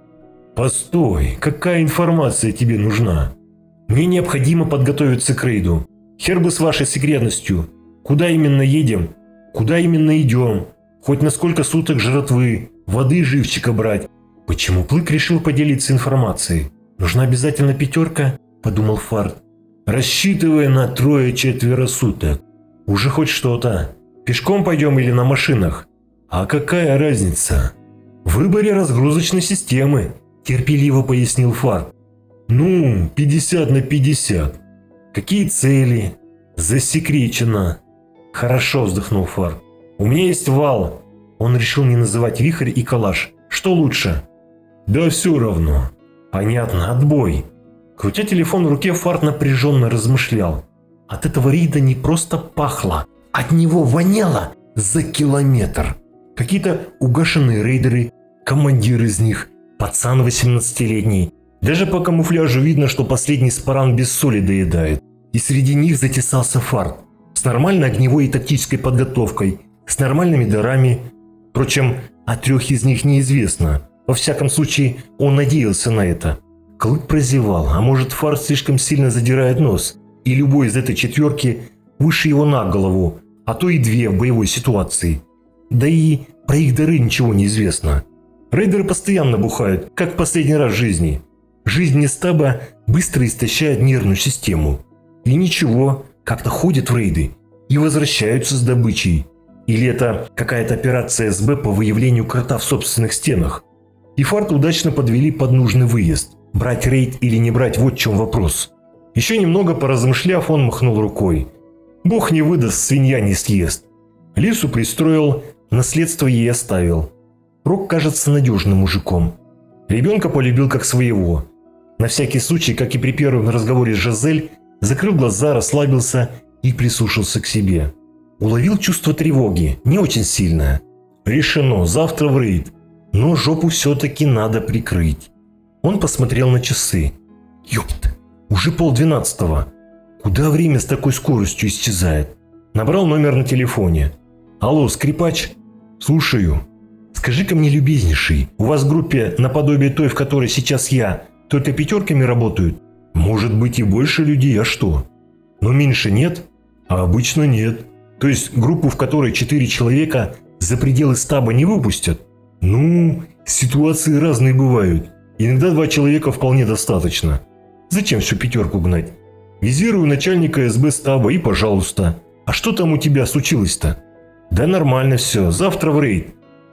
Постой, какая информация тебе нужна? Мне необходимо подготовиться к рейду. Хер бы с вашей секретностью. Куда именно едем? Куда именно идем? Хоть на сколько суток жратвы, воды и живчика брать? Почему Клык решил поделиться информацией? Нужна обязательно 5, подумал Фарт. Рассчитывая на 3-4 суток. Уже хоть что-то. Пешком пойдем или на машинах? А какая разница? В выборе разгрузочной системы, терпеливо пояснил Фарт. Ну, 50 на 50. Какие цели? Засекречено. Хорошо, вздохнул Фарт. У меня есть вал. Он решил не называть вихрь и калаш. Что лучше? Да все равно. Понятно, отбой. Крутя телефон в руке, Фарт напряженно размышлял. От этого рейда не просто пахло. От него воняло за километр. Какие-то угашенные рейдеры, командир из них, пацан 18-летний. Даже по камуфляжу видно, что последний спаран без соли доедает. И среди них затесался Фарт. С нормальной огневой и тактической подготовкой, с нормальными дарами. Впрочем, о 3 из них неизвестно. Во всяком случае, он надеялся на это. Клык прозевал, а может, Фарт слишком сильно задирает нос, и любой из этой 4 выше его на голову, а то и 2 в боевой ситуации. Да и про их дары ничего не известно. Рейдеры постоянно бухают, как в последний раз в жизни. Жизнь стаба быстро истощает нервную систему. И ничего, как-то ходят в рейды и возвращаются с добычей. Или это какая-то операция СБ по выявлению крота в собственных стенах. И Фарта удачно подвели под нужный выезд. Брать рейд или не брать, вот в чем вопрос. Еще немного поразмышляв, он махнул рукой. Бог не выдаст, свинья не съест. Лису пристроил, наследство ей оставил. Рок кажется надежным мужиком. Ребенка полюбил как своего. На всякий случай, как и при первом разговоре с Жизель, закрыл глаза, расслабился и прислушался к себе. Уловил чувство тревоги, не очень сильное. Решено, завтра в рейд. Но жопу все-таки надо прикрыть. Он посмотрел на часы. Ёпт, уже 11:30. Куда время с такой скоростью исчезает? Набрал номер на телефоне. Алло, скрипач? Слушаю. Скажи-ка мне, любезнейший, у вас в группе наподобие той, в которой сейчас я, только 5 работают? Может быть и больше людей, а что? Но меньше нет? А обычно нет. То есть группу, в которой 4 человека, за пределы стаба не выпустят? Ну, ситуации разные бывают. Иногда 2 человека вполне достаточно. Зачем всю 5 гнать? Визирую начальника СБ стаба и пожалуйста. А что там у тебя случилось-то? Да нормально все, завтра в рейд.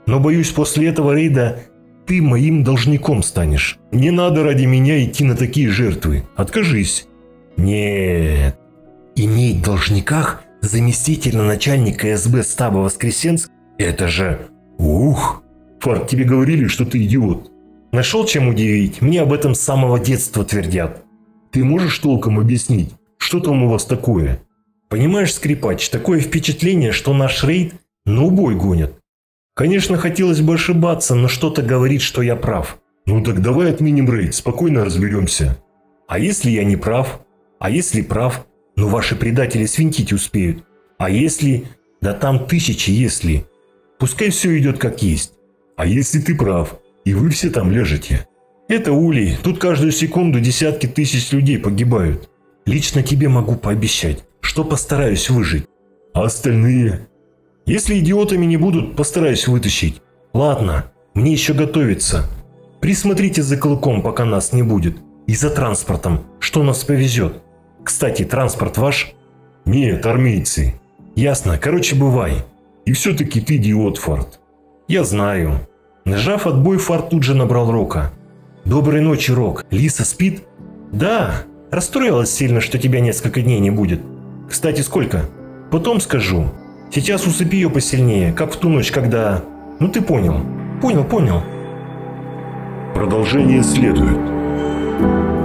Но боюсь, после этого рейда ты моим должником станешь. Не надо ради меня идти на такие жертвы. Откажись. Нет. Иметь в должниках заместителя начальника СБ стаба Воскресенск – это же... Ух! Фарт, тебе говорили, что ты идиот. Нашел чем удивить? Мне об этом с самого детства твердят. Ты можешь толком объяснить, что там у вас такое? Понимаешь, скрипач, такое впечатление, что наш рейд на убой гонят. Конечно, хотелось бы ошибаться, но что-то говорит, что я прав. Ну так давай отменим рейд, спокойно разберемся. А если я не прав? А если прав? Ну ваши предатели свинтить успеют. А если... Да там тысячи если. Пускай все идет как есть. А если ты прав, и вы все там ляжете? Это улей. Тут каждую секунду десятки тысяч людей погибают. Лично тебе могу пообещать, что постараюсь выжить. А остальные? Если идиотами не будут, постараюсь вытащить. Ладно, мне еще готовиться. Присмотрите за клыком, пока нас не будет. И за транспортом, что нас повезет. Кстати, транспорт ваш? Нет, армейцы. Ясно, короче, бывай. И все-таки ты идиот, Фарт. Я знаю. Нажав отбой, Фарт тут же набрал Рока. Доброй ночи, Рок. Лиса спит? Да. Расстроилась сильно, что тебя несколько дней не будет. Кстати, сколько? Потом скажу. Сейчас усыпи ее посильнее, как в ту ночь, когда... Ну ты понял. Понял. Продолжение следует.